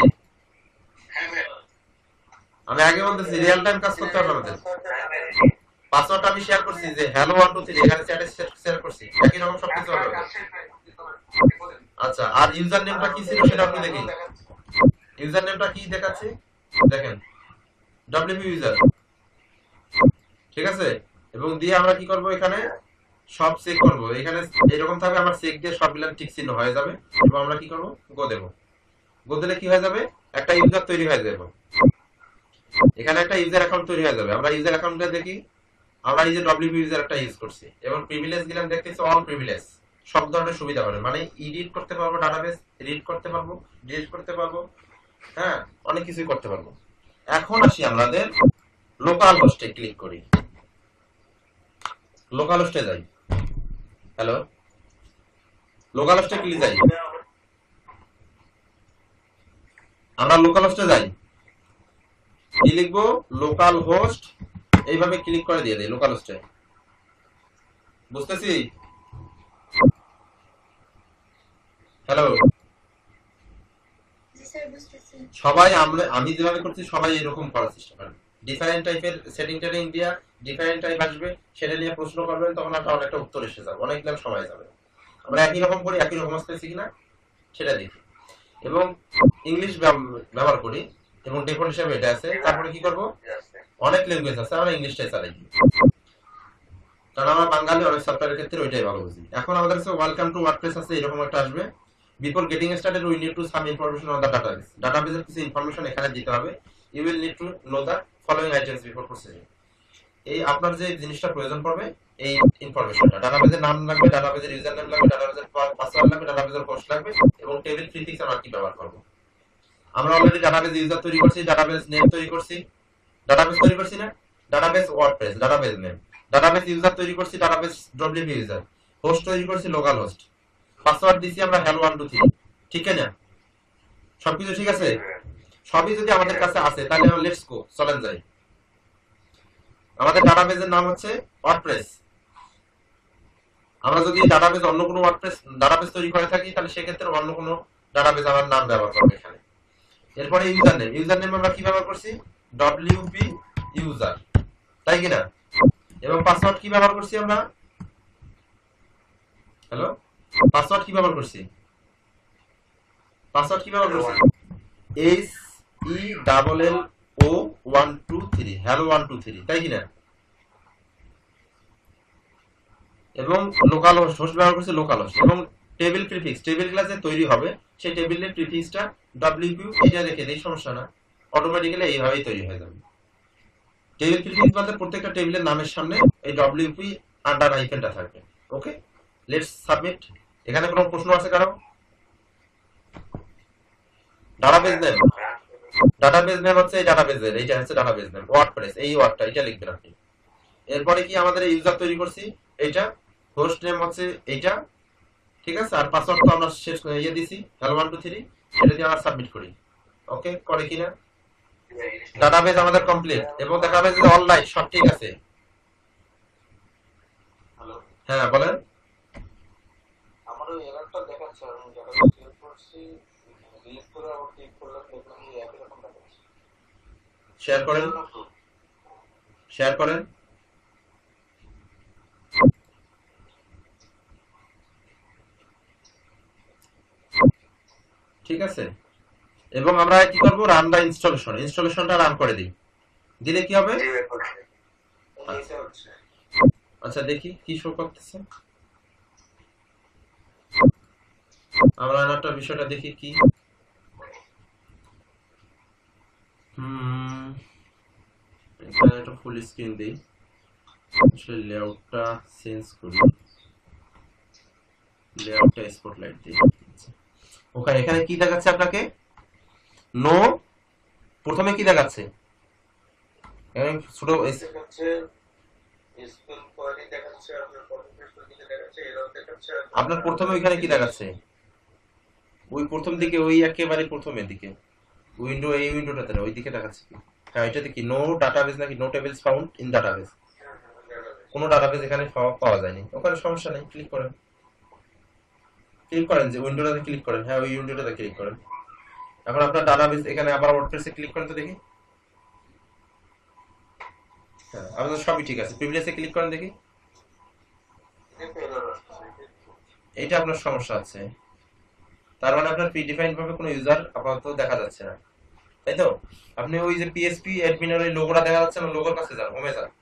আমি আগে বলতেছি রিয়েল টাইম কাজ করতে হবে আমাদের। পাসওয়ার্ডটা আমি শেয়ার করছি যে হ্যালো ওয়ান টু থ্রি, এখানে চ্যাটে শেয়ার করছি, একই রকম সবকিছু হবে। আচ্ছা, আর ইউজার নেমটা কি ছিল সেটা আপনি দেখি, ইউজার নেমটা কি দেখাচ্ছে দেখেন, ডব্লিউপি ইউজার, ঠিক আছে? এবং দিয়ে আমরা কি করব, এখানে সব চেক করব, এখানে এরকম থাকবে, আমার চেক দিয়ে সবগুলো টিক চিহ্ন হয়ে যাবে এবং আমরা কি করব, গো দেব। গো দিলে কি হয়ে যাবে, একটা ইউজার তৈরি হয়ে যাবে, এখানে একটা ইউজার অ্যাকাউন্ট তৈরি হয়ে যাবে। আমরা ইউজার অ্যাকাউন্টটা দেখি, আমরা এই যে ডব্লিউপি ইউজার একটা ইউজ করছি এবং প্রিভিলেজ গেলাম, দেখতেছি অল প্রিভিলেজ, সব ধরনের সুবিধা পাবে, মানে এডিট করতে পারবো ডাটাবেস, রিড করতে পারবো, ডিলিট করতে পারবো, হ্যাঁ অনেক কিছুই করতে পারবো। এখন আসি আমাদের লোকাল হোস্টে ক্লিক করি, লোকাল হোস্টে যাই, হ্যালো, লোকাল হোস্টে ক্লিক যাই, আমরা লোকাল হোস্টে যাই, কি লিখবো, লোকাল হোস্ট, এইভাবে ক্লিক করে দিয়ে দেই লোকাল হোস্টে, বুঝতেছি? হ্যালো, সবাই আমরা আমি যেভাবে করছি সবাই এরকম করার চেষ্টা করেন, ডিফারেন্ট টাইপের সেটিং টেটিং দিয়া ডিফারেন্ট টাইপ আসবে, সেটা নিয়ে প্রশ্ন করবেন, তখন একটা অনেকটা উত্তর এসে যাবে, অনেকটা সময় যাবে। আমরা একই রকম করি, একই রকম আসতেছি কিনা সেটা দেখি, এবং ইংলিশ ব্যবহার করি এবং ডিফল্ট হিসেবে এটা আছে। তারপরে কি করব, অনেক ল্যাঙ্গুয়েজ আছে, আমরা ইংলিশটাই চালাই, কারণ আমরা বাঙালি, অনেক সফটওয়্যারের ক্ষেত্রে ওইটাই ভালো বুঝি। এখন আমাদের কাছে ওয়েলকাম টু ওয়ার্ডপ্রেস আছে, এরকম একটা আসবে, before getting started we need to some information on the database, ডাটাবেসের কিছু ইনফরমেশন এখানে দিতে হবে, you will need to know the following items before processing, এই আপনার যে জিনিসটা প্রয়োজন পড়বে এই ইনফরমেশনটা, ডাটাবেসের নাম লাগবে, ডাটাবেসের ইউজার নেম লাগবে, ডাটাবেসের পাসওয়ার্ড লাগবে, ডাটাবেসের হোস্ট লাগবে এবং টেবিল প্রিফিক্স আমরা কি ব্যবহার করব। আমরা অলরেডি ডাটাবেস ইউজার তৈরি করছি, ডাটাবেস নেম তৈরি করছি, ডাটাবেস তৈরি করছি না, database WordPress, database name, database user তৈরি করছি, ডাটাবেস ডব্লিউপি ইউজার, হোস্ট তৈরি করছি লোকাল হোস্ট, পাসওয়ার্ড দিছি আমরা হ্যালো ওয়ান টু থ্রি, ঠিক আছে? সবকিছু ঠিক আছে? সবই যদি আমাদের কাছে আছে তাহলে লেটস গো, চলেন যাই। আমাদের ডাটাবেসের নাম হচ্ছে ওয়ার্ডপ্রেস, আমরা যদি ডাটাবেস অন্য কোনো ওয়ার্ডপ্রেস ডাটাবেস তৈরি করে থাকি তাহলে সেক্ষেত্রে অন্য কোনো ডাটাবেস আমার নাম ব্যবহার করব এখানে। এরপরে ইউজার নেম, ইউজার নেম আমরা কি ব্যবহার করছি, ডব্লিউপি ইউজার, তাই কিনা? এবং পাসওয়ার্ড কি ব্যবহার করছি আমরা, হ্যালো, পাসওয়ার্ড কি ব্যবহার করছি, পাসওয়ার্ড কি ব্যবহার করছি, H E double L O O one two three, hello one two three, তাই কিনা? এবং লোকাল হোস্ট হোস্ট ব্যবহার করছে লোকাল হোস্ট, এবং টেবিল প্রিফিক্স টেবিল ক্লাসে তৈরি হবে, সেই টেবিলের প্রিফিক্সটা ডব্লিউপিউ এটা রেখে দেই, সমস্যা না, অটোমেটিক্যালি এইভাবেই তৈরি হয়ে যাবে। টেবিল প্রিফিক্স বলতে প্রত্যেকটা টেবিলের নামের সামনে এই ডব্লিউপি আন্ডার আইকনটা থাকবে। Okay, let's submit. এখানে কোনো প্রশ্ন আছে কারো? ডাটাবেজ নেম, ডাটাবেজ নেম হচ্ছে এই ডাটাবেজের, এইটা হচ্ছে ডাটাবেজ নেম, ওয়ার্ডপ্রেস, এই ওয়ার্ডটা এটা লিখবেন আপনি। এরপরে কি আমাদের ইউজার তৈরি করছি এইটা, হোস্ট নেম হচ্ছে এইটা, ঠিক আছে, আর পাসওয়ার্ড তো আমরা শেষ ইয়ে দিছি হ্যালো ওয়ান টু থ্রি, এটা দিয়ে আমরা সাবমিট করি। ওকে, করে কিনা? ডাটাবেজ আমাদের কমপ্লিট, এবং ডাটাবেজ অনলাইন সব ঠিক আছে। হ্যালো, হ্যাঁ বলেন। আমার ওই এররটা দেখাচ্ছে, আমি যেটা ক্লিক করছি ডিলিট করে আবার ক্লিক করলাম, দেখলাম যে একই রকম দেখাচ্ছে। শেয়ার করেন, শেয়ার করেন। ঠিক আছে, এবং আমরা কি করব, রান দা ইনস্টলেশন, ইনস্টলেশনটা রান করে দিই, দিলে কি হবে? আচ্ছা দেখি কি শো করতেছে, আমরা একটা বিষয়টা দেখি কি। হুম, এখানে একটা ফুল স্ক্রিন দিই, আসলে লেআউটটা চেঞ্জ করি, লেআউটটা স্পটলাইট দিই। ওখানে এখানে কি দেখাচ্ছে আপনাকে? নো, প্রথমে কি দেখাচ্ছে? এখানে ছোট দেখাচ্ছে স্কুল কোয়ারি দেখাচ্ছে, আপনার প্রথম পেজের দিকে দেখাচ্ছে এরর দেখাচ্ছে। আপনার প্রথমে ওইখানে কি দেখাচ্ছে? ওই প্রথম দিকে, ওই একেবারে প্রথমের দিকে উইন্ডো, এই উইন্ডোটাতে না, ওই দিকে দেখাচ্ছে কি? হ্যাঁ, এটাতে কি নো ডাটাবেস নাকি no tables found in database, কোনো ডাটাবেস এখানে পাওয়া যায়নি। ওখানে সমস্যা নেই, ক্লিক করেন, ক্লিক করেন যে উইন্ডোটাতে ক্লিক করেন, হ্যাঁ ওই উইন্ডোটাতে ক্লিক করেন। এখন আপনার ডাটাবেস এখানে আবার ওয়ার্ডপ্রেসে ক্লিক করেন তো দেখি, হ্যাঁ আপনার সবই ঠিক আছে। প্রিভিলেসে ক্লিক করেন দেখি, এইটা আপনার সমস্যা আছে, তার মানে আপনার প্রিডিফাইন্ড ভাবে কোনো ইউজার আপাতত দেখা যাচ্ছে না, তাই তো? আপনি ওই যে পিএসপি অ্যাডমিনের ওই লোগোটা দেখা যাচ্ছে না, লোগোর কাছে যান, হোমে যান,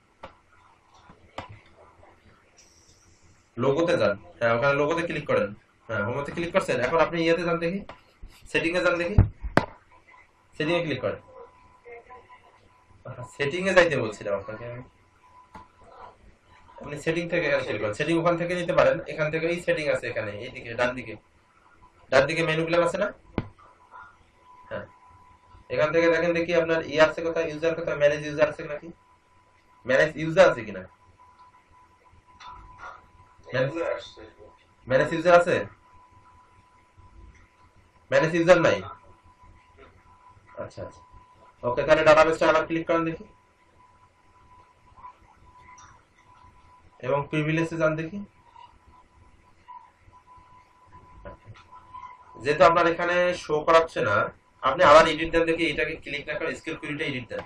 লোগোতে যান, হ্যাঁ ওখানে লোগোতে ক্লিক করেন, হ্যাঁ হোমে ক্লিক করছেন। এখন আপনি ইয়েতে যান দেখি, সেটিং এ যান দেখি, সেটিং এ ক্লিক করেন। সেটিং এ যাইতে বলছিলাম আপনাকে আমি, আপনি সেটিং থেকে এখানে ক্লিক করেন, সেটিং ওখান থেকে নিতে পারেন, এখান থেকে এই সেটিং আছে এখানে, এইদিকে ডান দিকে, ডান দিকে মেনু প্ল্যান আছে না, হ্যাঁ এখান থেকে দেখেন দেখি আপনার ই আছে কোথায়, ইউজার কোথায়, ম্যানেজ ইউজার আছে নাকি, ম্যানেজ ইউজার আছে কিনা, ম্যানেজ ইউজার আছে, ম্যানেজ ইউজার নাই। আচ্ছা আচ্ছা, ওকে, তাহলে ডাটাবেসটা আবার ক্লিক করেন দেখি, এবং প্রিভিলেজে যান দেখি। যেহেতু আপনার এখানে শো করাচ্ছে না, আপনি আবার এডিট দেন দেখি, এটাকে ক্লিক না করে স্কেল কুইরিটা এডিট দেন।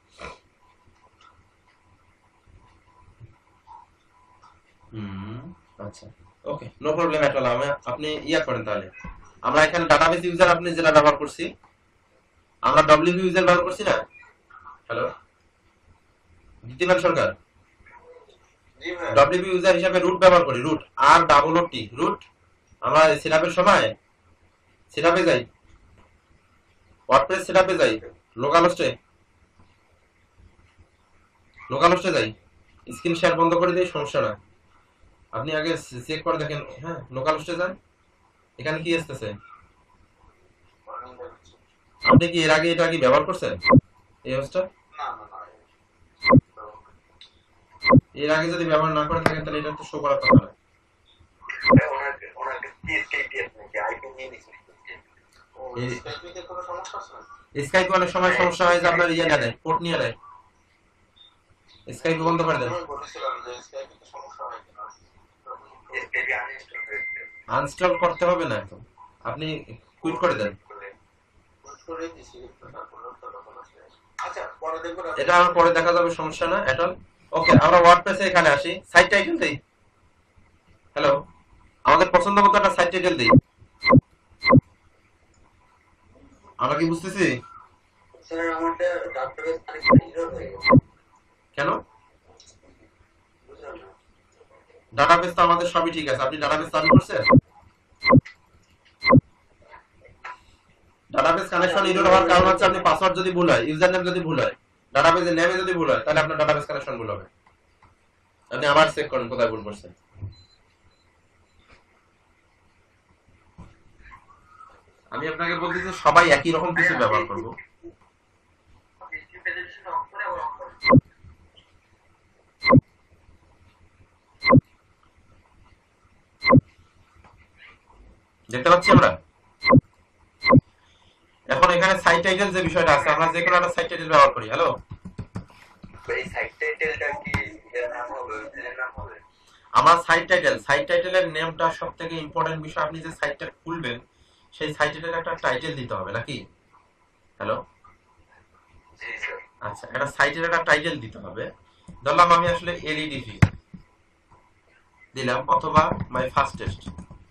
হুম, আচ্ছা okay, no problem at all. আমি আপনি ইয়া করেন তাহলে, আমরা এখানে ডাটাবেস ইউজার আপনি যেটা ব্যবহার করছি, আমরা ডব্লিউপি ইউজার ব্যবহার করছি না। হ্যালো দ্বিতীয়মান সরকার, ডব্লিউপি ইউজার হিসাবে রুট ব্যবহার করি, রুট আর ডাবল ও টি, রুট। আমরা সেটআপের সময় সেটআপে যাই, ওয়ার্ডপ্রেস সেটআপে যাই, লোকাল হোস্টে, লোকাল হোস্টে যাই, স্ক্রিন শেয়ার বন্ধ করে দিই, সমস্যা না, আপনি আগে চেক করে দেখেন। হ্যাঁ লোকাল হোস্টে যান, এখানে কি আসতেছে? আপনি কি এর আগে এটা কি ব্যবহার করছেন এই হোস্টটা? এর আগে যদি ব্যবহার না করে থাকেন তাহলে এটা তো শো করার কথা না। স্কাইপে অনেক সময় সমস্যা হয় যে আপনার ইয়ে না নেয়, পোর্ট নিয়ে নেয়, স্কাইপে বন্ধ করে দেন, আনইনস্টল করতে হবে না, এখন আপনি কুইট করে দেন। এটা আমার পরে দেখা যাবে, সমস্যা না এখন। ওকে, আমরা ওয়ার্ডপ্রেসে এখানে আসি, সাইট টাইটেল দেই। হ্যালো, আমাদের পছন্দ মতো একটা সাইট টাইটেল দেই, আমরা কি বুঝতেছি? স্যার আমারটা ডাটাবেস কানেকশন এরর হয়ে গেছে কেন? বুঝলাম না ডাটাবেস তো আমাদের সবই ঠিক আছে, আপনি ডাটাবেস চালু করছেন? ডাটাবেস কানেকশন এরর হওয়ার কারণ হচ্ছে আপনি পাসওয়ার্ড যদি ভুল হয়, ইউজার নেম যদি ভুল হয়, ডাটাবেসের নেমে যদি ভুল হয়, তাহলে আপনার ডাটাবেস কানেকশন ভুল হবে। আপনি আবার চেক করেন কোথায় ভুল করছেন। আমি আপনাকে বলতেছি সবাই একই রকম কিছু ব্যবহার করব। দেখতে পাচ্ছি আমরা এখন এখানে সাইট টাইটেল যে বিষয়টা আছে, আমরা যে কোনো একটা সাইট টাইটেল ব্যবহার করি। হ্যালো, এই সাইট টাইটেলটা কি এর নাম হবে এর নাম হবে আমার সাইট টাইটেল সাইট টাইটেলের নেমটা সবথেকে ইম্পর্টেন্ট বিষয়। আপনি যে সাইটটা খুলবেন সেই সাইটের একটা টাইটেল দিতে হবে নাকি? হ্যালো, জি স্যার আচ্ছা, একটা সাইটের একটা টাইটেল দিতে হবে। ধরলাম আমি আসলে এলইডিভি দিলাম, অথবা my first test,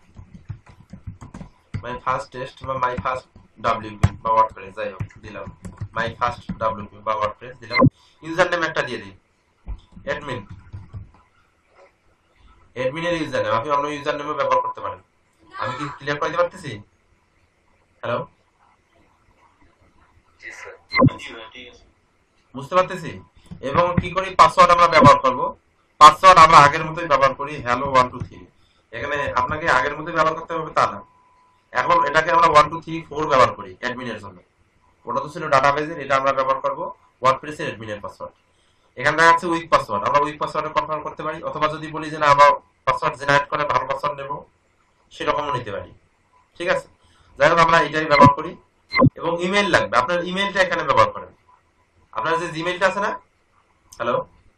my first test বা মাই ফার্স্ট ডাব্লিউপি বা ওয়ার্ডপ্রেস, যাই হোক দিলাম মাই ফার্স্ট ডাব্লিউপি বা ওয়ার্ডপ্রেস দিলাম। ইউজার নেম একটা দিয়ে দিই অ্যাডমিন, অ্যাডমিনের ইউজার নেম। আপনি অন্য ইউজার নেমও ব্যবহার করতে পারেন। আমি কি ক্লিয়ার করে দিতে পারতেছি? হ্যালো, জি স্যার বুঝতে পারতেছি? এবং কি করি, পাসওয়ার্ড আমরা ব্যবহার করব। পাসওয়ার্ড আমরা আগের মতোই ব্যবহার করি, হ্যালো ওয়ান টু থ্রি। এখানে আপনাকে আগের মতোই ব্যবহার করতে হবে তা না, এখন এটাকে আমরা ওয়ান টু থ্রি ফোর ব্যবহার করি অ্যাডমিনের জন্য। ওটা তো ছিল ডাটাবেজের, এটা আমরা ব্যবহার করবো ওয়ার্ডপ্রেসের অ্যাডমিনের পাসওয়ার্ড। এখানে দেখা যাচ্ছে উইক পাসওয়ার্ড, আমরা উইক পাসওয়ার্ডে কনফার্ম করতে পারি, অথবা যদি বলি যে না আমরা পাসওয়ার্ড জেনারেট করে ভালো পাসওয়ার্ড নেব, সেরকমও নিতে পারি। ঠিক আছে, যাই হোক আমরা এটাই ব্যবহার করি। এবং ইমেল লাগবে, আপনার ইমেলটা এখানে ব্যবহার করেন। আপনার যে জিমেইলটা আছে না, হ্যালো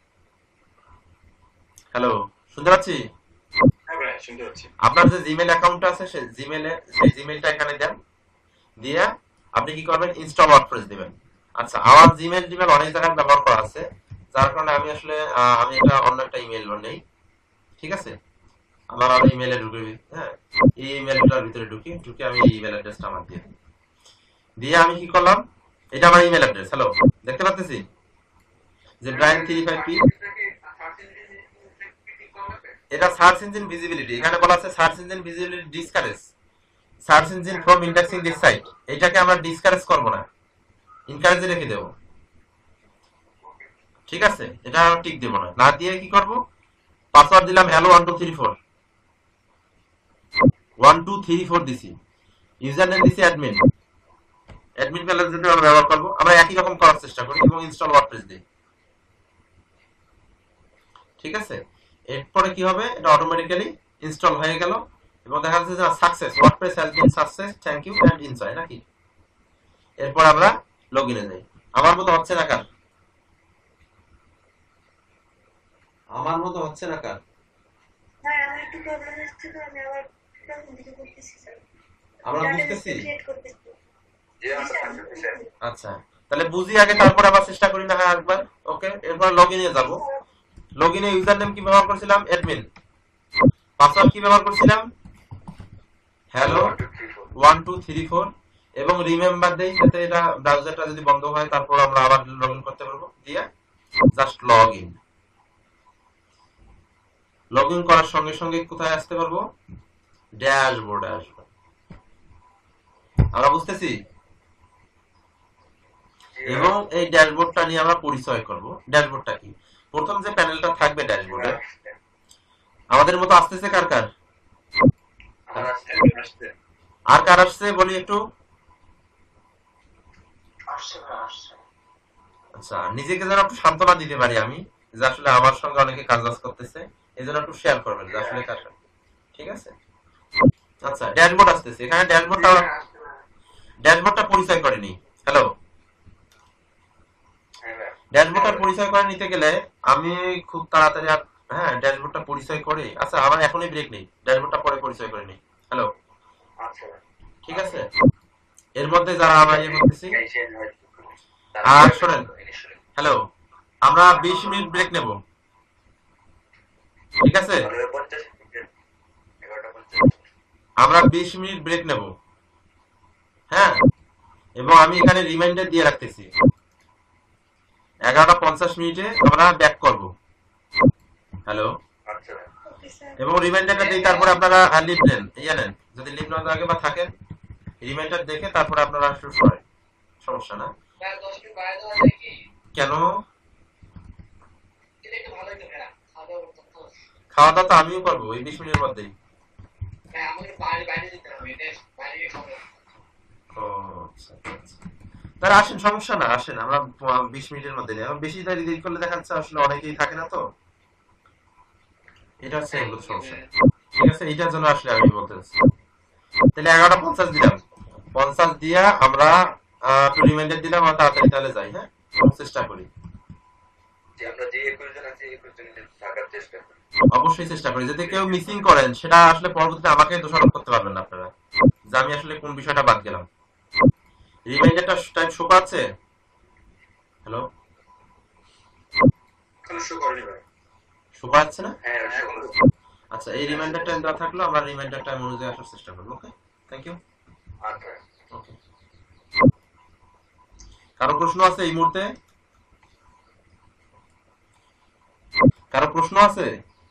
হ্যালো শুনতে পাচ্ছি? হ্যাঁ ভাই শুনতে পাচ্ছি। আপনার যে জিমেইল অ্যাকাউন্ট আছে সেই জিমেইলে সেই জিমেইলটা এখানে দেন, দিয়ে আপনি কি করবেন, ইনস্টল ওয়ার্ডপ্রেস দিবেন। আচ্ছা, আমার জিমেইল জিমেইল অনেক জায়গায় ব্যবহার করা আছে, যার কারণে আমি আসলে আহ, আমি এটা অন্য একটা ইমেইল নেই। ঠিক আছে, আমার আর ইমেইলে ঢুকে, হ্যাঁ এই ইমেইলটার ভিতরে ঢুকি, ঢুকে আমি এই ইমেইল অ্যাড্রেসটা আমার দিয়ে দিই। দিয়ে আমি কি করলাম, এটা আমার ইমেইল অ্যাড্রেস। হ্যালো, দেখতে পাচ্ছি যে ব্রাইন থ্রি ফাইভ পি, এটা সার্চ ইঞ্জিন ভিজিবিলিটি। এখানে বলা আছে search engine visibility discourage search engine from indexing this site. এটাকে আমরা ডিসকারেজ করব না, ইনকারেজে রেখে দেব। ঠিক আছে, এটা টিক দেব না, না দিয়ে কি করব, পাসওয়ার্ড দিলাম hello one two three four, one two three four দিছি, ইউজার নেম দিছি অ্যাডমিন, অ্যাডমিন প্যানেল যদি আমরা ব্যবহার করব, আমরা একই রকম করার চেষ্টা করি এবং ইনস্টল ওয়ার্ডপ্রেস দিই। ঠিক আছে, এরপরে কি হবে, এটা অটোমেটিক্যালি ইনস্টল হয়ে গেল এবং দেখা যাচ্ছে যে success, WordPress has been success, thank you and enjoy নাকি। এরপর আমরা লগইনে যাই। আমার মতো হচ্ছে না কার? আমার মতো হচ্ছে না কার? হ্যাঁ আমার একটু প্রবলেম হচ্ছে, তো আমি আবার প্রথম থেকে করতেছি স্যার। আমরা বুঝতেছি। ক্রিয়েট করতেছি। জি আমার কাছে স্যার আচ্ছা, তাহলে বুঝি আগে, তারপর আবার চেষ্টা করি না হয় একবার। ওকে, এরপর লগইনে যাব। লগইনে ইউজার নেম কি ব্যবহার করছিলাম, অ্যাডমিন। পাসওয়ার্ড কি ব্যবহার করছিলাম, hello one two three four. এবং রিমেম্বার দেই যাতে এটা ব্রাউজারটা যদি বন্ধ হয় তারপর আমরা আবার লগ ইন করতে পারবো। দিয়ে just log in. Log in করার সঙ্গে সঙ্গে কোথায় আসতে পারবো, ড্যাশবোর্ডে আসবো। আমরা বুঝতেছি? এবং এই ড্যাশবোর্ডটা নিয়ে আমরা পরিচয় করব। ড্যাশবোর্ডটা কি, প্রথম যে প্যানেলটা থাকবে ড্যাশবোর্ডে, আমাদের মতো আসতেছে কার কার, আমার আসছে আসছে আর কার আসছে বলি একটু। আসছে না আসছে আচ্ছা, নিজেকে যেন একটু সান্ত্বনা দিতে পারি আমি, যে আসলে আমার সঙ্গে অনেকে কাজ বাজ করতেছে, এই জন্য একটু শেয়ার করবেন যে আসলে কার। ঠিক আছে, আচ্ছা ড্যাশবোর্ড আসতেছে। এখানে ড্যাশবোর্ডটা ড্যাশবোর্ডটা পরিচয় করে নি। হ্যালো, ড্যাশবোর্ডটা পরিচয় করে নিতে গেলে আমি খুব তাড়াতাড়ি, হ্যাঁ ড্যাশবোর্ডটা পরিচয় করে, আচ্ছা আমার এখনই ব্রেক নেই, ড্যাশবোর্ডটা পরে পরিচয় করে নিই। হ্যালো, আচ্ছা ঠিক আছে। এর মধ্যে যারা আমরা ইয়ে করতেছি, আর আর শোনেন, হ্যালো, আমরা বিশ মিনিট ব্রেক নেব। ঠিক আছে, আমরা বিশ মিনিট ব্রেক নেব। হ্যাঁ, এবং আমি এখানে রিমাইন্ডার দিয়ে রাখতেছি এগারোটা পঞ্চাশ মিনিটে আমরা ব্যাক করব। হ্যালো, আচ্ছা ওকে স্যার। এবং রিমাইন্ডারটা দিয়ে তারপরে আপনারা লিভ নেন, ইয়ে নেন, যদি লিভ নেওয়ার আগে বা থাকেন রিমাইন্ডার দেখে তারপরে আপনারা শুরু করেন, সমস্যা না। ভাই দশ মিনিট বাইরে দেওয়া যায় কি? কেন? এটা একটু ভালো হতো ভাইয়া, খাওয়া দাওয়া করতাম তো। খাওয়া দাওয়া তো আমিও করবো ওই বিশ মিনিটের মধ্যেই। ভাই আমাকে বাইরে বাইরে দিতে হবে, এটা বাইরে গিয়ে খাবো। ও আচ্ছা আচ্ছা, তারা আসেন, সমস্যা না, আসেন, আমরা বিশ মিনিটের মধ্যে নিই। এখন বেশি দেরি করলে দেখা যাচ্ছে আসলে অনেকেই থাকে না, তো এটা হচ্ছে মূলত সমস্যা। ঠিক আছে, এইটার জন্য আসলে আমি বলতে চাচ্ছি। তাহলে এগারোটা পঞ্চাশ দিলাম, পঞ্চাশ দিয়া আমরা একটু রিমাইন্ডার দিলাম, আমরা তাড়াতাড়ি তাহলে যাই। হ্যাঁ, চেষ্টা করি, যে আমরা যে একুশ জন আছি একুশ জন থাকার চেষ্টা করি। অবশ্যই চেষ্টা করি। যদি কেউ মিসিং করেন সেটা আসলে পরবর্তীতে আমাকে দোষারোপ করতে পারবেন না আপনারা, যে আমি আসলে কোন বিষয়টা বাদ গেলাম। রিমাইন্ডারটা টাইম শো পাচ্ছে? হ্যালো, এখনো শো করেনি ভাই। শো পাচ্ছে না? হ্যাঁ সকল আচ্ছা, এই রিমাইন্ডার টাইম দেওয়া থাকলো, আমরা রিমাইন্ডার টাইম অনুযায়ী আসার চেষ্টা করবো। Okay, thank you. আচ্ছা ওকে, কারো প্রশ্ন আছে এই মুহূর্তে? কারো প্রশ্ন আছে?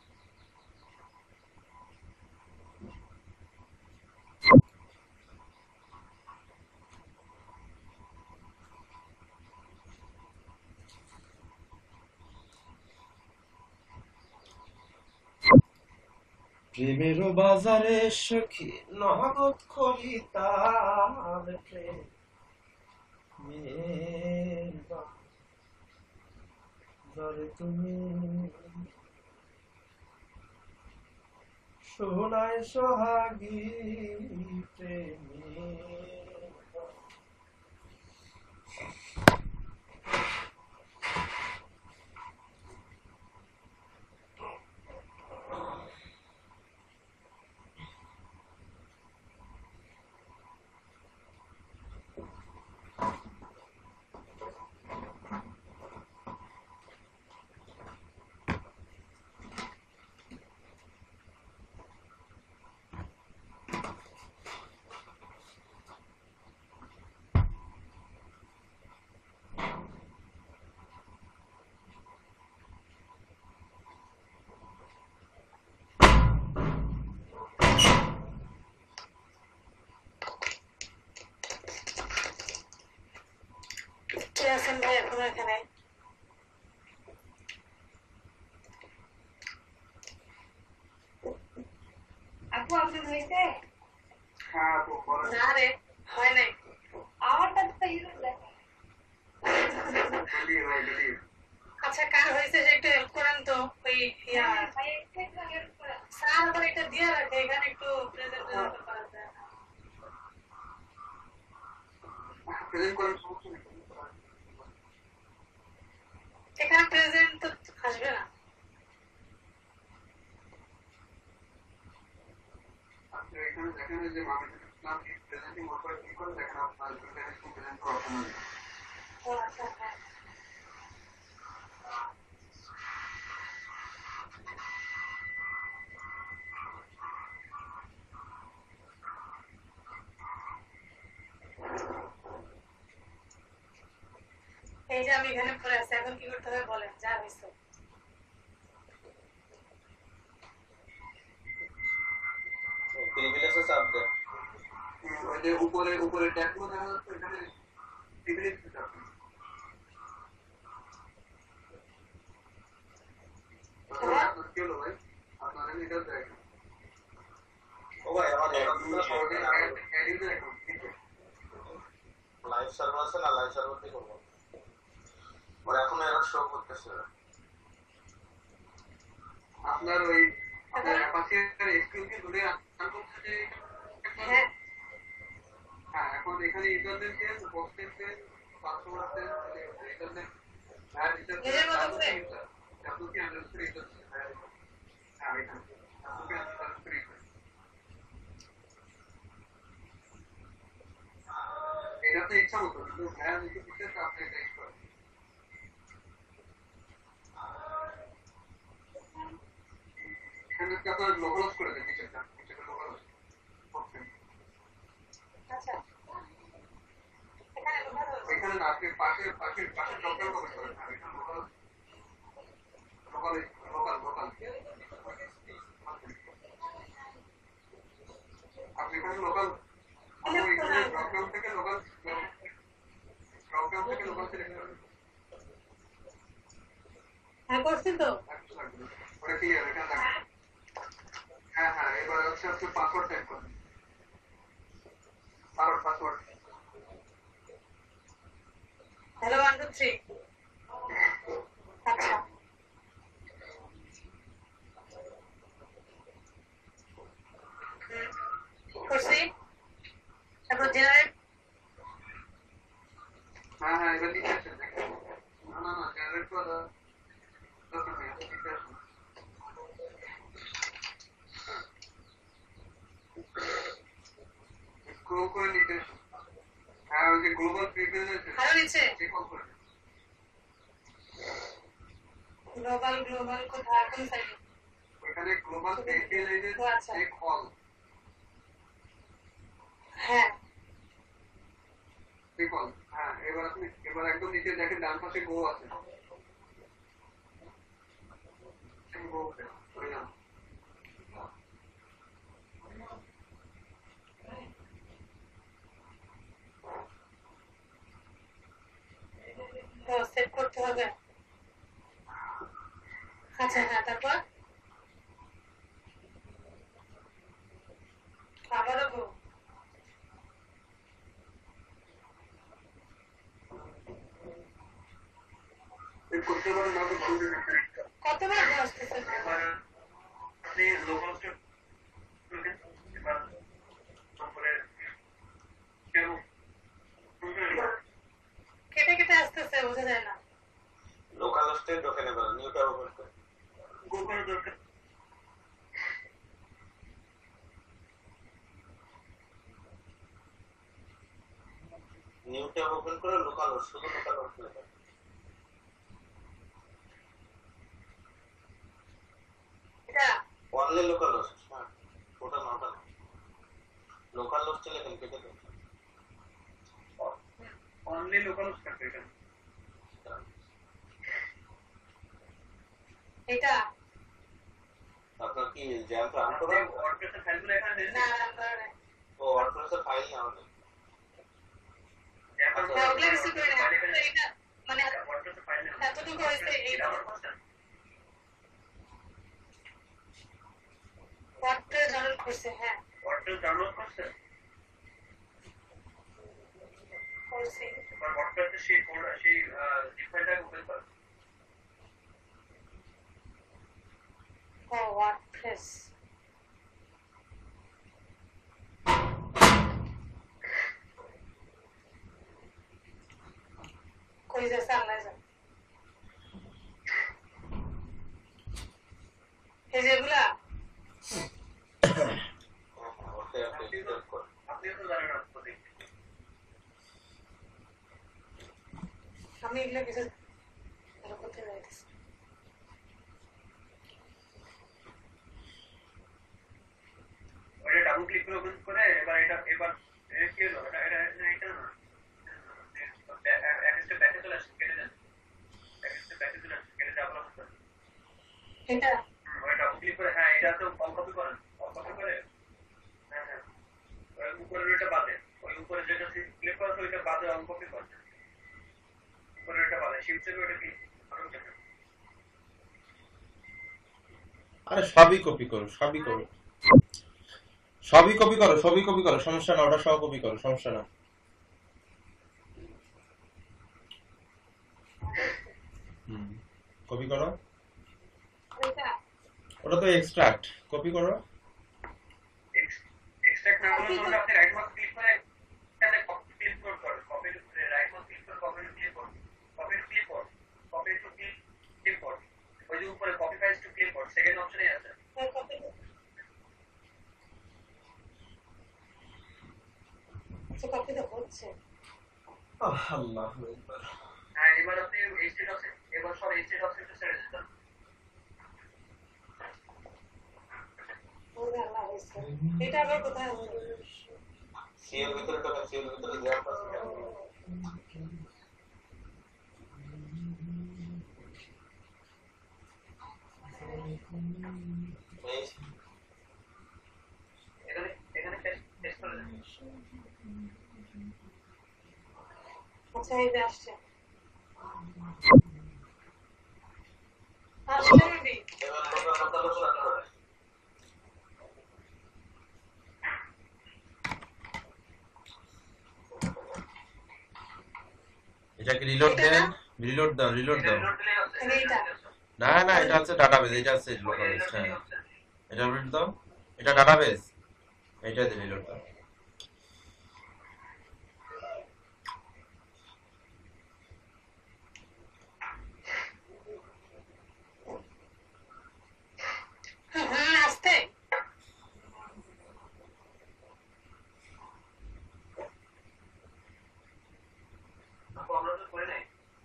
প্রেমের বাজারে সখী নগদ খরিদার প্রেম বাজারে তুমি সোনায় সোহাগী প্রেমী। কে আছেন ভাই এখন এখানে? আপু আপনার হয়েছে? হ্যাঁ আপু করেন। না রে, হয় নাই। আমারটা তো ইউজ দেখা। ডেলি ভাই ডেলি। আচ্ছা, কার হয়েছে যে একটু হেল্প করেন তো। ওই ইয়া স্যার আবার এটা দিয়ে রাখে, এখানে একটু প্রেজেন্টেশন করা যায়। প্রেজেন্ট করার সমস্যা নেই। এখানে প্রেজেন্ট তো আসবে না। আপনি এখানে দেখেন যে আমি নাম প্রেজেন্টিং মোড করে ক্লিক করে দেখেন আপনার প্রেজেন্ট করার অপশন আছে। ও আচ্ছা, হ্যাঁ। এই যে আমি এখানে পড়ে আছি, এখন কি করতে হবে বলেন, যা হয়েছে। প্রিভিলেজে চাপ দেন। ওই যে উপরে উপরে ট্যাগগুলো দেখা যাচ্ছে এখানে প্রিভিলেজ দিতে হবে। আপনার কি হলো ভাই? আপনার এটা দেখেন। ও ভাই, আমার লাইভ সার্ভার আছে না, লাইভ সার্ভার দিয়ে করবো। ওর এখন এরর শো করতেছে। আপনার ওই আপনার অ্যাপাচি এর এসকিউ কি ধরে রান করতে যে হ্যাঁ হ্যাঁ, এখন এখানে ইউজারদের কে পোস্টের কে পাসওয়ার্ড আছে, ইউজারদের হ্যাঁ ইউজার নিজের মতো করে। আপনি কি আন্ডারস্ট্যান্ড ইউজার হ্যাঁ হ্যাঁ এখানে আপনি কি আন্ডারস্ট্যান্ড ইউজার এটা তো ইচ্ছা মতো, কিন্তু হ্যাঁ নিচে দিতে আপনি এটা ইউজ করেন। এখানে কি আপনার লোকালাইজ করে দেন নিচেটা, নিচেটা লোকালাইজ করছেন। আচ্ছা, করেন আপনি পাশে পাশে পাশে ড্রপডাউন কমেন্ট করেন আর এখানে লোকাল লোকাল লোকাল লোকাল আপনি এখানে লোকাল আপনি এখানে ড্রপডাউন থেকে লোকাল ড্রপডাউন থেকে লোকাল সিলেক্ট করেন হ্যাঁ করছেন তো ওটা ক্লিয়ার এখানে দেখেন হ্যাঁ হ্যাঁ এবার হচ্ছে আপনি পাসওয়ার্ড টাইপ করেন password password hello one two three আচ্ছা করছি তারপর জেনারেট হ্যাঁ হ্যাঁ এবার নিচে আসেন না না না জেনারেট করা দরকার নেই আপনি নিচে আসুন স্ক্রল করে নিচে আসুন হ্যাঁ ওই যে গ্লোবাল প্রিভিউ আছে আরো নিচে চেক অন করে গ্লোবাল গ্লোবাল কোথায় কোন সাইডে ওখানে গ্লোবাল প্রিভিউ এই যে ও আচ্ছা চেক অল হ্যাঁ চেক অল হ্যাঁ এবার আপনি এবার একদম নিচে দেখেন ডান পাশে গো আছে গো আছে ওই না তো সেট করতে হবে আচ্ছা হ্যাঁ তারপর আবারও গো চেক করতে পারেন না তো খুঁজে দেখেন কতবার গো আসতেছে এবার আপনি লোকাল স্টেপ এবার তারপরে কেমন কেটে কেটে আসতেছে বোঝা যায় না লোকাল স্টেট ওখানে বল নিউ ট্যাব ওপেন করে গো করার দরকার নিউ ট্যাব ওপেন করে লোকাল শুধু লোকাল ওপেন করে এটা অনলি লোকাল হোস্ট হ্যাঁ ওটা না ওটা লোকাল হোস্ট লেখেন কেটে দেন অনলি লোকাল স্টেপ এখানে এটা আপনার কি জ্যাম রান করেন ওয়ার্ডপ্রেসের ফাইলগুলো এখানে দেন না রান করে নাই ও ওয়ার্ডপ্রেসের ফাইল না হলে জ্যাপার হ্যাঁ ওগুলো রিসিভ করে নাই তো এটা মানে ওয়ার্ডপ্রেসের ফাইল নেন এতটুকু হয়েছে এই ডাউনলোড করছেন ওয়ার্ডটা ডাউনলোড করছে হ্যাঁ ওয়ার্ডপ্রেস ডাউনলোড করছেন করছি এবার ওয়ার্ডপ্রেসের সেই কোড সেই জিপ ফাইলটা ওপেন করুন ও ওয়ার্ডপ্রেস কই যাচ্ছে আল্লাহ জানে এই যেগুলা ওকে আপনি ইনস্টল করুন আপনিও তো জানেন আপনি আমি এগুলো কিছু ভালো করতে যাইতেছি ওটা ডাবল ক্লিক করে ওপেন করে এবার এটা এবার এটা কি হলো এটা এটা এটা না এক স্টেপ ব্যাকে চলে আসছে কেটে দেন এক স্টেপ ব্যাকে চলে আসছে কেটে ডাবল অপশন এটা ওটা ডাবল ক্লিক করে হ্যাঁ এটা তো অল কপি করেন অল কপি করে হ্যাঁ হ্যাঁ ওই উপরের এটা বাদে ওই উপরে যেটা ক্লিক করা ওইটা বাদে অল কপি করেন উপরের এটা বাদে শিফট চেপে ওটা ক্লিক করুন আরে সবই কপি করো সবই করো সবই কপি করো সবই কপি করো সমস্যা না ওটা সব কপি করো সমস্যা না হুম কপি করো এটা ওটা তো এক্সট্রাক্ট কপি করো এক্সট্রাক্ট না করলে তোমরা আপনি রাইট মাউস ক্লিক করে এখানে কপি ক্লিক করুন কপি রাইট মাউস ক্লিক করে কপি ক্লিক করুন কপি ক্লিক করুন কপি টু ক্লিক করুন ওই যে উপরে কপি ফাইলস টু ক্লিক করুন সেকেন্ড অপশনে আছে কপি আচ্ছা কপি তো হচ্ছে আল্লাহু আকবার হ্যাঁ এবার আপনি এই স্টেট অপশন এবার সব এই স্টেট অপশনটা ছেড়ে দিন ওরে আল্লাহ হয়েছে এটা আবার কোথায় হবে সিএল ভিতরে তো সিএল ভিতরে দেওয়ার পাশে আচ্ছা এই যে আসছে আসলে মেবি এবার তোমরা সকালে স্টার্ট করো। এটাকে রিলোড দেন, রিলোড দাও, রিলোড দাও। এইটা না না, এটা হচ্ছে ডাটাবেস, এটা হচ্ছে লোকাবেস। হ্যাঁ, এটা রিলোড দাও, এটা ডাটাবেস, এটা দিয়ে রিলোড দাও। হুম আসতে আপু আমরা তো করে নাই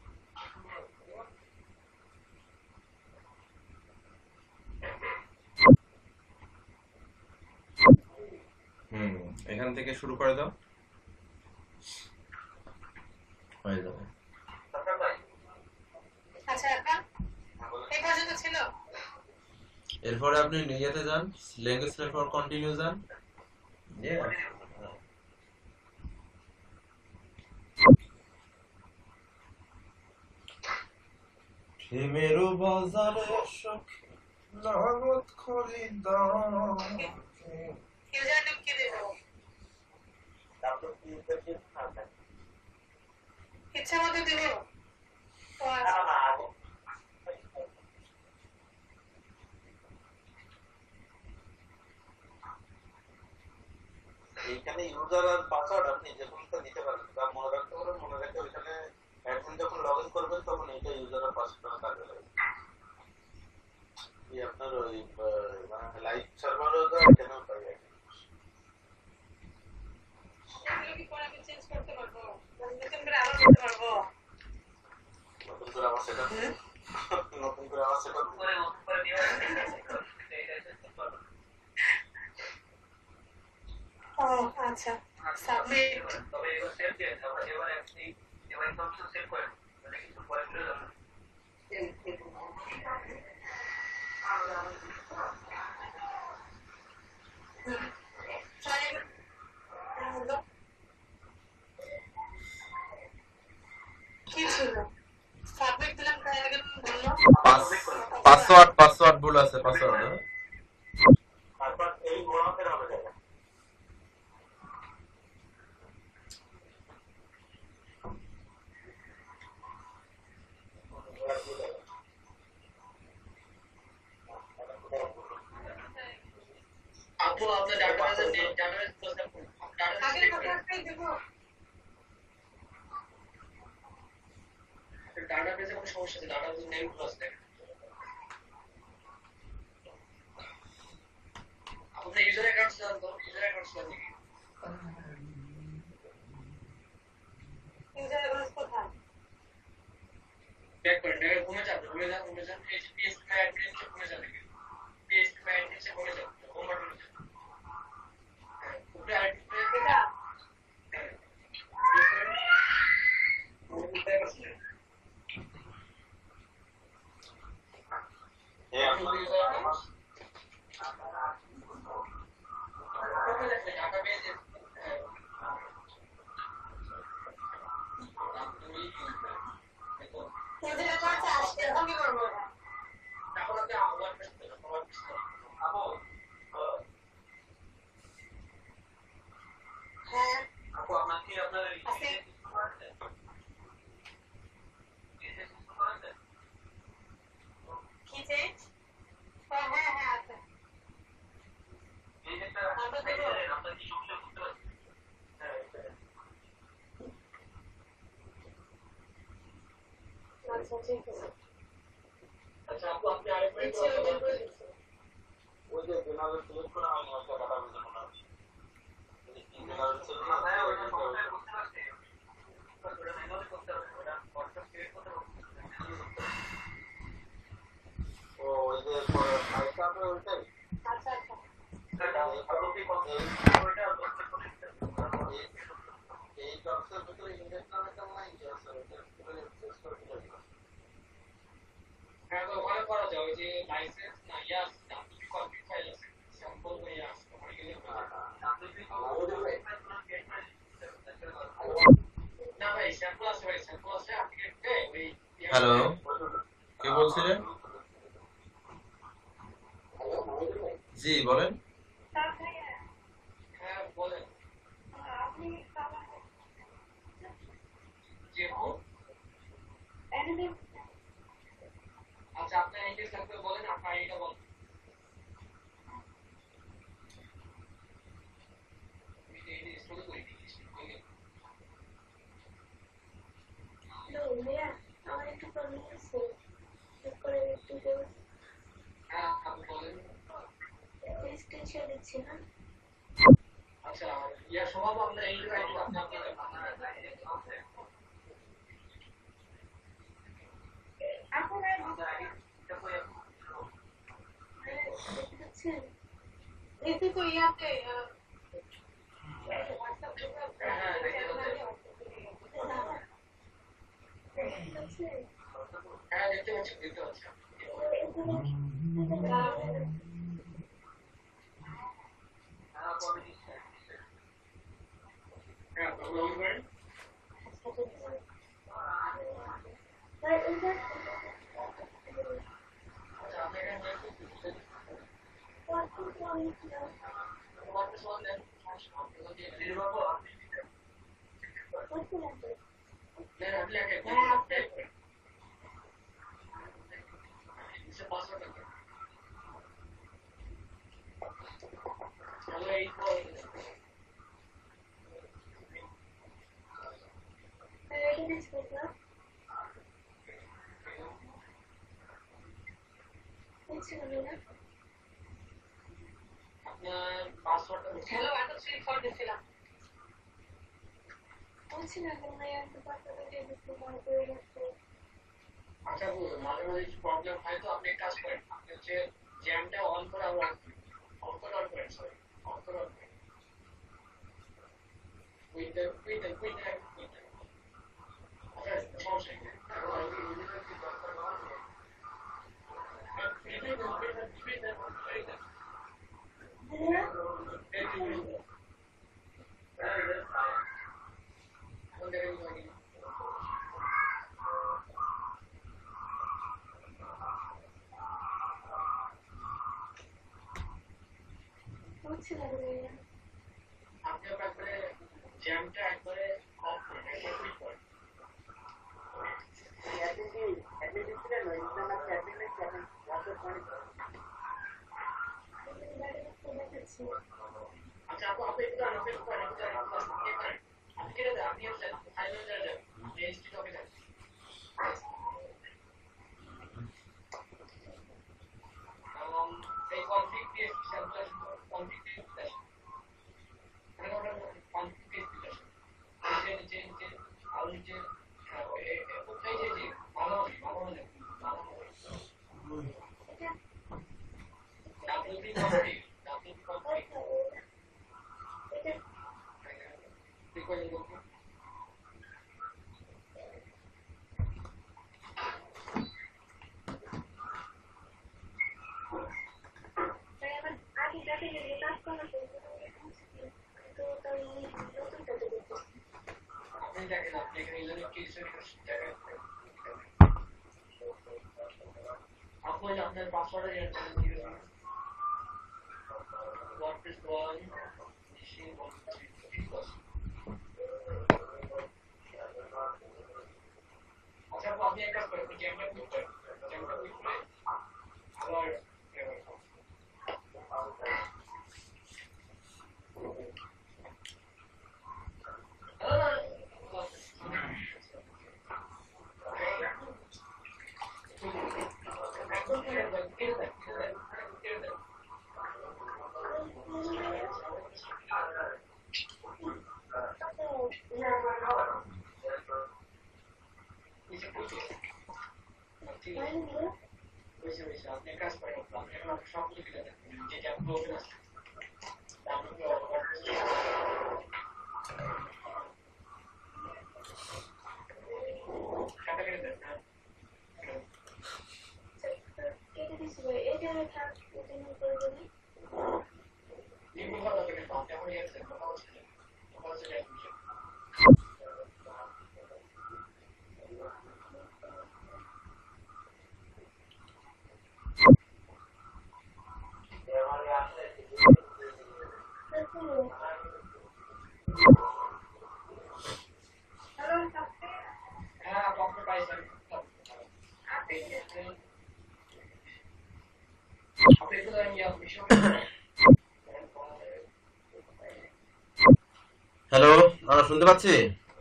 হুম, এখান থেকে শুরু করে দাও, হয়ে যাবে। আপনার ভাই আচ্ছা এখন এই পর্যন্ত ছিল এরপরে আপনি ইয়েতে যান, ল্যাঙ্গুয়েজ সিলেক্ট ফর কন্টিনিউ যান। Yeah. প্রেমের বাজারে সুখ লাগত খরিদার। ইউজার নেম কি দেব ইচ্ছা মতো দেব ও আচ্ছা এইখানে ইউজার আর পাসওয়ার্ড আপনি যে কোনটা দিতে পারেন, বা মনে রাখতে পারেন, মনে রাখতে ওইখানে অ্যাডমিন যখন লগ ইন করবেন তখন এইটা ইউজার আর পাসওয়ার্ড কাজে লাগবে। এই আপনার ওই মানে লাইভ সার্ভারও যা এখানেও পাই আর কি। এগুলো কি পরে আমি চেঞ্জ করতে পারবো নতুন করে আবার করতে পারবো নতুন করে আমার সেটা নতুন করে আমার সেটা করে নতুন করে নিয়ে ও আচ্ছা সাবমিট তবে এবার সেভ দিয়ে তারপর এবার আপনি এবার ইনফরমেশন সেভ করেন মানে কিছু পরে ফিরে যাবেন কি ছিল সাবমিট দিলাম তাই আগে বললো পাসওয়ার্ড পাসওয়ার্ড ভুল আছে, পাসওয়ার্ড না তারপর এই মোড়াতে হবে দেখা আপু আপনার ডাটাবেসের ডাটাবেস আগে কথাটাই দেব ডাটাবেসে কোনো সমস্যা নেই, ডাটাবেসের নেম ক্লোজ নেই। আপনার ইউজার অ্যাকাউন্ট জান তো, ইউজার অ্যাকাউন্ট জান নাকি? ইউজার অ্যাকাউন্ট কোথায় ব্যাক করেন, ডাইরেক্ট হোমে যান, হোমে যান, হোমে যান, এই যে পিএসপি মাই অ্যাডমিন চেক হোমে যান নাকি? পিএসপি মাই অ্যাডমিন চেক হোমে যান, হোম বাটনে যান। হ্যাঁ, উপরে আরেকটু প্রেস করে এটা হ্যাঁ, প্রেস করেন। হোমে ব্যাক আসলে এই আপনার ইউজার অ্যাকাউন্ট কোথায় দেখলে ডাটাবেসে হ্যাঁ আপনি দেখো ইউজার অ্যাকাউন্ট আসছে এখন কি করবো তাহলে আপনি আমার প্রেস করুন, আমার প্রেস করুন। আপু হ্যাঁ আপু আপনার কি আপনার আছে কি চেঞ্জ হ্যাঁ হ্যাঁ হ্যাঁ আছে এই যেটা আমরা দেবো আপনার কি সমস্যা করতে পারছেন হ্যাঁ আচ্ছা ঠিক আছে আচ্ছা আপু আপনি আরেকবার একটু ইচ্ছে কথা ওদের করে দিচ্ছি ওই যে জেনারেল সিলেক্ট করা হয়নি একটা ডাটাবেসে মনে হচ্ছে জেনারেল সিলেক্ট হ্যাঁ ওইটা সমস্যা করতে পারছি ওটা ম্যানুয়ালি করতে হবে ওটা হোয়াটসঅ্যাপ ক্রিয়েট করতে হবে ও ওই যে ফাইলটা আপনার ওইটাই আচ্ছা আচ্ছা এটা আপনি কত ওইটা করতে করতে এই- এই জবসের ভিতরে ইন্ডেক্স নামে একটা মনে হয় ইয়ে আছে, ওইটা ভিতরে চেঞ্জ করে দিলে হবে। হ্যাঁ তো ওখানে করা যায় ওই যে লাইসেন্স না ইয়া ডাব্লিউ কপি ফাইল আছে স্যাম্পল বা ইয়া আছে ওখানে গেলে আপনি কি না ভাই ভাই স্যাম্পল আছে ভাই স্যাম্পল আছে আপনি একটা ওই হ্যালো, কে বলছিলেন? জি বলেন। হ্যাঁ বলেন আপনি জি আচ্ছা আপনার আইডি স্যাম্পল বলেন আপনার আইডিটা বলেন এই স্টোরি করে দিচ্ছি আমার একটু প্রবলেম আছে করে একটু হ্যাঁ আপনি বলেন স্ক্রিনশট দিচ্ছি না আচ্ছা ইয়া সবাই আপনার এই আইডি আপনার এদিকে ইয়াতে হ্যাঁ দেখতে পাচ্ছি দেখতে পাচ্ছি হ্যাঁ প্রবলেম করেন আচ্ছা আপনি এখানে তোমাকে সমান দেন নির্বাহ দেন আপনি আগে হ্যাঁ আপনি ইসে পাসওয়ার্ড আছে হ্যালো এই আপনার পাসওয়ার্ডটা হ্যালো আমি সিলেক্ট করে দিয়েছিলাম বলছি না কেন আমি পাসওয়ার্ডটা দিতে মনে করে রাখতে আচ্ছা মাঝে মাঝে কিছু প্রবলেম হয় তো আপনি এক কাজ করেন আপনি হচ্ছে জ্যামটা অন করে আবার অন করে অন করেন সরি অন করে অন করেন with the with the with the with the আচ্ছা সমস্যা নেই বলছি না আপনি একবারে জ্যামটা একবারে অফ করেন একবার ক্লিক করেন আচ্ছা আপু আপনি একটু আনফেল করেন আপনি করেন আপনি কেটে দেন আপনি হচ্ছে ফাইনাল যাবেন রেজিস্ট্রি টপে যাবেন এবং এই কনফিগ দিয়ে স্যাম্পল কনফিগ দিয়ে মানে ওটা কনফিগ দিয়ে দিতে যে যে যে আর যে কোথায় যে যে ভালো ভালো ভালো আপনি কি কনফিগ আপনি কি কনফিগ ঠিক করে দিন আগে যাতে কাজ করা তো তাই নতুনটাতে দেখতে আপনি দেখেন আপনি এখানে ইলেকট্রিক দেখেন আপনি আপনার পাসওয়ার্ড এর WordPress one machine one three আচ্ছা আপনি এক কাজ করেন জ্যামটা ক্লিক করেন জ্যামটা ক্লিক করে আবার আপনি কাজ করেন আপনি এখন সব লিখে দেন যে জ্যামগুলো ওপেন আছে কেটে দিচ্ছি ভাই এটা থাক কন্টিনিউ করে দেবেন নিম্ন কথা বলে আপনি এখন ইয়ার কথা বলছেন কথা বলছেন হ্যালো, আমরা শুনতে পাচ্ছি?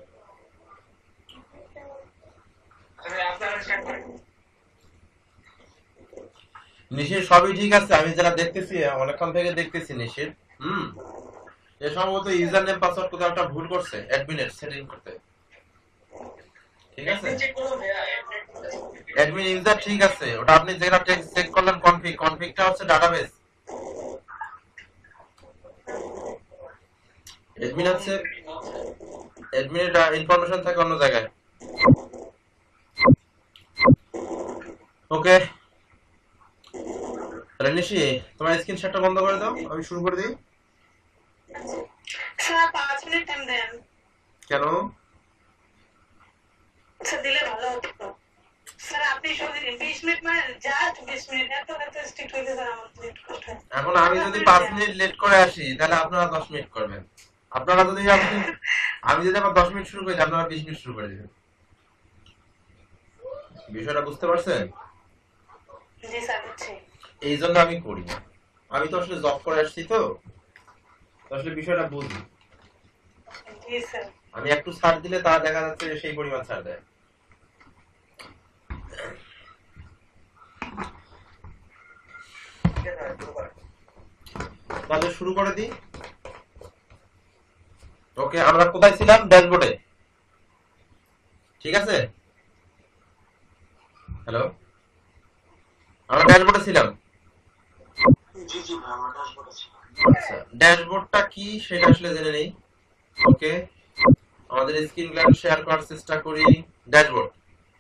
নিশির সবই ঠিক আছে, আমি যারা দেখতেছি অনেকক্ষণ থেকে দেখতেছি নিশির। হুম, এ সম্ভবত ইউজার নেম পাসওয়ার্ড কোথাও একটা ভুল করছে অ্যাডমিনের সেটিং করতে। ঠিক আছে, অ্যাডমিন ইউজার ঠিক আছে, ওটা আপনি যেটা চেক করলেন কনফিগ, কনফিগটা হচ্ছে ডাটাবেস। অ্যাডমিন হচ্ছে অ্যাডমিনের ইনফরমেশন থাকে অন্য জায়গায়। ওকে, তাহলে নিশি তোমার স্ক্রিন শেয়ারটা বন্ধ করে দাও, আমি শুরু করে দিই। স্যার পাঁচ মিনিট টাইম দেন। কেন? স্যার দিলে ভালো হতো। স্যার আপনি শুধু বিশ মিনিট মানে জাস্ট বিশ মিনিট, এত এত স্ট্রিক্ট হইতে স্যার আমার একটু কষ্ট হয়। এখন আমি যদি পাঁচ মিনিট লেট করে আসি তাহলে আপনারা দশ মিনিট করবেন। আপনারা যদি আপনি আমি যদি আবার দশ মিনিট শুরু করি আপনারা বিশ মিনিট শুরু করে দিবেন। বিষয়টা বুঝতে পারছেন? জি স্যার বুঝছি। এই জন্য আমি করি না, আমি তো আসলে জব করে আসছি, তো আসলে বিষয়টা বুঝি। জি স্যার। আমি একটু ছাড় দিলে তারা দেখা যাচ্ছে সেই পরিমাণ ছাড় দেয়। তাহলে শুরু করে দিই। ওকে, আমরা কোথায় ছিলাম? ড্যাশবোর্ডে। ঠিক আছে, হ্যালো, আমরা ড্যাশবোর্ডে ছিলাম। আচ্ছা, ড্যাশবোর্ডটা কি সেটা আসলে জেনে নেই। ওকে, আমাদের স্ক্রিন গ্লাস শেয়ার করার চেষ্টা করি। ড্যাশবোর্ড,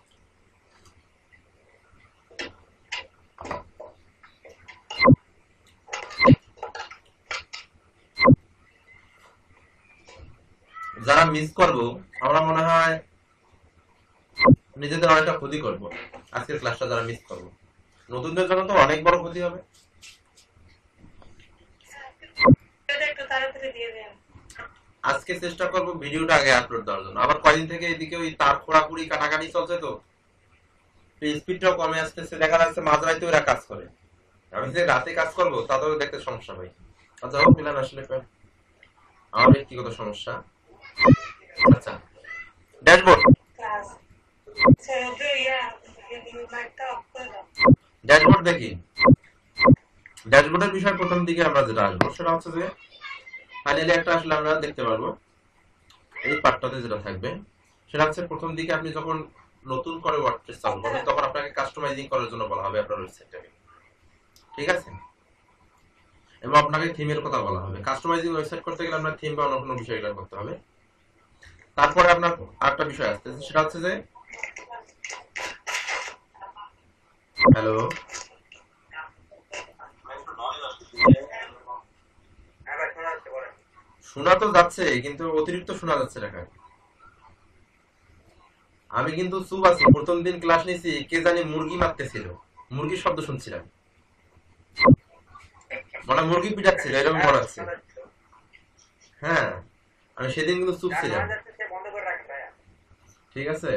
যারা মিস করব আমরা মনে হয় নিজেদের অনেকটা ক্ষতি করব আজকের ক্লাসটা যারা মিস করব। নতুনদের জন্য তো অনেক বড় ক্ষতি হবে। একটু তাড়াতাড়ি দিয়ে দেন। আজকে চেষ্টা করব ভিডিওটা আগে আপলোড দেওয়ার জন্য। আবার কয়েকদিন থেকে এদিকে ওই তার খোঁড়াখুড়ি কাটাকাটি চলছে, তো স্পিডটাও কমে আসতেছে। দেখা যাচ্ছে মাঝরাতে ওরা কাজ করে, আমি যে রাতে কাজ করব তাতেও দেখতে সমস্যা হয়। আচ্ছা হোক, মিলান আসলে আমার ব্যক্তিগত সমস্যা। আচ্ছা, ড্যাশবোর্ড ড্যাশবোর্ড দেখি। ড্যাশবোর্ডের বিষয় প্রথম দিকে আমরা যেটা আসবো সেটা হচ্ছে যে ফাইনালি একটা আসলে আমরা দেখতে পারবো এই পার্টটাতে যেটা থাকবে সেটা হচ্ছে প্রথম দিকে আপনি যখন নতুন করে ওয়ার্ডপ্রেস চালু করবেন তখন আপনাকে কাস্টমাইজিং করার জন্য বলা হবে আপনার ওয়েবসাইটটাকে। ঠিক আছে, এবং আপনাকে থিমের কথা বলা হবে। কাস্টমাইজিং ওয়েবসাইট করতে গেলে আপনার থিম বা অন্য কোনো বিষয়গুলো করতে হবে। তারপরে আপনার আরেকটা বিষয় আসতেছে, সেটা হচ্ছে যে হ্যালো, শোনা তো যাচ্ছে কিন্তু অতিরিক্ত শোনা যাচ্ছে টাকা। আমি কিন্তু চুপ আছি। প্রথম দিন ক্লাস নিয়েছি, কে জানি মুরগি মারতেছিল, মুরগির শব্দ শুনছিলাম, মানে মুরগি পিটাচ্ছিল এরকম মনে হচ্ছে। হ্যাঁ, আমি সেদিন কিন্তু চুপ ছিলাম। ঠিক আছে,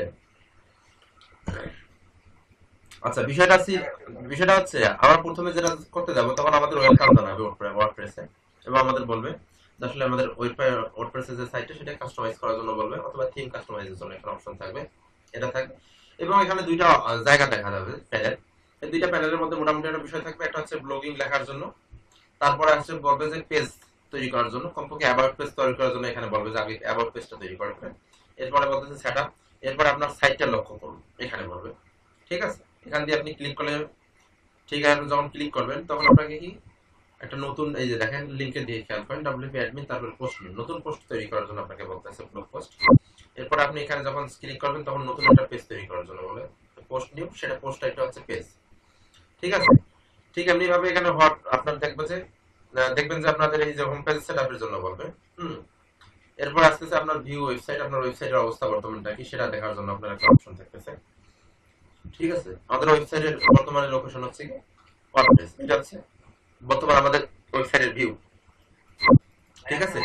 আচ্ছা বিষয়টা বিষয়টা হচ্ছে আমরা প্রথমে যেটা করতে যাব তখন আমাদের ওয়েলকাম জানাবে ওয়ার্ডপ্রেসে এবং আমাদের বলবে আসলে আমাদের ওয়ার্ডপ্রেসের যে সাইটটা সেটা কাস্টমাইজ করার জন্য বলবে, অথবা থিম কাস্টমাইজের জন্য একটা অপশন থাকবে, এটা থাকবে। এবং এখানে দুইটা জায়গা দেখা যাবে প্যানেল। এই দুইটা প্যানেলের মধ্যে মোটামুটি একটা বিষয় থাকবে, একটা হচ্ছে ব্লগিং লেখার জন্য, তারপরে আসছে বলবে যে পেজ তৈরি করার জন্য, কমপক্ষে অ্যাবাউট পেজ তৈরি করার জন্য এখানে বলবে যে আগে অ্যাবাউট পেজটা তৈরি করবে। এরপরে বলতেছে সেটআপ, এরপরে আপনার সাইটটা লক্ষ্য করুন এখানে বলবে। ঠিক আছে, এখান দিয়ে আপনি ক্লিক করলে, ঠিক আছে, যখন ক্লিক করবেন তখন আপনাকে কি একটা নতুন, এই যে দেখেন লিংকে দিয়ে খেয়াল করেন ডব্লিউপি অ্যাডমিন, তারপরে পোস্ট নিউ, নতুন পোস্ট তৈরি করার জন্য আপনাকে বলতেছে ব্লগ পোস্ট। এরপর আপনি এখানে যখন ক্লিক করবেন তখন নতুন একটা পেজ তৈরি করার জন্য বলে পোস্ট নিউ, সেটা পোস্ট টাইপটা হচ্ছে পেজ। ঠিক আছে, ঠিক এমনি ভাবে এখানে হট আপনার দেখবে যে দেখবেন যে আপনাদের এই যে হোম পেজ সেটআপের জন্য বলবে। হুম, এরপর আসতেছে আপনার ভিউ ওয়েবসাইট, আপনার ওয়েবসাইটের অবস্থা বর্তমানটা কি সেটা দেখার জন্য আপনার একটা অপশন থাকতেছে। ঠিক আছে, আমাদের ওয়েবসাইটের বর্তমানে লোকেশন হচ্ছে কি ওয়ার্ডপ্রেস, এটা হচ্ছে বর্তমানে আমাদের ওয়েবসাইটের ভিউ। ঠিক আছে,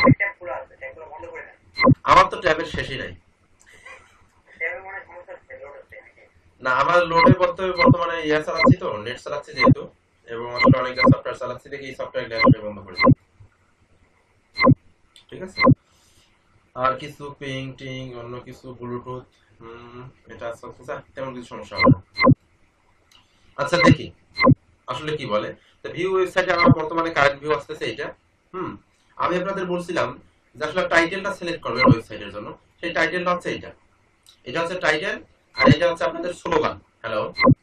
আমার তো ট্যাবের শেষই নাই। না আমার লোডে বর্তমানে ইয়া চালাচ্ছি তো, নেট চালাচ্ছি যেহেতু, এবং আসলে অনেক সফটওয়্যার চালাচ্ছি দেখি এই সফটওয়্যার আসলে বন্ধ করে দিই। ঠিক আছে, আর কিছু পিং টিং অন্য কিছু ব্লুটুথ হুম এটা চলতেছে, তেমন কিছু সমস্যা হবে না। আচ্ছা দেখি আসলে কি বলে। তো ভিউ ওয়েবসাইটে আমার বর্তমানে কারেন্ট ভিউ আসতেছে এটা। হুম আমি আপনাদের বলছিলাম যে আসলে টাইটেলটা সিলেক্ট করবেন ওয়েবসাইটের জন্য, সেই টাইটেলটা হচ্ছে এটা। এটা হচ্ছে টাইটেল, আর এটা হচ্ছে আপনাদের স্লোগান। হ্যালো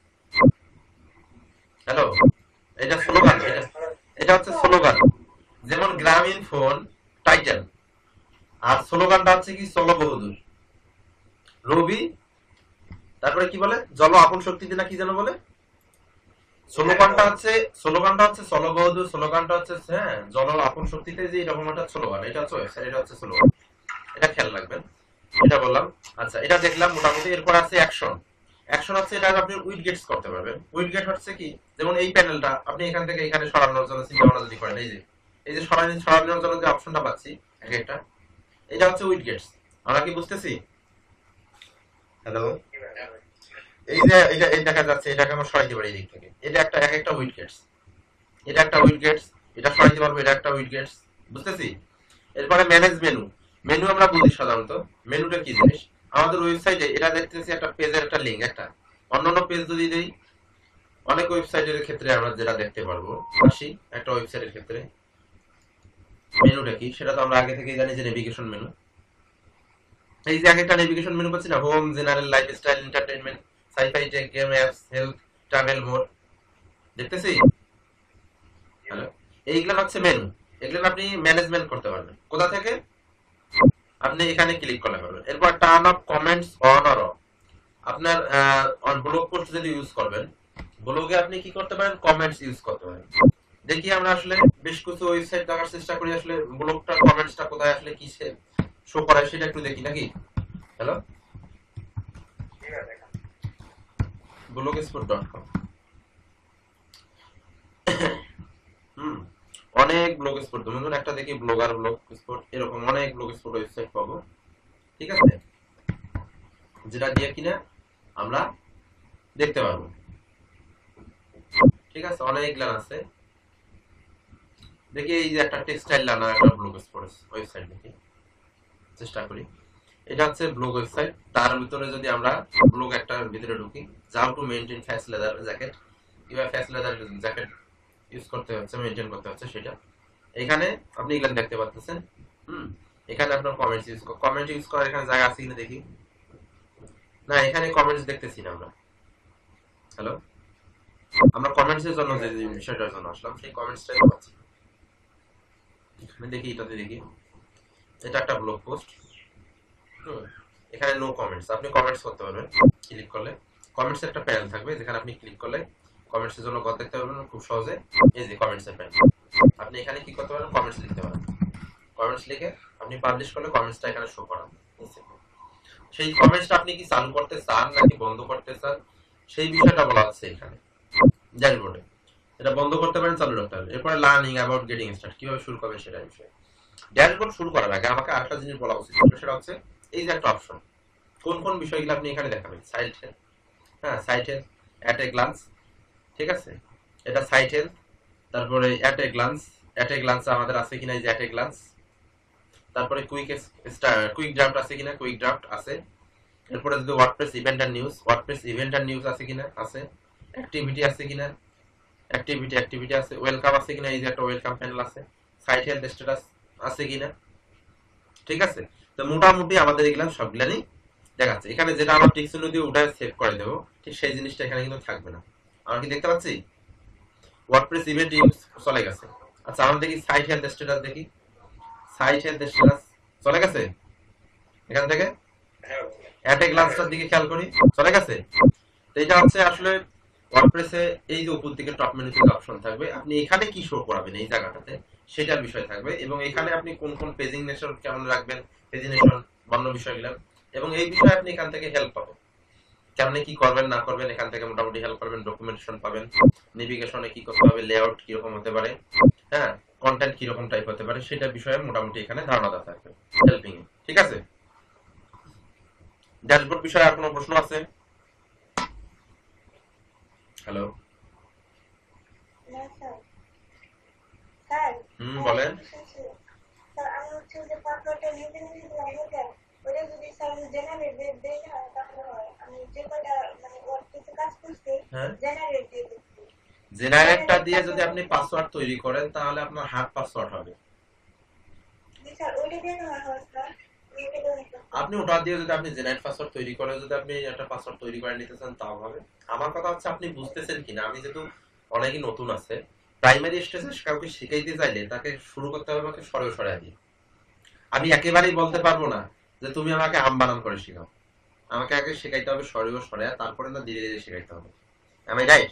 হ্যালো এটা স্লোগান, এটা এটা হচ্ছে স্লোগান। যেমন গ্রামীণ ফোন টাইটেল, আর স্লোগানটা হচ্ছে কি চলো বহুদূর রবি, তারপরে কি বলে জল আপন শক্তিতে না কি যেন বলে। স্লোগানটা হচ্ছে স্লোগানটা হচ্ছে চলো বহুদূর, স্লোগানটা হচ্ছে হ্যাঁ জল আপন শক্তিতে, যে এরকম একটা স্লোগান। এটা হচ্ছে ওয়েবসাইট, এটা হচ্ছে স্লোগান, এটা খেয়াল রাখবেন। এটা বললাম। আচ্ছা এটা দেখলাম মোটামুটি। এরপর আছে অ্যাকশন। অ্যাকশন হচ্ছে এটা আপনি উইডগেটস করতে পারবেন। উইডগেট হচ্ছে কি, যেমন এই প্যানেলটা আপনি এখান থেকে এখানে সরানোর জন্য চিন্তা ভাবনা যদি করেন, এই যে এই যে সরানো সরানোর জন্য যে অপশনটা পাচ্ছি এক একটা, এটা হচ্ছে উইডগেটস। আমরা কি বুঝতেছি? হ্যালো এই যে এটা এই দেখা যাচ্ছে, এটাকে আমরা সরাইতে পারি এই দিক থেকে, এটা একটা এক একটা উইডগেটস, এটা একটা উইডগেটস, এটা সরাইতে পারবো, এটা একটা উইডগেটস, বুঝতেছি? এরপরে ম্যানেজ মেনু। মেনু আমরা বুঝি সাধারণত, মেনুটা কি জিনিস। আমাদের ওয়েবসাইটে এটা দেখতেছি একটা পেজের একটা লিঙ্ক, একটা অন্যান্য পেজ যদি দেই, অনেক ওয়েবসাইটের ক্ষেত্রে আমরা যেটা দেখতে পারবো, আসি একটা ওয়েবসাইটের ক্ষেত্রে মেনুটা কি সেটা তো আমরা আগে থেকেই জানি যে নেভিগেশন মেনু। এই যে একটা নেভিগেশন মেনু পাচ্ছি না, home, general, lifestyle, entertainment, sci-fi, tech, game, apps, health, travel, more, দেখতেছি? হ্যালো এইগুলো হচ্ছে মেনু। এগুলো আপনি ম্যানেজমেন্ট করতে পারবেন কোথা থেকে, আপনি এখানে ক্লিক করলে পারবেন। এরপর turn off comments on or off. আপনার ব্লগ পোস্ট যদি ইউজ করবেন, ব্লগে আপনি কি করতে পারেন, কমেন্টস ইউজ করতে পারেন। দেখি আমরা আসলে বেশ কিছু ওয়েবসাইট দেখার চেষ্টা করি, আসলে ব্লগটা কমেন্টসটা কোথায় আসলে কি শো করায় সেটা একটু দেখি নাকি। Hello blogspot dot com. হুম অনেক ব্লগ স্পট, ধরুন একটা দেখি ব্লগার ব্লগ স্পট, এরকম অনেক ব্লগ স্পট ওয়েবসাইট পাবো। ঠিক আছে, যেটা দিয়ে কিনা আমরা দেখতে পারবো। ঠিক আছে, অনেকগুলো আছে। দেখি এই যে একটা টেক্সটাইল লার্নার একটা ব্লগ স্পট ওয়েবসাইট, দেখি চেষ্টা করি। এটা হচ্ছে ব্লগ ওয়েবসাইট। তার ভিতরে যদি আমরা ব্লগ একটা ভিতরে ঢুকি, how to maintain faux leather jacket, কিভাবে ফ্যাস লেদার জ্যাকেট ইউজ করতে হচ্ছে, মেইনটেইন করতে হচ্ছে সেটা এখানে আপনি এখানে দেখতে পাচ্ছেন। হুম এখানে আপনার কমেন্টস ইউজ কমেন্ট ইউজ করার এখানে জায়গা আছে কিনা দেখি। না এখানে কমেন্টস দেখতেছি না আমরা। হ্যালো আমরা কমেন্টস এর জন্য যে বিষয়টার জন্য আসলাম সেই কমেন্টসটাই পাচ্ছি। দেখি এটাতে দেখি, এটা একটা ব্লগ পোস্ট। এখানে নো কমেন্টস, আপনি কমেন্টস করতে পারবেন ক্লিক করলে। কমেন্টস একটা প্যানেল থাকবে যেখানে আপনি ক্লিক করলে কমেন্টস এর জন্য কথা দেখতে পারবেন খুব সহজে। এই যে কমেন্টস এর প্যানেল, আপনি এখানে কি করতে পারেন, কমেন্টস লিখতে পারেন। কমেন্টস লিখে আপনি পাবলিশ করলে কমেন্টসটা এখানে শো করা। সেই কমেন্টসটা আপনি কি চালু করতে চান নাকি বন্ধ করতে চান সেই বিষয়টা বলা আছে এখানে ড্যাশবোর্ডে। এটা বন্ধ করতে পারেন, চালু রাখতে পারেন। এরপরে লার্নিং অ্যাবাউট গেটিং স্টার্ট, কিভাবে শুরু করবেন সেটা বিষয়। ড্যাশবোর্ড শুরু করার আগে আমাকে আরেকটা জিনিস বলা উচিত, সেটা হচ্ছে এই যে একটা অপশন, কোন কোন বিষয়গুলো আপনি এখানে দেখাবেন। সাইট হেলথ, হ্যাঁ site health at a glance, ঠিক আছে এটা সাইট হেলথ। তারপরে at a glance, at a glance আমাদের আছে কিনা, এই যে অ্যাট এ গ্লান্স। তারপরে কুইক কুইক ড্রাফট আছে কিনা, কুইক ড্রাফট আছে। এরপরে যদি WordPress event and news, WordPress event and news আছে কিনা, আছে। অ্যাক্টিভিটি আছে কিনা, অ্যাক্টিভিটি অ্যাক্টিভিটি আছে। ওয়েলকাম আছে কিনা, এই যে একটা ওয়েলকাম প্যানেল আছে। সাইট হেলথ স্ট্যাটাস আছে কিনা, ঠিক আছে। তো মোটামুটি আমাদের এগুলা সবগুলারই দেখাচ্ছে। এখানে যেটা আমরা টিকচিহ্ন দিয়ে উঠে সেভ করে দেবো, ঠিক সেই জিনিসটা এখানে কিন্তু থাকবে না। আমরা কি দেখতে পাচ্ছি ওয়ার্ডপ্রেস ইভেন্ট ইউজ চলে গেছে। আচ্ছা আমরা দেখি সাইট হেলথ স্ট্যাটাস, দেখি সাইট হেলথ স্ট্যাটাস চলে গেছে। এখান থেকে অ্যাট এ গ্লান্সটার দিকে খেয়াল করি, চলে গেছে। তো এটা হচ্ছে আসলে ওয়ার্ডপ্রেসে এই যে উপর দিকে টপ মেনু থেকে অপশন থাকবে, আপনি এখানে কি শো করাবেন এই জায়গাটাতে সেটার বিষয় থাকবে, এবং এখানে আপনি কোন কোন পেজিং নেশন কেমন রাখবেন, পেজিনেশন অন্য বিষয়গুলো, এবং এই বিষয়ে আপনি এখান থেকে হেল্প পাবেন। কেমনে কি করবেন না করবেন এখান থেকে মোটামুটি হেল্প পাবেন, ডকুমেন্টেশন পাবেন, নেভিগেশনে কি করতে হবে, লেআউট কিরকম হতে পারে, হ্যাঁ কন্টেন্ট কিরকম টাইপ হতে পারে সেটা বিষয়ে মোটামুটি এখানে ধারণা দেওয়া থাকবে হেল্পিং এ। ঠিক আছে, ড্যাশবোর্ড বিষয়ে আর কোনো প্রশ্ন আছে? হ্যালো, না স্যার স্যার হুম বলেন। স্যার আমি হচ্ছে যে পাসওয়ার্ডটা নিজে নিজে দিলাম ওটা ওটা যদি স্যার আমি জেনারেট দিয়ে দেই না তাহলে হয় আমি যে কয়টা মানে ওয়ার্ডপ্রেসে কাজ করছি হ্যাঁ, জেনারেট দিয়ে দিচ্ছি জেনারেটটা দিয়ে যদি আপনি পাসওয়ার্ড তৈরি করেন তাহলে আপনার হার্ড পাসওয়ার্ড হবে। জি স্যার ওইটা দিয়ে না হয় স্যার ওইটা দিয়ে না আপনি ওটা দিয়ে যদি আপনি জেনারেট পাসওয়ার্ড তৈরি করে যদি আপনি একটা পাসওয়ার্ড তৈরি করে নিতে চান তাও হবে। আমার কথা হচ্ছে আপনি বুঝতেছেন কিনা, আমি যেহেতু অনেকেই নতুন আছে, প্রাইমারি স্টেজে কাউকে শিখাইতে চাইলে তাকে শুরু করতে হবে আমাকে সরে সরে দিয়ে। আমি একেবারেই বলতে পারবো না যে তুমি আমাকে আম বানান করে শেখাও, আমাকে আগে শেখাইতে হবে সরে সরে, তারপরে না ধীরে ধীরে শেখাইতে হবে। আমি রাইট?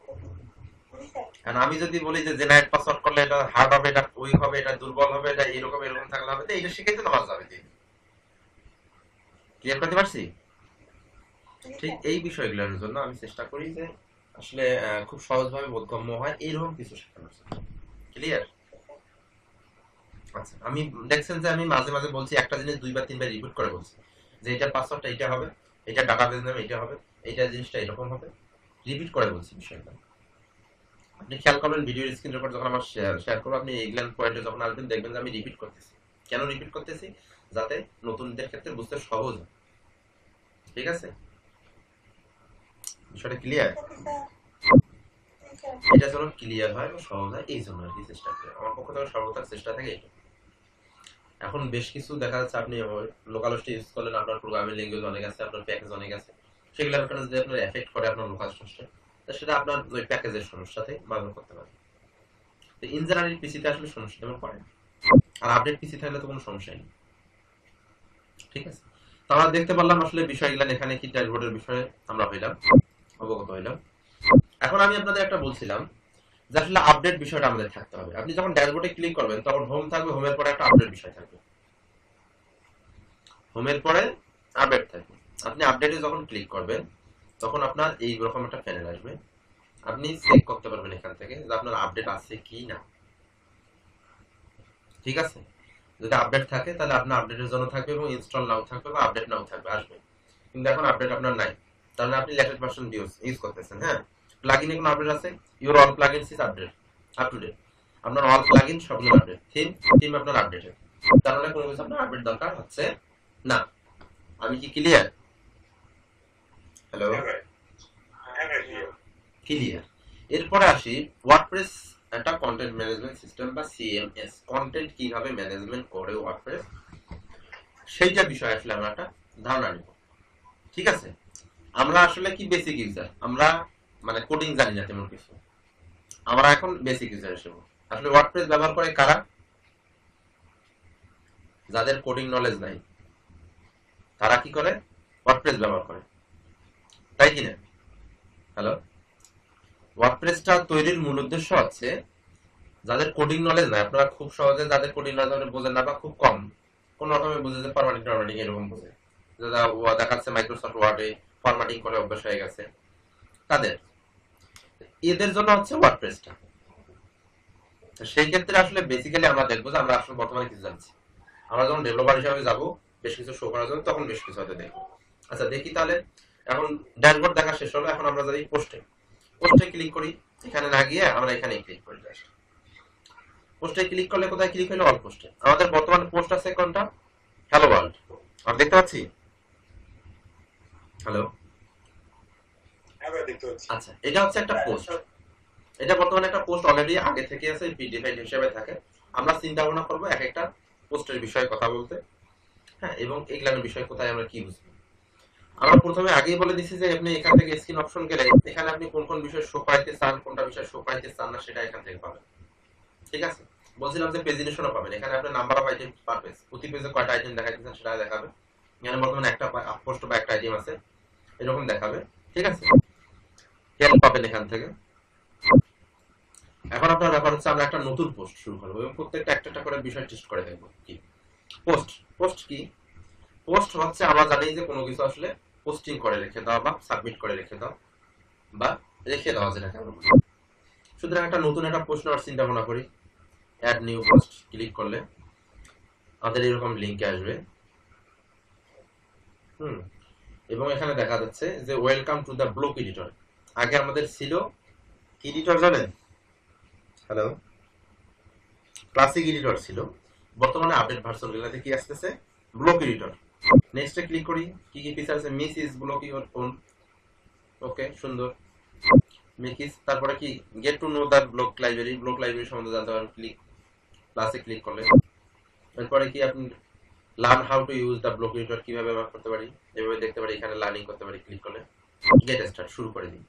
জি স্যার কারণ আমি যদি বলি যে জেনারেট পাসওয়ার্ড করলে এটা হার্ড হবে, এটা উইক হবে, এটা দুর্বল হবে, এটা এরকম এরকম থাকলে হবে, তো এটা শিখাইতে নামাজ যাবে। ক্লিয়ার করতে পারছি? ঠিক এই বিষয়গুলোর জন্য আমি চেষ্টা করি যে আসলে আহ, খুব সহজভাবে বোধগম্য হয় এইরকম কিছু শেখানোর জন্য। ক্লিয়ার? আচ্ছা, আমি দেখছেন যে আমি মাঝে মাঝে বলছি একটা জিনিস দুইবার তিনবার রিপিট করে বলছি যে এটা পাসওয়ার্ডটা এটা হবে, এটা ডাটাবেজ নাম এটা হবে, এটা জিনিসটা এরকম হবে, রিপিট করে বলছি বিষয়টা। আপনি খেয়াল করবেন ভিডিওর স্ক্রিন রেকর্ড যখন আমার শেয়ার শেয়ার করবো, আপনি এগুলান পয়েন্টে যখন আসবেন দেখবেন যে আমি রিপিট করতেছি। কেন রিপিট করতেছি? যাতে নতুনদের ক্ষেত্রে বুঝতে সহজ হয়। ঠিক আছে, বিষয়টা ক্লিয়ার? ওকে স্যার জি স্যার এটা যেন ক্লিয়ার হয় ও সহজ হয় এই জন্য আর কি চেষ্টা করি। আমার পক্ষ থেকে সর্বদা চেষ্টা থাকে এটা। এখন বেশ কিছু দেখা যাচ্ছে আপনি লোকাল হোস্ট ইউজ করলেন, আপনার প্রোগ্রামিং ল্যাঙ্গুয়েজ অনেক আছে, আপনার প্যাকেজ অনেক আছে, সেগুলোর কারণে যদি আপনার এফেক্ট করে আপনার লোকাল হোস্টে, সেটা আপনার ওই প্যাকেজের সমস্যাতে বাধা করতে পারে। তো ইন জেনারেল পিসিতে আসলে সমস্যা তেমন পড়ে না, আর আপডেট পিসি থাকলে তো কোনো সমস্যাই নেই। ঠিক আছে, তো আমরা দেখতে পারলাম আসলে বিষয়গুলো এখানে কি ড্যাশবোর্ডের বিষয়ে আমরা হইলাম অবগত হইলাম। এখন আমি আপনাদের একটা বলছিলাম যে আসলে আপডেট বিষয়টা আমাদের থাকতে হবে। আপনি যখন ড্যাশবোর্ডে ক্লিক করবেন তখন হোম থাকবে, হোমের পরে একটা আপডেট বিষয় থাকবে, হোমের পরে আপডেট থাকবে। আপনি আপডেটে যখন ক্লিক করবেন তখন আপনার এই রকম একটা প্যানেল আসবে, আপনি চেক করতে পারবেন এখান থেকে যে আপনার আপডেট আছে কি না। ঠিক আছে, যদি আপডেট থাকে তাহলে আপনার আপডেটের জন্য থাকবে এবং ইনস্টল নাও থাকবে বা আপডেট নাও থাকবে, আসবে। কিন্তু এখন আপডেট আপনার নাই, তাহলে আপনি লেটেস্ট ভার্সন ইউজ করতেছেন। হ্যাঁ, প্লাগইনে কোনো আপডেট আছে? Your all plugins is update, up to date. আপনার অল প্লাগইন সবগুলো আপডেট, থিম থিম আপনার আপডেটেড, তার মানে কোনো কিছু আপনার আপডেট দরকার হচ্ছে না। আমি কি ক্লিয়ার? Hello, clear? এরপরে আসি ওয়ার্ডপ্রেস একটা কন্টেন্ট ম্যানেজমেন্ট সিস্টেম বা সিএমএস, কন্টেন্ট কিভাবে ম্যানেজমেন্ট করে ওয়ার্ডপ্রেস, সেইটা বিষয়ে আসলে আমরা একটা ধারণা নিব। ঠিক আছে, আমরা আসলে কি বেসিক ইউজার, আমরা মানে কোডিং জানি না তেমন কিছু, আমরা এখন বেসিক ইউজার হিসেবে। আসলে ওয়ার্ডপ্রেস ব্যবহার করে কারা? যাদের কোডিং নলেজ নাই তারা কি করে? ওয়ার্ডপ্রেস ব্যবহার করে, তাই কিনা? হ্যালো, ওয়ার্ডপ্রেসটা তৈরির মূল উদ্দেশ্য হচ্ছে যাদের কোডিং নলেজ নাই, আপনারা খুব সহজে যাদের কোডিং নলেজ বোঝেন না বা খুব কম কোন রকমের বুঝে যে ফরম্যাটিং ফরম্যাটিং এরকম বুঝে, যারা দেখাচ্ছে মাইক্রোসফট ওয়ার্ডে ফরম্যাটিং করে অভ্যাস হয়ে গেছে, তাদের এদের জন্য হচ্ছে ওয়ার্ডপ্রেসটা। সেই ক্ষেত্রে আসলে বেসিক্যালি আমরা দেখবো যে আমরা আসলে বর্তমানে কিছু জানছি। আমরা যখন ডেভেলপার হিসাবে যাবো বেশ কিছু শো করার জন্য, তখন বেশ কিছু হয়তো দেখবো। আচ্ছা দেখি তাহলে, এখন ড্যাশবোর্ড দেখা শেষ হলো, এখন আমরা যদি পোস্টে পোস্টে ক্লিক করি, এখানে না গিয়ে আমরা এখানে ক্লিক করি। পোস্টে ক্লিক করলে কোথায় ক্লিক হলো? অল পোস্টে। আমাদের বর্তমানে পোস্ট আছে কোনটা? হ্যালো ওয়ার্ল্ড, আমরা দেখতে পাচ্ছি। হ্যালো, আচ্ছা এটা হচ্ছে একটা পোস্ট, এটা বর্তমানে একটা পোস্ট অলরেডি আগে থেকে আছে, পিডিএফ ফাইল হিসেবে থাকে। আমরা চিন্তা ভাবনা করবো এক একটা পোস্টের বিষয়ে কথা বলতে, হ্যাঁ, এবং এগুলোর বিষয়ে কোথায় আমরা কি বুঝবো। আমরা প্রথমে আগেই বলে দিচ্ছি যে আপনি এখান থেকে স্ক্রিন অপশন গেলে এখানে আপনি কোন কোন বিষয় শো করাইতে চান, কোনটা বিষয় শো করাইতে চান না, সেটা এখান থেকে পাবেন। ঠিক আছে, বলছিলাম যে পেজিনেশনও পাবেন, এখানে আপনি number of item per page, প্রতি পেজে কয়টা আইটেম দেখাইতেছেন সেটা দেখাবে। এখানে বর্তমানে একটা পোস্ট বা একটা আইটেম আছে, এরকম দেখাবে। ঠিক আছে, হেল্প পাবেন এখান থেকে। এখন আপনার ব্যাপার হচ্ছে আমরা একটা নতুন পোস্ট শুরু করবো এবং প্রত্যেকটা একটা একটা করে বিষয় টেস্ট করে দেখবো। কি পোস্ট? পোস্ট কি? পোস্ট হচ্ছে আমরা জানি যে কোনো কিছু আসলে পোস্টিং করে রেখে দেওয়া বা সাবমিট করে রেখে দেওয়া বা রেখে দেওয়া, যেটাকে আমরা বলি। সুতরাং একটা নতুন একটা পোস্ট নেওয়ার চিন্তা ভাবনা করি। অ্যাড নিউ পোস্ট ক্লিক করলে আমাদের এরকম লিঙ্ক আসবে, হুম, এবং এখানে দেখা যাচ্ছে যে welcome to the block editor. আগে আমাদের ছিল কি এডিটর জানেন? হ্যালো, ক্লাসিক এডিটর ছিল, বর্তমানে আপডেট ভার্সন গুলোতে কি আসতেছে? Block editor. নেক্সটে ক্লিক করি, কি কি ফিচার আছে? Miss is block your phone, okay সুন্দর মিকিস। তারপরে কি get to know the block library, block library সম্বন্ধে জানতে পারেন ক্লিক প্লাসে ক্লিক করলে। এরপরে কি আপনি learn how to use the block editor, কিভাবে ব্যবহার করতে পারি এভাবে দেখতে পারি, এখানে লার্নিং করতে পারি ক্লিক করলে। গেট স্টার্ট, শুরু করে দিই।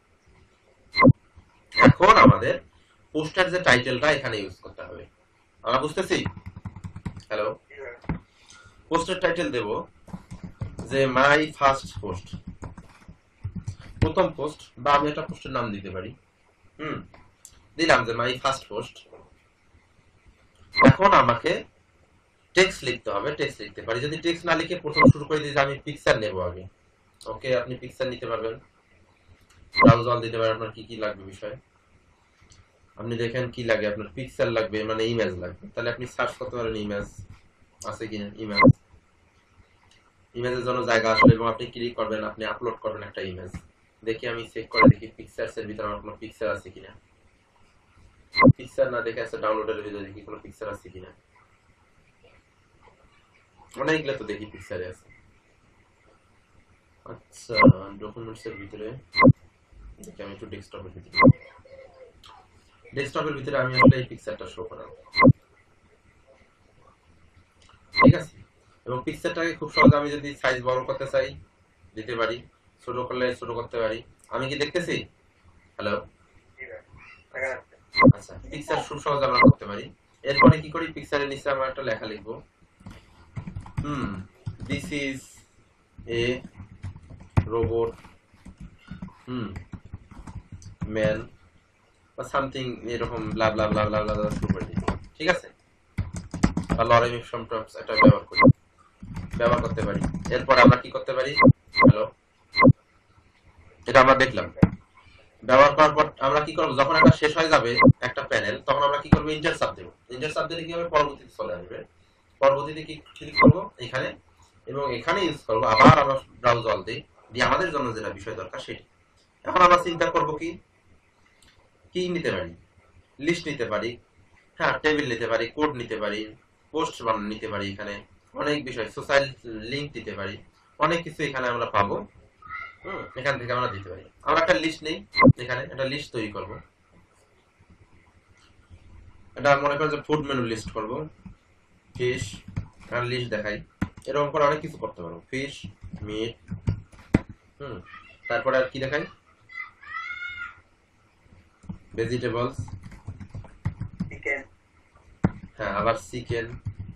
এখন আমাদের পোস্টার যে টাইটেলটা এখানে ইউজ করতে হবে, আমরা বুঝতেছি? হ্যালো, পোস্টার টাইটেল দেব যে মাই ফার্স্ট পোস্ট, প্রথম পোস্ট, বা আমি একটা পোস্টের নাম দিতে পারি। হুম, দিলাম যে মাই ফার্স্ট পোস্ট। এখন আমাকে টেক্সট লিখতে হবে, টেক্সট লিখতে পারি। যদি টেক্সট না লিখে প্রথম শুরু করে দিই যে আমি পিকচার নেব আগে, ওকে আপনি পিকচার নিতে পারবেন, ব্রাউজ অল দিতে পারেন। আপনার কি কি লাগবে বিষয় আপনি দেখেন, কি লাগে আপনার? পিকচার লাগবে, মানে ইমেজ লাগবে, তাহলে আপনি সার্চ করতে পারেন ইমেজ আছে কিনা। ইমেজ, ইমেজের জন্য জায়গা আসলে, এবং আপনি ক্লিক করবেন, আপনি আপলোড করবেন একটা ইমেজ। দেখি আমি চেক করে দেখি পিকচারস এর ভিতরে আমার কোনো পিকচার আছে কিনা। পিকচার না দেখে আছে ডাউনলোডের ভিতরে দেখি কোনো পিকচার আছে কিনা। অনেকগুলো তো দেখি পিকচারে আছে। আচ্ছা, ডকুমেন্টস এর ভিতরে দেখি, আমি একটু ডেস্কটপের ভিতরে, ডেস্কটপের ভিতরে আমি আসলে এই পিকচারটা শো করাবো, ঠিক আছে? এবং পিকচারটাকে খুব সহজে আমি যদি সাইজ বড় করতে চাই দিতে পারি, ছোট করলে ছোট করতে পারি। আমি কি দেখতেছি? হ্যালো, আচ্ছা, পিকচার খুব সহজে আমরা করতে পারি। এরপরে কি করি, পিকচারের নিচে আমরা একটা লেখা লিখবো, hmm this is a robot, hmm man বা সামথিং এরকম ব্লা ব্লা ব্লা ব্লা ব্লা শুরু করে দিই, ঠিক আছে? বা লরেম ইপসম টার্মস এটা ব্যবহার করি, ব্যবহার করতে পারি। এরপর আমরা কি করতে পারি? হ্যালো, এটা আমরা দেখলাম। ব্যবহার করার পর আমরা কি করবো, যখন একটা শেষ হয়ে যাবে একটা প্যানেল, তখন আমরা কি করবো? ইন্টার সাব দেবো। ইন্টার সাব দিলে কি হবে? পরবর্তীতে চলে আসবে। পরবর্তীতে কি ক্লিক করবো এখানে, এবং এখানে ইউজ করবো আবার আমরা ব্রাউজ অল দিই, দিয়ে আমাদের জন্য যেটা বিষয় দরকার সেটি। এখন আমরা চিন্তা করবো কি কি নিতে পারি? লিস্ট নিতে পারি, হ্যাঁ টেবিল নিতে পারি, কোড নিতে পারি, পোস্ট বানানো নিতে পারি, এখানে অনেক বিষয়, সোশ্যাল লিঙ্ক দিতে পারি, অনেক কিছু এখানে আমরা পাবো। হুম, এখান থেকে আমরা দিতে পারি। আমরা একটা লিস্ট নেই, এখানে একটা লিস্ট তৈরি করব। এটা মনে করেন যে ফুড মেনু লিস্ট করব, ফিশ আর লিস্ট দেখাই, এরকম করে অনেক কিছু করতে পারবো। ফিশ, মিট, হুম তারপরে আর কি দেখাই? ভেজিটেবলস, চিকেন, হ্যাঁ আবার চিকেন,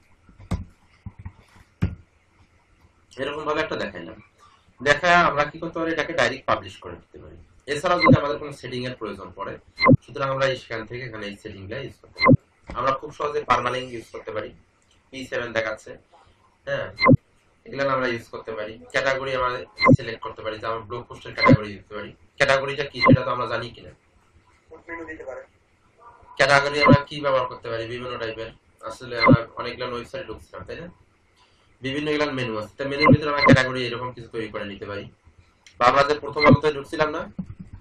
এরকম ভাবে একটা দেখাইলাম। দেখা আমরা কি করতে পারি? এটাকে ডাইরেক্ট পাবলিশ করে দিতে পারি। এছাড়াও যদি আমাদের কোনো সেটিং এর প্রয়োজন পড়ে, সুতরাং আমরা সেখান থেকে এখানে এই সেটিংটা ইউজ করতে পারি। আমরা খুব সহজে পার্মালিঙ্ক ইউজ করতে পারি, পি সেভেন দেখাচ্ছে, হ্যাঁ এগুলো আমরা ইউজ করতে পারি। ক্যাটাগরি আমরা সিলেক্ট করতে পারি, যে আমরা ব্লগ পোস্টের ক্যাটাগরি দিতে পারি। ক্যাটাগরিটা কি সেটা তো আমরা জানি কিনা। মেনু দিতে পারে। ক্যাটাগরি আমরা কি ব্যবহার করতে পারি? বিভিন্ন টাইপের, আসলে আমরা অনেকগুলো ওয়েবসাইট ঢুকছিলাম, তাই না? বিভিন্ন এগুলো মেনু আছে, তা মেনুর ভিতরে আমরা ক্যাটাগরি এরকম কিছু তৈরি করে নিতে পারি। বা আমরা যে প্রথম আলোতে ঢুকছিলাম না,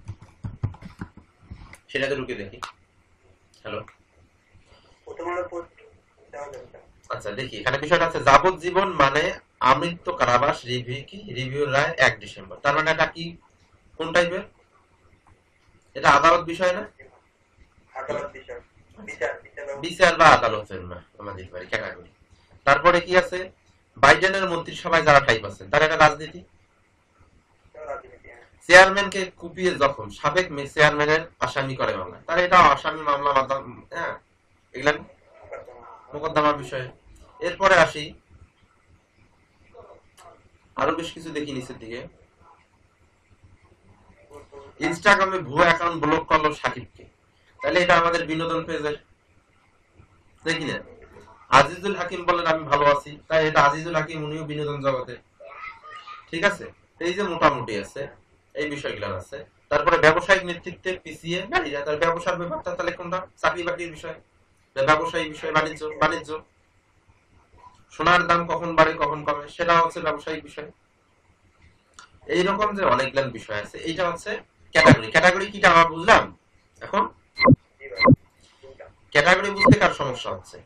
সেটাতে ঢুকে দেখি। হ্যালো, প্রথম আলো পোস্ট দেওয়া যাবে। আচ্ছা দেখি এখানে বিষয়টা আছে, যাবজ্জীবন মানে আমৃত্যু কারাবাস, রিভিউ কি রিভিউ রায় এক ডিসেম্বর। তার মানে এটা কি, কোন টাইপের? এটা আদালত বিষয় না? আদালত বিচার, বিচার বিচার বা আদালতের না আমরা দিতে পারি ক্যাটাগরি। তারপরে কি আছে? বাইডেনের মন্ত্রিসভায় যারা টাইপ আছেন তারা এটা রাজনীতি। চেয়ারম্যানকে কুপিয়ে যখন সাবেক চেয়ারম্যানের আসামি করে মামলা, তারা এটা আসামি মামলা, হ্যাঁ এগুলা মোকদ্দমার বিষয়ে। এরপরে আসি আরো বেশ কিছু দেখি নিচের দিকে। ইনস্টাগ্রামে ভুয়া অ্যাকাউন্ট ব্লক করলো সাকিবকে, তাহলে এটা আমাদের বিনোদন পেজের, দেখি না? আজিজুল হাকিম বলেন আমি ভালো আছি, তাই এটা আজিজুল হাকিম, উনিও বিনোদন জগতে, ঠিক আছে? এই যে মোটামুটি আছে এই বিষয়গুলো আছে। তারপরে ব্যবসায়িক নেতৃত্বে পিছিয়ে নারীরা, তার ব্যবসার ব্যাপারটা তাহলে কোনটা? চাকরি বাকরির বিষয়, ব্যবসায়ী বিষয়, বাণিজ্য বাণিজ্য সোনার দাম কখন বাড়ে কখন কমে, সেটা হচ্ছে ব্যবসায়িক বিষয়। এইরকম যে অনেকগুলো বিষয় আছে, এইটা হচ্ছে ক্যাটাগরি ক্যাটাগরি কিটা আমরা বুঝলাম। এখন ক্যাটাগরি বুঝতে কার সমস্যা হচ্ছে?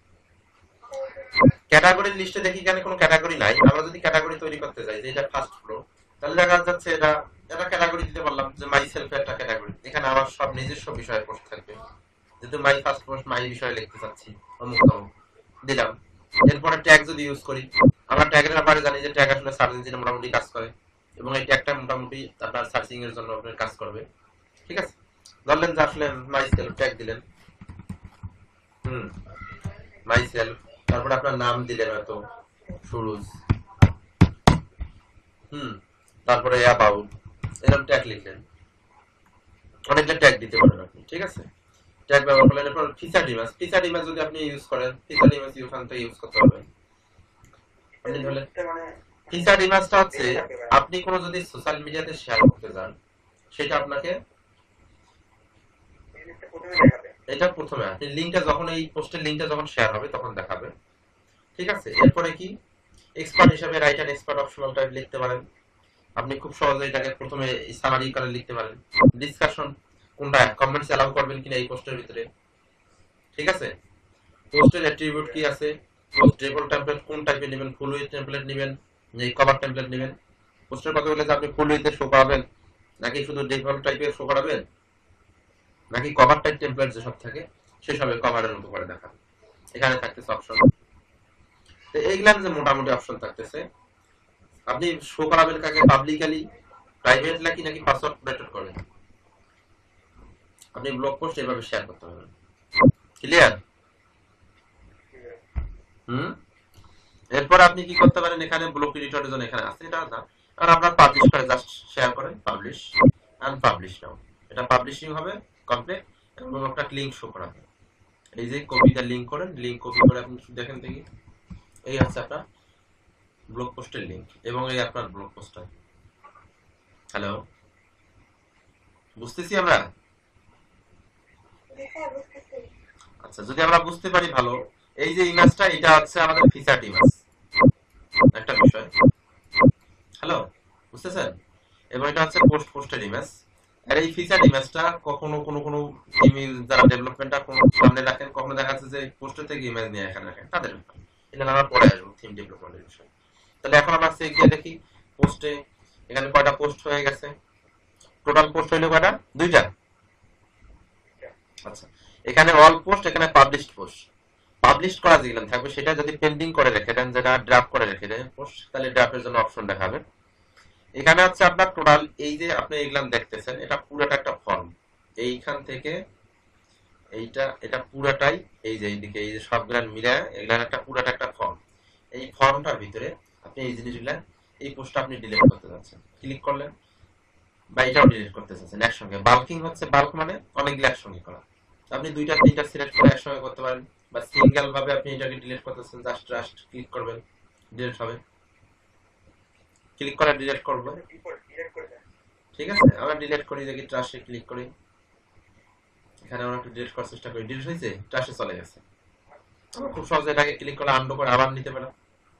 ক্যাটাগরির লিস্টে দেখি এখানে কোনো ক্যাটাগরি নাই। আমরা যদি ক্যাটাগরি তৈরি করতে চাই যে এটা ফার্স্ট ফ্লো, তাহলে দেখা যাচ্ছে এটা এটা ক্যাটাগরি দিতে পারলাম যে মাই সেলফ একটা ক্যাটাগরি। এখানে আমার সব নিজস্ব বিষয়ে পোস্ট থাকবে, যেহেতু মাই ফার্স্ট পোস্ট মাই বিষয়ে লিখতে চাচ্ছি অমুক তমুক দিলাম। এরপরে ট্যাগ যদি ইউজ করি, আমরা ট্যাগের ব্যাপারে জানি যে ট্যাগ আসলে সার্চ ইঞ্জিনে মোটামুটি কাজ করে এবং এই ট্যাগটা মোটামুটি আপনার সার্চিং এর জন্য আপনার কাজ করবে। ঠিক আছে, ধরলেন যে আসলে মাই সেলফ ট্যাগ দিলেন, হুম মাই সেলফ, তারপরে আপনার নাম দিলেন হয়তো সুরুজ, হুম তারপরে অ্যাবাউট, এরকম ট্যাগ লিখলেন। অনেকটা ট্যাগ দিতে পারেন আপনি। ঠিক আছে, ট্যাগ ব্যবহার করলেন। এরপর ফিচার ইমেজ, ফিচার ইমেজ যদি আপনি ইউজ করেন, ফিচার ইমেজ ওখান থেকে ইউজ করতে পারবেন। আপনি ধরলেন ফিচার ইমেজটা হচ্ছে আপনি কোনো যদি সোশ্যাল মিডিয়াতে শেয়ার করতে যান, সেটা আপনাকে এটা প্রথমে আপনি লিঙ্কটা যখন এই পোস্টের লিঙ্কটা যখন শেয়ার হবে তখন দেখাবে। ঠিক আছে, এরপরে কি এক্সপার্ট হিসেবে write and expert optional type লিখতে পারেন। আপনি খুব সহজে এটাকে প্রথমে সামারি করে লিখতে পারেন। ডিসকাশন কোনটা কমেন্টস এলাও করবেন কিনা এই পোস্টের ভিতরে। ঠিক আছে, পোস্টের অ্যাট্রিবিউট কি আছে, পোস্ট ডেবল টেমপ্লেট কোন টাইপের নেবেন, ফুল উইথ টেমপ্লেট নেবেন নাকি কভার টেমপ্লেট নেবেন। পোস্টের কথা বলে যে আপনি ফুল উইথে শো করাবেন নাকি শুধু ডেবল টাইপের শো করাবেন নাকি কভার টাইপ টেমপ্লেট যেসব থাকে সেসবে কভারের মতো করে দেখাবেন। এখানে থাকতেছে অপশন। তো এইগুলার যে মোটামুটি অপশন থাকতেছে, আপনি শো করাবেন কাকে, পাবলিকালি, প্রাইভেট নাকি নাকি পাসওয়ার্ড প্রোটেক্টেড করবেন। আপনি ব্লগ পোস্ট এভাবে শেয়ার করতে পারবেন। ক্লিয়ার? হুম এরপর আপনি কি করতে পারেন, এখানে ব্লক এডিটরের জন্য এখানে আছে এটা না, আর আপনার পাবলিশ করে জাস্ট শেয়ার করেন, পাবলিশ এন্ড পাবলিশ নাও। এটা পাবলিশিং হবে কমপ্লিট এবং একটা লিংক শো করাবে। এই যে কপিটা লিংক করেন, লিংক কপি করে আপনি দেখেন দেখি, এই হচ্ছে আপনার ব্লগ পোস্টের লিংক এবং এই আপনার ব্লগ পোস্টটা। হ্যালো, বুঝতেছি আমরা? আচ্ছা, যদি আমরা বুঝতে পারি ভালো। এই যে ইমেজটা এটা হচ্ছে আমাদের ফিচার্ড ইমেজ একটা বিষয়। হ্যালো, বুঝতেছেন? এবং এটা হচ্ছে পোস্ট পোস্টের ইমেজ। আর এই ফিচার্ড ইমেজটা কখনো কোনো কোনো ইমেজ যারা ডেভেলপমেন্টটা কোনো সামনে রাখেন, কখনো দেখা যাচ্ছে যে পোস্টার থেকে ইমেজ নিয়ে এখানে রাখেন, তাদের ব্যাপার। এটা আমরা পরে আসবো থিম ডেভেলপমেন্টের বিষয়। তাহলে এখন আমরা চেক দিয়ে দেখি পোস্টে এখানে কয়টা পোস্ট হয়ে গেছে। টোটাল পোস্ট হইলো কয়টা? দুইটা। আচ্ছা, এখানে অল পোস্ট, এখানে পাবলিশড পোস্ট। পাবলিশ করা যেগুলো থাকবে সেটা যদি পেন্ডিং করে রেখে দেন, যেটা ড্রাফট করে রেখে দেন পোস্ট, তাহলে ড্রাফটের জন্য অপশন দেখাবে। এখানে হচ্ছে আপনার টোটাল এই যে আপনি এগুলাম দেখতেছেন, এটা পুরোটা একটা ফর্ম। এইখান থেকে এইটা এটা পুরাটাই এই যে এইদিকে এই যে সবগুলান মিলে এগুলার একটা পুরাটা একটা ফর্ম। এই ফর্মটার ভিতরে আপনি এই জিনিসগুলা এই পোস্টটা আপনি ডিলিট করতে যাচ্ছেন, ক্লিক করলেন বা এটাও ডিলিট করতে চাচ্ছেন একসঙ্গে। বাল্কিং হচ্ছে বাল্ক মানে অনেকগুলো একসঙ্গে করা। আপনি দুইটা তিনটা সিলেক্ট করে একসঙ্গে করতে পারেন, বা সিঙ্গেল ভাবে আপনি এটাকে ডিলিট করতেছেন, জাস্ট জাস্ট ক্লিক করবেন, ডিলিট হবে। ক্লিক করে ডিলিট করব, ঠিক আছে। আমরা ডিলিট করি, দেখি ট্রাশে ক্লিক করি, এখানে আমরা একটু ডিলিট করার চেষ্টা করি, ডিলিট হয়েছে, ট্রাশে চলে গেছে। আমরা খুব সহজে এটাকে ক্লিক করে আনডু করে আবার নিতে পারি।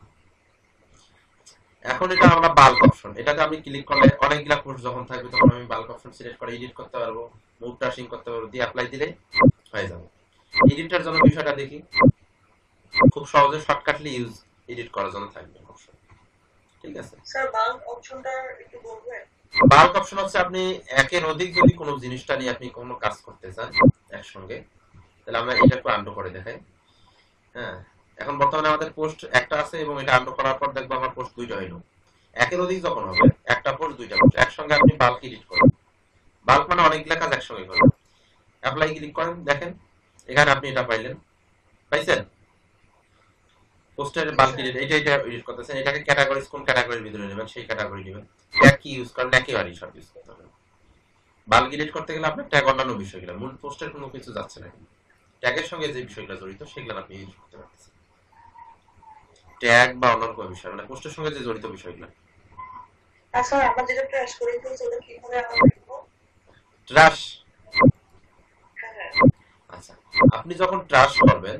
এখন এটা আমরা বাল্ক অপশন, এটাতে আমি ক্লিক করলে অনেকগুলা পোস্ট যখন থাকবে তখন আমি বাল্ক অপশন সিলেক্ট করে এডিট করতে পারবো, মুভ ট্রাশিং করতে পারবো, দিয়ে অ্যাপ্লাই দিলে হয়ে যাবে। এডিটের জন্য বিষয়টা দেখি, খুব সহজে শর্টকাটলি ইউজ এডিট করার জন্য থাকবে অপশন। ঠিক আছে স্যার, বাল্ক অপশনটা একটু বলবেন? বাল্ক অপশন হচ্ছে আপনি একের অধিক যদি কোনো জিনিসটা নিয়ে আপনি কোনো কাজ করতে চান একসঙ্গে, তাহলে আমরা এটা একটু আন্ডু করে দেখাই। হ্যাঁ, এখন বর্তমানে আমাদের পোস্ট একটা আছে এবং এটা আন্ডু করার পর দেখবো আমার পোস্ট দুইটা হইলো। একের অধিক যখন হবে, একটা পোস্ট দুইটা পোস্ট একসঙ্গে আপনি বাল্ক এডিট করবেন। বাল্ক মানে অনেকগুলা কাজ একসঙ্গে করবেন। অ্যাপ্লাই ক্লিক করেন, দেখেন এখানে আপনি এটা পাইলেন, পাইছেন পোস্টের বাল্ক এডিট। এটা এটা এডিট করতেছেন, এটাকে ক্যাটাগরিজ কোন ক্যাটাগরির ভিতরে নেবেন সেই ক্যাটাগরি নেবেন। ট্যাগ কি ইউজ করেন, একেবারেই সব ইউজ করতে হবে। বাল্ক এডিট করতে গেলে আপনার ট্যাগ অন্যান্য বিষয়গুলো, মূল পোস্টের কোনো কিছু যাচ্ছে না, ট্যাগের সঙ্গে যে বিষয়গুলো জড়িত সেগুলো আপনি ইউজ করতে পারতেছেন। ট্যাগ বা অন্যান্য কোনো বিষয় মানে পোস্টের সঙ্গে যে জড়িত বিষয়গুলো। আচ্ছা, আমরা যেটা ট্র্যাশ করে ফেলছি ওটা কিভাবে আমরা দেখব? ট্রাশ, হ্যাঁ, আচ্ছা আপনি যখন ট্রাশ করবেন,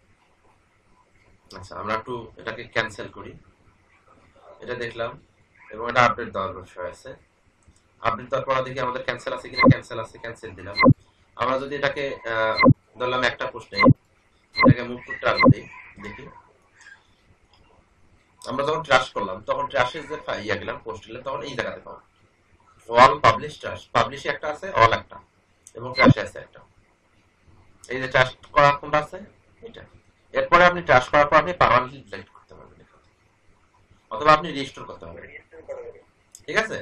আচ্ছা আমরা একটু এটাকে ক্যান্সেল করি, এটা দেখলাম এবং এটা আপডেট দেওয়ার বিষয় আছে। আপডেট দেওয়ার পর দেখি আমাদের ক্যান্সেল আছে কিনা, ক্যান্সেল আছে, ক্যান্সেল দিলাম। আমরা যদি এটাকে ধরলাম একটা পোস্টে, এটাকে মুভ টু ট্রাশ দিই, দেখি আমরা যখন ট্রাশ করলাম তখন ট্রাশের যে ইয়া গেলাম পোস্ট দিলাম তখন এই জায়গাতে পাবো অল পাবলিশ ট্রাশ, পাবলিশে একটা আছে, অল একটা, এবং ট্রাশে আছে একটা। এই যে ট্রাশ করা কোনটা আছে এটা। এরপরে আপনি ট্রাশ করার পর আপনি পার্মানেন্টলি ডিলিট করতে পারবেন, অথবা আপনি রিস্টোর করতে পারবেন। ঠিক আছে,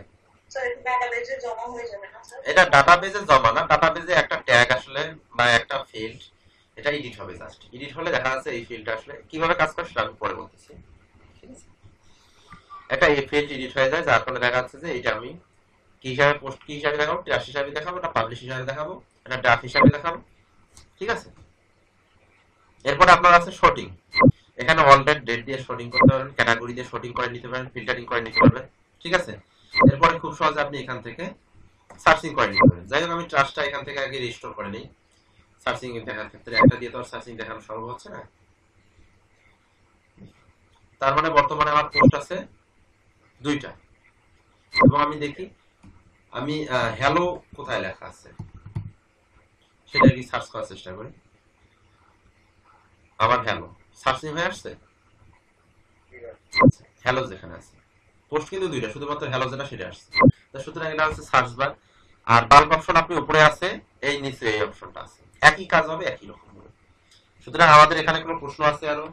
এটা ডাটাবেজে জমা না, ডাটাবেজে একটা ট্যাগ আসলে বা একটা ফিল্ড, এটা এডিট হবে। জাস্ট এডিট হলে দেখা যাচ্ছে এই ফিল্ডটা আসলে কিভাবে কাজ করে সেটা আমি পরে বলতেছি। ঠিক আছে, একটা এই ফিল্ড এডিট হয়ে যায়, যার ফলে দেখা যাচ্ছে যে এটা আমি কি হিসাবে পোস্ট কি হিসাবে দেখাবো, ট্রাশ হিসাবে দেখাবো, এটা পাবলিশ হিসাবে দেখাবো, এটা ড্রাফট হিসাবে দেখাবো। ঠিক আছে, এরপরে আপনার আছে শর্টিং। এখানে অলরেড ডেট দিয়ে শর্টিং করতে পারেন, ক্যাটাগরি দিয়ে শর্টিং করে নিতে পারেন, ফিল্টারিং করে নিতে পারবেন। ঠিক আছে, এরপরে খুব সহজে আপনি এখান থেকে সার্চিং করে নিতে পারেন। যাই হোক, আমি ট্রাস্টটা এখান থেকে আগে রিস্টোর করে নিই। সার্চিং দেখার ক্ষেত্রে একটা দিয়ে তো আর সার্চিং দেখানো সম্ভব হচ্ছে না। তার মানে বর্তমানে আমার পোস্ট আছে দুইটা, এবং আমি দেখি আমি হ্যালো কোথায় লেখা আছে সেটা কি সার্চ করার চেষ্টা করি। আমার হ্যালো সার্চিং হয়ে আসছে, হ্যালো যেখানে আছে, পোস্ট কিন্তু দুইটা, শুধুমাত্র হ্যালো যেটা সেটা আসছে। সুতরাং এটা হচ্ছে সার্চ বার, আর বাল্ক অপশন আপনি উপরে আছে, এই নিচে এই অপশনটা আছে, একই কাজ হবে একই রকম হবে। সুতরাং আমাদের এখানে কোনো প্রশ্ন আছে আরো?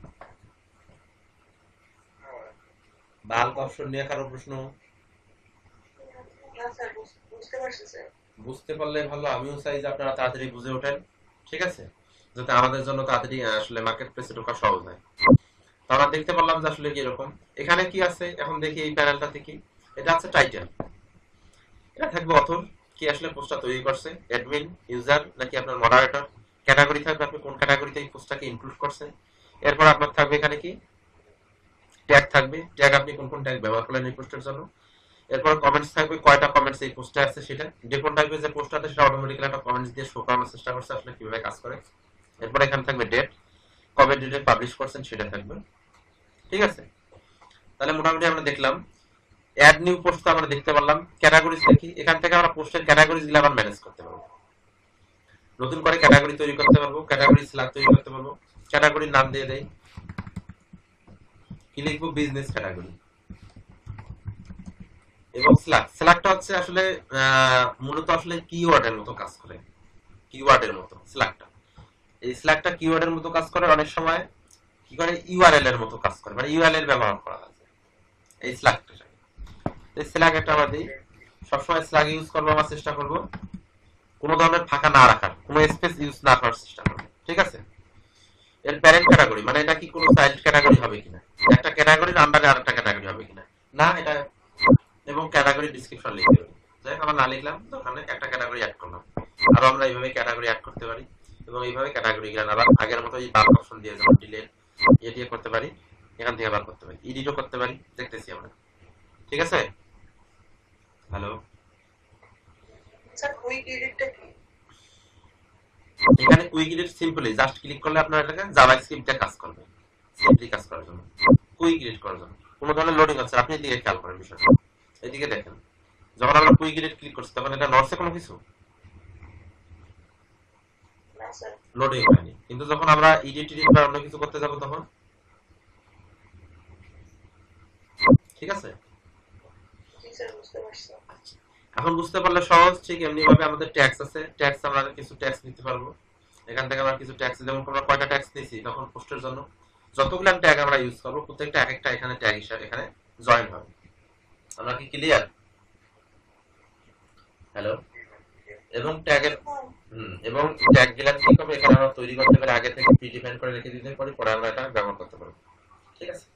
বাল্ক অপশন নিয়ে কারো প্রশ্ন? বুঝতে পারলে ভালো, আমিও চাই যে আপনারা তাড়াতাড়ি বুঝে ওঠেন। ঠিক আছে, যাতে আমাদের জন্য তাড়াতাড়ি আসলে মার্কেট প্লেসে ঢোকা সহজ হয়। তো আমরা দেখতে পারলাম যে আসলে কি এরকম। এখানে কি আছে এখন দেখি এই প্যানেলটাতে কি, এটা আছে টাইটেল, এটা থাকবে অথর, কি আসলে পোস্টটা তৈরি করছে, অ্যাডমিন, ইউজার নাকি আপনার মডারেটর, ক্যাটাগরি থাকবে আপনি কোন ক্যাটাগরিতে এই পোস্টটাকে ইনক্লুড করছেন। এরপর আপনার থাকবে এখানে কি ট্যাগ থাকবে, ট্যাগ আপনি কোন কোন ট্যাগ ব্যবহার করলেন এই পোস্টের জন্য। এরপর কমেন্টস থাকবে, কয়টা কমেন্টস এই পোস্টে আছে সেটা, ডিফল্ট টাইপের যে পোস্ট আছে সেটা অটোমেটিক্যালি একটা কমেন্টস দিয়ে শো করানোর চেষ্টা করছে আসলে কিভাবে কাজ করে। এরপর এখানে থাকবে ডেট, কবে ডেটে পাবলিশ করছেন সেটা থাকবে। ঠিক আছে, তাহলে মোটামুটি আমরা দেখলাম অ্যাড নিউ পোস্ট আমরা দেখতে পারলাম। ক্যাটাগরিজ দেখি, এখান থেকে আমরা পোস্টের ক্যাটাগরিজ গুলো আবার ম্যানেজ করতে পারবো, নতুন করে ক্যাটাগরি তৈরি করতে পারবো, ক্যাটাগরি স্ল্যাগ তৈরি করতে পারবো। ক্যাটাগরির নাম দিয়ে দেই, কি লিখবো, বিজনেস ক্যাটাগরি। এবং স্ল্যাগ, স্ল্যাগটা হচ্ছে আসলে মূলত আসলে কিওয়ার্ডের মতো কাজ করে, কিওয়ার্ডের মতো স্ল্যাগটা। এই স্ল্যাগটা কিওয়ার্ডের মতো কাজ করে, অনেক সময় কি করে ইউআরএল এর মতো কাজ করে, মানে ইউআরএল ব্যবহার করা হয় এই স্ল্যাগটা। এই স্ল্যাগ একটা আমরা দিই, সবসময় স্ল্যাগ ইউজ করবো, আমার চেষ্টা করবো কোনো ধরনের ফাঁকা না রাখার, কোনো স্পেস ইউজ না করার চেষ্টা করবো। ঠিক আছে, এর প্যারেন্ট ক্যাটাগরি মানে এটা কি কোনো চাইল্ড ক্যাটাগরি হবে কিনা, একটা ক্যাটাগরির আন্ডারে আরেকটা ক্যাটাগরি হবে কিনা, না এটা, এবং ক্যাটাগরি ডেসক্রিপশন লিখতে হবে। যাই হোক, আমরা না লিখলাম, ওখানে একটা ক্যাটাগরি অ্যাড করলাম। আর আমরা এইভাবে ক্যাটাগরি অ্যাড করতে পারি, এবং এইভাবে ক্যাটাগরি গেলে আবার আগের মতো এই বাল্ক অপশন দিয়ে যেমন ডিলিট এটিও করতে পারি, এখান থেকে আবার করতে পারি, এডিটও করতে পারি, দেখতেছি আমরা। ঠিক আছে, হ্যালো, এখানে quick edit simply just click করলে আপনার এটাকে জাভাস্ক্রিপ্টে কাজ করবে, সিম্পলি কাজ করার জন্য, কুইক এডিট করার জন্য। কোনো ধরনের লোডিং আছে, আপনি এদিকে খেয়াল করেন বিষয়টা, এদিকে দেখেন, যখন আমরা কুইক এডিট ক্লিক করছি তখন এটা নড়ছে কোনো কিছু, লোডিং হয়নি। কিন্তু যখন আমরা এডিট এডিট বা অন্য কিছু করতে যাব তখন, ঠিক আছে, এখন বুঝতে পারলে সহজ। ঠিক এমনি ভাবে আমাদের ট্যাক্স আছে, ট্যাক্স আমরা কিছু ট্যাক্স নিতে পারবো এখান থেকে। আমরা কিছু ট্যাক্স, যেমন আমরা কয়টা ট্যাক্স নিয়েছি তখন পোস্টের জন্য, যতগুলো ট্যাগ আমরা ইউজ করবো প্রত্যেকটা এক একটা এখানে ট্যাগ হিসাবে এখানে জয়েন হবে। আমরা কি ক্লিয়ার? হ্যালো, এবং ট্যাগের হুম এবং ট্যাগ গুলা কি হবে এখানে আমরা তৈরি করতে পারি, আগে থেকে প্রি ডিফাইন করে রেখে দিতে পারি, পরে আমরা এটা ব্যবহার করতে পারবো। ঠিক আছে,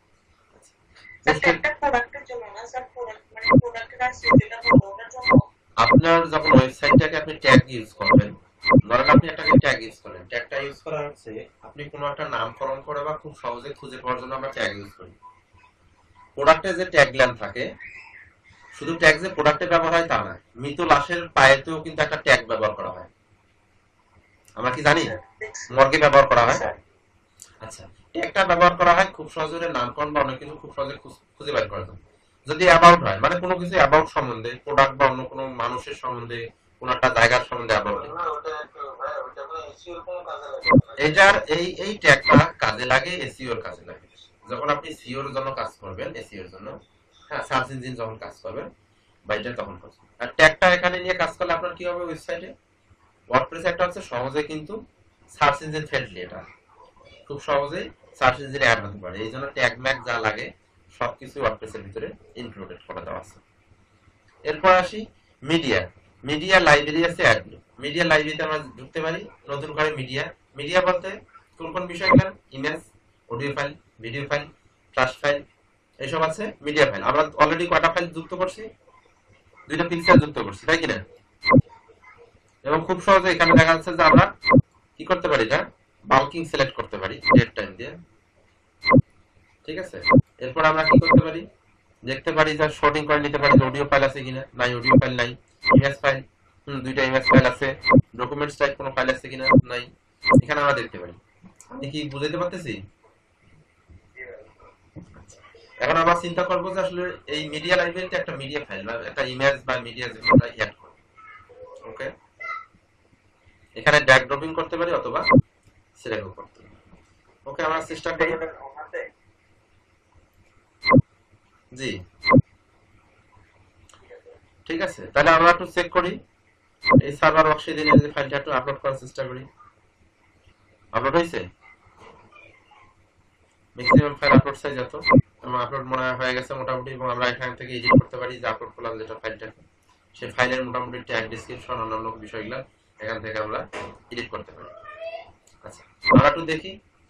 আপনার যখন ওয়েবসাইটটাকে আপনি ট্যাগ ইউজ করবেন, ধরেন আপনি একটা ট্যাগ ইউজ করেন, ট্যাগটা ইউজ করা হচ্ছে আপনি কোনো একটা নামকরণ করে বা খুব সহজে খুঁজে পাওয়ার জন্য আমরা ট্যাগ ইউজ করি। প্রোডাক্টে যে ট্যাগলাইন থাকে, শুধু ট্যাগ যে প্রোডাক্টে ব্যবহার হয় তা না, মৃত লাশের পায়েতেও কিন্তু একটা ট্যাগ ব্যবহার করা হয়, আমরা কি জানি? মর্গে ব্যবহার করা হয়। আচ্ছা, ট্যাগটা ব্যবহার করা হয় খুব সহজে নামকরণ বা অনেক কিছু খুব সহজে খুঁজে বের করার জন্য। যদি অ্যাবাউট হয় মানে কোনো কিছু অ্যাবাউট সম্বন্ধে, প্রোডাক্ট বা অন্য কোনো মানুষের সম্বন্ধে, কোনো একটা জায়গার সম্বন্ধে অ্যাবাউট, এটার এই এই ট্যাগটা কাজে লাগে এসইওর কাজে লাগে। যখন আপনি সিওর জন্য কাজ করবেন, এসইওর জন্য, হ্যাঁ, সার্চ ইঞ্জিন যখন কাজ করবেন বা এটা তখন করবেন। আর ট্যাগটা এখানে নিয়ে কাজ করলে আপনার কি হবে ওয়েবসাইটে, ওয়ার্ডপ্রেস একটা হচ্ছে সহজে কিন্তু সার্চ ইঞ্জিন ফ্রেন্ডলি, এটা খুব সহজেই সার্চ ইঞ্জিনে অ্যাড হতে পারে। এই জন্য ট্যাগ ম্যাগ যা লাগে সবকিছু ওয়ার্ডপ্রেসের ভিতরে ইনক্লুডেড করে দেওয়া আছে। এরপর আসি মিডিয়া। মিডিয়া লাইব্রেরি আছে অ্যাড। মিডিয়া লাইব্রেরিতে আমরা ঢুকতে পারি নতুন করে মিডিয়া। মিডিয়া বলতে কোন কোন বিষয়গুলো, image, audio file, video file, flash file, এইসব আছে মিডিয়া ফাইল। আমরা অলরেডি কয়টা ফাইল যুক্ত করছি, দুইটা পিক্সেল যুক্ত করছি, তাই কিনা? এবং খুব সহজে এখানে দেখা যাচ্ছে যে আমরা কি করতে পারি, এটা বাল্কিং সিলেক্ট করতে পারি ডেট টাইম দিয়ে, ঠিক আছে। এরপর আমরা কি করতে পারি, দেখতে পারি যে শর্টিং করে নিতে পারি অডিও ফাইল আছে কিনা, নাই অডিও ফাইল নাই, ইমেজ ফাইল, হুম দুইটা ইমেজ ফাইল আছে, ডকুমেন্টস টাইপ কোনো ফাইল আছে কিনা, নাই, এখানে আমরা দেখতে পারি। আমি কি বুঝাইতে পারতেছি? এখন আমরা চিন্তা করবো যে আসলে এই মিডিয়া লাইব্রেরিতে একটা মিডিয়া ফাইল বা একটা ইমেজ বা মিডিয়া যেটা অ্যাড করব, ওকে। এখানে ড্র্যাগ ড্রপিং করতে পারি অথবা সিলেক্ট করতে পারি, ওকে। আমরা চেষ্টা করি, জি ঠিক আছে। তাহলে আমরা একটু চেক করি এই সার্ভার ওয়ার্কশিটে যে ফাইলটা একটু আপলোড করার চেষ্টা করি। আপলোড হয়েছে, ম্যাক্সিমাম ফাইল আপলোড সাইজ এত, এবং আপলোড মনে হয়ে গেছে মোটামুটি। এবং আমরা এখান থেকে এডিট করতে পারি যে আপলোড করলাম যেটা ফাইলটা, সেই ফাইলের মোটামুটি ট্যাগ, ডেসক্রিপশন, অন্যান্য বিষয়গুলো এখান থেকে আমরা এডিট করতে পারি। আচ্ছা, আমরা একটু দেখি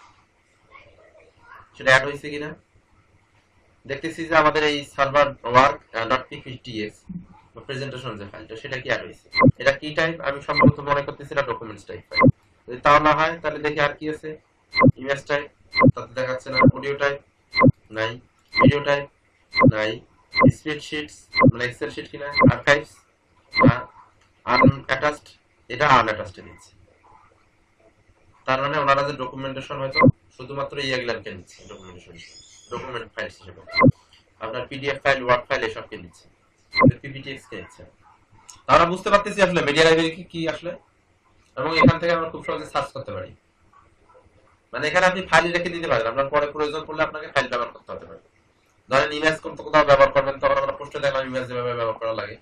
সেটা অ্যাড হয়েছে কিনা। দেখতেছি যে আমাদের এই সার্ভার ওয়ার্ক ডট পিপিটিএক্স বা প্রেজেন্টেশন যে ফাইলটা, সেটা কি অ্যাড হয়েছে। এটা কি টাইপ, আমি সম্ভবত মনে করতেছি এটা ডকুমেন্টস টাইপ ফাইল। যদি তাও না হয় তাহলে দেখি আর কি আছে, ইমেজ টাইপ, তাতে দেখাচ্ছে না, অডিও টাইপ নাই, ভিডিও টাইপ নাই, স্প্রেডশিটস মানে এক্সেল শিট কিনা, আর্কাইভস না, আনঅ্যাটাচড, এটা আনঅ্যাটাচড দিচ্ছে। তার মানে ওনারা যে ডকুমেন্টেশন হয়তো শুধুমাত্র এইগুলাকে নিচ্ছে ডকুমেন্টেশন, ডকুমেন্ট ফাইল হিসেবে। আপনার পিডিএফ ফাইল, ওয়ার্ড ফাইল এসবকে নিচ্ছে, পিপিটিএক্স কে নিচ্ছে। আমরা বুঝতে পারতেছি আসলে মিডিয়া লাইব্রেরি কি আসলে, এবং এখান থেকে আমরা খুব সহজে সার্চ করতে পারি। মানে এখানে আপনি ফাইল রেখে দিতে পারেন, আপনার পরে প্রয়োজন পড়লে আপনাকে ফাইল ব্যবহার করতে হতে পারে। ধরেন ইমেজ করতে কোথাও ব্যবহার করবেন, তখন আমরা পোস্টে দেখলাম ইমেজ যেভাবে ব্যবহার করা লাগে,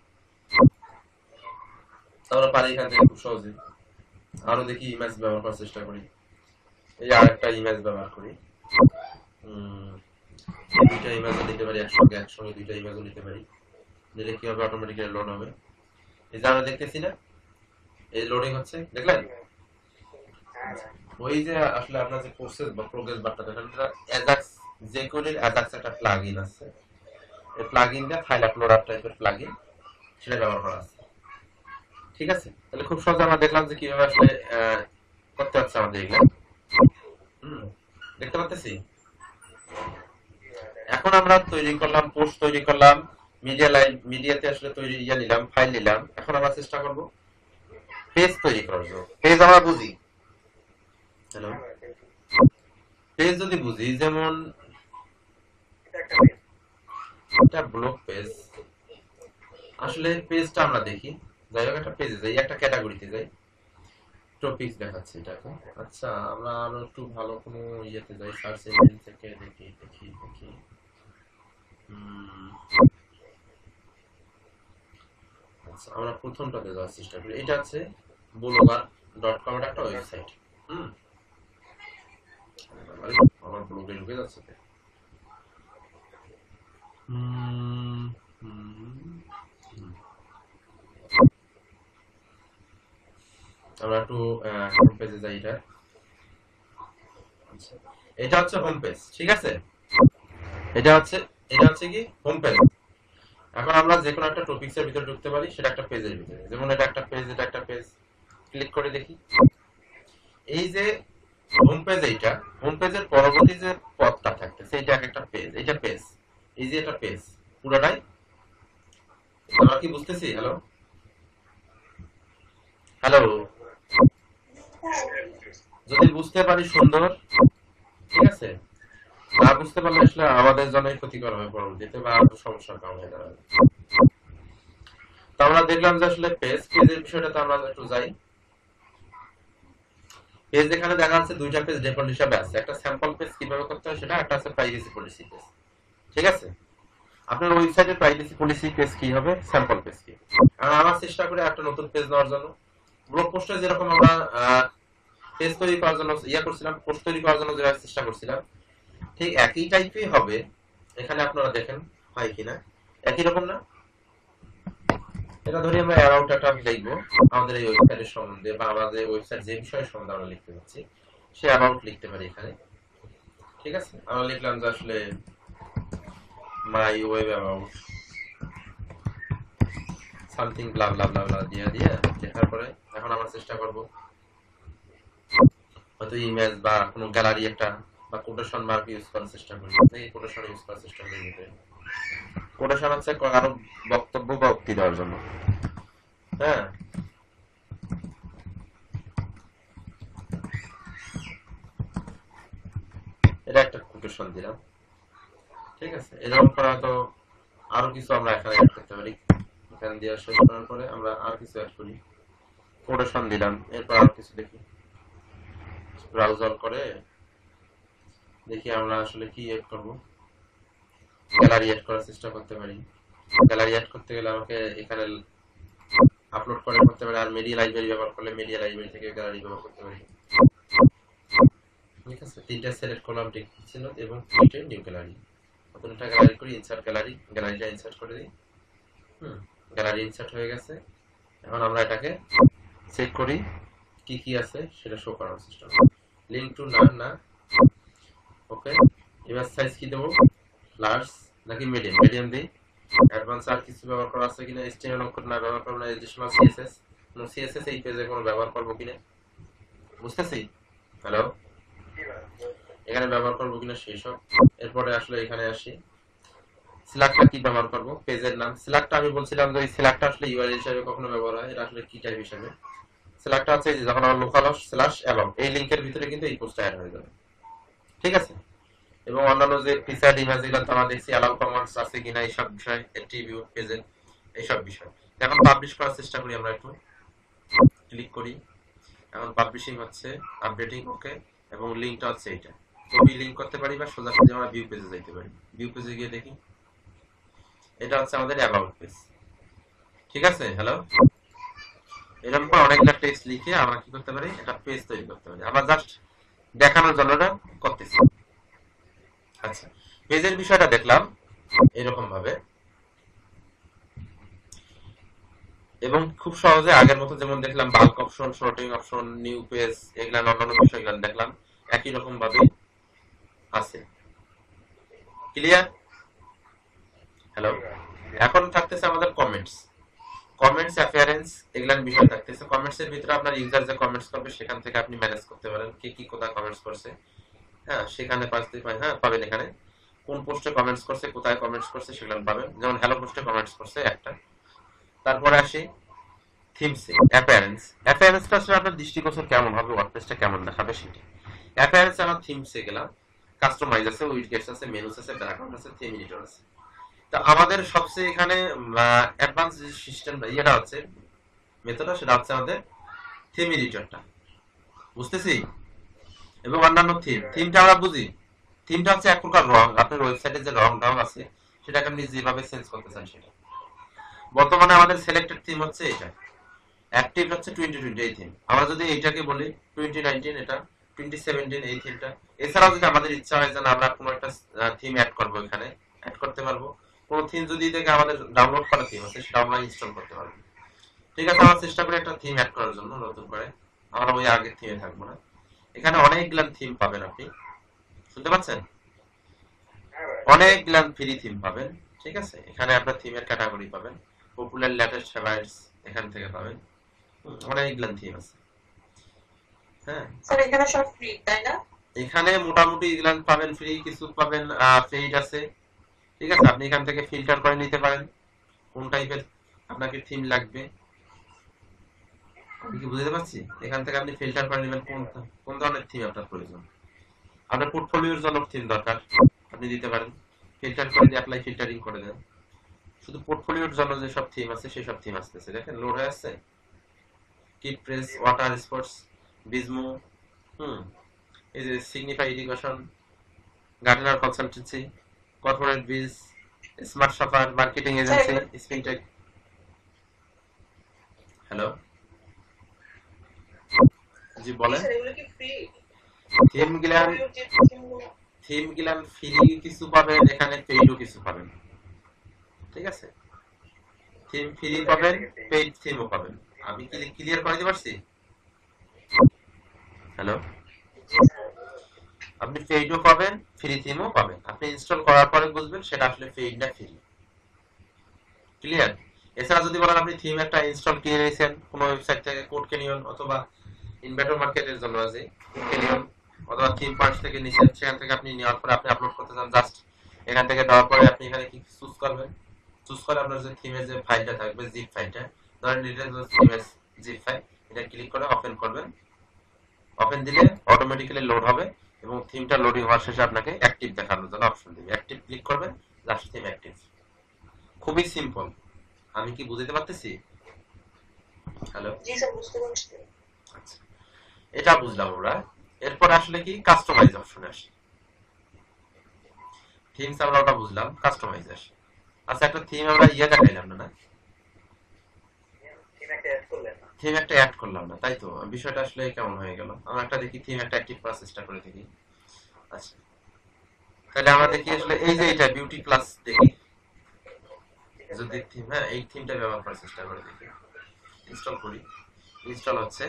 আমরা পারি এখান থেকে খুব সহজে। আরো দেখি ইমেজ ব্যবহার করার চেষ্টা করি। এই আর একটা ইমেজ ব্যবহার করি, দুইটা ইমেজও নিতে পারি একসঙ্গে, একসঙ্গে দুইটা ইমেজও নিতে পারি। যেটা কি হবে, অটোমেটিক্যালি লোড হবে। এই যে আমরা দেখতেছি না, এই লোডিং হচ্ছে, দেখলেন? ওই যে আসলে আপনার যে প্রসেস বা প্রোগ্রেস বারটা দেখেন, এটা অ্যাজাক্স, যে কোডের অ্যাজাক্স একটা প্লাগইন আছে, এই প্লাগইনটা ফাইল আপলোডার টাইপের প্লাগইন, সেটা ব্যবহার করা আছে, ঠিক আছে। তাহলে খুব সহজে আমরা দেখলাম যে কিভাবে আসলে করতে হচ্ছে আমাদের এগুলো, হুম দেখতে পাচ্ছি। এখন আমরা তৈরি করলাম, পোস্ট তৈরি করলাম, মিডিয়া লাইভ, মিডিয়াতে আসলে তৈরি ইয়া নিলাম, ফাইল নিলাম। এখন আমরা চেষ্টা করব পেজ তৈরি করার জন্য। পেজ আমরা বুঝি, হ্যালো, পেজ যদি বুঝি, যেমন এটা ব্লগ পেজ, আসলে পেজটা আমরা দেখি, যাই হোক একটা পেজে যাই, একটা ক্যাটাগরিতে যাই, টপিকস দেখাচ্ছে এটাকে। আচ্ছা, আমরা আরো একটু ভালো কোনো ইয়েতে যাই, সার্চ ইঞ্জিন থেকে দেখি দেখি দেখি আচ্ছা, আমরা প্রথমটাতে যাওয়ার চেষ্টা করি। এটা হচ্ছে ব্লগার ডট কম এর একটা ওয়েবসাইট। হুম আমার ব্লগে ঢুকে যাচ্ছে। হুম আমরা একটু হোম পেজে যাই। এটা এটা হচ্ছে হোম পেজ, ঠিক আছে। এটা হচ্ছে এটা হচ্ছে কি হোম পেজ। এখন আমরা যে কোনো একটা টপিকস এর ভিতরে ঢুকতে পারি, সেটা একটা পেজের ভিতরে। যেমন এটা একটা পেজ, এটা একটা পেজ, ক্লিক করে দেখি। এই যে হোম পেজ, এইটা হোম পেজের পরবর্তী যে পথটা থাকতেছে, এটা একটা পেজ, এটা পেজ, এই যে এটা পেজ পুরোটাই। আমরা কি বুঝতেছি? হ্যালো হ্যালো যদি বুঝতে পারি সুন্দর, ঠিক আছে। না বুঝতে পারলে আসলে আমাদের জন্যই ক্ষতিকর হবে পরবর্তীতে বা আরো সমস্যার কারণ হয়ে দাঁড়াবে। তো আমরা দেখলাম যে আসলে পেজ পেজের বিষয়টাতে আমরা একটু যাই। পেজ এখানে দেখা যাচ্ছে দুইটা পেজ ডিফল্ট হিসাবে আছে, একটা স্যাম্পল পেজ কিভাবে করতে হয় সেটা, একটা আছে প্রাইভেসি পলিসি পেজ। ঠিক আছে, আপনার ওয়েবসাইটের প্রাইভেসি পলিসি পেজ কি হবে, স্যাম্পল পেজ কি। আর আমরা চেষ্টা করি একটা নতুন পেজ নেওয়ার জন্য। ব্লগ পোস্টে যেরকম আমরা পেজ তৈরি করার জন্য ইয়া করছিলাম, পোস্ট তৈরি করার জন্য যেভাবে চেষ্টা করছিলাম, ঠিক একই টাইপই হবে এখানে। আপনারা দেখেন হয় কিনা একই রকম না। এটা ধরি আমরা অ্যারাউন্ড একটা লিখবো আমাদের এই ওয়েবসাইটের সম্বন্ধে বা আমাদের ওয়েবসাইট যে বিষয়ের সম্বন্ধে আমরা লিখতে পারছি সে অ্যারাউন্ড লিখতে পারি এখানে। ঠিক আছে, আমরা লিখলাম যে আসলে my web about something blah blah blah blah দিয়ে দিয়ে লেখার পরে এখন আমরা চেষ্টা করব হয়তো ইমেজ বা কোনো গ্যালারি একটা বা কোটেশন মার্ক ইউজ করার চেষ্টা করি। এই কোটেশন ইউজ করার চেষ্টা করি। কোটেশন হচ্ছে কারো বক্তব্য বা উক্তি দেওয়ার জন্য। হ্যাঁ, এটা একটা কোটেশন দিলাম। ঠিক আছে, এরকম করা তো আরো কিছু আমরা এখানে অ্যাড করতে পারি। এখানে দিয়ে শেষ করার পরে আমরা আর কিছু অ্যাড করি, কোটেশন দিলাম। এরপর আর কিছু দেখি, ব্রাউজার করে দেখি আমরা আসলে কি এড করব। গ্যালারি এড করার চেষ্টা করতে পারি। গ্যালারি এড করতে গেলে আমাকে এখানে আপলোড করে করতে পারি। আর মিডিয়া লাইব্রেরি ব্যবহার করলে মিডিয়া লাইব্রেরি থেকে গ্যালারি ব্যবহার করতে পারি। ঠিক আছে, তিনটা সিলেক্ট করলাম টিক ছিল এবং ক্রিয়েট নিউ গ্যালারি। নতুনটা গ্যালারি করি, ইনসার্ট গ্যালারি, গ্যালারিটা ইনসার্ট করে দিই। হুম, গ্যালারি ইনসার্ট হয়ে গেছে। এখন আমরা এটাকে চেক করি কি কি আছে সেটা শো করার চেষ্টা করি। লিংক টু না না ওকে। ইমেজ সাইজ কি দেবো, লার্জ নাকি মিডিয়াম? মিডিয়াম দিই। অ্যাডভান্স আর কিছু ব্যবহার করা আছে কিনা, এইচটিএমএল অক্ষর না ব্যবহার করব না, এডিশনাল সিএসএস নো সিএসএস এই পেজে কোনো ব্যবহার করব কিনা বুঝতেছি। হ্যালো, এখানে ব্যবহার করব কিনা সেই সব। এরপরে আসলে এখানে আসি, সিলেক্টটা কি ব্যবহার করব, পেজের নাম। সিলেক্টটা আমি বলছিলাম যে এই সিলেক্টটা আসলে ইউআরএল হিসেবে কখনো ব্যবহার হয়, এটা আসলে কি টাইপ হিসেবে সিলেক্টটা আছে যে যখন আমরা লোকাল স্ল্যাশ এবং এই লিংকের ভিতরে কিন্তু এই পোস্টটা অ্যাড হয়ে যাবে। ঠিক আছে, এবং অন্যান্য যে ফিচার ইমেজগুলো তো আমরা দেখছি অ্যালাউ কমান্ডস আছে কিনা এইসব বিষয়, অ্যাট্রিবিউট পেজের এইসব বিষয়। এখন পাবলিশ করার চেষ্টা করি, আমরা একটু ক্লিক করি। এখন পাবলিশিং হচ্ছে, আপডেটিং ওকে, এবং লিংকটা হচ্ছে এইটা। ছবি লিংক করতে পারি বা সোজাসুজি আমরা ভিউ পেজে যাইতে পারি। ভিউ পেজে গিয়ে দেখি, এটা হচ্ছে আমাদের অ্যাবাউট পেজ। ঠিক আছে, হ্যালো, এরকম করে অনেকগুলো টেক্সট লিখে আমরা কি করতে পারি, এটা পেজ তৈরি করতে পারি। আমরা জাস্ট দেখানোর জন্য এটা করতেছি। আচ্ছা, পেজের বিষয়টা দেখলাম এরকম ভাবে, এবং খুব সহজে আগের মতো যেমন দেখলাম bulk option, sorting option, new page, এগুলা অন্যান্য বিষয়গুলো দেখলাম একই রকম ভাবে আছে। ক্লিয়ার? হ্যালো, এখন থাকতেছে আমাদের কমেন্টস। কমেন্টস অ্যাপিয়ারেন্স এগুলার বিষয় থাকতেছে। কমেন্টস এর ভিতরে আপনার ইউজার যে কমেন্টস করবে সেখান থেকে আপনি ম্যানেজ করতে পারেন কে কি কোথায় কমেন্টস করছে। হ্যাঁ, সেখানে পাঁচতে পাই, হ্যাঁ পাবেন। এখানে কোন পোস্টে কমেন্টস করছে, কোথায় কমেন্টস করছে সেগুলো পাবেন। যেমন হ্যালো পোস্টে কমেন্টস করছে একটা। তারপরে আসি থিমসে, অ্যাপিয়ারেন্স। অ্যাপিয়ারেন্সটা আসলে আপনার দৃষ্টিগোচর কেমন হবে, ওয়ার্ডপ্রেসটা কেমন দেখাবে সেটা। অ্যাপিয়ারেন্স আমার থিমসে গেলাম, কাস্টমাইজ আছে, উইডগেটস আছে, মেনুস আছে, ব্যাকগ্রাউন্ড আছে, থিম এডিটর আছে। তো আমাদের সবচেয়ে এখানে অ্যাডভান্স যে সিস্টেম ইয়েটা হচ্ছে মেথডটা, সেটা হচ্ছে আমাদের থিম এডিটরটা। বুঝতেছি? এবং অন্যান্য থিম, থিমটা আমরা বুঝি। থিমটা হচ্ছে এক প্রকার রং, আপনার ওয়েবসাইটে যে রং ঢং আছে সেটাকে আপনি যেভাবে চেঞ্জ করতে চান সেটা। বর্তমানে আমাদের সিলেক্টেড থিম হচ্ছে এটা, অ্যাক্টিভ হচ্ছে টোয়েন্টি টোয়েন্টি এই থিম। আমরা যদি এইটাকে বলি টোয়েন্টি নাইনটিন, এটা টোয়েন্টি সেভেন্টিন এই থিমটা। এছাড়াও যদি আমাদের ইচ্ছা হয় যে আমরা কোনো একটা থিম অ্যাড করবো, এখানে অ্যাড করতে পারবো। কোনো থিম যদি থেকে আমাদের ডাউনলোড করা থিম আছে সেটা আমরা ইনস্টল করতে পারবো। ঠিক আছে, আমরা চেষ্টা করি একটা থিম অ্যাড করার জন্য নতুন করে, আমরা ওই আগের থিমে থাকবো না। এখানে অনেকগুলো থিম পাবেন, আপনি শুনতে পাচ্ছেন? অনেকগুলো ফ্রি থিম পাবেন। ঠিক আছে, এখানে আপনার থিমের ক্যাটাগরি পাবেন, পপুলার, লেটেস্ট, ফেভারিটস এখান থেকে পাবেন। অনেকগুলো থিম আছে। হ্যাঁ স্যার, এখানে সব ফ্রি তাই না? এখানে মোটামুটি এগুলো পাবেন ফ্রি, কিছু পাবেন পেইড আছে। ঠিক আছে, আপনি এখান থেকে ফিল্টার করে নিতে পারেন কোন টাইপের আপনাকে থিম লাগবে। আমি কি বুঝতে পারছি? এখান থেকে আপনি ফিল্টার করে নেবেন কোন কোন ধরনের থিম আপনার প্রয়োজন। আপনার পোর্টফোলিওর জন্য থিম দরকার, আপনি দিতে পারেন, ফিল্টার করে দিয়ে অ্যাপ্লাই ফিল্টারিং করে দেন। শুধু পোর্টফোলিওর জন্য যে সব থিম আছে সেই সব থিম আসতেছে, দেখেন লোড হয়ে আসছে। কিড প্রেস, ওয়াটার স্পোর্টস, বিজমো, হুম এই যে signify education, gardener consultancy, corporate biz, smart shopper, marketing agency, স্পিনটেক। হ্যালো, জি বলেন। স্যার এগুলো কি ফ্রি? থিম গিলান যে থিমগুলো থিম গিলান ফ্রি কিছু পাবেন, এখানে পেইডও কিছু পাবেন, ঠিক আছে? থিম ফ্রি পাবেন, পেইড থিমও পাবেন। আমি কি ক্লিয়ার করে দিতে পারছি? হ্যালো, আপনি পেইডও পাবেন, ফ্রি থিমও পাবেন। আপনি ইনস্টল করার পরে বুঝবেন সেটা আসলে পেইড না ফ্রি। ক্লিয়ার? এছাড়া যদি বলেন আপনি থিম একটা ইনস্টল কিনে নিয়েছেন কোনো ওয়েবসাইট থেকে, কোড ক্যানিয়ন অথবা ইনভেটর মার্কেটের জন্য আছে ক্যানিয়ন, অথবা থিম পার্টস থেকে নিছেন, সেখান থেকে আপনি নেওয়ার পরে আপনি আপলোড করতে চান, জাস্ট এখান থেকে দেওয়ার পরে আপনি এখানে কি চুজ করবেন, চুজ করে আপনার যে থিমের যে ফাইলটা থাকবে, জিপ ফাইলটা, ধরেন ডিটেইলস থিমের জিপ ফাইল, এটা ক্লিক করে ওপেন করবেন। ওপেন দিলে অটোমেটিক্যালি লোড হবে এবং থিমটা লোডিং হওয়ার শেষে আপনাকে অ্যাক্টিভ দেখানোর জন্য অপশন দিবে। অ্যাক্টিভ ক্লিক করবেন, জাস্ট থিম অ্যাক্টিভ। খুবই সিম্পল। আমি কি বুঝতে পারতেছি? হ্যালো, জি স্যার বুঝতে পারছি। আচ্ছা, এটা বুঝলাম আমরা। এরপর আসলে কি কাস্টমাইজ অপশনে আসি। থিমস আমরা ওটা বুঝলাম, কাস্টমাইজ আসি। আচ্ছা, একটা থিম আমরা ইয়ে দেখাইলাম না, না থিম একটা অ্যাড করলেন না। থিম একটা অ্যাড করলাম না, তাই তো? বিষয়টা আসলে কেমন হয়ে গেল? আমরা একটা দেখি থিম একটা অ্যাক্টিভ করার চেষ্টা করে দেখি। আচ্ছা, তাহলে আমরা দেখি আসলে এই যে এটা বিউটি প্লাস দেখি, যদি থিম, হ্যাঁ এই থিমটা ব্যবহার করার চেষ্টা করে দেখি, ইনস্টল করি। ইনস্টল হচ্ছে,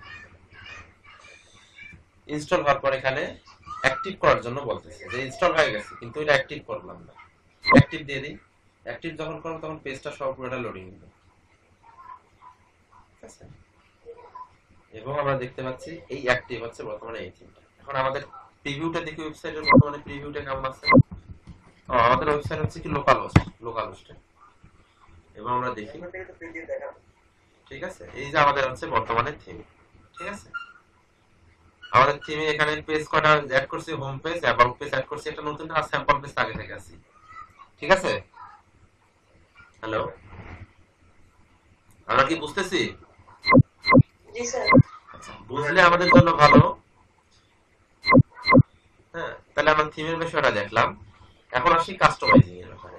ইনস্টল হওয়ার পর এখানে অ্যাক্টিভ করার জন্য বলতেছে যে ইনস্টল হয়ে গেছে, কিন্তু এটা অ্যাক্টিভ করলাম না। অ্যাক্টিভ দিয়ে দিই। অ্যাক্টিভ যখন করব তখন পেজটা সব পুরোটা লোডিং দিবে, ঠিক আছে? এবং আমরা দেখতে পাচ্ছি এই অ্যাক্টিভ হচ্ছে বর্তমানে এই থিমটা। এখন আমাদের প্রিভিউটা দেখি, ওয়েবসাইটের বর্তমানে প্রিভিউটা কেমন আছে। ও, আমাদের ওয়েবসাইট হচ্ছে কি লোকাল হোস্ট, লোকাল হোস্টে। এবং আমরা দেখি, এখান থেকে তো প্রিভিউ দেখাবো। ঠিক আছে, এই যে আমাদের হচ্ছে বর্তমানে থিম, ঠিক আছে? আমাদের থিমে এখানে পেজ কটা অ্যাড করছি, home page, about page add করছি, একটা নতুন আর স্যাম্পল পেজ আগে থেকে আছে, ঠিক আছে? হ্যালো, আমরা কি বুঝতেছি? জি স্যার। আচ্ছা, বুঝলে আমাদের জন্য ভালো। হ্যাঁ, তাহলে আমরা থিমের বিষয়টা দেখলাম। এখন আসি কাস্টমাইজিং এর ব্যাপারে।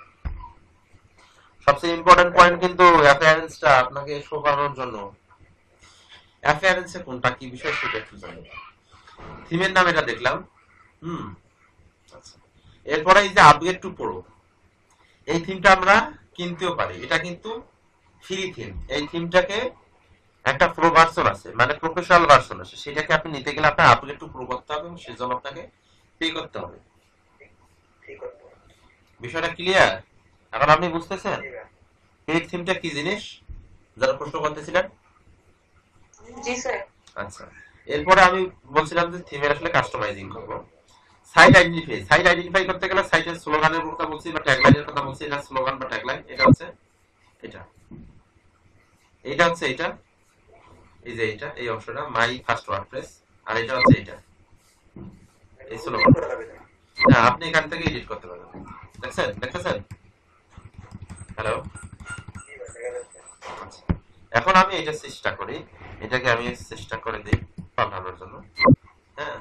সবচেয়ে ইম্পর্টেন্ট পয়েন্ট কিন্তু অ্যাপিয়ারেন্সটা আপনাকে শো করানোর জন্য। অ্যাপিয়ারেন্সে কোনটা কি বিষয় সেটা একটু জানি। থিমের নাম এটা দেখলাম, হুম আচ্ছা। এরপরে এই যে আপগ্রেড টু প্রো, এই থিমটা আমরা কিনতেও পারি, এটা কিন্তু ফ্রি থিম। এই থিমটাকে একটা প্রো ভার্সন আছে, মানে প্রফেশনাল ভার্সন আছে, সেটাকে আপনি নিতে গেলে আপনার আপগ্রেড টু প্রো করতে হবে এবং সেজন্য আপনাকে পে করতে হবে। ঠিক আছে। বিষয়টা ক্লিয়ার? এখন আপনি বুঝতেছেন পেইড থিমটা কি জিনিস, যারা প্রশ্ন করতেছিলেন? জি স্যার। আচ্ছা, এরপরে আমি বলছিলাম যে থিমের আসলে কাস্টমাইজিং করব। সাইট আইডেন্টিফাই, সাইট আইডেন্টিফাই করতে গেলে সাইটের স্লোগানের কথা বলছি বা ট্যাগলাইনের কথা বলছি। এটা স্লোগান বা ট্যাগলাইন, এটা হচ্ছে এটা, এইটা হচ্ছে এটা, এই যে এটা, এই অংশটা মাই ফার্স্ট ওয়ার্ডপ্রেস, আর এটা হচ্ছে এটা, এই স্লোগান। হ্যাঁ, আপনি এখান থেকে এডিট করতে পারবেন। দেখছেন, দেখতেছেন? হ্যালো, আচ্ছা, এখন আমি এটা চেষ্টা করি, এটাকে আমি চেষ্টা করে দিই পাল্টানোর জন্য। হ্যাঁ,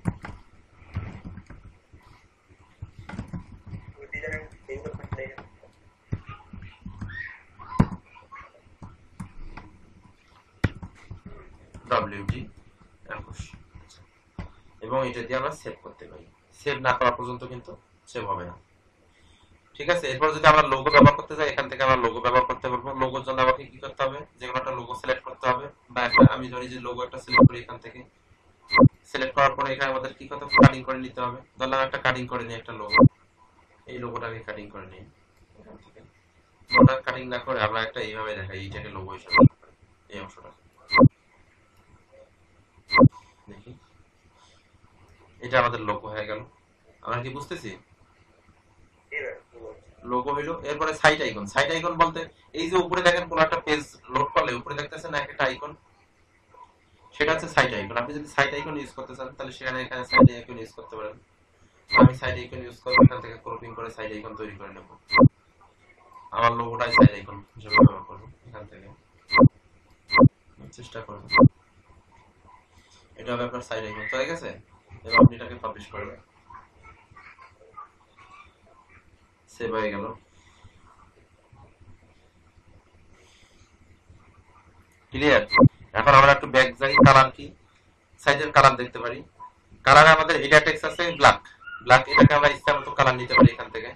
ডব্লিউডি একুশ, এবং এটা দিয়ে আমরা সেভ করতে পারি। সেভ না করা পর্যন্ত কিন্তু সেভ হবে না, ঠিক আছে? এরপর যদি আমরা লোগো ব্যবহার করতে চাই, এখান থেকে আমরা লোগো ব্যবহার করতে পারবো। লোগোর জন্য আমাকে কি করতে হবে, যে কোনো একটা লোগো সিলেক্ট করতে হবে, বা একটা আমি ধরি যে লোগো একটা সিলেক্ট করি, এখান থেকে সিলেক্ট করার পরে এখানে আমাদের কি করতে হবে, কাটিং করে নিতে হবে। ধরলাম একটা কাটিং করে নিই, একটা লোগো, এই লোগোটাকে কাটিং করে নিই এখান থেকে। লোগোটা কাটিং না করে আমরা একটা এইভাবে দেখাই, এইটাকে লোগো হিসেবে, এই অংশটা দেখি, এটা আমাদের লোগো হয়ে গেল। আমরা কি বুঝতেছি? লোগো হইলো। এরপরে সাইট আইকন, সাইট আইকন বলতে এই যে উপরে দেখেন কোন একটা পেজ লোড করলে উপরে দেখতেছেন না একটা আইকন, সেটা হচ্ছে সাইট আইকন। আপনি যদি সাইট আইকন ইউজ করতে চান তাহলে সেখানে এখানে সাইট আইকন ইউজ করতে পারেন। আমি সাইট আইকন ইউজ করব, এখান থেকে ক্রপিং করে সাইট আইকন তৈরি করে নেব। আমার লোগোটাই সাইট আইকন হিসেবে ব্যবহার করব। এখান থেকে চেষ্টা করব, এটা হবে আপনার সাইট আইকন। হয়ে গেছে, এবার আপনি এটাকে পাবলিশ করবেন। সেভ হয়ে গেল। ক্লিয়ার? এখন আমরা একটু ব্যাক যাই। কালার কি? সাইজের কালার দেখতে পারি। কালারে আমাদের এটা টেক্সট আছে ব্ল্যাক। ব্ল্যাক এটাকে আমরা ইচ্ছা মতো কালার নিতে পারি এখান থেকে।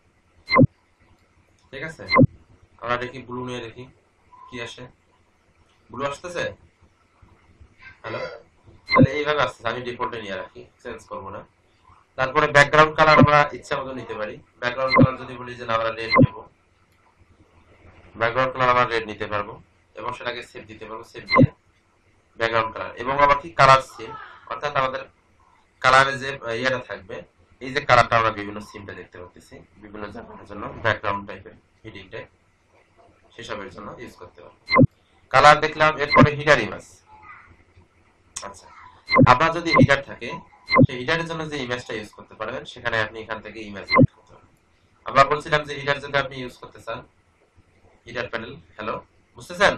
ঠিক আছে, আমরা দেখি ব্লু নিয়ে দেখি কি আসে। ব্লু আসতেছে? হ্যালো, তাহলে এইভাবে আসছে। আমি ডিফল্টে নিয়ে রাখি, চেঞ্জ করব না। তারপরে ব্যাকগ্রাউন্ড কালার আমরা ইচ্ছা মতো নিতে পারি। ব্যাকগ্রাউন্ড কালার যদি বলি যে না আমরা রেড নেব, ব্যাকগ্রাউন্ড কালার আমরা রেড নিতে পারবো এবং সেটাকে সেভ দিতে পারবো। সেভ দিয়ে ব্যাকগ্রাউন্ড কালার এবং আবার কি কালার সিম, অর্থাৎ আমাদের কালারে যে ইয়েটা থাকবে, এই যে কালারটা আমরা বিভিন্ন সিমটা দেখতে পাচ্ছি বিভিন্ন জায়গার জন্য, ব্যাকগ্রাউন্ড টাইপের হিডিং টাইপ সেসবের জন্য ইউজ করতে পারবো। কালার দেখলাম। এরপরে হিডার ইমেজ। আচ্ছা, আপনার যদি হিডার থাকে সেই হিডারের জন্য যে ইমেজটা ইউজ করতে পারবেন সেখানে আপনি এখান থেকে ইমেজ ইউজ করতে পারবেন। আমরা বলছিলাম যে হিডার যদি আপনি ইউজ করতে চান, হিডার প্যানেল, হ্যালো বুঝতেছেন?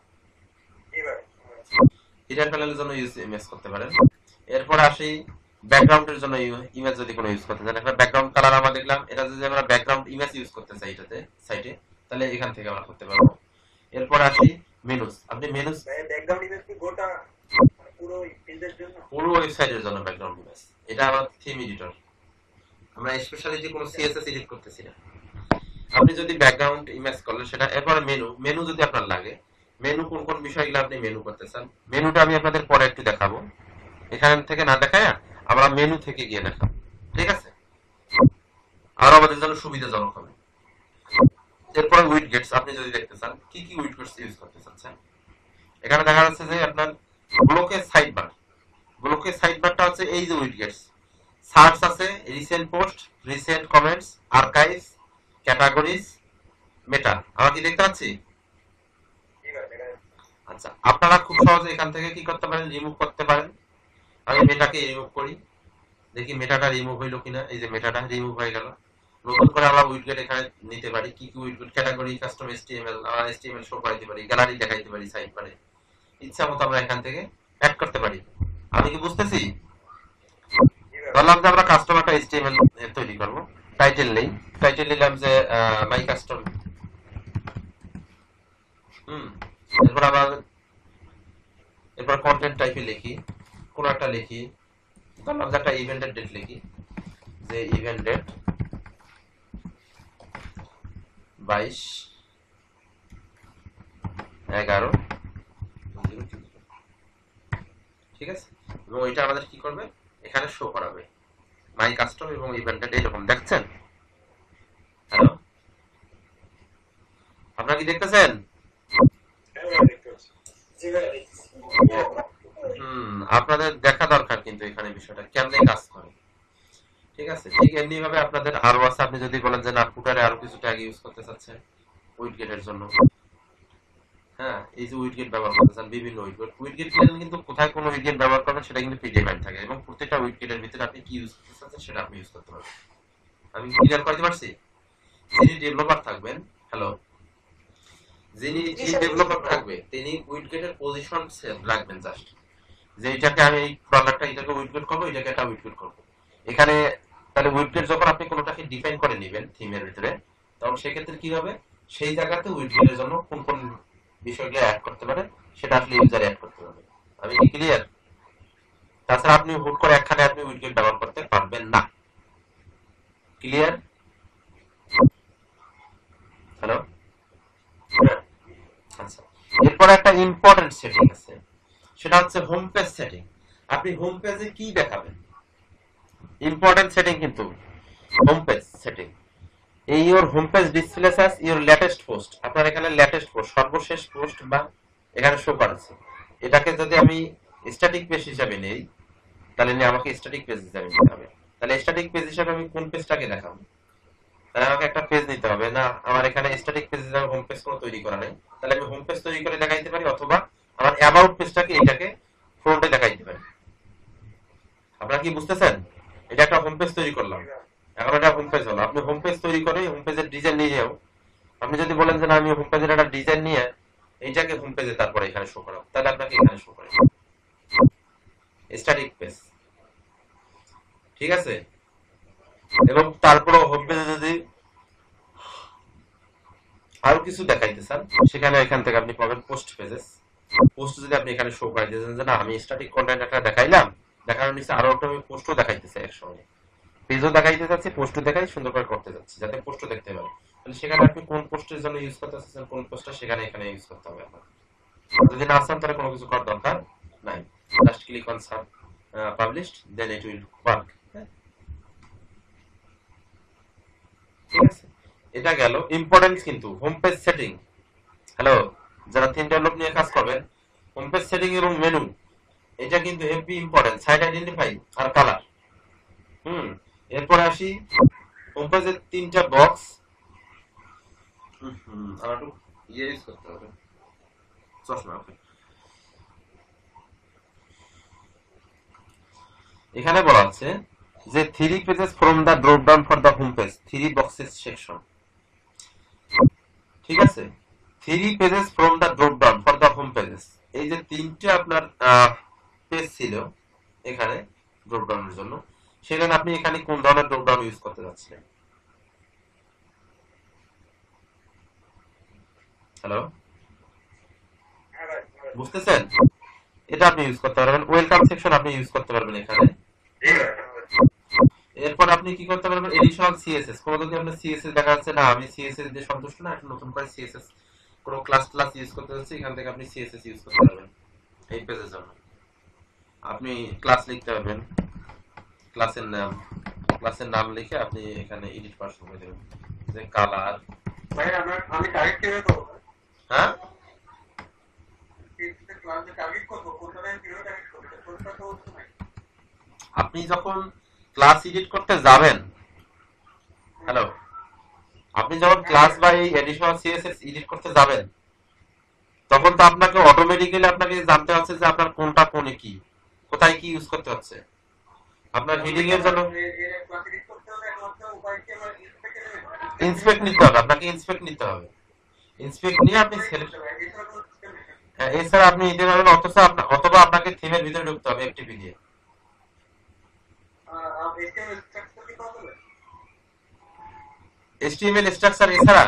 হিডার প্যানেলের জন্য ইউজ ইমেজ করতে পারেন। এরপর আসি ব্যাকগ্রাউন্ডের জন্য ইমেজ যদি কোনো ইউজ করতে চান, একটা ব্যাকগ্রাউন্ড কালার আমরা দেখলাম। এটা যদি আমরা ব্যাকগ্রাউন্ড ইমেজ ইউজ করতে চাই এটাতে সাইটে, তাহলে এখান থেকে আমরা করতে পারবো। এরপর আসি মেনুস। আপনি মেনুস ব্যাকগ্রাউন্ড ইমেজ কি গোটা পুরো পেজের জন্য? পুরো ওয়েবসাইটের জন্য ব্যাকগ্রাউন্ড ইমেজ। এটা আমার থিম এডিটর, আমরা স্পেশালি যে কোনো সিএসএস এডিট করতেছি না। আপনি যদি ব্যাকগ্রাউন্ড ইমেজ করলে সেটা। এরপর মেনু। মেনু যদি আপনার লাগে, মেনু কোন কোন বিষয়গুলো আপনি মেনু করতে চান, মেনুটা আমি আপনাদের পরে একটু দেখাবো। এখান থেকে না দেখায় আমরা মেনু থেকে গিয়ে দেখাবো, ঠিক আছে? আর আমাদের জন্য সুবিধাজনক হবে। এরপরে উইডগেটস আপনি যদি দেখতে চান কি কি উইডগেটস ইউজ করতে চাচ্ছেন, এখানে দেখা যাচ্ছে যে আপনার ব্লকের সাইড বার। ব্লকের সাইড বারটা হচ্ছে এই যে উইডগেটস। সার্চ আছে, recent post, recent comments, archives, categories, meta. আমরা কি দেখতে পাচ্ছি? আচ্ছা, আপনারা খুব সহজে এখান থেকে কি করতে পারেন, রিমুভ করতে পারেন। আমি মেটাকে রিমুভ করি, দেখি মেটাটা রিমুভ হইলো কিনা। এই যে মেটাটা রিমুভ হয়ে গেল। নতুন করে আমরা উইডগেট এখানে নিতে পারি। কি কি উইডগেট? ক্যাটাগরি, কাস্টম এইচটিএমএল, আমরা এইচটিএমএল শো করাইতে পারি, গ্যালারি দেখাইতে পারি, সাইড বারে ইচ্ছা মতো আমরা এখান থেকে অ্যাড করতে পারি। আমি কি বুঝতেছি? বললাম যে আমরা কাস্টম একটা এইচটিএমএল তৈরি করব। টাইটেল নেই, টাইটেল নিলাম যে মাই কাস্টম। হুম, এরপর আবার এরপর কন্টেন্ট টাইপে লিখি, কোন একটা লিখি। বললাম যে একটা ইভেন্টের ডেট লিখি, যে ইভেন্ট ডেট বাইশ এগারো, ঠিক আছে? এবং ওইটা আমাদের কি করবে, এখানে শো করাবে মাই কাস্টম এবং ইভেন্ট ডেট। এইরকম দেখছেন? হ্যালো, আপনারা কি দেখতেছেন? হুম, আপনাদের দেখা দরকার কিন্তু এখানে বিষয়টা কেমনে কাজ করে, ঠিক আছে? ঠিক এমনি ভাবে আপনাদের আরো আছে। আপনি যদি বলেন যে না ফুটারে আরো কিছু ট্যাগ ইউজ করতে চাচ্ছেন উইডগেটের জন্য, হ্যাঁ, এই যে উইডগেট ব্যবহার করতে চান, বিভিন্ন উইডগেট উইডগেট কিনেন, কিন্তু কোথায় কোন উইডগেট ব্যবহার করবেন সেটা কিন্তু প্রিডিফাইন্ড থাকে এবং প্রত্যেকটা উইডগেটের ভিতরে আপনি কি ইউজ করতে চাচ্ছেন সেটা আপনি ইউজ করতে পারবেন। আমি ক্লিয়ার করতে পারছি? যিনি ডেভেলপার থাকবেন, হ্যালো, যিনি যিনি ডেভেলপার থাকবে তিনি উইডগেটের পজিশন রাখবেন জাস্ট, যে এটাকে আমি এই প্রোডাক্টটা এটাকে উইডগেট করবো, এটাকে এটা উইডগেট করবো। এখানে তাহলে উইডগেট যখন আপনি কোনোটাকে ডিফাইন করে নেবেন থিমের ভিতরে, তখন সেক্ষেত্রে কি হবে, সেই জায়গাতে উইডগেটের জন্য কোন কোন বিষয়গুলো অ্যাড করতে পারে সেটা আসলে ইউজার অ্যাড করতে পারবে। আমি কি ক্লিয়ার? তাছাড়া আপনি হুট করে একখানে আপনি উইডগেট ব্যবহার করতে পারবেন না। ক্লিয়ার? হ্যালো, আচ্ছা। এরপরে একটা ইম্পর্টেন্ট সেটিং আছে, সেটা হচ্ছে হোম পেজ সেটিং। আপনি হোম পেজে কি দেখাবেন, ইম্পর্টেন্ট সেটিং কিন্তু হোম পেজ সেটিং। এই your home page displays as your latest post. আপনার এখানে লেটেস্ট পোস্ট, সর্বশেষ পোস্ট বা এখানে শো করেছে। এটাকে যদি আমি স্ট্যাটিক পেজ হিসাবে নেই, তাহলে নিয়ে আমাকে স্ট্যাটিক পেজ হিসাবে নিতে হবে। তাহলে স্ট্যাটিক পেজ হিসাবে আমি কোন পেজটাকে দেখাবো? তাহলে আমাকে একটা পেজ নিতে হবে না, আমার এখানে স্ট্যাটিক পেজ হিসাবে হোম পেজ কোনো তৈরি করা নেই। তাহলে আমি হোম পেজ তৈরি করে দেখাইতে পারি, অথবা আমার অ্যাবাউট পেজটাকে এটাকে ফ্রন্টে দেখাই দিবেন। আপনারা কি বুঝতেছেন? এটা একটা হোম পেজ তৈরি করলাম, এখন এটা হোম পেজ হলো। আপনি হোম পেজ তৈরি করে হোম পেজের ডিজাইন নিয়েও আপনি যদি বলেন যে না আমি হোম পেজের একটা ডিজাইন নিয়ে এইটাকে হোম পেজে তারপরে এখানে শো করাবো, তাহলে আপনাকে এখানে শো করে স্ট্যাটিক পেজ, ঠিক আছে। এবং তারপরে হোম পেজে যদি আরো কিছু দেখাইতে চান সেখানে এখান থেকে আপনি পাবেন পোস্ট পেজেস। পোস্ট যদি আপনি এখানে শো করে দিয়েছেন যে না আমি স্ট্যাটিক কন্টেন্ট একটা দেখাইলাম, দেখানোর নিচে আরো একটা আমি পোস্টও দেখাইতে চাই, একসঙ্গে পেজও দেখাইতে চাচ্ছি, পোস্টও দেখাই সুন্দর করে করতে যাচ্ছি যাতে পোস্টও দেখতে পারে, তাহলে সেখানে আপনি কোন পোস্টের জন্য ইউজ করতে চাচ্ছেন, কোন পোস্টটা সেখানে এখানে ইউজ করতে হবে আপনার। যদি না চান তাহলে কোনো কিছু করার দরকার নাই, just click on sub published then it will work. ঠিক আছে, এটা গেল ইম্পর্টেন্স। কিন্তু হোম পেজ সেটিং, হ্যালো যারা থিম ডেভেলপ নিয়ে কাজ করবেন, হোম পেজ সেটিং এবং মেনু এটা কিন্তু হেভি ইম্পর্টেন্ট, সাইট আইডেন্টিফাই আর কালার। হুম এরপর আসি হোম পেজের তিনটা বক্স। হুম আর একটু ইয়ে ইউজ করতে হবে, চশমা। ওকে, এখানে বলা আছে যে three pages from the drop down for the home page, three boxes section. ঠিক আছে, three pages from the drop down for the home pages, এই যে তিনটে আপনার পেজ ছিল এখানে ড্রপ ডাউনের জন্য, সেখানে আপনি এখানে কোন ধরনের ড্রপ ডাউন ইউজ করতে যাচ্ছেন? হ্যালো, বুঝতেছেন? এটা আপনি ইউজ করতে পারবেন। ওয়েলকাম সেকশন আপনি ইউজ করতে পারবেন এখানে। এরপর আপনি কি করতে পারবেন? এডিশনাল সিএসএস, কোনো যদি আপনার সিএসএস দেখা যাচ্ছে না আমি সিএসএস দিয়ে সন্তুষ্ট না, একটা নতুন করে সিএসএস কোনো ক্লাস ক্লাস ইউজ করতে যাচ্ছি, এখান থেকে আপনি সিএসএস ইউজ করতে পারবেন এই পেজের জন্য। আপনি ক্লাস লিখতে পারবেন, ক্লাসের নাম, ক্লাসের নাম লিখে আপনি এখানে এডিট করা শুরু করে দেবেন, যে কালার। ভাই আমরা আমি টার্গেট কিভাবে করব? হ্যাঁ ক্লাসে টার্গেট করব, কোনটা আমি কিভাবে টার্গেট করব? কোনটা তো হচ্ছে না। আপনি যখন ক্লাস এডিট করতে যাবেন, হ্যালো আপনি যখন ক্লাস বা এই এডিশনাল সিএসএস এডিট করতে যাবেন তখন তো আপনাকে অটোমেটিক্যালি আপনাকে জানতে হচ্ছে যে আপনার কোনটা কোনে কি, কোথায় কি ইউজ করতে হচ্ছে। আপনার হেডিং এর জন্য ক্লাস এডিট করতে হলে একমাত্র উপায় কি আমরা ইন্সপেক্ট নেব? ইন্সপেক্ট নিতে হবে, আপনাকে ইন্সপেক্ট নিতে হবে। ইন্সপেক্ট নিয়ে আপনি সিলেক্ট, এছাড়া আপনি নিতে পারবেন, অথচ আপনার অথবা আপনাকে থিমের ভিতরে ঢুকতে হবে এফটিপি দিয়ে। এইচটিএমএল স্ট্রাকচার এছাড়া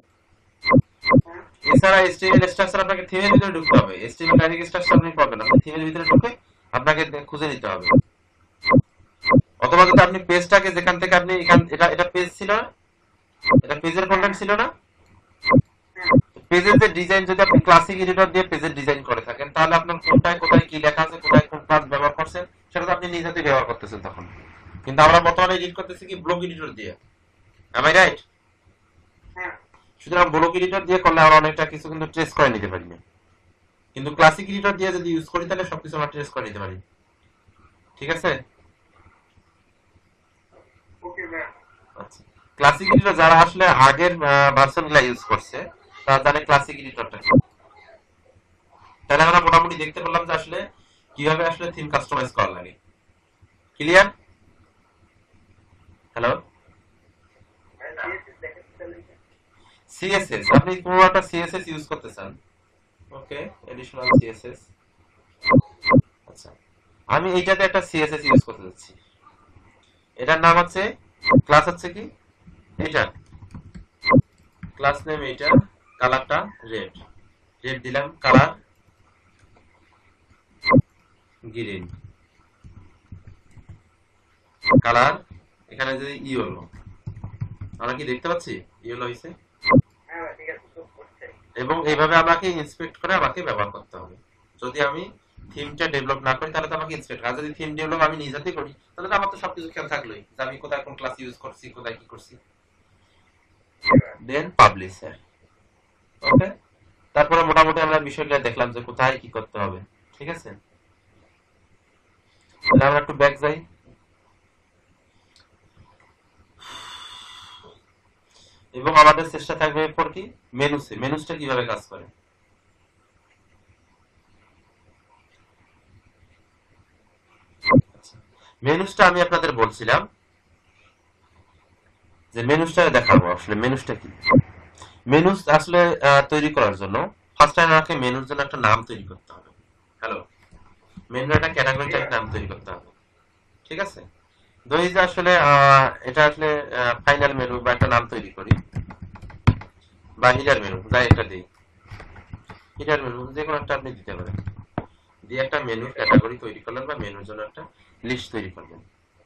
এছাড়া এইচটিএমএল স্ট্রাকচার আপনাকে থিমের ভিতরে ঢুকতে হবে। এইচটিএমএল ডাইরেক্ট স্ট্রাকচার আপনি পাবেন, আপনি থিমের ভিতরে ঢুকে আপনাকে খুঁজে নিতে হবে। অথবা যদি আপনি পেজটাকে যেখান থেকে আপনি এখান এটা এটা পেজ ছিল না, এটা পেজের কন্টেন্ট ছিল না, পেজের যে ডিজাইন যদি আপনি ক্লাসিক এডিটর দিয়ে পেজের ডিজাইন করে থাকেন তাহলে আপনার কোনটায় কোথায় কি লেখা আছে, কোথায় কোন ক্লাস ব্যবহার করছেন সেটা তো আপনি নিজে ব্যবহার করতেছেন তখন। কিন্তু আমরা বর্তমানে এডিট করতেছি কি ব্লক এডিটর দিয়ে, am I right? সুতরাং ব্লক এডিটর দিয়ে করলে আমরা অনেকটা কিছু কিন্তু ট্রেস করে নিতে পারি না, কিন্তু ক্লাসিক এডিটর দিয়ে যদি ইউজ করি তাহলে সবকিছু আমরা ট্রেস করে নিতে পারি। ঠিক আছে, আচ্ছা ক্লাসিক এডিটর যারা আসলে আগের ভার্সন গুলা ইউজ করছে তারা জানে ক্লাসিক এডিটরটা কি। তাহলে আমরা মোটামুটি দেখতে পেলাম যে আসলে কিভাবে আসলে থিম কাস্টমাইজ করা লাগে। ক্লিয়ার? হ্যালো, সিএসএস আপনি কোন একটা সিএসএস ইউজ করতে চান, ওকে এডিশনাল সিএসএস। আচ্ছা আমি এইটাতে একটা সিএসএস ইউজ করতে যাচ্ছি, এটার নাম হচ্ছে ক্লাস হচ্ছে কি এটা, ক্লাস নেম এটা, কালারটা রেড, রেড দিলাম, কালার গ্রিন, কালার এখানে যদি ইয়েলো, আমরা কি দেখতে পাচ্ছি ইয়েলো হইছে? এবং এইভাবে আমাকে ইন্সপেক্ট করে আমাকে ব্যবহার করতে হবে। যদি আমি থিমটা ডেভেলপ না করি তাহলে তো আমাকে ইন্সপেক্ট, আর যদি থিম ডেভেলপ আমি নিজেতেই করি তাহলে তো আমার তো সবকিছু খেয়াল থাকলোই যে আমি কোথায় কোন ক্লাস ইউজ করছি, কোথায় কি করছি। Then publish, okay. তারপরে মোটামুটি আমরা বিষয়টা দেখলাম যে কোথায় কি করতে হবে। ঠিক আছে, তাহলে আমরা একটু ব্যাক যাই। এবং আমাদের চেষ্টা থাকবে এরপর কি মেনুসে, মেনুসটা কিভাবে কাজ করে। মেনুসটা আমি আপনাদের বলছিলাম যে মেনুসটা দেখাবো। আসলে মেনুসটা কি, মেনুস আসলে তৈরি করার জন্য ফার্স্ট টাইম আমাকে মেনুর জন্য একটা নাম তৈরি করতে হবে। হ্যালো, মেনুর একটা ক্যাটাগরি টাইপ নাম তৈরি করতে হবে, ঠিক আছে? ধরি যে আসলে এটা আসলে ফাইনাল মেনু বা একটা নাম তৈরি করি, বা হিডার মেনু, যাই একটা দিই, হিডার মেনু যে কোনো একটা আপনি দিতে পারেন। দিয়ে একটা মেনু ক্যাটাগরি তৈরি করলেন বা মেনুর জন্য একটা লিস্ট তৈরি করবেন।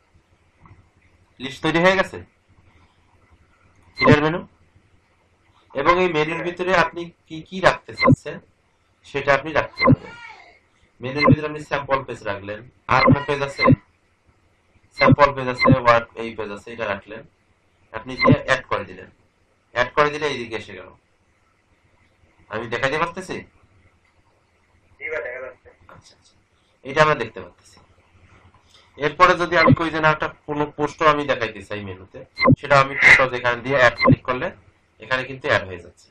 লিস্ট তৈরি হয়ে গেছে, হিডার মেনু। এবং এই মেনুর ভিতরে আপনি কি কি রাখতে চাচ্ছেন সেটা আপনি রাখতে পারবেন। মেনুর ভিতরে আপনি স্যাম্পল পেজ রাখলেন, আর কোনো পেজ আছে, স্যাম্পল পেজ আছে, ওয়ার্ড এই পেজ আছে, এটা রাখলেন, আপনি দিয়ে অ্যাড করে দিলেন। অ্যাড করে দিলে এইদিকে এসে গেল। আমি দেখাতে পারতেছি? আচ্ছা আচ্ছা, এটা আমরা দেখতে পাচ্ছি। এরপরে যদি আমি কই যে না একটা কোনো পোস্ট আমি দেখাইতে চাই মেনুতে, সেটা আমি পোস্ট এখানে দিয়ে অ্যাড ক্লিক করলে এখানে কিন্তু অ্যাড হয়ে যাচ্ছে,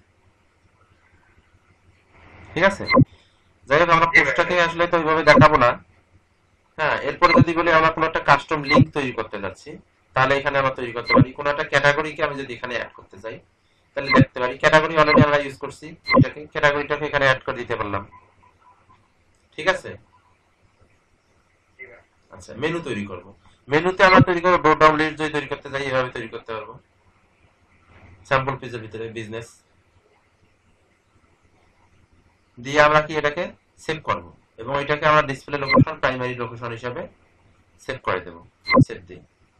ঠিক আছে? যাই হোক, আমরা পোস্টটাকে আসলে তো ওইভাবে দেখাবো না। হ্যাঁ, এরপরে যদি বলি আমরা কোনো একটা কাস্টম লিঙ্ক তৈরি করতে যাচ্ছি, তাহলে এখানে আমরা তৈরি করতে পারি। কোনো একটা ক্যাটাগরিকে আমি যদি এখানে অ্যাড করতে চাই, তাহলে দেখতে পারি ক্যাটাগরি অলরেডি আমরা ইউজ করছি, এটাকে ক্যাটাগরিটাকে এখানে অ্যাড করে দিতে পারলাম, ঠিক আছে? আচ্ছা, মেনু তৈরি করব। মেনুতে আমরা তৈরি করবো ড্রপ ডাউন লিস্ট, যদি তৈরি করতে চাই এভাবে তৈরি করতে পারবো। স্যাম্পল পেজের ভিতরে বিজনেস দিয়ে আমরা কি এটাকে সেভ করব, এবং এটাকে আমরা ডিসপ্লে লোকেশন প্রাইমারি লোকেশন হিসাবে সেভ করে দেব। সেভ দিই,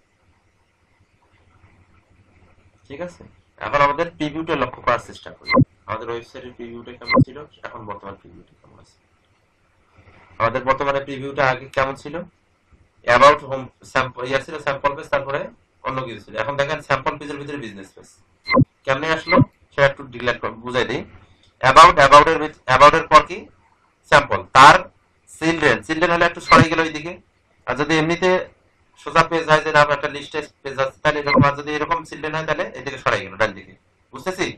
ঠিক আছে? এখন আমাদের প্রিভিউটা লক্ষ্য করার চেষ্টা করি। আমাদের ওয়েবসাইটের প্রিভিউটা কেমন ছিল, এখন বর্তমান প্রিভিউটা কেমন আছে। আমাদের বর্তমানে প্রিভিউটা আগে কেমন ছিল, অ্যাবাউট হোম স্যাম্পল ইয়া ছিল, স্যাম্পল পেজ, তারপরে অন্য কিছু ছিল। এখন দেখেন স্যাম্পল পেজের ভিতরে বিজনেস পেজ কেমনে আসলো সেটা একটু ডিক্লেয়ার করে বুঝাই দিই। অ্যাবাউট, অ্যাবাউট এর অ্যাবাউট এর পর কি স্যাম্পল, তার চিলড্রেন, চিলড্রেন হলে একটু সরে গেল ওইদিকে। আর যদি এমনিতে সোজা পেজ হয় যে নাম একটা লিস্টে পেজ আছে, তাহলে এরকম। আর যদি এরকম চিলড্রেন হয় তাহলে এদিকে সরে গেল ডান দিকে। বুঝতেছি?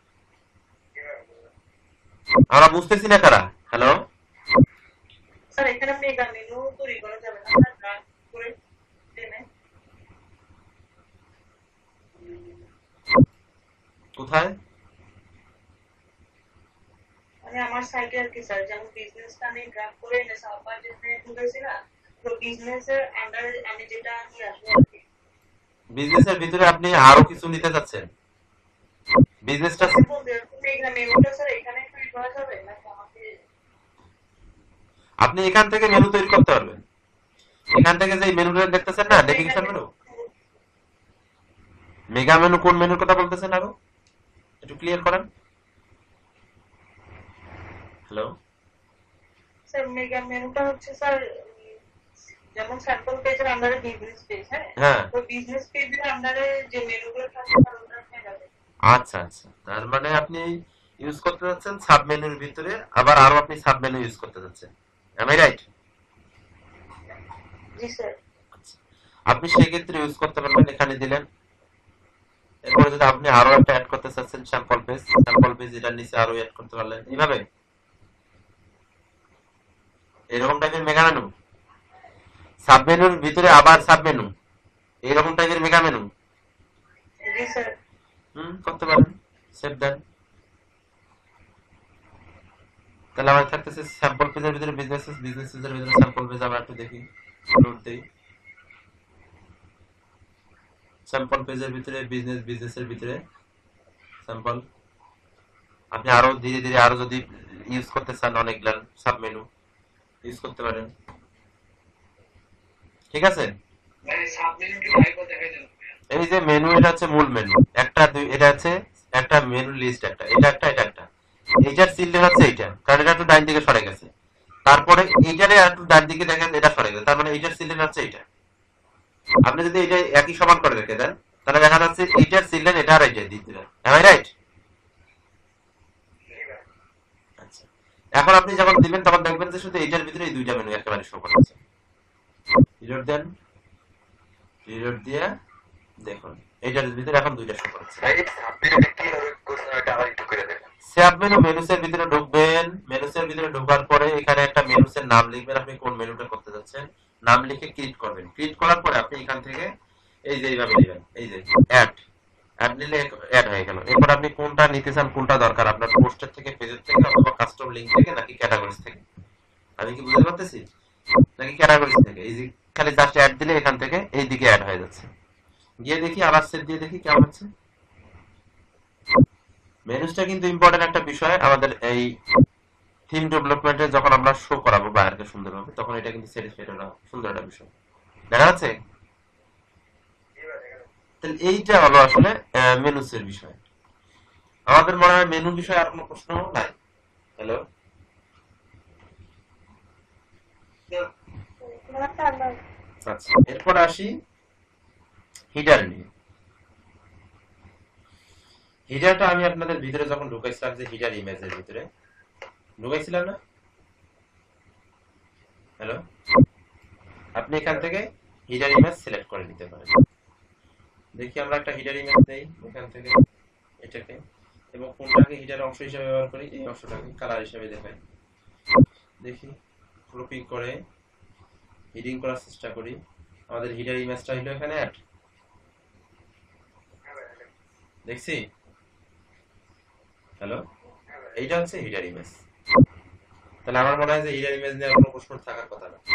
আমরা বুঝতেছি না কারা? হ্যালো স্যার, এখানে মেগা মেনু তৈরি করা যাবে না, স্যার করে দেন। কোথায়? মানে আমার সাইটে আর কি স্যার, যেমন বিজনেসটা আমি ড্রাফট করে এনে সাপার যেখানে ঢুকেছি না, তো বিজনেসের আন্ডারে আমি যেটা নিয়ে আসবো আর কি। বিজনেসের ভিতরে আপনি আরো কিছু নিতে চাচ্ছেন? বিজনেসটা মেগা মেনুটা স্যার এখানে তৈরি করা যাবে নাকি আমাকে? আপনি এখান থেকে মেনু তৈরি করতে পারবেন। এখান থেকে যে মেনুটা দেখতেছেন না, নেভিগেশন মেনু, মেগা মেনু কোন মেনুর কথা বলতেছেন আরো একটু ক্লিয়ার করেন। হ্যালো স্যার, মেগা মেনুটা হচ্ছে স্যার যেমন স্যাম্পল পেজের আন্ডারে বিজনেস পেজ, হ্যাঁ, তো বিজনেস পেজের আন্ডারে যে মেনুগুলো থাকে স্যার ওটা নিয়ে যাবে। আচ্ছা আচ্ছা, তার মানে আপনি ইউজ করতে যাচ্ছেন সাব মেনুর ভিতরে, আবার আরো আপনি সাব মেনু ইউজ করতে যাচ্ছেন, এম আই রাইট? জি স্যার। আপনি সেই ক্ষেত্রে ইউজ করতে পারবেন, এখানে দিলেন। এরপরে যদি আপনি আরো একটা অ্যাড করতে চাচ্ছেন স্যাম্পল পেজ, স্যাম্পল পেজ এটার নিচে আরো অ্যাড করতে পারলেন, এইভাবে এরকম টাইপের মেগা মেনু। সাব মেনুর ভিতরে আবার সাব মেনু, এইরকম টাইপের মেগা মেনু জি স্যার। হুম করতে পারেন। সেভ দেন, তাহলে আমার থাকতেছে স্যাম্পল পেজের ভিতরে বিজনেস, বিজনেস পেজের ভিতরে স্যাম্পল পেজ। আমরা একটু দেখি, লোড দেই। স্যাম্পল পেজের ভিতরে বিজনেস, বিজনেসের ভিতরে স্যাম্পল। আপনি আরো ধীরে ধীরে আরো যদি ইউজ করতে চান অনেকগুলা সাব মেনু ইউজ করতে পারেন, ঠিক আছে? এই যে মেনু, এটা হচ্ছে মূল মেনু, একটা দুই, এটা হচ্ছে একটা মেনু লিস্ট, একটা এটা একটা এটা একটা। এইটার চিলড্রেন হচ্ছে এইটা, কারণ এটা একটু ডান দিকে সরে গেছে। তারপরে এইটারে একটু ডান দিকে দেখেন, এটা সরে গেছে, তার মানে এইটার চিলড্রেন হচ্ছে এইটা। আপনি যদি এটা একই সমান করে রেখে দেন, তাহলে দেখা যাচ্ছে এইটার চিলড্রেন এটা আর এইটা দিতে দেন, এম আই রাইট? আচ্ছা, এখন আপনি যখন দিবেন তখন দেখবেন যে শুধু এইটার ভিতরে এই দুইটা মেনু একেবারে শো করছে। রিলোড দেন, রিলোড দিয়ে দেখুন এইটার ভিতরে এখন দুইটা শো করছে। সাব মেনু, মেনুসের ভিতরে ঢুকবেন, মেনু মেনুসের ভিতরে ঢোকার পরে এখানে একটা মেনুসের নাম লিখবেন, আপনি কোন মেনুটা করতে যাচ্ছেন, নাম লিখে ক্লিক করবেন। ক্লিক করার পরে আপনি এখান থেকে এই যে এইভাবে দিবেন, এই যে অ্যাড অ্যাড নিলে অ্যাড হয়ে গেল। এরপর আপনি কোনটা নিতে চান, কোনটা দরকার আপনার, পোস্টার থেকে, পেজের থেকে, অথবা কাস্টম লিংক থেকে, নাকি ক্যাটাগরিজ থেকে, আমি কি বুঝতে পারতেছি, নাকি ক্যাটাগরিজ থেকে। এই যে খালি জাস্ট অ্যাড দিলে এখান থেকে এই দিকে অ্যাড হয়ে যাচ্ছে। গিয়ে দেখি আবার সেট দিয়ে দেখি কেমন হচ্ছে। মেনুসটা কিন্তু ইম্পর্টেন্ট একটা বিষয় আমাদের এই থিম ডেভেলপমেন্টে, যখন আমরা শো করাবো বায়ারকে সুন্দরভাবে, তখন এটা কিন্তু স্যাটিসফাইড হওয়া সুন্দর একটা বিষয়। দেখা যাচ্ছে? তাহলে এইটা হলো আসলে মেনুসের বিষয়। আমাদের মনে হয় মেনু বিষয়ে আর কোনো প্রশ্ন নাই। হ্যালো, আচ্ছা, এরপর আসি হিডার নিয়ে। হিডারটা আমি আপনাদের ভিতরে যখন ঢুকাইছিলাম, যে হিডার ইমেজের ভিতরে ঢুকাইছিলাম না, হ্যালো, আপনি এখান থেকে হিডার ইমেজ সিলেক্ট করে নিতে পারেন। দেখি আমরা একটা হিডার ইমেজ নেই এখান থেকে, এটাকে, এবং কোনটাকে হিডার অংশ হিসেবে ব্যবহার করি, এই অংশটাকে কালার হিসেবে দেখাই। দেখি ক্রপিং করে হিডিং করার চেষ্টা করি। আমাদের হিডার ইমেজটা হলো এখানে অ্যাড, দেখছি? হ্যালো, এইটা হচ্ছে হিডার ইমেজ। তাহলে আমার মনে হয় যে হিডার ইমেজ নিয়ে কোনো প্রশ্ন থাকার কথা না,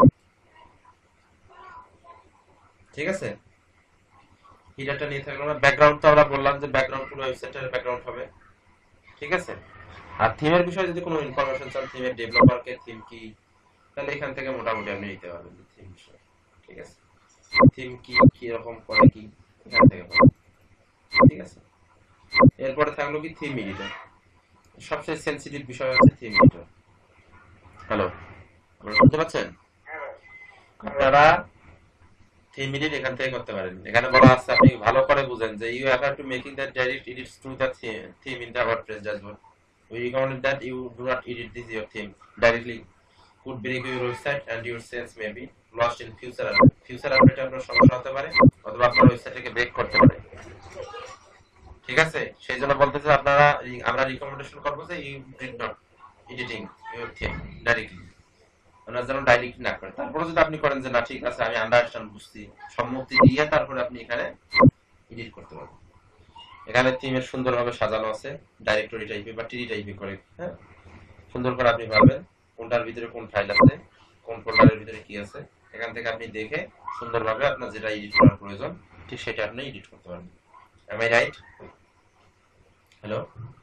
ঠিক আছে? হিডারটা নিয়ে থাকলো না। ব্যাকগ্রাউন্ড তো আমরা বললাম যে ব্যাকগ্রাউন্ড পুরো ওয়েবসাইটের ব্যাকগ্রাউন্ড হবে, ঠিক আছে? আর থিমের বিষয়ে যদি কোনো ইনফরমেশন চান, থিমের ডেভেলপারকে থিম কি, তাহলে এখান থেকে মোটামুটি আপনি নিতে পারবেন থিম বিষয়, ঠিক আছে? থিম কি, কি রকম করে, কি এখান থেকে পাবেন, ঠিক আছে? এরপরে থাকলো কি থিম এডিটর। সবচেয়ে সেনসিটিভ বিষয় হচ্ছে থিম এডিটর। হ্যালো, আপনারা শুনতে পাচ্ছেন? আপনারা থিম এডিট এখান থেকে করতে পারেন। এখানে বলা আছে, আপনি ভালো করে বুঝেন যে you have to making the direct edits to the theme in the WordPress dashboard. We recommend that you do not edit this your theme directly, could break your website and your sales may be lost in future update. Future update আপনার সমস্যা হতে পারে, অথবা আপনার ওয়েবসাইটকে break করতে পারে, ঠিক আছে? সেই জন্য বলতেছে আপনারা, আমরা রিকমেন্ডেশন করব যে you did not editing your theme directly, আপনারা যেন ডাইরেক্টলি না করেন। তারপরে যদি আপনি করেন যে না ঠিক আছে আমি আন্ডারস্ট্যান্ড বুঝছি, সম্মতি দিয়ে তারপরে আপনি এখানে এডিট করতে পারবেন। এখানে থিমের সুন্দরভাবে সাজানো আছে, ডাইরেক্টরি টাইপে বা টিডি টাইপে করে, হ্যাঁ, সুন্দর করে আপনি পাবেন কোনটার ভিতরে কোন ফাইল আছে, কোন ফোল্ডারের ভিতরে কি আছে। এখান থেকে আপনি দেখে সুন্দরভাবে আপনার যেটা এডিট করার প্রয়োজন ঠিক সেটা আপনি এডিট করতে পারবেন। M I right? হ্যালো,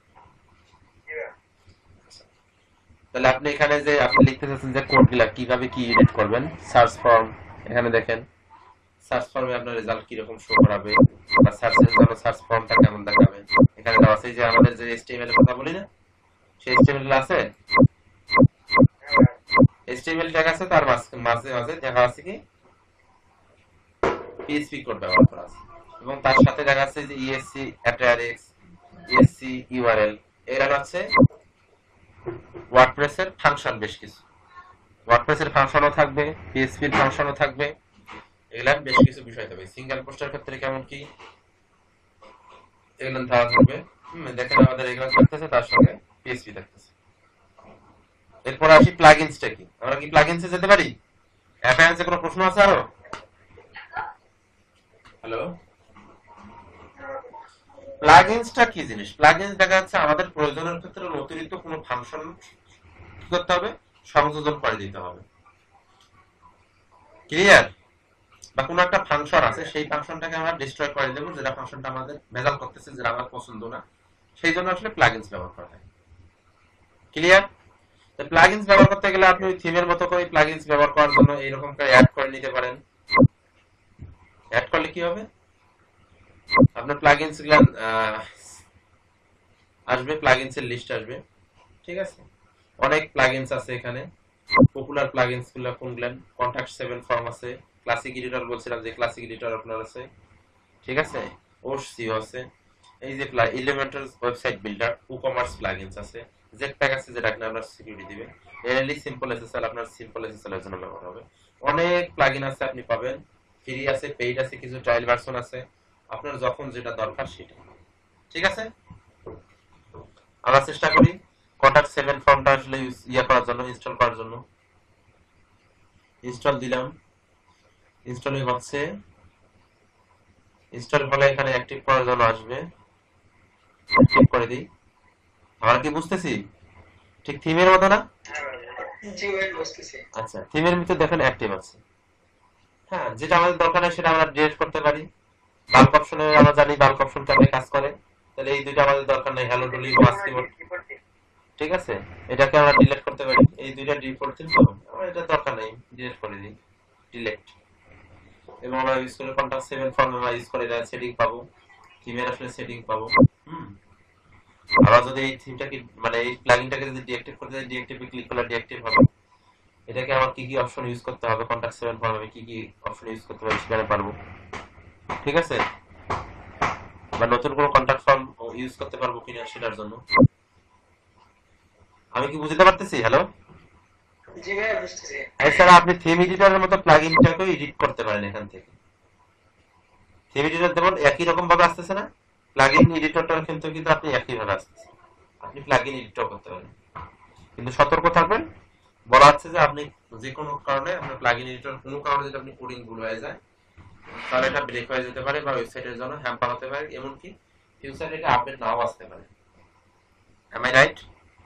তাহলে আপনি এখানে যে আপনি লিখতে চাচ্ছেন যে কোডগুলা কিভাবে কি এডিট করবেন, সার্চ ফর্ম, এখানে দেখেন সার্চ ফর্মে আপনার রেজাল্ট কি রকম শো করাবে, বা সার্চের জন্য সার্চ ফর্মটা কেমন দেখাবে। এখানে দেওয়া আছে যে আমাদের যে এইচটিএমএল এর কথা বলি না, সেই এইচটিএমএল আছে, এইচটিএমএল ট্যাগ আছে, তার মাঝে মাঝে দেখা আছে কি পিএইচপি কোড ব্যবহার করা আছে, এবং তার সাথে দেখা যাচ্ছে যে ইএসসি অ্যাট্রিক্স, ইএসসি ইউআরএল, এরা হচ্ছে ওয়ার্ডপ্রেসের ফাংশন। বেশ কিছু ওয়ার্ডপ্রেসের ফাংশনও থাকবে, পিএইচপির ফাংশনও থাকবে, এগুলা বেশ কিছু বিষয় থাকবে। সিঙ্গেল পোস্টের ক্ষেত্রে কেমন কি এগুলো ধারা থাকবে। দেখেন আমাদের এগুলো থাকতেছে, তার সঙ্গে পিএইচপি থাকতেছে। এরপর আসি প্লাগইনসটা কি, আমরা কি প্লাগইনসে যেতে পারি? অ্যাডভান্সে কোনো প্রশ্ন আছে আরো? হ্যালো, প্লাগইনসটা কি জিনিস? প্লাগইনস দেখা যাচ্ছে আমাদের প্রয়োজনের ক্ষেত্রে অতিরিক্ত কোনো ফাংশন কি করতে হবে, সংযোজন করে দিতে হবে, ক্লিয়ার? বা কোনো একটা ফাংশন আছে, সেই ফাংশনটাকে আমরা ডিস্ট্রয় করে দেবো, যেটা ফাংশনটা আমাদের ভেজাল করতেছে, যেটা আমার পছন্দ না, সেই জন্য আসলে প্লাগইনস ব্যবহার করা হয়, ক্লিয়ার? প্লাগইনস ব্যবহার করতে গেলে আপনি থিমের মতো করে প্লাগইনস ব্যবহার করার জন্য এইরকম করে অ্যাড করে নিতে পারেন। অ্যাড করলে কি হবে, আপনার প্লাগইনস গুলো আসবে, প্লাগইনস এর লিস্ট আসবে, ঠিক আছে? অনেক প্লাগইনস আছে এখানে। পপুলার প্লাগইনস গুলো কোনগুলো? কন্টাক্ট সেভেন ফর্ম আছে, ক্লাসিক এডিটর বলছিলাম যে ক্লাসিক এডিটর আপনার আছে, ঠিক আছে? ওসিও আছে, এই যে elemental website builder, e-commerce plugins আছে, জেটপ্যাক আছে যেটা কিনা আপনার সিকিউরিটি দিবে, এনএলই সিম্পল এসএসএল আপনার সিম্পল এসএসএল এর জন্য ব্যবহার হবে। অনেক প্লাগইন আছে আপনি পাবেন, ফ্রি আছে, পেইড আছে, কিছু ট্রায়াল ভার্সন আছে, আপনার যখন যেটা দরকার সেটা, ঠিক আছে? আমরা চেষ্টা করি কন্টাক্ট সেভেন ফর্মটা আসলে ইয়া করার জন্য, ইনস্টল করার জন্য। ইনস্টল দিলাম, ইনস্টলিং হচ্ছে। ইনস্টল হলে এখানে অ্যাক্টিভ করার জন্য আসবে, অ্যাক্টিভ করে দিই। আমরা কি বুঝতেছি? ঠিক থিমের মতো না? জি ভাই বুঝতেছি। আচ্ছা, থিমের ভিতরে দেখেন অ্যাক্টিভ আছে। হ্যাঁ, যেটা আমাদের দরকার নেই সেটা আমরা ডিলিট করতে পারি। বাল্ক অপশনে আমরা জানি বাল্ক অপশন কেমন কাজ করে, তাহলে এই দুইটা আমাদের দরকার নেই, হ্যালো টুলি মাস কিবোর্ড, ঠিক আছে? এটাকে আমরা ডিলিট করতে পারি, এই দুইটা ডিফল্ট থিম তো আমরা এটা দরকার নেই, ডিলিট করে দিই, ডিলিট। এবং আমরা ইউজ করে কন্টাক্ট সেভেন ফর্ম আমরা ইউজ করে এটা সেটিং পাবো, থিমের আসলে সেটিং পাবো। হুম, আবার যদি এই থিমটাকে মানে এই প্লাগইনটাকে যদি ডিঅ্যাক্টিভ করতে চাই, ডিঅ্যাক্টিভে ক্লিক করলে ডিঅ্যাক্টিভ হবে। এটাকে আমার কি কি অপশন ইউজ করতে হবে, কন্টাক্ট সেভেন ফর্ম আমি কি কি অপশন ইউজ করতে পারি সেখানে পারবো, ঠিক আছে? বা নতুন কোনো কন্টাক্ট ফর্ম ইউজ করতে পারবো কিনা সেটার জন্য। আমি কি বুঝতে পারতেছি? হ্যালো, জি ভাই বুঝতেছি। এছাড়া আপনি থিম এডিটরের মতো প্লাগইনটাকেও এডিট করতে পারেন এখান থেকে। থিম এডিটর যেমন একই রকম ভাবে আসতেছে না, প্লাগইন এডিটরটার কিন্তু কিন্তু আপনি একই ভাবে আসতেছে, আপনি প্লাগইন এডিটর করতে পারেন। কিন্তু সতর্ক থাকবেন, বলা হচ্ছে যে আপনি যে কোনো কারণে আপনার প্লাগইন এডিটর কোনো কারণে যদি আপনি কোডিং ভুল হয়ে যায় তাহলে এটা ব্রেক হয়ে যেতে পারে বা ওয়েবসাইটের জন্য হ্যাম্পার হতে পারে, এমনকি ফিউচারে এটা আপডেট নাও আসতে পারে। Am I right?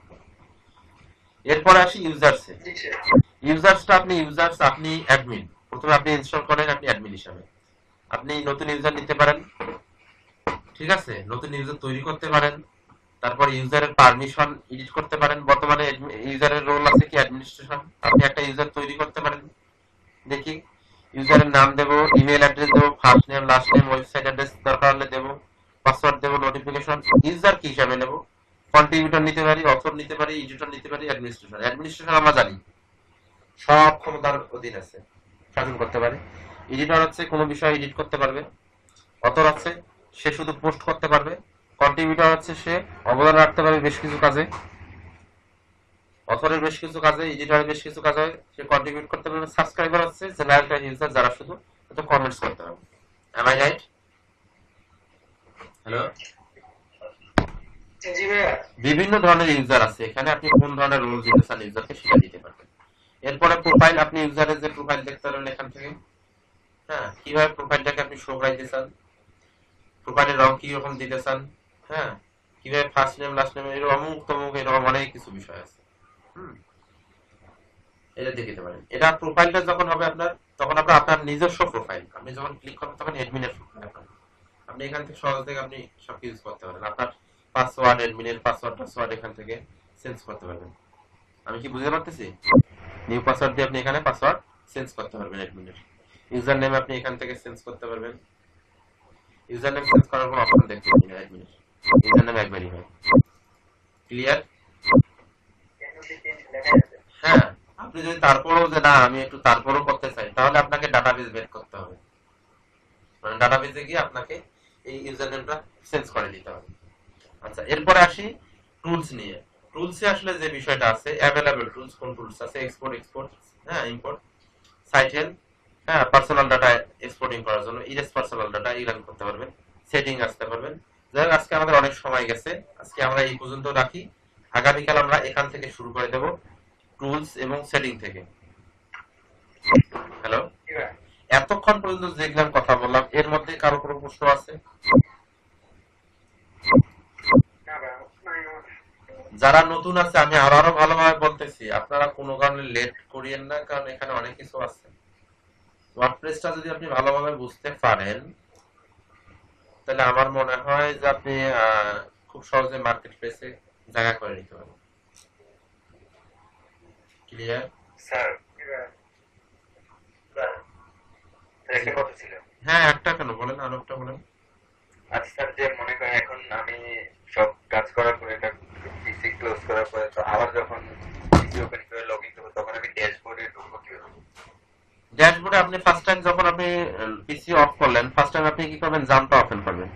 এরপরে আসি ইউজার্সে। ইউজার্সটা আপনি ইউজার্স আপনি অ্যাডমিন, প্রথমে আপনি ইনস্টল করেন আপনি অ্যাডমিন হিসাবে। আপনি নতুন ইউজার নিতে পারেন, ঠিক আছে? নতুন ইউজার তৈরি করতে পারেন, তারপর ইউজারের পারমিশন এডিট করতে পারেন। বর্তমানে ইউজারের রোল আছে কি অ্যাডমিনিস্ট্রেশন, আপনি একটা ইউজার তৈরি করতে পারেন। দেখি ইউজারের নাম দেব, ইমেল অ্যাড্রেস দেব, first name last name, website address দরকার হলে দেব, পাসওয়ার্ড দেব, নোটিফিকেশন। ইউজার কি হিসাবে নেব? কন্ট্রিবিউটর নিতে পারি, অথর নিতে পারি, এডিটর নিতে পারি, অ্যাডমিনিস্ট্রেশন। অ্যাডমিনিস্ট্রেশন আমরা জানি সব ক্ষমতার অধীন আছে, শাসন করতে পারে। এডিটর হচ্ছে কোনো বিষয় এডিট করতে পারবে, অথর হচ্ছে সে শুধু পোস্ট করতে পারবে, কন্ট্রিবিউটর হচ্ছে সে অবদান রাখতে পারবে বেশ কিছু কাজে, অথরের বেশ কিছু কাজে, এডিটরের বেশ কিছু কাজে সে কন্ট্রিবিউট করতে পারবে। সাবস্ক্রাইবার হচ্ছে জেনারেল ইউজার যারা শুধু একটু কমেন্টস করতে পারবে। Am I right? হ্যালো, জি ভাইয়া। বিভিন্ন ধরনের ইউজার আছে, এখানে আপনি কোন ধরনের রোল দিতে চান ইউজারকে সেটা দিতে পারবেন। এরপরে প্রোফাইল, আপনি ইউজারের যে প্রোফাইল দেখতে পারবেন এখান থেকে। হ্যাঁ, কিভাবে প্রোফাইলটাকে আপনি শো করাইতে চান, প্রোফাইলের রং কি রকম দিতে চান, হ্যাঁ, কিভাবে ফার্স্ট নেম লাস্ট নেম এরকম অমুক তমুক এরকম অনেক কিছু বিষয় আছে। হুম, এটা দেখিতে পারেন। এটা প্রোফাইলটা যখন হবে আপনার, তখন আপনার আপনার নিজস্ব প্রোফাইল, আপনি যখন ক্লিক করবেন তখন অ্যাডমিনের প্রোফাইল আপনার, আপনি এখান থেকে সহজ থেকে আপনি সব ইউজ করতে পারেন। আপনার পাসওয়ার্ড, অ্যাডমিনের পাসওয়ার্ড পাসওয়ার্ড এখান থেকে চেঞ্জ করতে পারবেন। আমি কি বুঝতে পারতেছি? নিউ পাসওয়ার্ড দিয়ে আপনি এখানে পাসওয়ার্ড চেঞ্জ করতে পারবেন অ্যাডমিনের। ইউজার নেম আপনি এখান থেকে চেঞ্জ করতে পারবেন। ইউজার নেম চেঞ্জ করার কোনো অপশন দেখতে পাবেন না অ্যাডমিনের, ইউজার নেম একবারই হয়। ক্লিয়ার? হ্যাঁ, আপনি যদি তারপরেও যে না আমি একটু তারপরেও করতে চাই তাহলে আপনাকে ডাটাবেস বের করতে হবে, মানে ডাটাবেসে গিয়ে আপনাকে এই ইউজার নেমটা চেঞ্জ করে দিতে হবে। আচ্ছা, এরপরে আসি টুলস নিয়ে। টুলসে আসলে যে বিষয়টা আছে, অ্যাভেলেবল টুলস, কোন টুলস আছে, এক্সপোর্ট এক্সপোর্ট, হ্যাঁ, ইম্পোর্ট, সাইট হেল্প, হ্যাঁ, পার্সোনাল ডাটা এক্সপোর্টিং করার জন্য ইরেজ পার্সোনাল ডাটা ইরান করতে পারবেন, সেটিং আসতে পারবেন। যাই হোক, আজকে আমাদের অনেক সময় গেছে, আজকে আমরা এই পর্যন্ত রাখি। আগামীকাল আমরা এখান থেকে শুরু করে দেব, টুলস এবং সেটিং থেকে। হ্যালো, এতক্ষণ পর্যন্ত যেগুলো কথা বললাম এর মধ্যে কারো কোনো প্রশ্ন আছে? যারা নতুন আছে আমি আরো আরো ভালোভাবে বলতেছি, আপনারা কোনো কারণে লেট করিয়েন না, কারণ এখানে অনেক কিছু আছে। ওয়ার্ডপ্রেসটা যদি আপনি ভালোভাবে বুঝতে পারেন তাহলে আমার মনে হয় যে আপনি খুব সহজে মার্কেট প্লেসে জায়গা করে নিতে পারবেন। ক্লিয়ার? স্যার একটা কথা ছিল। হ্যাঁ, একটা কেন বলেন, আরো একটা বলেন। আচ্ছা স্যার, যে মনে করেন এখন আমি সব কাজ করার পরে এটা পিসি ক্লোজ করার পরে তো আবার যখন পিসি ওপেন করে লগইন করব তখন আমি ড্যাশবোর্ডে ঢুকবো কিভাবে? ড্যাশবোর্ডে আপনি ফার্স্ট টাইম যখন আপনি পিসি অফ করলেন, ফার্স্ট টাইম আপনি কি করবেন, জামটা ওপেন করবেন।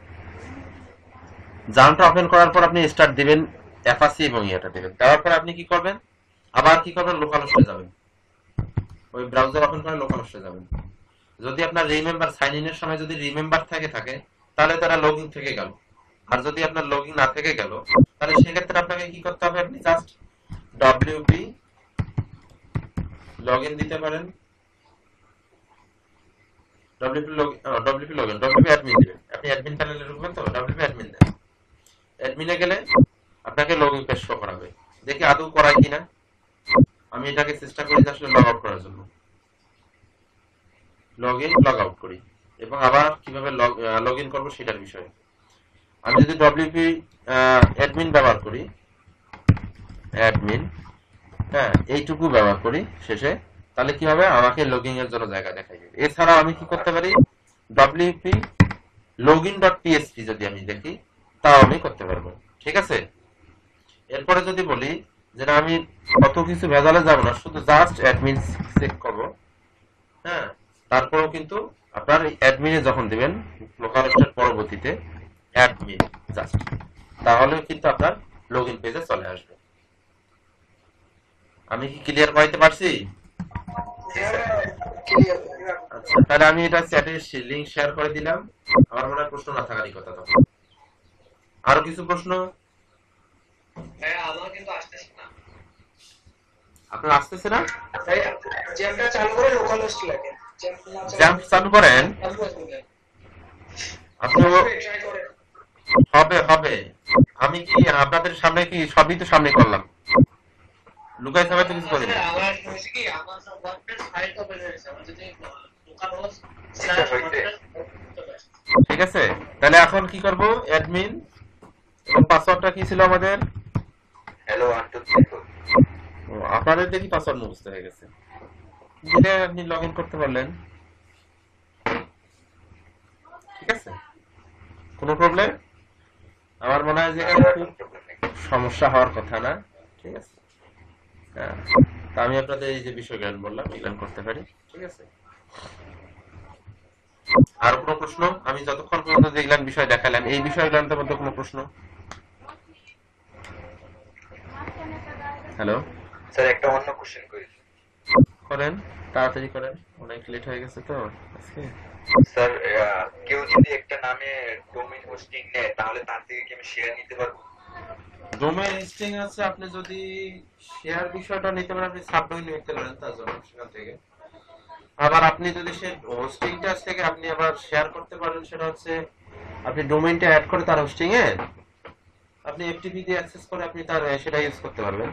জামটা ওপেন করার পর আপনি স্টার্ট দিবেন, অ্যাপাচি এবং এটা দিবেন। দেওয়ার পর আপনি কি করবেন, আবার কি করবেন, লোকাল হোস্টে যাবেন। ওই ব্রাউজার ওপেন করে লোকাল হোস্টে যাবেন। যদি আপনার রিমেম্বার সাইন ইনের সময় যদি রিমেম্বার থেকে থাকে তাহলে তারা লগইন থেকে গেল, আর যদি আপনার লগইন না থেকে গেল তাহলে সেক্ষেত্রে আপনাকে কি করতে হবে, আপনি জাস্ট ডব্লিউপি লগইন দিতে পারেন, WP login WP login WP admin দিবেন। আপনি অ্যাডমিন প্যানেলে ঢুকবেন তো, ডব্লিউপি অ্যাডমিন দেন। অ্যাডমিনে গেলে আপনাকে লগইন পেজ শো করাবে, দেখি আদৌ করায় কিনা। আমি এটাকে চেষ্টা করি আসলে লগ আউট করার জন্য, লগ ইন লগ আউট করি এবং আবার কিভাবে লগ ইন করবো সেটার বিষয়ে। আমি যদি ডব্লিউপি অ্যাডমিন ব্যবহার করি, অ্যাডমিন হ্যাঁ এইটুকু ব্যবহার করি শেষে, তাহলে কি হবে, আমাকে লগইন এর জন্য জায়গা দেখাই যাবে। এছাড়াও আমি কি করতে পারি, ডব্লিউপি লগইন ডট পিএসপি যদি আমি দেখি তাও আমি করতে পারবো। ঠিক আছে, এরপরে যদি বলি যে না আমি কত কিছু ভেজালে যাব না, শুধু জাস্ট অ্যাডমিন চেক করবো, হ্যাঁ তারপরেও কিন্তু আপনার অ্যাডমিনে যখন দিবেন লোকালহোস্টের পরবর্তীতে অ্যাডমিন জাস্ট, তাহলে কিন্তু আপনার লগইন পেজে চলে আসবে। আমি কি ক্লিয়ার করাইতে পারছি? আচ্ছা, তাহলে আমি এটা চ্যাটে লিংক শেয়ার করে দিলাম। আমার মনে হয় প্রশ্ন না থাকারই কথা। তখন আরো কিছু প্রশ্ন? হ্যাঁ, আমার কিন্তু আসতেছে না। আপনার আসতেছে না? ভাই জ্যামটা চালু করে লোকাল হোস্ট লাগে। জ্যাম্প চালু করেন আপনি, হবে হবে। আমি কি আপনাদের সামনে কি সবই তো সামনে করলাম, লুকাই সামনে তো কিছু করিনি। আমার হচ্ছে কি আমার সব ওয়ার্ডপ্রেস ফাইল ওপেন হয়েছে, আমার যদি লোকাল হোস্ট ঠিক আছে, তাহলে এখন কি করব, অ্যাডমিন এবং পাসওয়ার্ডটা কি ছিল আমাদের, hello one two three four. আপনাদের দেখি পাসওয়ার্ড মুখস্থ হয়ে গেছে, যেটা আপনি লগ ইন করতে পারলেন। ঠিক আছে, কোনো প্রবলেম? আমার মনে হয় যে সমস্যা হওয়ার কথা না। ঠিক আছে, হ্যাঁ তা আমি আপনাদের এই যে বিষয়গুলো বললাম এগুলো করতে পারি। ঠিক আছে, আর কোনো প্রশ্ন? আমি যতক্ষণ পর্যন্ত দেখলাম বিষয় দেখালাম, এই বিষয়গুলোর মধ্যে কোনো প্রশ্ন? হ্যালো স্যার, একটা অন্য কোশ্চেন করি। করেন, তাড়াতাড়ি করেন, অনেক লেট হয়ে গেছে তো আজকে। স্যার, কেউ যদি একটা নামে ডোমেইন হোস্টিং নেয় তাহলে তার থেকে কি আমি শেয়ার নিতে পারবো? ডোমেইন হোস্টিং আছে, আপনি যদি শেয়ার বিষয়টা নিতে পারেন আপনি সাবডোমেইন নিতে পারেন তার জন্য সেখান থেকে। আবার আপনি যদি সে হোস্টিংটা থেকে আপনি আবার শেয়ার করতে পারেন, সেটা হচ্ছে আপনি ডোমেইনটা অ্যাড করে তার হোস্টিং এ আপনি এফটিপি দিয়ে অ্যাক্সেস করে আপনি তার সেটা ইউজ করতে পারবেন।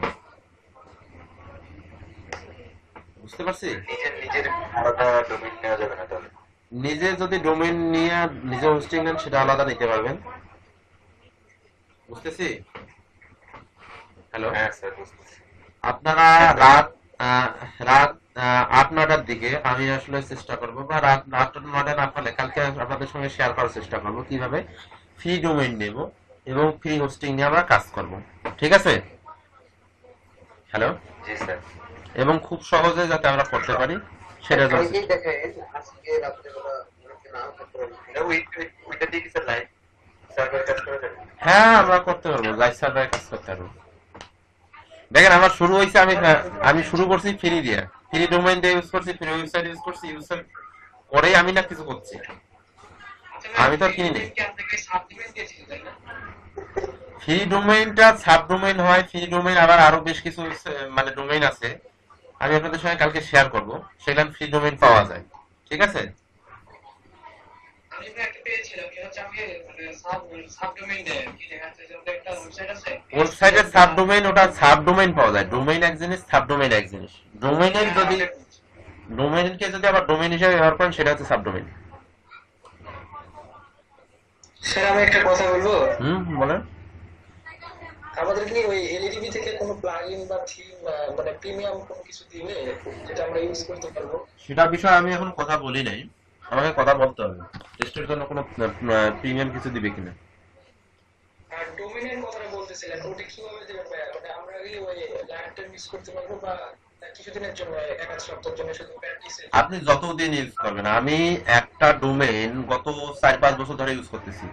বুঝতে পারছি? নিজের নিজের আলাদা ডোমেইন নেওয়া যাবে না তাহলে? নিজে যদি ডোমেইন নিয়ে নিজে হোস্টিং নেন সেটা আলাদা নিতে পারবেন। বুঝতেছি? হ্যালো, হ্যাঁ স্যার বুঝতেছি। আপনারা রাত রাত আট নটার দিকে আমি আসলে চেষ্টা করবো, বা রাত আট নটা না পারলে কালকে আপনাদের সঙ্গে শেয়ার করার চেষ্টা করবো কিভাবে ফ্রি ডোমেইন নেব এবং ফ্রি হোস্টিং নিয়ে আমরা কাজ করব। ঠিক আছে? হ্যালো, জি স্যার। এবং খুব সহজে যাতে আমরা করতে পারি সেটা জন্য। হ্যাঁ, আমরা করতে পারবো, লাইভ সার্ভারে কাজ করতে পারবো। দেখেন আমার শুরু হয়েছে, আমি আমি শুরু করছি ফ্রি দিয়ে, ফ্রি ডোমেইন দিয়ে ইউজ করছি, ফ্রি ওয়েবসাইট ইউজ করছি, ইউজ করেই আমি না কিছু করছি, আমি তো কিনি। ফ্রি ডোমেইনটা সাব ডোমেইন হয়, ফ্রি ডোমেইন আবার আরো বেশ কিছু মানে ডোমেইন আছে, আমি আপনাদের সঙ্গে কালকে শেয়ার করব, সেখানে ফ্রি ডোমেইন পাওয়া যায়। ঠিক আছে? ওয়েবসাইটের সাব ডোমেইন, ওটা সাব ডোমেইন পাওয়া যায়। ডোমেইন এক জিনিস, সাব ডোমেইন এক জিনিস। ডোমেইনের যদি ডোমেইনকে যদি আবার ডোমেইন হিসেবে ব্যবহার করেন সেটা হচ্ছে সাব ডোমেইন। স্যার আমি একটা কথা বলবো। হুম, বলেন। আমাদের কি ওই এলইডিবি থেকে কোনো প্লাগইন বা থিম মানে প্রিমিয়াম কোনো কিছু দিবে যেটা আমরা ইউজ করতে পারবো? সেটা বিষয়ে আমি এখন কথা বলি নাই, আমাকে কথা বলতে হবে টেস্টের জন্য কোনো প্রিমিয়াম কিছু দিবে কিনা। আর ডোমেইনের কথাটা বলতেছিলেন, ওটা কিভাবে দেবেন ভাই? মানে আমরা কি ওই ল্যাপটপ ইউজ করতে পারবো বা কিছুদিনের জন্য, এক আধ সপ্তাহের জন্য শুধু প্র্যাকটিসে? আপনি যতদিন ইউজ করবেন, আমি একটা ডোমেইন গত চার পাঁচ বছর ধরে ইউজ করতেছি।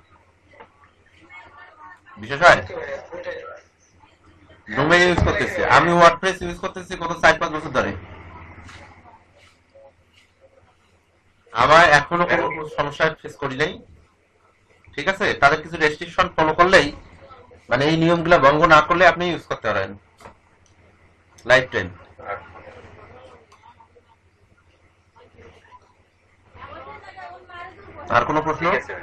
বিশেষ হয় ডোমেইন ইউজ করতেছি, আমি ওয়ার্ডপ্রেস ইউজ করতেছি গত চার পাঁচ বছর ধরে। আমার এখনো কোনো সমস্যা ফেস করি নাই। ঠিক আছে, তাদের কিছু রেস্ট্রিকশন ফলো করলেই, মানে এই নিয়মগুলো ভঙ্গ না করলে আপনি ইউজ করতে পারেন লাইফ টাইম। আর কোনো প্রশ্ন?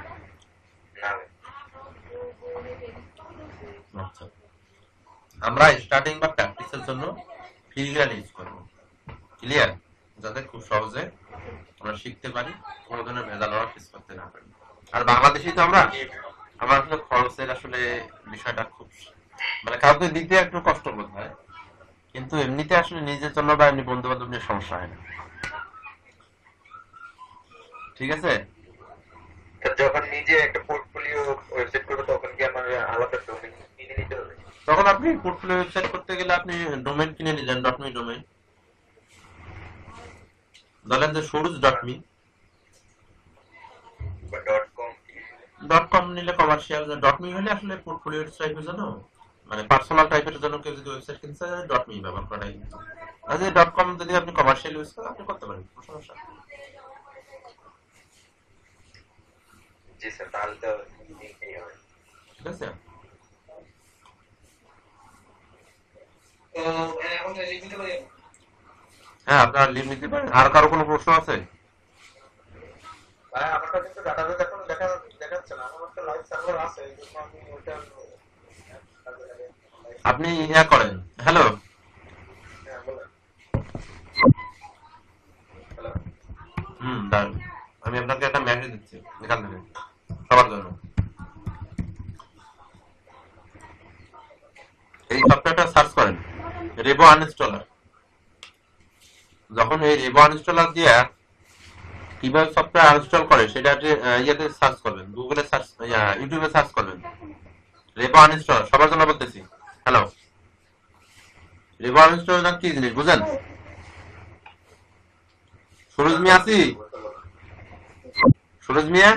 আচ্ছা, আমরা স্টার্টিং বা প্র্যাকটিসের জন্য ফিজিক্যাল ইউজ করবো, ক্লিয়ার, যাতে খুব সহজে আমরা শিখতে পারি, কোনো ধরনের ভেজাল ফেস করতে না পারি। আর বাংলাদেশি তো আমরা, আমার আসলে খরচের আসলে বিষয়টা খুব, মানে কাউকে দিতে একটু কষ্ট বোধ হয়, কিন্তু এমনিতে আসলে নিজের জন্য বা এমনি বন্ধু বান্ধব নিয়ে সমস্যা হয় না। ঠিক আছে, যখন নিজে একটা পোর্টফোলিও ওয়েবসাইট করবে তখন কি আমার আলাদা ডোমেইন কিনে নিতে হবে? তখন আপনি পোর্টফোলিও ওয়েবসাইট করতে গেলে আপনি ডোমেইন কিনে নিলেন, ডট মি ডোমেইন, ধরেন যে সরুজ ডট মি বা ডট কম। ডট কম নিলে কমার্শিয়াল, ডট মি হলে আসলে পোর্টফোলিও টাইপের জন্য, মানে পার্সোনাল টাইপের জন্য কেউ যদি ওয়েবসাইট কিনতে চায় ডট মি ব্যবহার করাই। আর যে ডট কম যদি আপনি কমার্শিয়াল ইউজ করেন আপনি করতে পারেন, কোনো সমস্যা নেই। জি স্যার, তাহলে তো নিতেই হবে। ঠিক আছে, তো এখন লিখ দিতে পারি? হ্যাঁ আপনার লিভ নিতে পারেন। আর কারো কোনো প্রশ্ন আছে? ভাই আমারটা কিন্তু ডাটাবেস এখন দেখা দেখাচ্ছে না, আমার একটা লাইভ সার্ভার আছে, এই জন্য আমি ওটা আপনি ইয়া করেন, হ্যালো হ্যাঁ বলেন। হ্যালো, হুম দাঁড়ান, আমি আপনাকে একটা মেসেজ দিচ্ছি এখান থেকে সবার জন্য। এই সফটওয়্যারটা সার্চ করেন রেবো আনইনস্টলার। যখন এই রেবো আনইনস্টলার দিয়ে কিভাবে সফটওয়্যার আনইনস্টল করে সেটা ইয়েতে সার্চ করবেন, গুগলে সার্চ, ইউটিউবে সার্চ করবেন রেবো আনইনস্টলার। সবার জন্য বলতেছি, হ্যালো, রেবো আনইনস্টলার কি জিনিস বুঝেন? সুরজ মিয়া আছি, সুরজ মিয়া,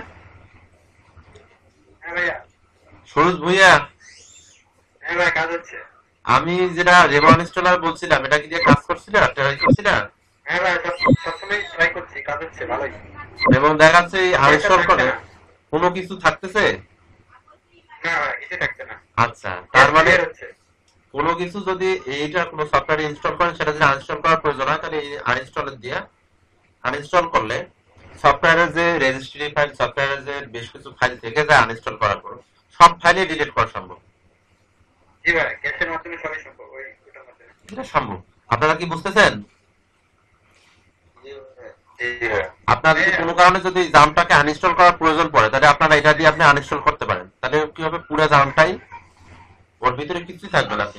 হ্যাঁ ভাইয়া, সুরজ ভুইয়া, হ্যাঁ ভাই কাজ হচ্ছে। আমি যেটা রেবো আনইনস্টলার বলছিলাম এটা কি দিয়ে কাজ করছিল, ট্রাই করছিল? হ্যাঁ ভাই, সবসময় ট্রাই করছি, কাজ হচ্ছে ভালোই। এবং দেখা যাচ্ছে আনইনস্টল করে কোনো কিছু থাকতেছে না ভাই, কিছু থাকছে না। আচ্ছা, তার মানে হচ্ছে কোনো কিছু যদি এইটা কোনো সফটওয়্যার ইনস্টল করেন সেটা যদি আনইনস্টল করার প্রয়োজন হয় তাহলে এই আনইনস্টলের দিয়ে আনইনস্টল করলে সফটওয়্যারের যে রেজিস্ট্রি ফাইল, সফটওয়্যারের যে বেশ কিছু ফাইল থেকে যায় আনইনস্টল করার পর সব ফাইলে ডিলিট করা সম্ভব। জি ভাই, ক্যাশের মাধ্যমে সবই সম্ভব, ওই ওটার মাধ্যমে। এটা সম্ভব। আপনারা কি বুঝতেছেন? আপনার যদি কোনো কারণে যদি জামটাকে আনইনস্টল করার প্রয়োজন পড়ে তাহলে আপনারা এটা দিয়ে আপনি আনইনস্টল করতে পারেন। তাহলে কি হবে, পুরো জামটাই ওর ভিতরে কিছুই থাকবে না।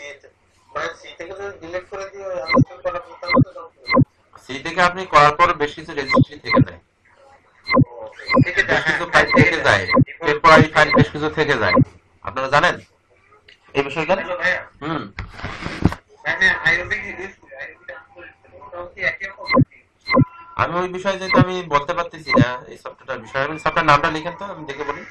সি থেকে আপনি করার পর বেশ কিছু রেজিস্ট্রি থেকে যায়, বেশ কিছু ফাইল থেকে যায়, টেম্পোরারি ফাইল বেশ কিছু থেকে যায়। আপনারা জানেন এই বিষয়টা? হুম, আমি ওই বিষয়ে যেহেতু আমি বলতে পারতেছি না এই সফটওয়্যারটার বিষয়ে, আমি সফটওয়্যার নামটা লিখেন তো আমি দেখে বলি।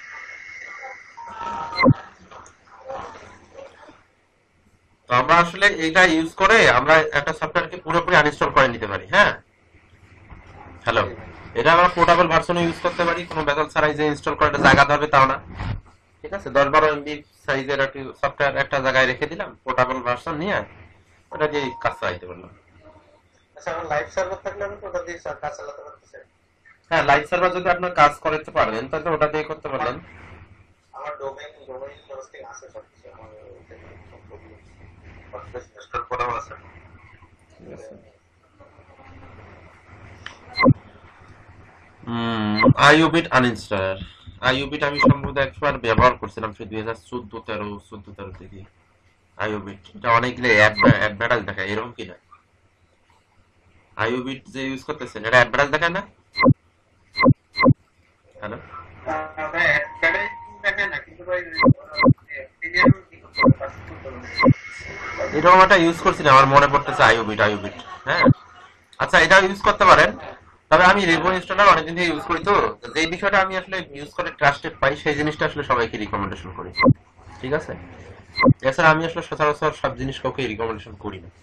তো আমরা আসলে এটা ইউজ করে আমরা একটা সফটওয়্যারকে পুরোপুরি আনইনস্টল করে নিতে পারি। হ্যাঁ হ্যালো, এটা আমরা পোর্টেবল ভার্সনে ইউজ করতে পারি, কোনো বেজাল ছাড়াই যে ইনস্টল করে জায়গা ধরবে তাও না। ঠিক আছে, দশ বারো এমবি সাইজের একটি সফটওয়্যার একটা জায়গায় রেখে দিলাম, পোর্টেবল ভার্সন নিয়ে ওটা দিয়ে কাজ চালাইতে পারলাম। আচ্ছা, আমার লাইভ সার্ভার থাকলে আমি তো ওটা দিয়ে কাজ চালাতে পারতেছি। হ্যাঁ, লাইভ সার্ভার যদি আপনার কাজ করতে পারবেন তাহলে ওটা দিয়ে করতে পারলেন। আমার ডোমেইন ডোমেইন হোস্টিং আছে, সবকিছু আমার ইনস্টল করা আছে। আইওবিট আনইনস্টলার, আইওবিট আমি সম্ভবত একবার ব্যবহার করছিলাম সেই দুই হাজার চোদ্দ তেরো চোদ্দ তেরো থেকে। আইওবিট এটা অনেকগুলো অ্যাডভার্টাইজ দেখায়, এরকম কিনা? আইওবিট যে ইউজ করতেছেন এটা অ্যাডভার্টাইজ দেখায় না? হ্যালো, এরকম একটা ইউজ করছিলাম, আমার মনে পড়তেছে আইওবিট আইওবিট হ্যাঁ আচ্ছা, এটা ইউজ করতে পারেন। তবে আমি রেবো ইনস্টলার অনেকদিন থেকে ইউজ করি, তো যে বিষয়টা আমি আসলে ইউজ করে ট্রাস্টেড পাই সেই জিনিসটা আসলে সবাইকে রিকমেন্ডেশন করি। ঠিক আছে, এছাড়া আমি আসলে সচরাচর সব জিনিস কাউকে রিকমেন্ডেশন করি না।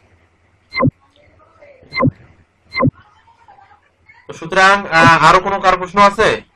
তো সুতরাং আরো কোনো কারো প্রশ্ন আছে?